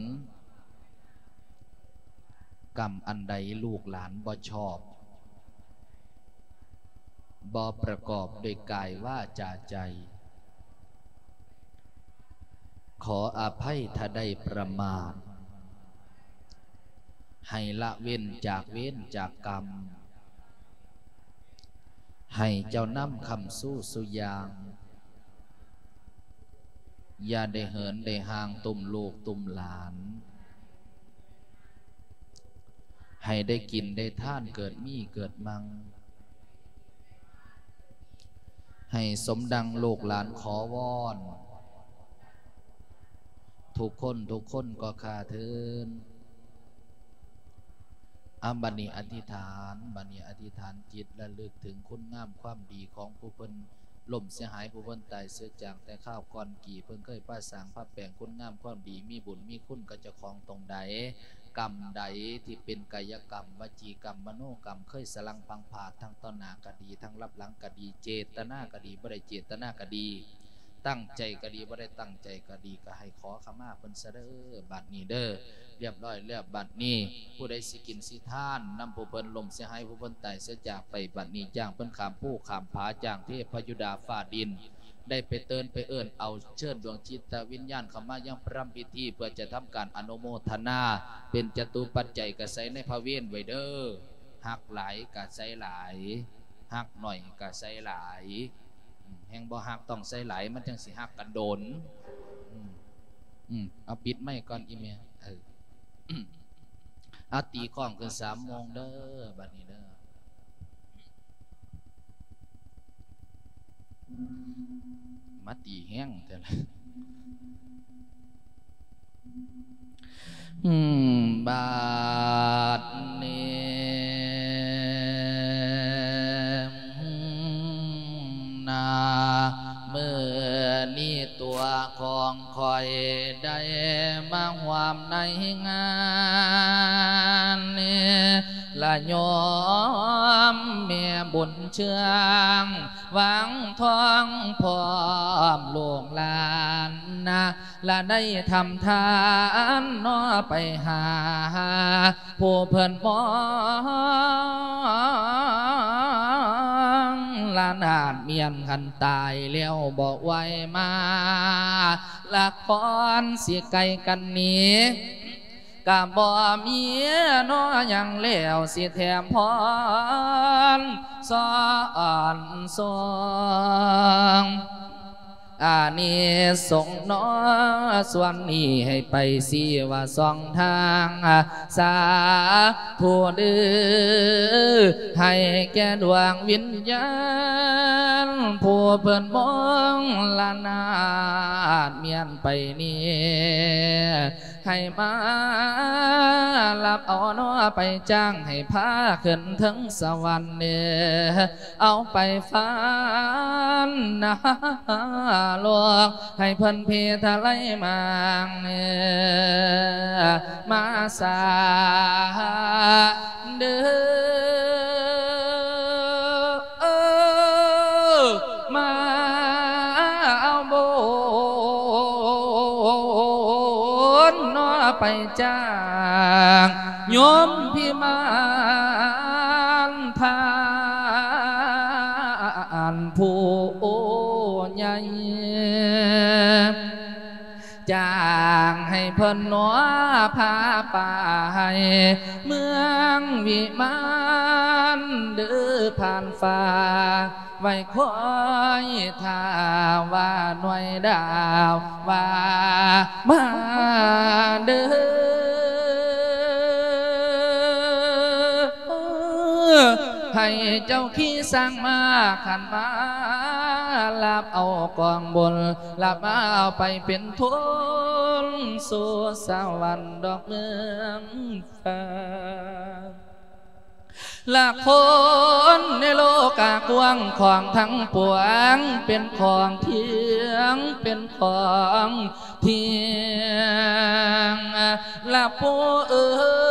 กรรมอันใดลูกหลานบ่ชอบบ่ประกอบโดยกายว่าจาใจขออภัยถ้าได้ประมาทให้ละเว้นจากเว้นจากกรรมให้เจ้านำคำสู้สุยางอย่าได้เหินได้ห่างตุ่มลูกตุ่มหลานให้ได้กินได้ท่านเกิดมีเกิดมังให้สมดังลูกหลานขอวอนทุกคนทุกคนก็ข้าเทินอาบันิอธิษฐานบันิอธิษฐานจิตและลึกถึงคุณงามความดีของผู้เพิ่นล่มเสียหายผู้เพิ่นตายเสียจากแต่ข้าวก่อนกี่เพิ่นเคยป้าสางผ้าแปลงคุณงามความดีมีบุญมีคุณก็จะคลองตรงใดกรรมใดที่เป็นกายกรรมวจีกรรมมโนกรรมเคยสลังพังผาดทั้งต้นหน้ากดีทั้งรับหลังกดีเจตนากดีบ่ได้เจตนากดีตั้งใจก็ดีบ่ได้ตั้งใจก็ดีก็ให้ขอขมาเพิ่นซะเด้อบัดนี้เด้อเรียบร้อยเรียบบัดนี้ผู้ใดสิกินสิทานนำผู้เพิ่นลมเสียหายผู้เพิ่นตายเสียจากไปบัดนี้จ้างเพิ่นขามผู้ขามผาจ้างเทพยุดาฟ้าดินได้ไปเตือนไปเอิ้นเอาเชิญดวงจิตวิญญาณเข้ามายังพระพิธีเพื่อจะทำการอนุโมทนาเป็นจตุปัจจัยกระใสในพระเวียนไว้เด้อหักหลายกระใสหลายหักหน่อยกระใสหลายแห่งบ่หักต้องใส่ไหลมันจังสิหักกันโดนอืมอืมเอาปิดไม่ก่อนอีเมลเออเอาตีกล้องขึ้นสามโมงเด้อบัดนี้เด้อมาตีแห้งแต่ละอืมบาดนี้นาเมื่อนี้ตัวของคอยได้มาหวามในงานนี้ละยอมเมียบุญเชืองหวังทองพร้อมลวงลานนะละได้ทำทานน้อไปหาผู้เพิ่นมองลานานเมียนกันตายแล้วบอกไว้มาละก่อนเสียไกลกันนี้กะบ่มีน้อยังแล้วสิแถมพรสอนทรงอานิสงส์น้อส่วนนี้ให้ไปสิว่าสองทางสาธุเด้อให้แก่ดวงวิญญาณผู้เพิ่นมองละนาดเมียนไปนี่ให้มาลับเอาน้อไปจ้างให้พาขึ้นถึงสวรรค์เนี่ยเอาไปฝันนะลวงให้เพิ่นเพทะไลมังเนี่ยมาสาเด้อมาเอาโบนน้อไปจ้างโยมพิมานทานผู้ใหญ่จ้างให้เพิ่นหนัวพาไปเมืองวิมานเดือผ่านฟ้าไว้คอยท่าว่าหน่วยดาวว่ามาเด้อให้เจ้าขี้สร้างมาขันมาลาบเอากองบนลาบมาเอาไปเป็นทุนสู่สวรรค์ดอกเมืองฟ้าละคนในโลกากว้างของทั้งปวงเป็นของเที่ยงเป็นของเที่ยงละผู้เอ๋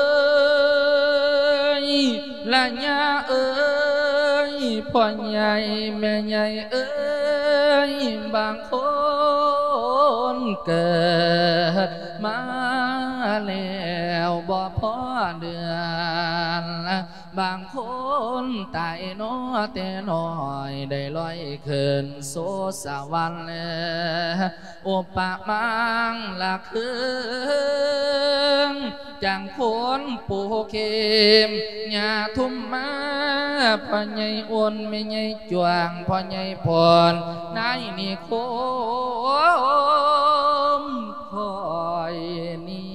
ยละยาเอ๋ยพ่อใหญ่แม่ใหญ่เอ๋ยบางคนเกิดมาแล้วบ่พอเดือนบางคนตายน้อแต่น้อยได้ลอยขึ้นโซสวรรค์อุปมังละคืนจังคนปูเข้มหญ้าทุ่มมาพ่อใหญ่อ้วนแม่ใหญ่จวงพ่อใหญ่พรนายนิคมคอยนี่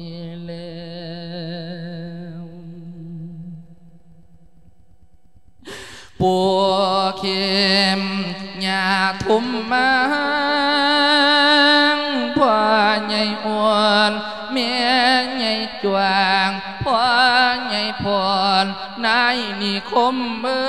ปัวเข้มหญ้าทุ่มมาพ่อใหญ่อ้วนแม่ใหญ่จวงพ่อใหญ่พรนายนิคมเอ้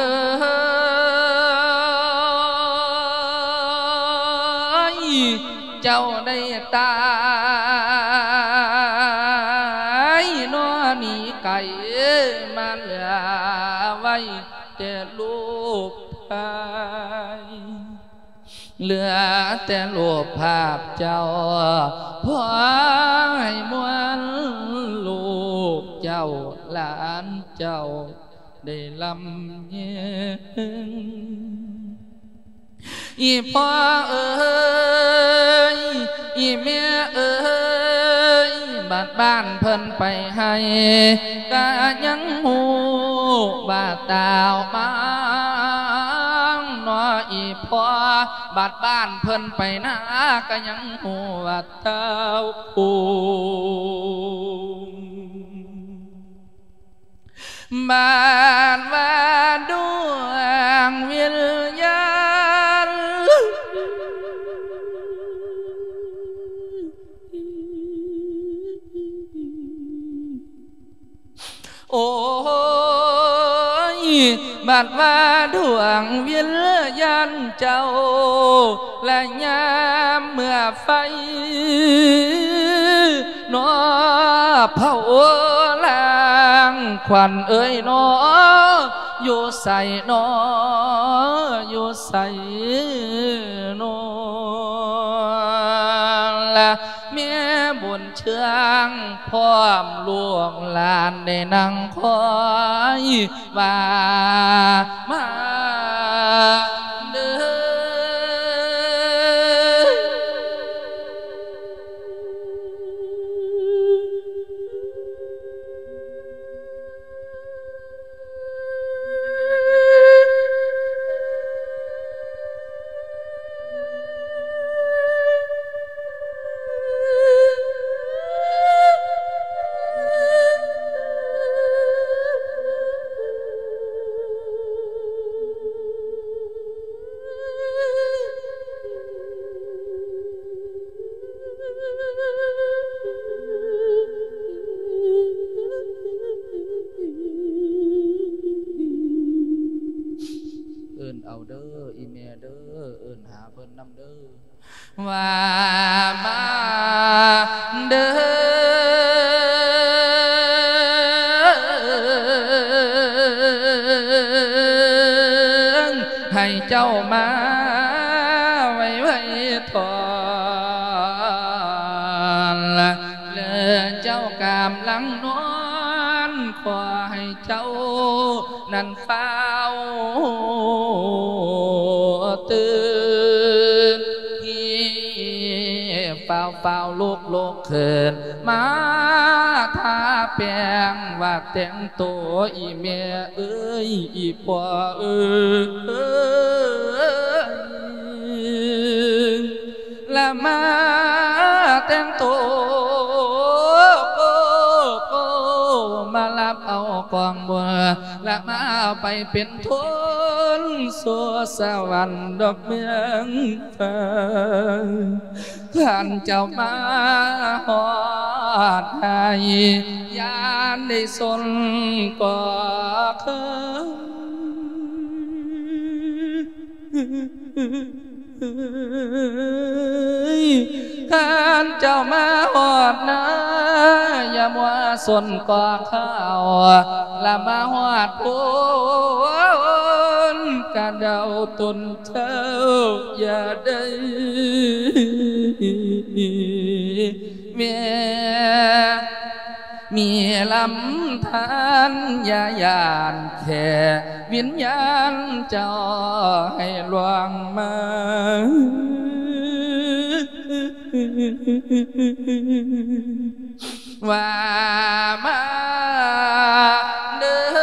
ยเจ้าได้ตายน้อหนีไก่มาเหลือไว้แต่รูปภายเหลือแต่รูปภาพเจ้าพอให้มวลลูกเจ้าหลานเจ้าได้ลำเย็นอีพ่อเอ๋ยอีแม่เอ๋ยบ้านบ้านเพิ่นไปให้กะยังหูบาดตาวมาหนออีพ่อบาดบ้านเพิ่นไปนากะยังหูบาดตาวหูบ้านว่าดวงวิญญาณโอ้ยบัดว่าดวงวิญญาณเจ้าและยามเมื่อไฟนอเผาลางควันเอ้ยนออยู่ใส่นออยู่ใส่นอละเมียบุญเชืองพร้อมลวงลานในนั่งคอยว่ามาเด้อว่ามาเด้อให้เจ้ามาไว้ไว้ทอนเลือเจ้ากำลังนอนขอให้เจ้านั้นเฝ้าตื่นเฝ้าเฝ้าลูกลูกเขินมาทาแปลงว่าแต่งตัวอีเมียเอ้ยอีพ่อเอ้ยละมาแต่งตัวโกโกมารับเอากองบัวละมาเอาไปเป็นทุนสู่สวรรค์ดอกเมืองฟ้าท่านเจ้ามาหอดให้ยานได้สนก็เคยการเจ้ามาหอดนะอย่ามัวสนก่อข้าวละมาหอดพูนกะเดาตนเจ้าอย่าได้เมียมีลำทานยายานแค่วิญญาณเจ้าให้ลวงมาว่ามาเด้อ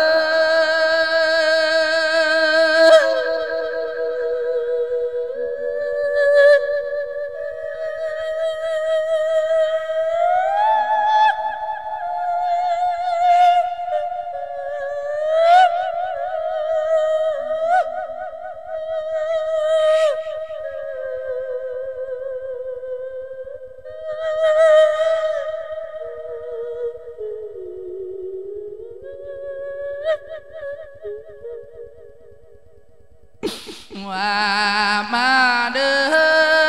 ว่ามาเด้อ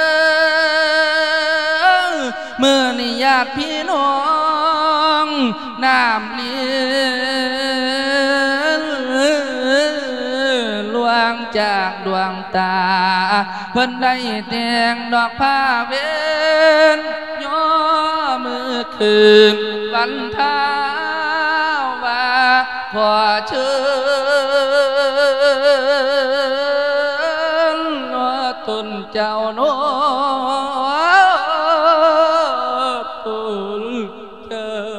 เมื่อนิญาติพี่น้องน้ำเลี้ยงลวงจากดวงตาเพิ่นได้แต่งดอกผ้าเวนย่อมือคืนวันท้าว่าพอเชิญตนเจ้าโนตนเจ้า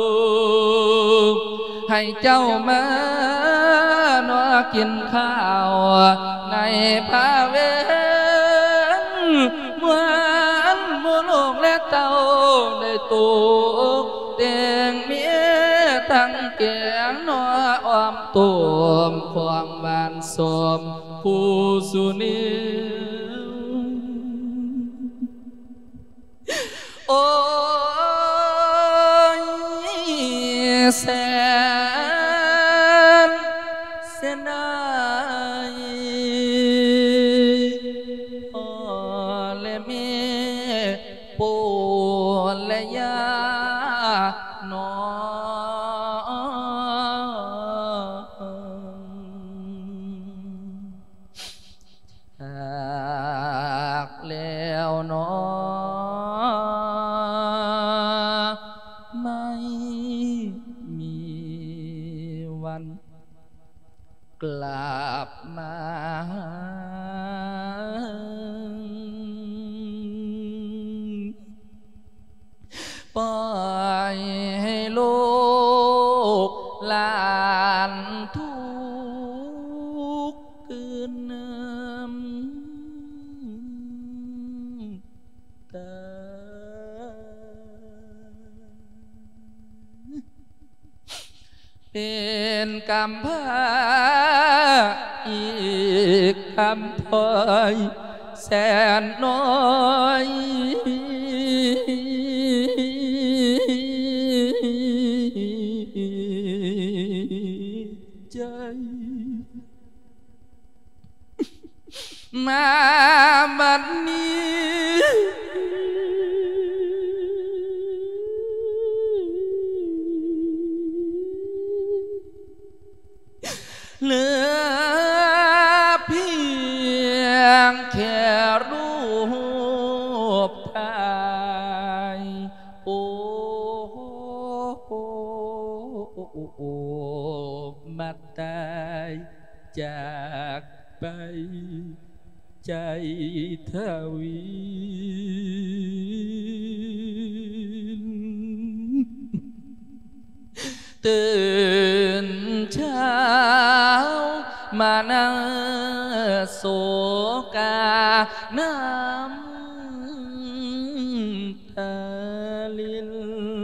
ให้เจ้ามาหนอกินข้าวในพาเวนเหมือนหมูลูกและเต้าได้ตุกเตียงเมียทั้งแก่หนออ้อมตุ่มความบานสมผู้สุนีโอ้ยแสนเสียดายพ่อและแม่ปู่และย่าน้องหากแล้วน้อไม่มีวันกลับมาปล่อยให้ลูกหลานทุกข์คืนน้ำตาเป็นกำพร้าอีกคำถอยแสนน้อยใจมาบัดนี้เหลือเพียงแค่รูปถ่ายโอ้โหมาตายจากไปใจทวีตื่นเช้ามานั่งโศกาน้ำตาลิน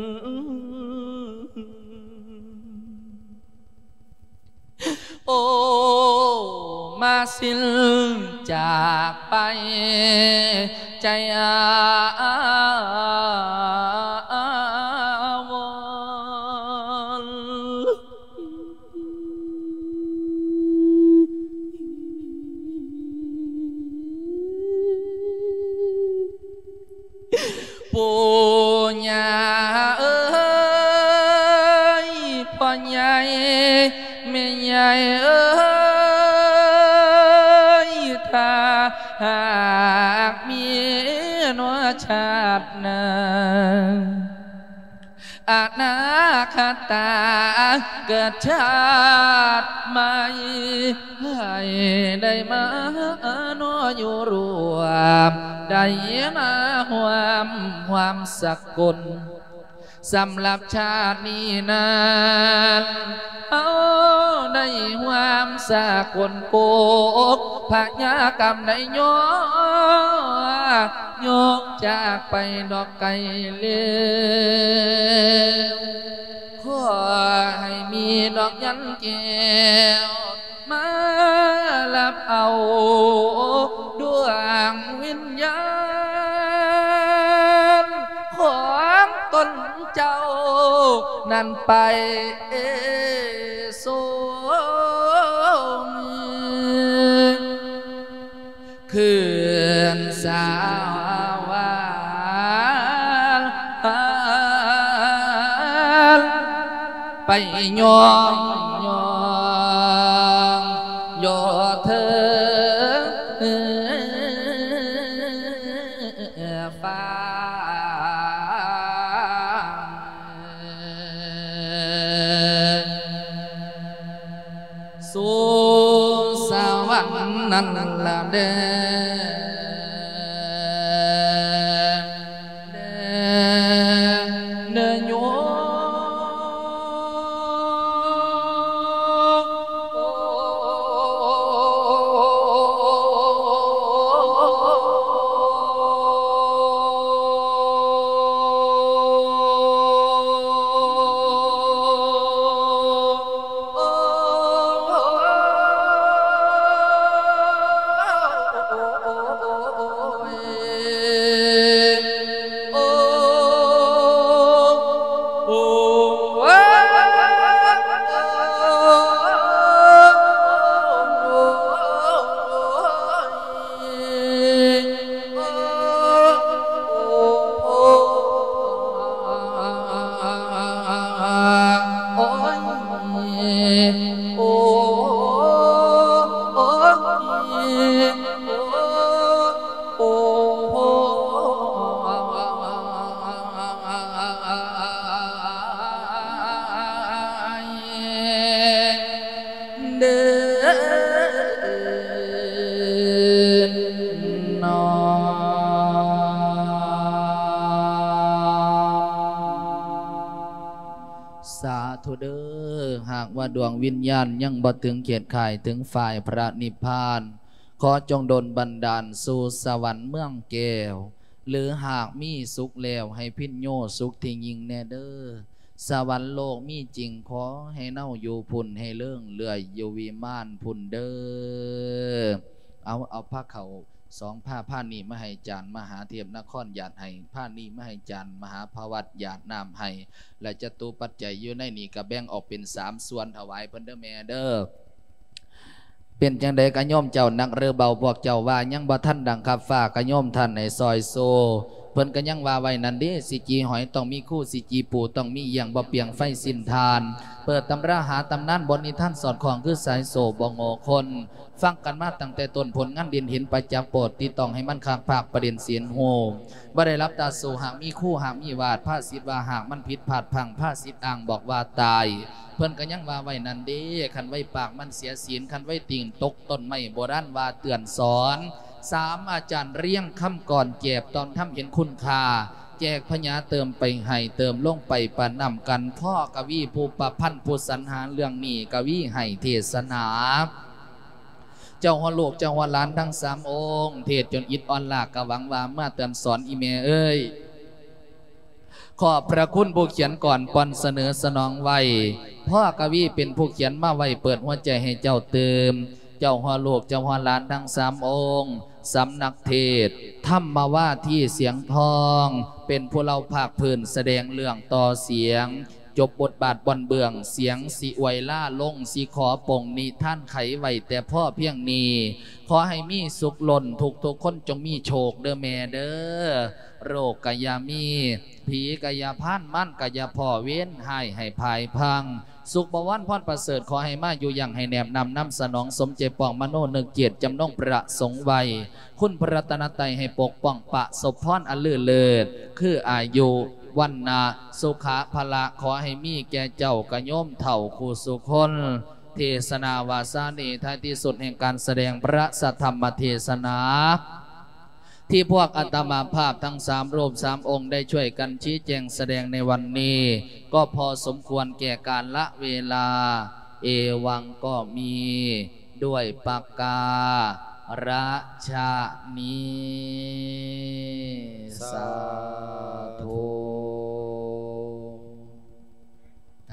โอ้มาสิ้นจากไปใจอาวใหญ่เอ้ยถ้าหากมีนวชาติหน้าอนาคตาเกิดชาติใหม่ให้ได้มาโนอยู่รวมได้มาหวมความสักกุลสำหรับชาตินี้นั้นเอาได้ความสากลโกกพญากรรมได้ยกยกจากไปดอกไก่เลี้ยวขอให้มีดอกยันแก้วมารับเอาดวงวิญญาณของตนเจ้านั่นไปสู่คืนสาวานไปยองยองโยเธอฟ้าสู่สวรรค์นั้นละเด้อเด้อโยดวงวิญญาณยังบ่ถึงเขียดข่ายถึงฝ่ายพระนิพพานขอจงดลบันดาลสู่สวรรค์เมืองแก้วหรือหากมีสุขแล้วให้พิญโยสุขที่ยิ่งแน่เด้อสวรรค์โลกมีจริงขอให้เน่าอยู่พุ่นให้เลื่องเลื่อยอยู่วิมานพุ่นเด้อเอาเอาผ้าเขาสองผ้าผ้านี้มาให้จานมหาเทพนครหยาดให้ผ้านี้มาให้จานมหาภวัตหยาดน้ำให้และจตุปัจจัยอยู่ในนี้ก็แบ่งออกเป็นสามส่วนถวายเพิ่นเด้อแม่เด้อเป็นจังใดกะโยมเจ้านักเรือเบาพวกเจ้าว่ายังบ่ทันดังขับฟ้ากะโยมท่านในซอยโซเพิ่นก็ยังว่าไว้นั่นเด้สิจีหอยต้องมีคู่สิจีปูต้องมีอย่างบ่เปียงไฟสินทานเปิดตำราหาตำนานบนนิทานสอดของคือสายโซบ่โง่คนฟังกันมาตั้งแต่ต้นผลงานดินเห็นประจักษ์โปรดที่ต้องให้มันคางภาคประเด็นเสียนโฮบ่ได้รับตาสู่หากมีคู่หากมีวาดผ้าสิทธิ์ว่าหากมันผิดพลาดพังผ้าสิทธิ์อ่างบอกว่าตายเพิ่นก็ยังว่าไว้นั่นเด้คันไว้ปากมันเสียศีลคันไว้ติ่งตกต้นไม้โบราณว่าเตือนสอนสามอาจารย์เรียงคำก่อนแจบตอนทำเห็นคุณค่าแจกพญาเติมไปให้เติมลงไปปานนำกันพ่อกวีผู้ประพันธ์ผู้สรรหาเรื่องนี้กวีให้เทศนาเจ้าหัวโลกเจ้าหัวล้านทั้งสามองค์เทศจนอิดอ่อนลากกะหวังว่าเมื่อเตือนสอนอีเมเอ้ยขอบพระคุณผู้เขียนก่อนปอนเสนอสนองไว้พ่อกวีเป็นผู้เขียนมาไว้เปิดหัวใจให้เจ้าเติมเจ้าหัวโลกเจ้าหัวล้านทั้งสามองค์สำนักเทศธรรมว่าที่เสียงทองเป็นผู้เราภาคพื้นแสดงเรื่องต่อเสียงจบบทบาทบอนเบื้องเสียงสิไวล่าลงสิขอปงนี้ท่านไขไว้แต่พ่อเพียงนี้ขอให้มีสุขล้นทุกทุกคนจงมีโชคเด้อแม่เด้อโรคกายามีผีกายาพันมั่นกายาพ่อเว้นให้ให้ภายพังสุขบวรพรประเสริฐขอให้มาอยู่อย่างให้แนบนำนำสนองสมเจปองมโนนึกเกียรติจำนงประสงค์ไว้คุณพระรัตนตรัยให้ปกป้องปะศพพรอันลื่นเลิศคืออายุวันนาสุขะพละขอให้มีแก่เจ้ากระโยมเถ่าคู่สุคนเทศนาวาสานีท้ายที่สุดแห่งการแสดงพระสัทธรรมเทศนาที่พวกอาตมาภาพทั้งสามรูปสามองค์ได้ช่วยกันชี้แจงแสดงในวันนี้ก็พอสมควรแก่การละเวลาเอวังก็มีด้วยปากการะชะนีสา